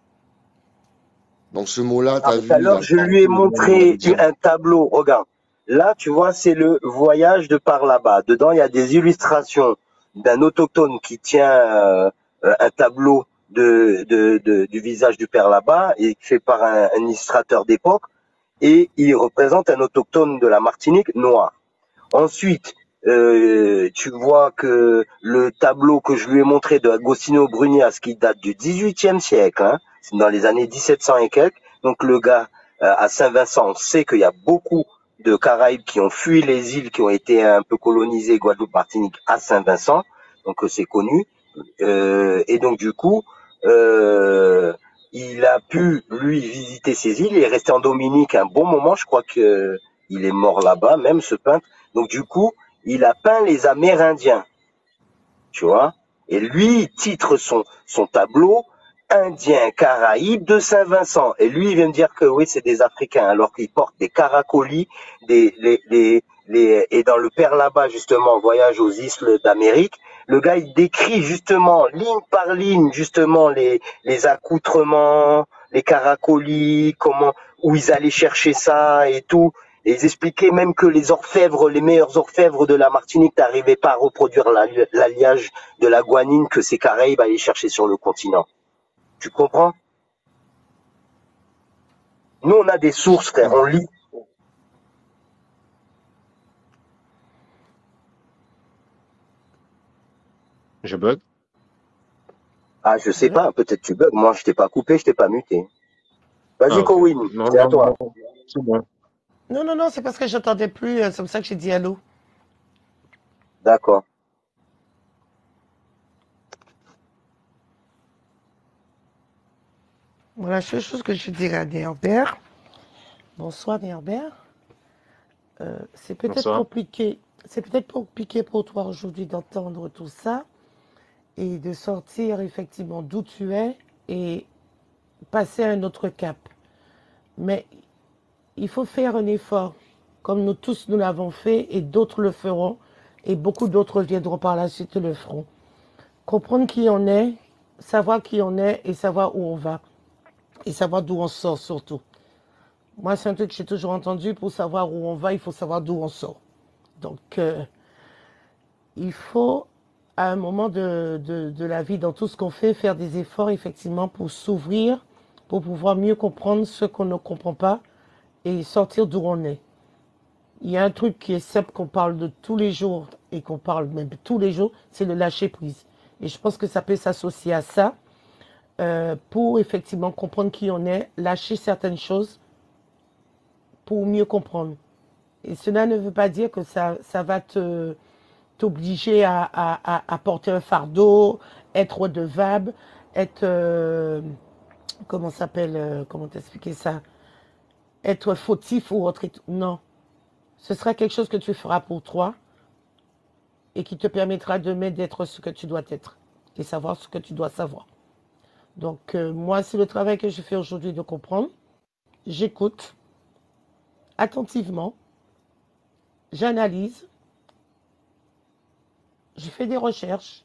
Donc ce mot-là, Ah, t'as tout à vu, il l'heure, a je pas lui ai que dans le montré méridien. un tableau. Regarde, Là, tu vois, c'est le voyage de par là-bas. Dedans, il y a des illustrations d'un autochtone qui tient euh, euh, un tableau de, de, de- du visage du père là-bas, et fait par un, un illustrateur d'époque, et il représente un autochtone de la Martinique noir. Ensuite, euh, tu vois que le tableau que je lui ai montré de Agostino Brunias, qui date du dix-huitième siècle, hein, c'est dans les années dix-sept cents et quelques. Donc le gars, euh, à Saint-Vincent, on sait qu'il y a beaucoup de Caraïbes qui ont fui les îles, qui ont été un peu colonisées, Guadeloupe, Martinique, à Saint-Vincent. Donc euh, c'est connu. Euh, et donc du coup, euh, il a pu, lui, visiter ces îles. Il est resté en Dominique un bon moment. Je crois que il est mort là-bas, même ce peintre. Donc du coup, il a peint les Amérindiens, tu vois. Et lui, il titre son, son tableau Indien Caraïbes de Saint-Vincent. Et lui, il vient me dire que oui, c'est des Africains, alors qu'ils portent des caracolis, des, les, les, les, et dans le Père là-bas, justement, voyage aux isles d'Amérique, le gars, il décrit justement, ligne par ligne, justement, les, les accoutrements, les caracolis, comment, où ils allaient chercher ça et tout. Et ils expliquaient même que les orfèvres, les meilleurs orfèvres de la Martinique n'arrivaient pas à reproduire l'alliage de la guanine que ces Caraïbes allaient chercher sur le continent. Tu comprends? Nous, on a des sources, frère, on lit. Je bug? Ah, je sais Allô? pas, peut-être tu bugs. Moi, je t'ai pas coupé, je t'ai pas muté. Vas-y, Ah, ok. Kowin, Non, c'est à non, toi. non, c'est bon. Non, non, non, c'est parce que j'entendais plus, euh, c'est comme ça que j'ai dit allô. D'accord. Voilà, la seule chose que je dirais à Néherbert, bonsoir Néherbert, euh, c'est peut-être Bonsoir. compliqué, c'est peut-être compliqué pour toi aujourd'hui d'entendre tout ça et de sortir effectivement d'où tu es et passer à un autre cap. Mais il faut faire un effort, comme nous tous nous l'avons fait et d'autres le feront et beaucoup d'autres viendront par la suite et le feront. Comprendre qui on est, savoir qui on est et savoir où on va. Et savoir d'où on sort surtout. Moi, c'est un truc que j'ai toujours entendu, pour savoir où on va, il faut savoir d'où on sort. Donc, euh, il faut, à un moment de, de, de la vie, dans tout ce qu'on fait, faire des efforts, effectivement, pour s'ouvrir, pour pouvoir mieux comprendre ce qu'on ne comprend pas et sortir d'où on est. Il y a un truc qui est simple, qu'on parle de tous les jours, et qu'on parle même tous les jours, c'est le lâcher prise. Et je pense que ça peut s'associer à ça, euh, pour effectivement comprendre qui on est, lâcher certaines choses, pour mieux comprendre. Et cela ne veut pas dire que ça, ça va te t'obliger à, à, à, à porter un fardeau, être redevable, être, euh, comment ça s'appelle, euh, comment t'expliquer ça, être fautif ou autre. Non, ce sera quelque chose que tu feras pour toi et qui te permettra demain d'être ce que tu dois être et savoir ce que tu dois savoir. Donc, euh, moi, c'est le travail que je fais aujourd'hui de comprendre. J'écoute attentivement, j'analyse, je fais des recherches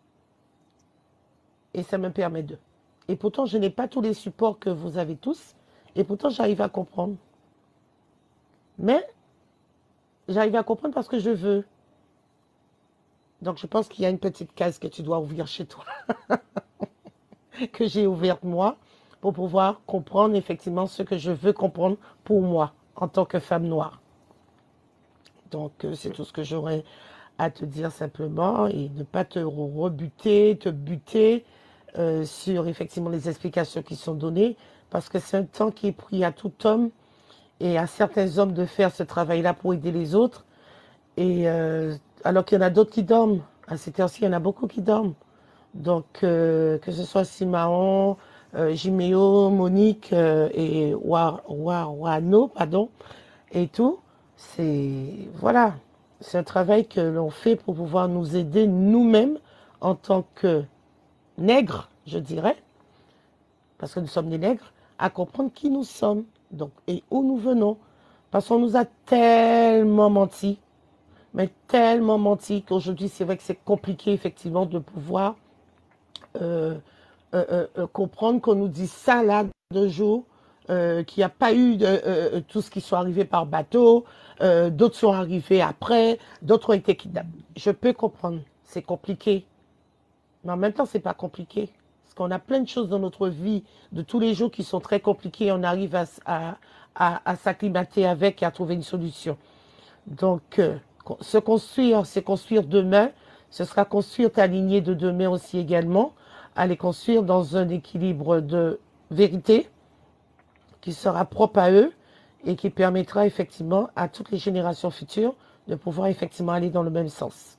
et ça me permet de. Et pourtant, je n'ai pas tous les supports que vous avez tous et pourtant, j'arrive à comprendre. Mais j'arrive à comprendre parce que je veux. Donc, je pense qu'il y a une petite case que tu dois ouvrir chez toi, que j'ai ouverte moi, pour pouvoir comprendre effectivement ce que je veux comprendre pour moi, en tant que femme noire. Donc, euh, c'est tout ce que j'aurais à te dire simplement et ne pas te rebuter, te buter euh, sur effectivement les explications qui sont données, parce que c'est un temps qui est pris à tout homme et à certains hommes de faire ce travail-là pour aider les autres. Et euh, alors qu'il y en a d'autres qui dorment. À cette heure-ci, il y en a beaucoup qui dorment. Donc, euh, que ce soit Simaon, euh, Jiméo, Monique euh, et Wa- Wa- Wano, pardon, et tout, c'est voilà, c'est un travail que l'on fait pour pouvoir nous aider nous-mêmes en tant que nègres, je dirais, parce que nous sommes des nègres, à comprendre qui nous sommes, donc, et où nous venons. Parce qu'on nous a tellement menti, mais tellement menti qu'aujourd'hui, c'est vrai que c'est compliqué, effectivement, de pouvoir euh, euh, euh, comprendre qu'on nous dit ça là de jour euh, qu'il n'y a pas eu de, euh, tout ce qui sont arrivés par bateau, euh, d'autres sont arrivés après, d'autres ont été kidnappés. Je peux comprendre, c'est compliqué, mais en même temps, c'est pas compliqué. Parce qu'on a plein de choses dans notre vie de tous les jours qui sont très compliquées et on arrive à, à, à, à s'acclimater avec et à trouver une solution. Donc, euh, se construire, c'est construire demain. Ce sera construire ta lignée de demain aussi également. À les construire dans un équilibre de vérité qui sera propre à eux et qui permettra effectivement à toutes les générations futures de pouvoir effectivement aller dans le même sens.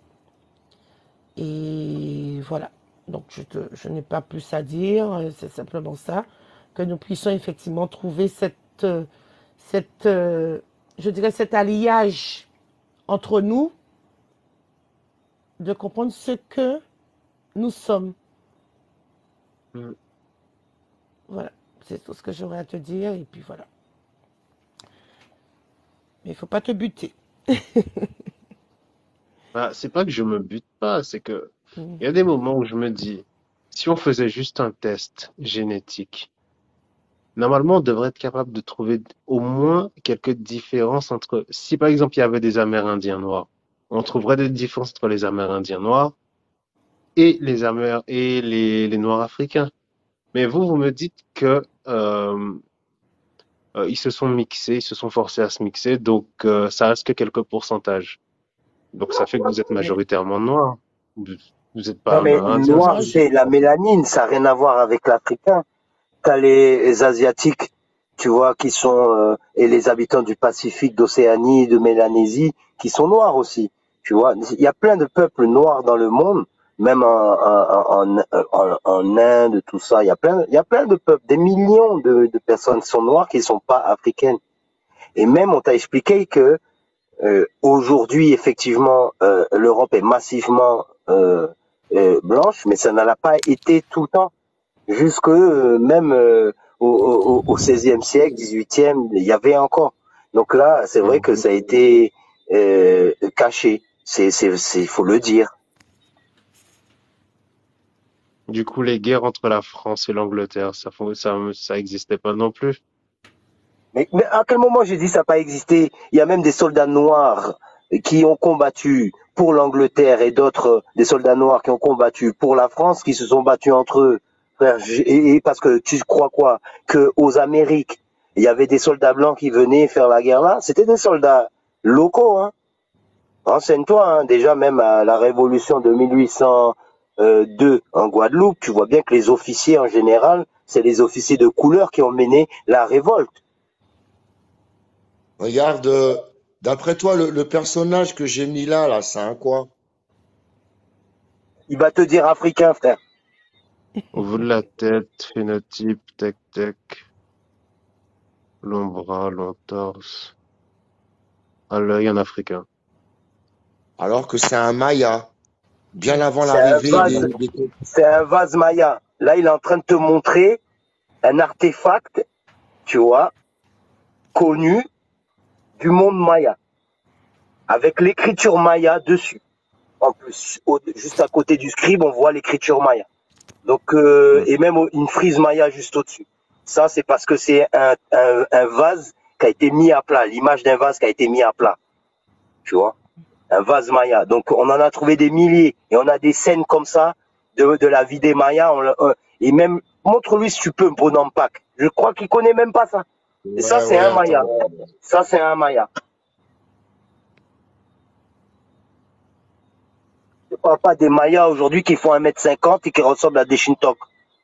Et voilà. Donc, je, te, je n'ai pas plus à dire. C'est simplement ça. Que nous puissions effectivement trouver cette, cette je dirais, cet alliage entre nous, de comprendre ce que nous sommes. Mm. Voilà, c'est tout ce que j'aurais à te dire, et puis voilà. Mais il ne faut pas te buter. Bah, c'est pas que je me bute pas, c'est que Mm. il y a des moments où je me dis, si on faisait juste un test génétique, normalement, on devrait être capable de trouver au moins quelques différences entre, si par exemple il y avait des Amérindiens noirs, on trouverait des différences entre les Amérindiens noirs et les Amер et les, les Noirs africains. Mais vous, vous me dites que euh, euh, ils se sont mixés, ils se sont forcés à se mixer, donc euh, ça reste que quelques pourcentages. Donc ça fait que vous êtes Mais, majoritairement noirs. Vous vous êtes pas Non, mais amérindien, noir, moi, c'est je, c'est la mélanine, ça n'a rien à voir avec l'Africain. T'as les Asiatiques, tu vois, qui sont, euh, et les habitants du Pacifique, d'Océanie, de Mélanésie, qui sont noirs aussi, tu vois. Il y a plein de peuples noirs dans le monde, même en, en, en, en, en Inde, tout ça. Il y a plein, il y a plein de peuples, des millions de, de personnes qui sont noires qui ne sont pas africaines. Et même, on t'a expliqué que euh, aujourd'hui, effectivement, euh, l'Europe est massivement euh, euh, blanche, mais ça n'a pas été tout le temps. Jusque euh, même euh, au, au, au seizième siècle, dix-huitième, il y avait encore. Donc là, c'est vrai que ça a été euh, caché. C'est, c'est, c'est, faut le dire. Du coup, les guerres entre la France et l'Angleterre, ça, fon- ça, ça existait pas non plus. Mais, mais à quel moment j'ai dit ça n'a pas existé? Il y a même des soldats noirs qui ont combattu pour l'Angleterre et d'autres, des soldats noirs qui ont combattu pour la France, qui se sont battus entre eux. Frère, et, et parce que tu crois quoi? Que aux Amériques, il y avait des soldats blancs qui venaient faire la guerre là? C'était des soldats locaux, hein. Renseigne-toi, hein. Déjà même à la révolution de mille huit cent deux en Guadeloupe, tu vois bien que les officiers en général, c'est les officiers de couleur qui ont mené la révolte. Regarde, euh, d'après toi, le, le personnage que j'ai mis là, là, c'est un quoi? Il va te dire africain, frère. Au bout de la tête, phénotype, tec tec, long bras, long torse, à l'œil, un africain. Alors que c'est un Maya, bien avant C'est un l'arrivée vase, des, des... c'est un vase maya. Là, il est en train de te montrer un artefact, tu vois, connu du monde maya, avec l'écriture maya dessus. En plus, au, juste à côté du scribe, on voit l'écriture maya. Donc, euh, et même une frise maya juste au-dessus. Ça, c'est parce que c'est un, un, un vase qui a été mis à plat, l'image d'un vase qui a été mis à plat, tu vois, un vase maya. Donc, on en a trouvé des milliers et on a des scènes comme ça de, de la vie des mayas. On, on, et même, montre-lui si tu peux, Bonampak. Je crois qu'il connaît même pas ça. Et ça, Ouais, c'est ouais, un maya. attends. Ça, c'est un maya. Je ne parle pas des mayas aujourd'hui qui font un mètre cinquante et qui ressemblent à des Shintok.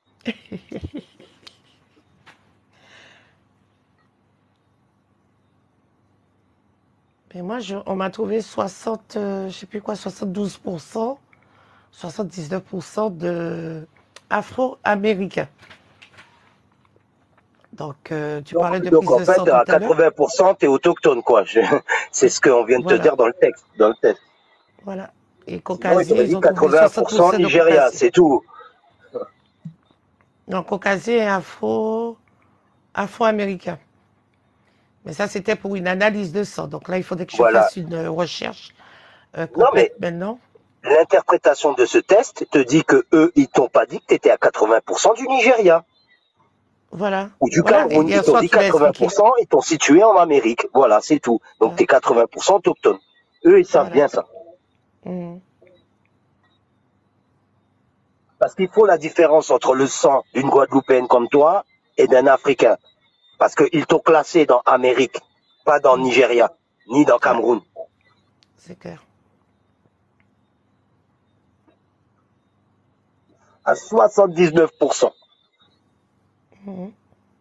mais moi, je, on m'a trouvé soixante, euh, je sais plus quoi, soixante-douze pour cent, soixante-dix-neuf pour cent de afro-américains. Donc, euh, tu Donc, parlais de donc prise en de sang fait, tout à à l'heure. quatre-vingts pour cent, tu es autochtone, quoi. Je- C'est ce qu'on vient de te Voilà, dire dans le texte. Dans le texte. voilà. Et Sinon, il caucasien, t'aurait ils dit ont trouvé quatre-vingts soixante pour pour cent cent de Nigeria, caucasiens. c'est tout. Non, caucasien et afro, afro-américain. Mais ça, c'était pour une analyse de sang. Donc là, il faudrait que je Voilà. fasse une euh, recherche euh, Non, mais complète maintenant. l'interprétation de ce test te dit que eux, ils t'ont pas dit que tu étais à quatre-vingts pour cent du Nigeria. Voilà. Ou du Voilà, les- Cameroun. Ils hier t'ont soir, dit tu l'as expliqué. quatre-vingts pour cent, ils t'ont situé en Amérique. Voilà, c'est tout. Donc Voilà. t'es quatre-vingts pour cent autochtone. Eux, ils savent Voilà. bien ça. Mhm. Parce qu'il faut la différence entre le sang d'une Guadeloupéenne comme toi et d'un Africain. Parce qu'ils t'ont classé dans Amérique, pas dans Mhm. Nigeria, ni dans Ouais, Cameroun. c'est clair. À soixante-dix-neuf pour cent. Mhm.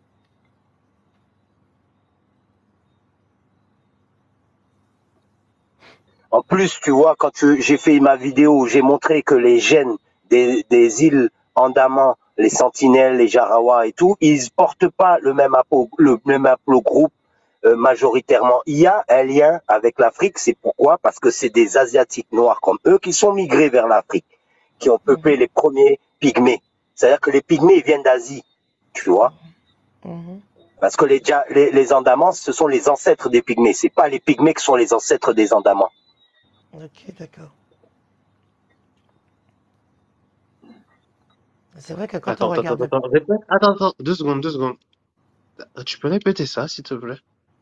En plus, tu vois, quand tu- j'ai fait ma vidéo où j'ai montré que les gènes des, des îles Andaman, les Sentinelles, les Jarawa et tout, ils portent pas le même, apo- le même haplogroupe euh, majoritairement. Il y a un lien avec l'Afrique, c'est pourquoi? Parce que c'est des Asiatiques noirs comme eux qui sont migrés vers l'Afrique, qui ont peuplé Mhm. les premiers pygmées. C'est-à-dire que les pygmées ils viennent d'Asie, tu vois. Mhm. Parce que les, Ja- les, les Andamans, ce sont les ancêtres des pygmées. C'est pas les pygmées qui sont les ancêtres des Andamans. Ok, d'accord. C'est vrai que quand on Attends, attends, regarde... attends, attends, répète. Attends, attends, deux secondes, deux secondes. Tu peux répéter ça, s'il te plaît?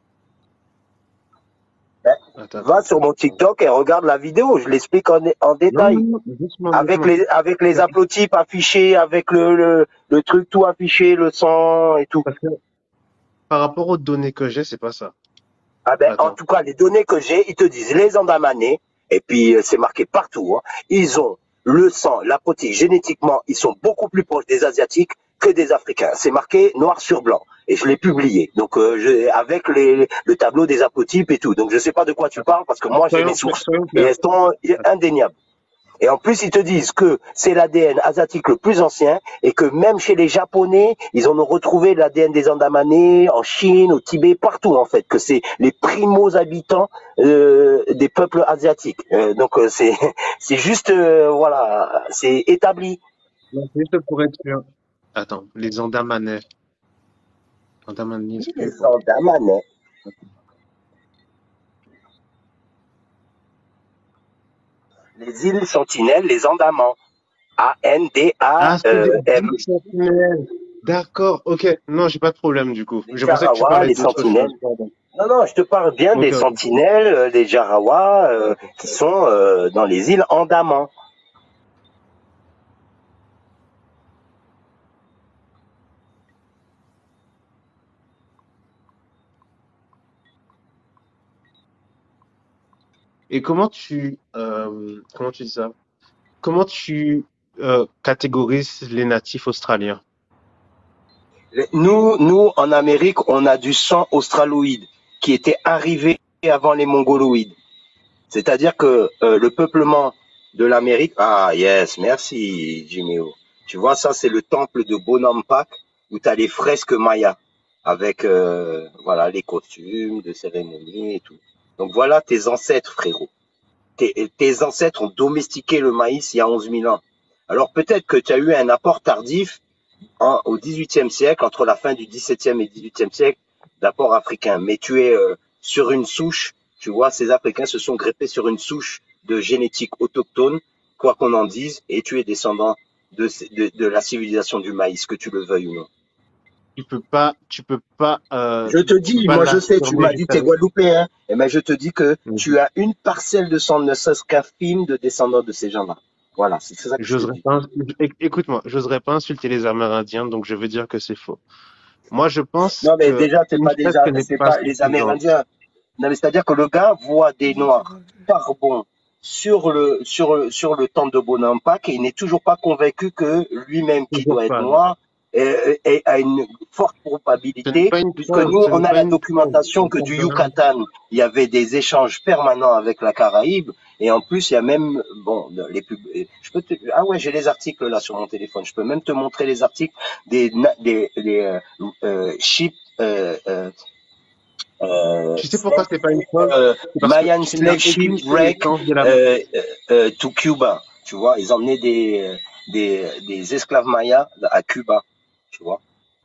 Ben, Attends, va attends, sur attends. mon TikTok et regarde la vidéo, je l'explique en, en Non, détail. non, non, doucement, Avec doucement. les, avec les haplotypes affichés, avec le, le, le truc tout affiché, le sang et tout. Parce que par rapport aux données que j'ai, c'est pas ça. Ah ben, en Attends. tout cas, les données que j'ai, ils te disent les Andamanais, et puis euh, c'est marqué partout, hein, ils ont le sang, la protéine, génétiquement, ils sont beaucoup plus proches des Asiatiques que des Africains. C'est marqué noir sur blanc. Et je l'ai publié. Donc, euh, je, avec les, le tableau des haplotypes et tout. Donc, je sais pas de quoi tu parles parce que moi, j'ai Soyons, les sources. soyons Et clairs. elles sont indéniables. Et en plus, ils te disent que c'est l'A D N asiatique le plus ancien et que même chez les Japonais, ils en ont retrouvé l'A D N des Andamanais, en Chine, au Tibet, partout en fait, que c'est les primos habitants euh, des peuples asiatiques. Euh, donc euh, c'est c'est juste, euh, voilà, c'est établi. Non, c'est juste pour être sûr. Attends, les Andamanais. Andamanais, c'est Les quoi? Andamanais, les îles Sentinelles, les Andamans. Ah, c'est des A-N-D-A-M. îles Sentinelles. D'accord, ok. Non, j'ai pas de problème du coup. Les Je pensais que tu Jarawa, parlais les d'autre Sentinelles. chose. Pardon. Non, non, je te parle bien des Ok, ok. Sentinelles, euh, des Jarawa, euh, qui sont euh, dans les îles Andaman. Et comment tu, euh, comment tu dis ça? Comment tu euh, catégorises les natifs australiens? Les- Nous, nous, en Amérique, on a du sang australoïde qui était arrivé avant les mongoloïdes. C'est-à-dire que euh, le peuplement de l'Amérique... Ah, yes, merci, Jiméo. Tu vois, ça, c'est le temple de Bonampak, où tu as les fresques mayas, avec euh, voilà les costumes de cérémonie et tout. Donc voilà tes ancêtres, frérot. Tes, tes ancêtres ont domestiqué le maïs il y a onze mille ans. Alors peut-être que tu as eu un apport tardif en, au dix-huitième siècle, entre la fin du dix-septième et dix-huitième siècle, d'apport africain. Mais tu es euh, sur une souche, tu vois, ces Africains se sont greffés sur une souche de génétique autochtone, quoi qu'on en dise, et tu es descendant de, de, de la civilisation du maïs, que tu le veuilles ou non. Tu peux pas, tu peux pas, euh, Je te tu peux dis, pas moi je sais, tu l'affirmer m'as dit juste t'es avec. Guadeloupéen, et mais je te dis que Mhm. tu as une parcelle de sang, ne serait-ce qu'un film de descendants de ces gens-là. Voilà, c'est ça que je te J'oserais dis. pas, éc- écoute-moi, j'oserais pas insulter les Amérindiens, donc je veux dire que c'est faux. Moi, je pense Non, mais que déjà, c'est une pas fresque déjà, n'est c'est pas pas les suffisante. Amérindiens. Non, mais c'est-à-dire que le gars voit des Non, c'est pas noirs vu. charbon sur le sur le sur le temple de Bonampak et il n'est toujours pas convaincu que lui-même qui Toujours doit être pas. noir est, est- a une forte Ce n'est probabilité pas une puisque preuve, nous ce n'est on a pas la une preuve. documentation Ça que sert du de rien. Yucatan il y avait des échanges permanents avec la Caraïbe et en plus il y a même bon les pub je peux te, ah ouais j'ai les articles là sur mon téléphone je peux même te montrer les articles des na- des, des euh, euh, ship euh, euh, euh, Tu sais pourquoi slave c'est pas une ship, preuve? euh, C'est parce que Mayan tu n'as slave aucune shipwreck connaissance de la. euh, euh, euh, to Cuba, tu vois, ils emmenaient des, euh, des, des esclaves mayas à Cuba, tu vois.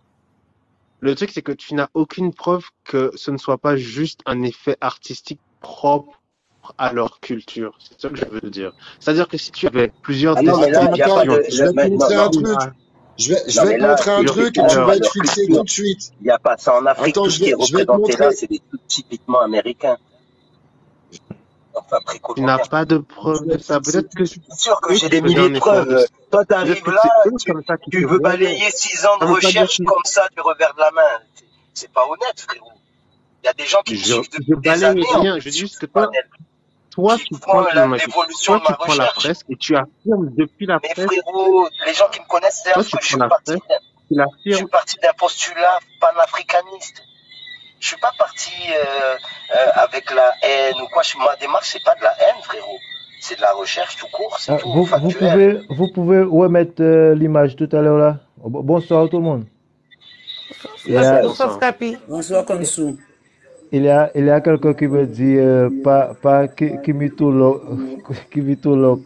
Le truc, c'est que tu n'as aucune preuve que ce ne soit pas juste un effet artistique propre à leur culture. C'est ça que je veux dire. C'est-à-dire que si tu avais plusieurs Ah non, mais là, Attends, il n'y a attends, pas de, destinations, je le- vais te mais- non, montrer non, un une truc. à- Je vais, je Non, vais mais te là, montrer un c'est truc et propre tu vas à être leur fixé culture. tout de suite. Il n'y a pas ça en Afrique. Attends, Tout je ce qui vais, est je vais te représenté là, montrer. c'est des trucs typiquement américains, enfin Tu n'as précolombiens. pas de Je preuve vais de te ça. fixer Peut-être tout que de c'est suite. Bien sûr que eux j'ai qui des faisaient milliers un de effort preuves. de Euh, ça. Toi, tu Peut-être arrives que là, c'est eux tu, comme ça qui tu te veux voyaient. balayer six ans de Ça veut pas dire recherche que comme ça du revers de la main. C'est c'est pas honnête, frérot. Il y a des gens qui me je, suivent je depuis des balaye années en rien. plus Je dis sur juste ce que toi, panel, toi, qui tu font prends, non, la- mais écoute, l'évolution toi, de ma tu prends la recherche. presse et tu affirmes depuis la Mais presse, frérot, les gens qui me connaissent toi, savent tu que je prends suis la parti, presse, d'un- tu je suis l'affirmes. parti d'un postulat panafricaniste. Je suis pas parti euh, euh, avec la haine ou quoi. Je- Ma démarche, c'est pas de la haine, frérot. C'est de la recherche tout court, c'est Ah, tout, vous, vous factuel. pouvez, vous pouvez remettre euh, l'image tout à l'heure là. Bon- Bonsoir tout le monde. Il y Bonsoir, a, bonsoir Bonsoir. Scrappy. Bonsoir, Konsou. il y a, il y a quelqu'un qui me dit euh, pas, pas qui, qui mythologue, qui mythologue.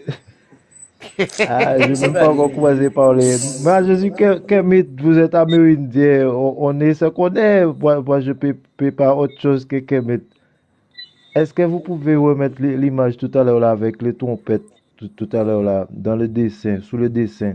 Ah, je ne sais C'est même pas pas encore bien. commencer à parler. Moi, je suis quel, quel mythe, vous êtes amérindien, on, on est ce qu'on est. Moi, moi je ne peux, peux pas autre chose que quel mythe. Est-ce que vous pouvez remettre li- l'image tout à l'heure là avec les trompettes tout, tout à l'heure là dans le dessin, sous le dessin?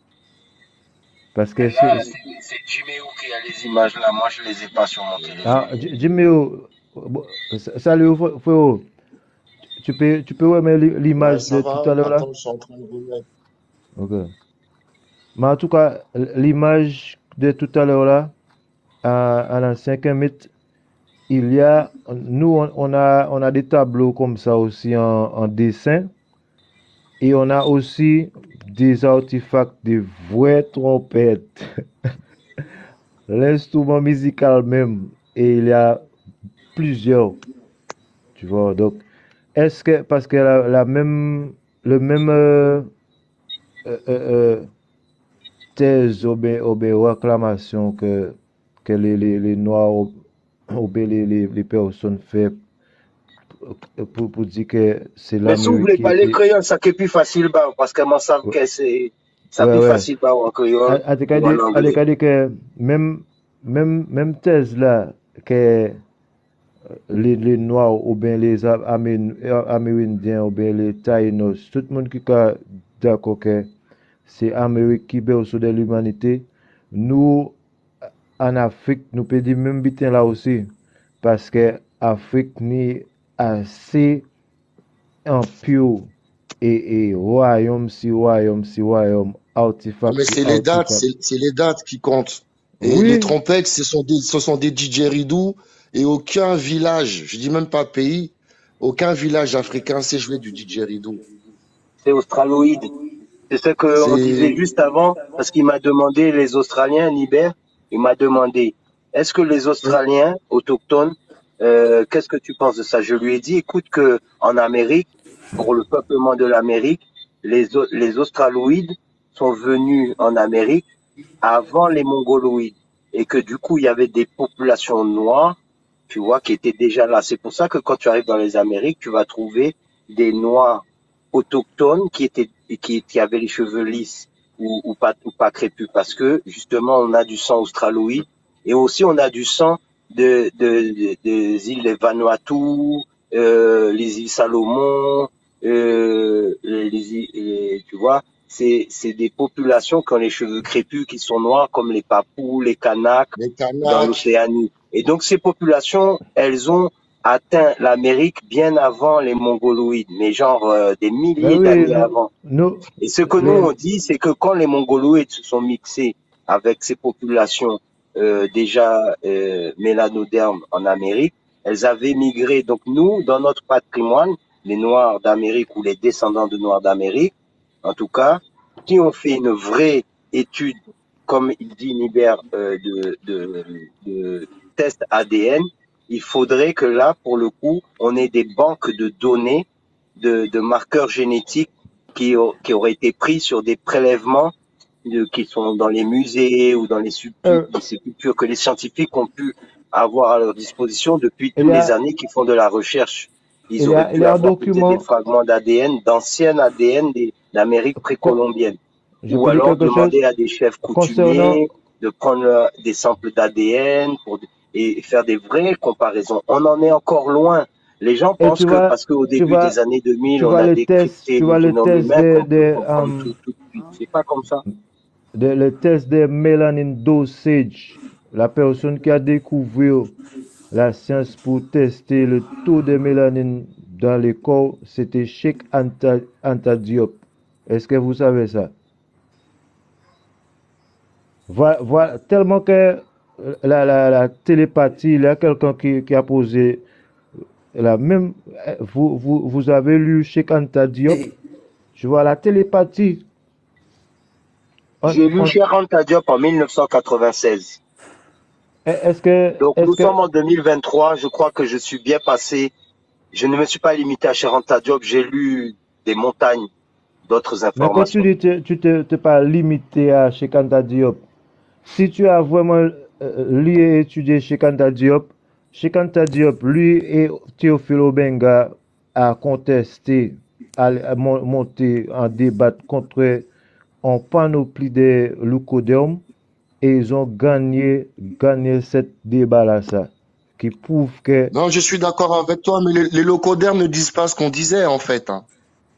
Parce que ce, Là, c'est c'est Jiméo qui a les images là. Moi, je les ai pas sur mon téléphone. ah, J- Jimmy, oh, bon, sa- salut fré- frérot. Tu peux, tu peux remettre l'i- Ouais, l'image ça de va. tout à l'heure là? Attends, je suis en train de remettre. Ok. Mais en tout cas, l'image de tout à l'heure là, à, à l'ancien Kemet, il y a, nous on, on a, on a des tableaux comme ça aussi en, en dessin et on a aussi des artefacts de vraies trompettes, l'instrument musical même, et il y a plusieurs, tu vois. Donc, est-ce que, parce que la, la même, le même euh, euh, euh, euh, thèse ou bien, ou bien réclamation que, que les, les, les Noirs ou, ou bien les, les, les personnes font pour, pour dire que c'est Mais si vous l'Amérique voulez qui parler était. créole, ça qui est plus facile, bah, parce que moi, ça me Ouais, casse, c'est ça ouais. plus ouais. facile, bah, en créole En en tout ou cas, en dit- en tout anglais. cas, dit que même, même, même thèse là, que les, les Noirs ou bien les Am- Amé- Amérindiens ou bien les Taïnos, tout le monde qui est d'accord que c'est l'Amérique qui berceau de l'humanité, nous, en Afrique, nous pouvons dire même bitin là aussi, parce que l'Afrique n'est assez empire et, et royaume si royaume si royaume, Non, artefact mais si c'est les dates, artefact. c'est c'est les dates qui comptent. Et les Oui, trompettes, ce sont des, ce sont des didgeridoo et aucun village, je dis même pas pays, aucun village africain sait jouer du didgeridoo. C'est australoïde. C'est ce qu'on disait C'est, juste avant, parce qu'il m'a demandé, les Australiens, Nibert, il m'a demandé, est-ce que les Australiens autochtones, euh, qu'est-ce que tu penses de ça? Je lui ai dit, écoute, que en Amérique, pour le peuplement de l'Amérique, les, au- les Australoïdes sont venus en Amérique avant les Mongoloïdes, et que du coup, il y avait des populations noires, tu vois, qui étaient déjà là. C'est pour ça que quand tu arrives dans les Amériques, tu vas trouver des Noirs autochtones qui étaient qui, qui avaient les cheveux lisses ou, ou pas ou pas crépus, parce que justement on a du sang australoïde et aussi on a du sang de, de, de- des îles Vanuatu, euh, les îles Salomon, euh, les, îles- les- tu vois, c'est c'est des populations qui ont les cheveux crépus, qui sont noirs, comme les Papous, les Kanaks les dans Kanaks. l'Océanie. Et donc ces populations, elles ont atteint l'Amérique bien avant les Mongoloïdes, mais genre euh, des ben milliers oui, d'années nous, avant. nous, Et ce que nous les, on dit, c'est que quand les Mongoloïdes se sont mixés avec ces populations euh, déjà euh, mélanodermes en Amérique, elles avaient migré. Donc nous, dans notre patrimoine, les Noirs d'Amérique ou les descendants de Noirs d'Amérique, en tout cas, si on fait une vraie étude, comme il dit Nibert, euh, de, de, de test A D N, il faudrait que là, pour le coup, on ait des banques de données de, de marqueurs génétiques qui, au- qui auraient été pris sur des prélèvements de- qui sont dans les musées ou dans les, sculptures, euh, les sculptures que les scientifiques ont pu avoir à leur disposition depuis il tous y les a, années qu'ils font de la recherche. Ils il y auraient a, il y pu a un avoir peut-être des document, fragments d'A D N, d'anciennes A D N des- d'Amérique co- précolombienne. je Ou peux dire alors quelque chose demander à des chefs concernant, coutumiers de prendre leur- des samples d'A D N pour, et faire des vraies comparaisons. On en est encore loin. Les gens et pensent tu que vois, parce qu'au tu début vois, des années deux mille, tu on vois a les tests, décrypté tu le vois les génome tests humain de, qu'on peut de, comprendre um, tout, tout de suite. C'est pas comme ça. de- le test de melanin dosage, la personne qui a découvert la science pour tester le taux de mélanine dans le corps, c'était Cheikh Anta, Anta Diop. Est-ce que vous savez ça? Voilà, voilà, tellement que euh, la, la, la télépathie, il y a quelqu'un qui, qui a posé la même. euh, Vous, vous, vous avez lu Cheikh Anta Diop? Et Je vois la télépathie. On- j'ai lu on- Cheikh Anta Diop en mille neuf cent quatre-vingt-seize. est-ce que, Donc est-ce nous que, sommes en deux mille vingt-trois. Je crois que je suis bien passé. Je ne me suis pas limité à Cheikh Anta Diop. J'ai lu des montagnes d'autres mais quand tu informations. dis que tu te, te pas limité à Cheikh Anta Diop, si tu as vraiment euh, lu et étudié Cheikh Anta Diop, Cheikh Anta Diop, lui et Théophile Obenga a contesté, a, a mon- monté en débat contre en panoplie de leucodermes et ils ont gagné, gagné cette débat-là, ça, qui prouve que, Non, je suis d'accord avec toi, mais les, les locodermes ne disent pas ce qu'on disait, en fait. Hein.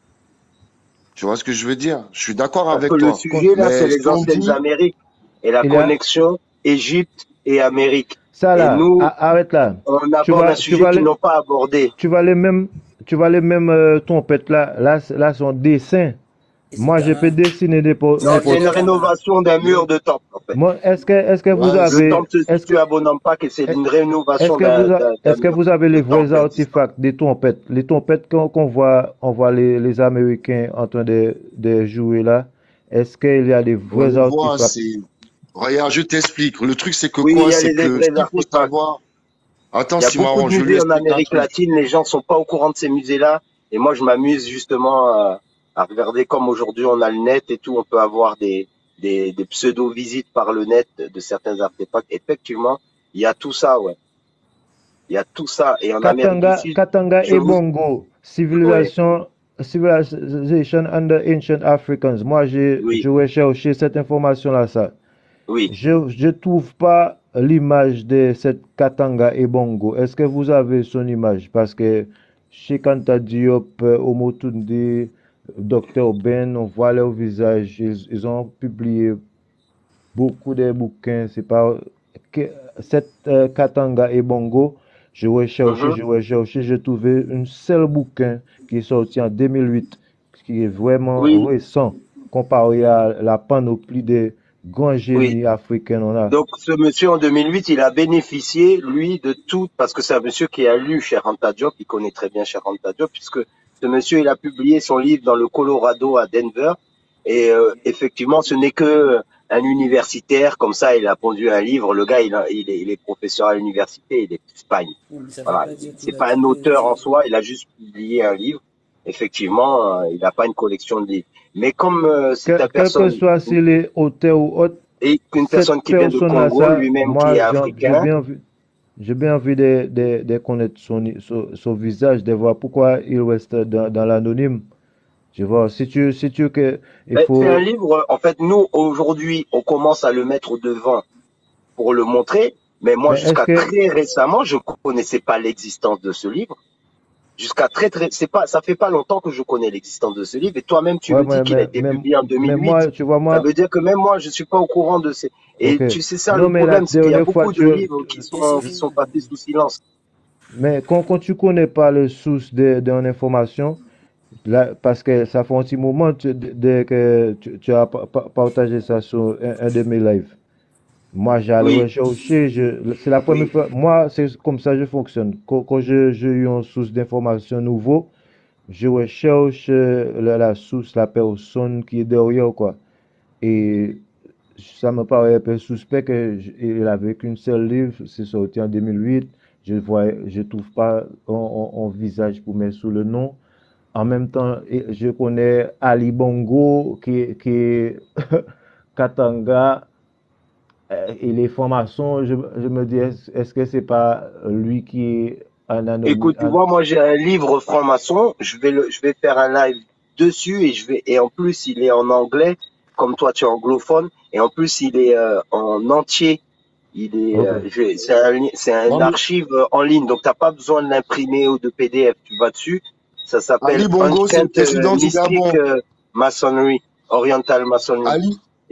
Tu vois ce que je veux dire? Je suis d'accord Parce que avec le toi. sujet là, c'est Mais ce les qu'on anciennes dit, Amériques et la il y a, connexion Égypte et Amérique. ça Et là, nous, a- arrête là, on tu aborde un vas, tu sujet vas qu'ils les, n'ont pas abordé. tu vas les mêmes, tu vas les mêmes euh, trompettes là, là, c'est- là, son dessin. Moi, je peux dessiner n'importe, Non, c'est n'importe. une rénovation d'un mur de temple, en fait. Moi, est-ce que, est-ce que vous ouais, Le avez, temple se est-ce que, situe à Bonampak et c'est une est-ce rénovation que vous, d'un a- d'un- d'un est-ce que mur. vous avez Le les vrais temple existe. artefacts des trompettes, les trompettes qu'on qu'on voit, on voit les, les Américains en train de, de jouer là. Est-ce qu'il y a des on vrais les voit, artefacts? c'est... Regarde, je t'explique. Le truc, c'est que Oui, il quoi? y a C'est les que ce vrais qu'il faut artefacts. savoir... Attends, Il y a beaucoup Cimarron, de je lui musées en explique un Amérique truc. latine. Les gens sont pas au courant de ces musées-là. Et moi, je m'amuse justement à, à regarder comme aujourd'hui on a le net et tout. On peut avoir des, des, des pseudo-visites par le net de certains artefacts. Effectivement, il y a tout ça, ouais. Il y a tout ça. Et en Amérique du Katanga, Sud, Katanga je et vous... Bongo, Ouais, civilisation, civilization under ancient Africans. Moi, j'ai, oui, je vais chercher cette information-là, ça. oui. Je je trouve pas l'image de cette Katanga et Bongo. Est-ce que vous avez son image? Parce que chez Kanta Diop, euh, Omotunde, docteur Ben, on voit leur visage. Ils, ils ont publié beaucoup de bouquins. C'est pas que cette euh, Katanga et Bongo. Je vais chercher, Mhm. je vais chercher. J'ai trouvé un seul bouquin qui est sorti en deux mille huit, qui est vraiment Oui, récent comparé à la panoplie des grands oui. génies africains on a. Donc, ce monsieur, en deux mille huit, il a bénéficié, lui, de tout, parce que c'est un monsieur qui a lu Cheikh Anta Diop, il connaît très bien Cheikh Anta Diop, puisque ce monsieur, il a publié son livre dans le Colorado à Denver, et euh, effectivement, ce n'est que un universitaire, comme ça, il a pondu un livre, le gars, il, a- il, est, il est professeur à l'université, il est d'Espagne. Voilà, c'est pas un auteur en soi, il a juste publié un livre. Effectivement, euh, il n'a pas une collection de livres. Mais comme euh, c'est Que- un quel que personne, soit s'il est auteur ou autre, et qu'une cette personne qui vient de personne-là, Congo, ça, lui-même qui moi, est j'ai j'ai africain, bien envie, j'ai bien envie de, de, de connaître son, son, son visage, de voir pourquoi il reste dans, dans l'anonyme. Je vois, si tu, si tu que, il ben, c'est un faut, livre, en fait, nous, aujourd'hui, on commence à le mettre devant pour le montrer, mais moi, mais est-ce jusqu'à que, très récemment, je connaissais pas l'existence de ce livre. Jusqu'à très, très, c'est pas, ça fait pas longtemps que je connais l'existence de ce livre, et toi-même, tu ouais, me dis mais, qu'il a mais, été mais, publié en mais deux mille huit. moi, tu vois, Ça moi, veut dire que même moi, je suis pas au courant de ces, et ok. tu sais ça, Non, le mais la problème, c'est qu'il y a dernière fois, beaucoup de tu, livres qui sont, qui sont passés sous silence. mais quand, quand tu connais pas le source de, d'une information, là, parce que ça fait un petit moment tu- de, de- que tu, tu as pa- pa- partagé ça sur un, un de mes lives. Moi, j'allais Oui, rechercher, je, c'est la première oui, fois, moi, c'est comme ça que je fonctionne. Quand, quand je, j'ai eu une source d'information nouveau, je recherche euh, la, la source, la personne qui est derrière, quoi. Et ça me paraît un peu suspect qu'il avait qu'une seule livre, c'est sorti en deux mille huit. Je vois, je trouve pas un, un- un visage pour mettre sous le nom. En même temps, et je connais Ali Bongo, qui, qui est Katanga, euh, et les formations, je, je me dis, est-ce, est-ce que c'est pas lui qui est un anonyme? écoute, tu vois, moi j'ai un livre franc-maçon, je vais le, je vais faire un live dessus et je vais, et en plus il est en anglais, comme toi tu es anglophone, et en plus il est euh, en entier, il est, Ok. euh, je- c'est un, li- c'est un Non, mais archive euh, en ligne, donc t'as pas besoin de l'imprimer ou de P D F, tu vas dessus, ça s'appelle Ali Bongo, c'est le Ancient euh, président du Mystic Gabon. euh, Masonry, Oriental Masonry, Ali,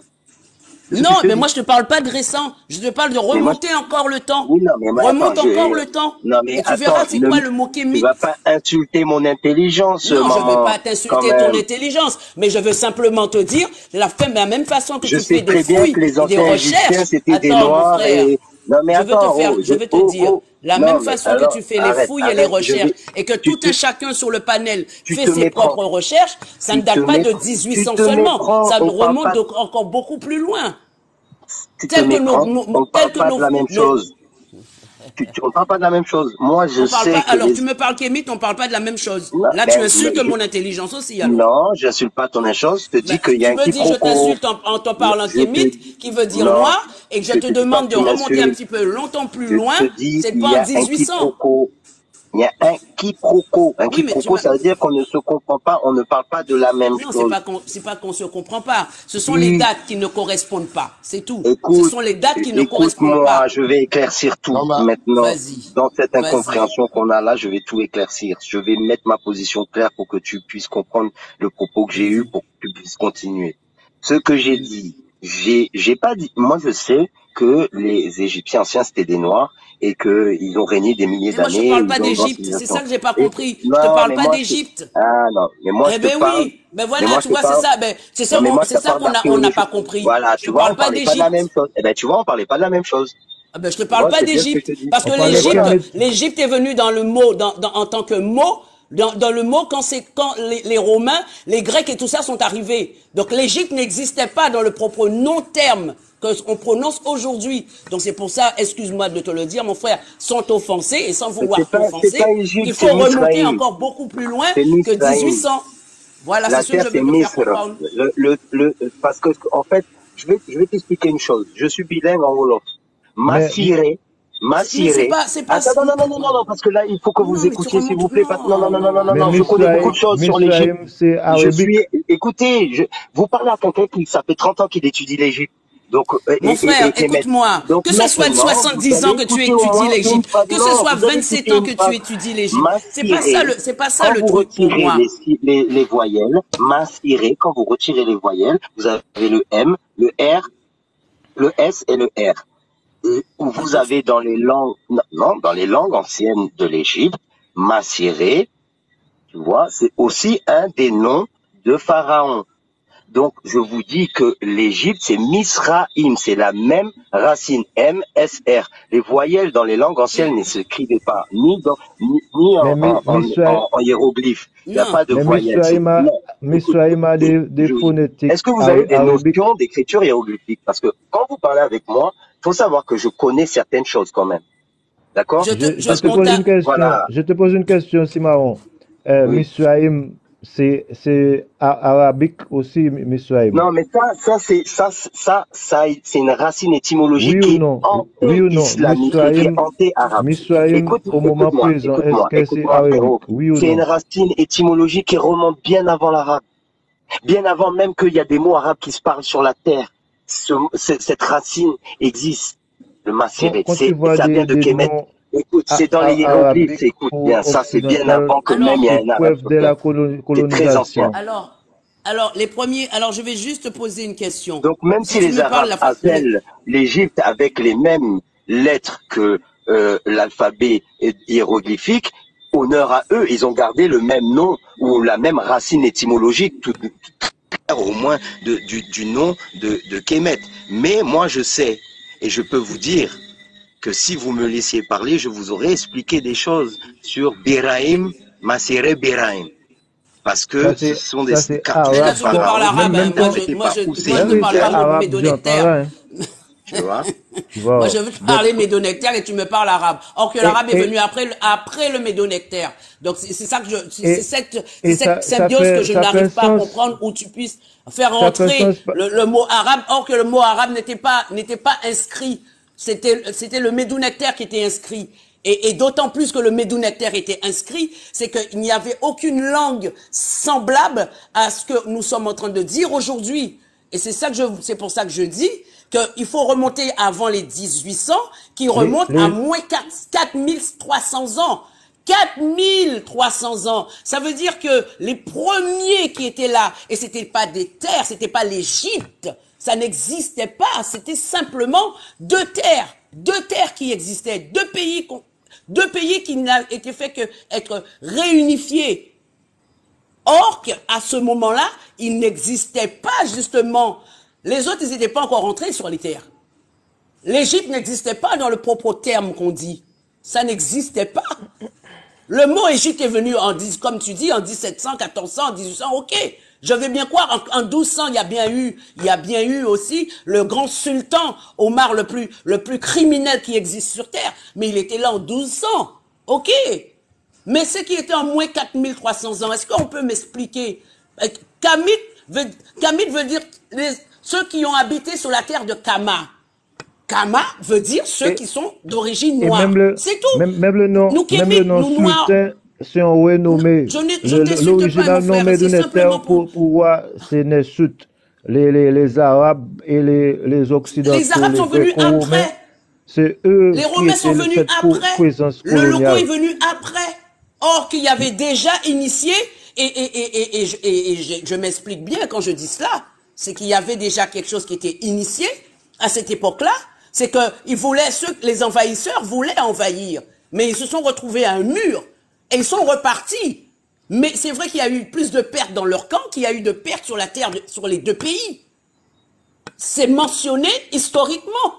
C'est ce Non, que je te mais dis. moi je te parle pas de récent, je te parle de Mais moi, remonter encore le temps. oui, non, mais moi, Remonte attends, je, encore le temps. non, mais Et tu attends, verras c'est ne, quoi le mot tu kémite. vas pas insulter mon intelligence, Non, je veux maman, pas quand t'insulter ton même. intelligence, mais je veux simplement te dire, de la, de la même façon que Je tu sais fais des très bien fouilles que les et des anciens Égyptiens, recherches. c'était des Attends, mon noirs frère, et, non, mais je veux te attends, faire, oh, je je, veux te oh, dire, oh, la non, même mais façon que alors, tu fais les arrête, fouilles et les arrête, je recherches vais, et que tu tout te, un chacun sur le panel tu fait te ses méprends, propres recherches, ça ne tu te date pas de méprends, tu dix-huit cents te seulement, méprends, ça on parle remonte pas, de- encore beaucoup plus loin. tu te Tel que nos, méprends, nos- on nos- tel parle que pas de nos, la même nos, chose. Tu, tu, on parle pas de la même chose. Moi, je on parle pas, sais que alors les, tu me parles kémite, on parle pas de la même chose. non, Là, tu ben, mais insultes je, mon intelligence aussi, alors. non, j'insulte pas ton intelligence, je te Ben, dis qu'il y a tu un me dis, je quiproquo. t'insulte en, en te Non, parlant je te, kémite, qui veut dire non, noir, et que je je te te dis pas demande que de tu remonter un m'insultes. petit peu longtemps plus Je loin, te dis, c'est il pas y en a un dix-huit cents. quiproquo. Il y a un quiproquo. Un Oui, mais tu quiproquo, m'as... ça veut dire qu'on ne se comprend pas, on ne parle pas de la même Non, c'est chose. pas qu'on, c'est pas qu'on se comprend pas. Ce sont les Si, dates qui ne correspondent pas. C'est tout. Ce écoute, sont les dates qui ne correspondent écoute-moi, pas. je vais éclaircir tout Non, mais, maintenant. Vas-y. Dans cette Vas-y. incompréhension qu'on a là, je vais tout éclaircir. Je vais mettre ma position claire pour que tu puisses comprendre le propos que j'ai eu, Vas-y. pour que tu puisses continuer. Ce que j'ai dit, j'ai, j'ai pas dit, moi je sais que les Égyptiens anciens c'était des Noirs et que ils ont régné des milliers Mais moi, je te d'années, parle ils pas ont une grande d'Égypte. C'est civilisation. ça que j'ai pas Et, compris. Je te non, parle mais pas moi, je te, d'Égypte. ah non, mais moi Eh je te ben parle, oui. Ben mais voilà, moi tu je te vois, c'est parle, ça. Ben, c'est ça, non mais on- moi je c'est te ça parle qu'on a, on n'a d'archéologie. pas compris. Voilà, Je tu te vois, on parle pas parlait pas de la même d'Égypte. chose. Eh ben tu vois, on parlait pas de la même chose. Ah ben, je te Tu parle vois, pas c'est bien ce que je d'Égypte. te dis. Parce que On parlait Et voilà. l'Égypte, kémite. l'Égypte est venue dans le mot, dans, dans- en tant que mot, dans, dans le mot quand c'est, quand les, les Romains, les Grecs et tout ça sont arrivés. Donc l'Égypte n'existait pas dans le propre non-terme qu'on prononce aujourd'hui. Donc c'est pour ça, excuse-moi de te le dire, mon frère, sans offenser et sans Mais vouloir c'est pas, c'est t'offenser, pas il Égypte, faut c'est remonter Misraïm. encore beaucoup plus loin C'est que dix-huit Misraïm. cents. Voilà, La c'est ce que terre, je c'est veux te faire Misr. comprendre. Le, le, le, parce que, en fait, je vais, je vais t'expliquer une chose. Je suis bilingue en Wolof. Mais, Massiré, C'est- Mais c'est Massiré. pas, c'est pas, Attends, non, non, non, non, non, parce que là, il faut que vous non, mais tu écoutiez, s'il remontes, vous plaît. Parce- Non, non, non, non, non, non, mais non, je connais beaucoup de Misraïm, choses sur l'Égypte. Misraïm, c'est Je arabique. suis, écoutez, je, vous parlez à quelqu'un qui, ça fait trente ans qu'il étudie l'Égypte. Donc, euh, Mon et, et, frère, et, et met- écoute-moi, donc que ce soit de maintenant, vous soixante-dix ans allez que tu écouter au étudies moins une l'Égypte, phrase. que ce Non, soit vous allez vingt-sept écouter ans une que tu phrase. étudies l'Égypte, c'est pas ça Massiré, le, c'est pas ça quand le vous truc pour retirez moi. les, si- les, les voyelles, massiré, quand vous retirez les voyelles, vous avez le M, le R, le S et le R. Et où vous avez dans les langues, non, non, dans les langues anciennes de l'Égypte, massiré, tu vois, c'est aussi un des noms de Pharaon. Donc, je vous dis que l'Égypte, c'est Misraïm, c'est la même racine, M, S, R. Les voyelles dans les langues anciennes ne s'écrivaient pas, ni dans, ni, ni en, Mais en, en, Misraïm, en, en hiéroglyphe. Il n'y a Non. pas de mais voyelles. C'est, Misraïm a, non, écoute, Misraïm a écoute, des, des je- phonétiques est-ce que vous ara- avez des arabiques. notions d'écriture hiéroglyphique? Parce que quand vous parlez avec moi, il faut savoir que je connais certaines choses quand même. D'accord? Je te, Je, je, je te on pose t'a, une question. Voilà. Je te pose une question, Simaron. Euh, Oui. Misraïm, c'est, c'est a- arabique aussi, Misraïm. Non, mais ça, ça, c'est, ça, ça, ça, c'est une racine étymologique Oui ou qui est non? Oui ou non? anté-islamique, qui est Misraïm, anté-arabe. Misraïm, Écoute, au moment écoute-moi, présent, est-ce écoute-moi, que c'est écoute-moi, arabique? frérot. Oui ou C'est une non? racine étymologique qui remonte bien avant l'arabe. Bien avant même qu'il y a des mots arabes qui se parlent sur la terre. Ce, ce- cette racine existe. Le Quand, Masséré, quand tu c'est, vois ça des, vient de des Kemet. noms Écoute, a- c'est dans les a- hiéroglyphes, arabiques écoute ou bien, ça c'est bien occidentales, avant que alors, même il y ait c'est un arabe preuve sur de la terre. colo- C'est très ancien. colonisation. alors, alors, les premiers, alors je vais juste te poser une question. Donc même Si si tu les me parles Arabes de la fa- le- appellent l'Égypte avec les mêmes lettres que euh, l'alphabet hiéroglyphique, honneur à eux, ils ont gardé le même nom ou la même racine étymologique, tout, tout- au moins de, du, du nom de, de Kemet. Mais moi je sais, et je peux vous dire que si vous me laissiez parler, je vous aurais expliqué des choses sur Biraim, Masere Biraim. Parce Ça que ce c'est, sont des ça c'est Mais cartouches là, arabe. de tu me parles Pharaon. arabe, Même, hein. même Moi, ton, Qui je, n'étaient moi, pas je, poussés moi, je même te si parle c'est pas initialement. arabe, médonectaire. j'entends rien. Tu vois? Tu Moi, vois. je veux te Donc, parler médonectaire et tu me parles arabe. Or que et, l'arabe est et, venu après le, après le médonectaire. Donc, c'est c'est ça que je, c'est c'est et, cette, c'est et cette ça, ça symbiose que fait, je ça fait n'arrive pas à sens, comprendre où tu puisses faire ça fait rentrer sens, pa- le, le mot arabe, or que le mot arabe n'était pas, n'était pas inscrit. C'était, c'était le médonectaire qui était inscrit. Et, et d'autant plus que le médonectaire était inscrit, c'est qu'il n'y avait aucune langue semblable à ce que nous sommes en train de dire aujourd'hui. Et c'est ça que je, c'est pour ça que je dis qu'il faut remonter avant les dix-huit cents, qui les, remontent à les, moins quatre mille trois cents ans. quatre mille trois cents ans. Ça veut dire que les premiers qui étaient là, et c'était pas des terres, c'était pas l'Égypte, ça n'existait pas, c'était simplement deux terres, deux terres qui existaient, deux pays, deux pays qui n'étaient fait que être réunifiés. Or, à ce moment-là, il n'existait pas justement, les autres, ils n'étaient pas encore rentrés sur les terres. L'Égypte n'existait pas dans le propre terme qu'on dit. Ça n'existait pas. Le mot Égypte est venu, en, comme tu dis, en dix-sept cents, quatorze cents, dix-huit cents, ok. Je vais bien croire, en, en douze cents, il y a bien eu, il y a bien eu aussi le grand sultan, Omar le plus, le plus criminel qui existe sur terre. Mais il était là en douze cents. Ok. Mais ce qui était en moins quatre mille trois cents ans, est-ce qu'on peut m'expliquer? Kamit veut, Kamit veut dire les, ceux qui ont habité sur la terre de Kama. Kama veut dire ceux et, qui sont d'origine noire. C'est tout. Même, même le nom, nous, même le nom sultan, c'est un renommé. L'original nom médunectaire pour pouvoir, c'est Nesut. Les, les, les Arabes et les, les Occidentaux. Les Arabes sont venus après. C'est eux les Romains sont venus après. Le logo est venu après. Or qu'il y avait déjà initié, et, et, et, et, et, et, et je, je m'explique bien quand je dis cela, c'est qu'il y avait déjà quelque chose qui était initié à cette époque-là. C'est que ils voulaient, ceux, les envahisseurs voulaient envahir, mais ils se sont retrouvés à un mur et ils sont repartis. Mais c'est vrai qu'il y a eu plus de pertes dans leur camp qu'il y a eu de pertes sur la terre, de, sur les deux pays. C'est mentionné historiquement.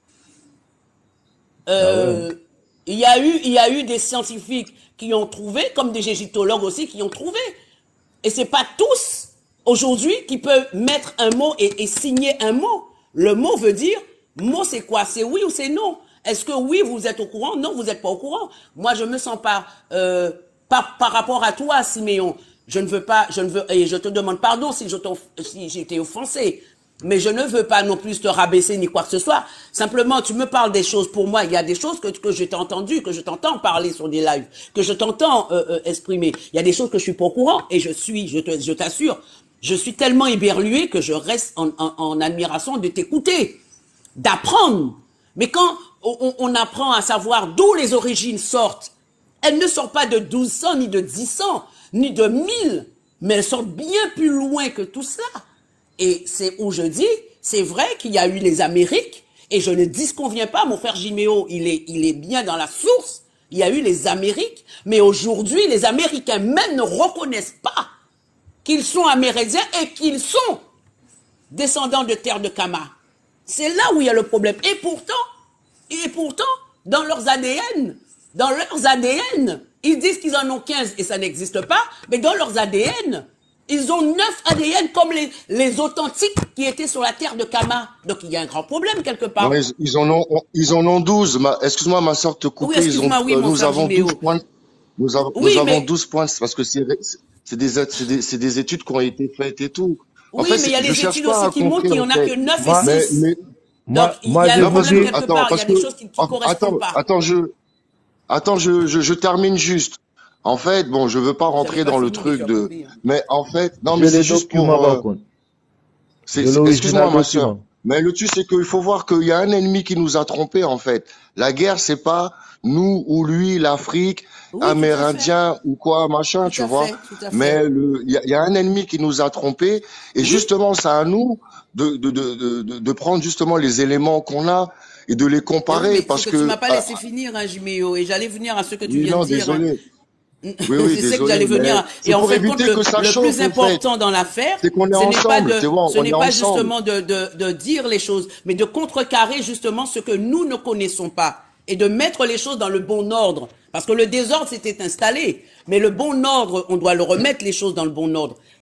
Euh, ah ouais. Il y a eu, il y a eu des scientifiques qui ont trouvé, comme des égyptologues aussi qui ont trouvé. Et c'est pas tous aujourd'hui qui peuvent mettre un mot et, et signer un mot. Le mot veut dire, mot c'est quoi? C'est oui ou c'est non? Est-ce que oui, vous êtes au courant? Non, vous n'êtes pas au courant. Moi, je me sens pas, euh, par, par rapport à toi, Siméon. Je ne veux pas, je ne veux, et je te demande pardon si je t'off, si j'ai été offensé. Mais je ne veux pas non plus te rabaisser ni quoi que ce soit. Simplement, tu me parles des choses pour moi. Il y a des choses que, que je t'ai entendu, que je t'entends parler sur des lives, que je t'entends euh, euh, exprimer. Il y a des choses que je suis pas au courant et je suis, je te, je t'assure, je suis tellement éberlué que je reste en, en, en admiration de t'écouter, d'apprendre. Mais quand on, on apprend à savoir d'où les origines sortent, elles ne sortent pas de douze cents, ni de dix cents, ni de mille, mais elles sortent bien plus loin que tout cela. Et c'est où je dis, c'est vrai qu'il y a eu les Amériques, et je ne disconviens pas, mon frère Jiméo, il est, il est bien dans la source, il y a eu les Amériques, mais aujourd'hui, les Américains même ne reconnaissent pas qu'ils sont Amérindiens et qu'ils sont descendants de terre de Kama. C'est là où il y a le problème. Et pourtant, et pourtant, dans leurs A D N, dans leurs A D N, ils disent qu'ils en ont quinze et ça n'existe pas, mais dans leurs A D N, ils ont neuf A D N comme les, les authentiques qui étaient sur la terre de Kama. Donc il y a un grand problème quelque part. Non, ils, ils en ont, ils en ont douze. Excuse-moi, ma soeur, te couper. Oui, ils ont, oui, euh, nous avons douze points. Nous, av oui, nous avons mais... douze points parce que c'est des, des, des études qui ont été faites et tout. En oui, fait, mais il y a des études aussi qui montrent qu'il n'y en a que neuf moi, et six. Mais, mais, Donc il y a un problème quelque attends, part. Il y a des que, choses qui ne correspondent attends, pas. Attends, je, attends, je, je, je termine juste. En fait, bon, je veux pas rentrer dans le truc de, mais en fait, non, mais c'est juste pour, euh, c'est, excuse-moi, ma soeur. Mais le truc, c'est qu'il faut voir qu'il y a un ennemi qui nous a trompés, en fait. La guerre, c'est pas nous ou lui, l'Afrique, oui, Amérindien ou quoi, machin, tout tu vois. Fait, mais le, il y, y a un ennemi qui nous a trompés. Et oui. justement, c'est à nous de, de, de, de, de prendre justement les éléments qu'on a et de les comparer, oui, parce que, que tu m'as pas laissé ah, finir, hein, Jiméo, et j'allais venir à ce que tu oui, viens non, de dire. Désolé. Oui, oui, c'est que j'allais venir. Et en fait, le, le chauffe, plus important en fait. dans l'affaire, ce n'est pas, de, ce n'est pas justement de, de, de dire les choses, mais de contrecarrer justement ce que nous ne connaissons pas et de mettre les choses dans le bon ordre. Parce que le désordre s'était installé, mais le bon ordre, on doit le remettre les choses dans le bon ordre.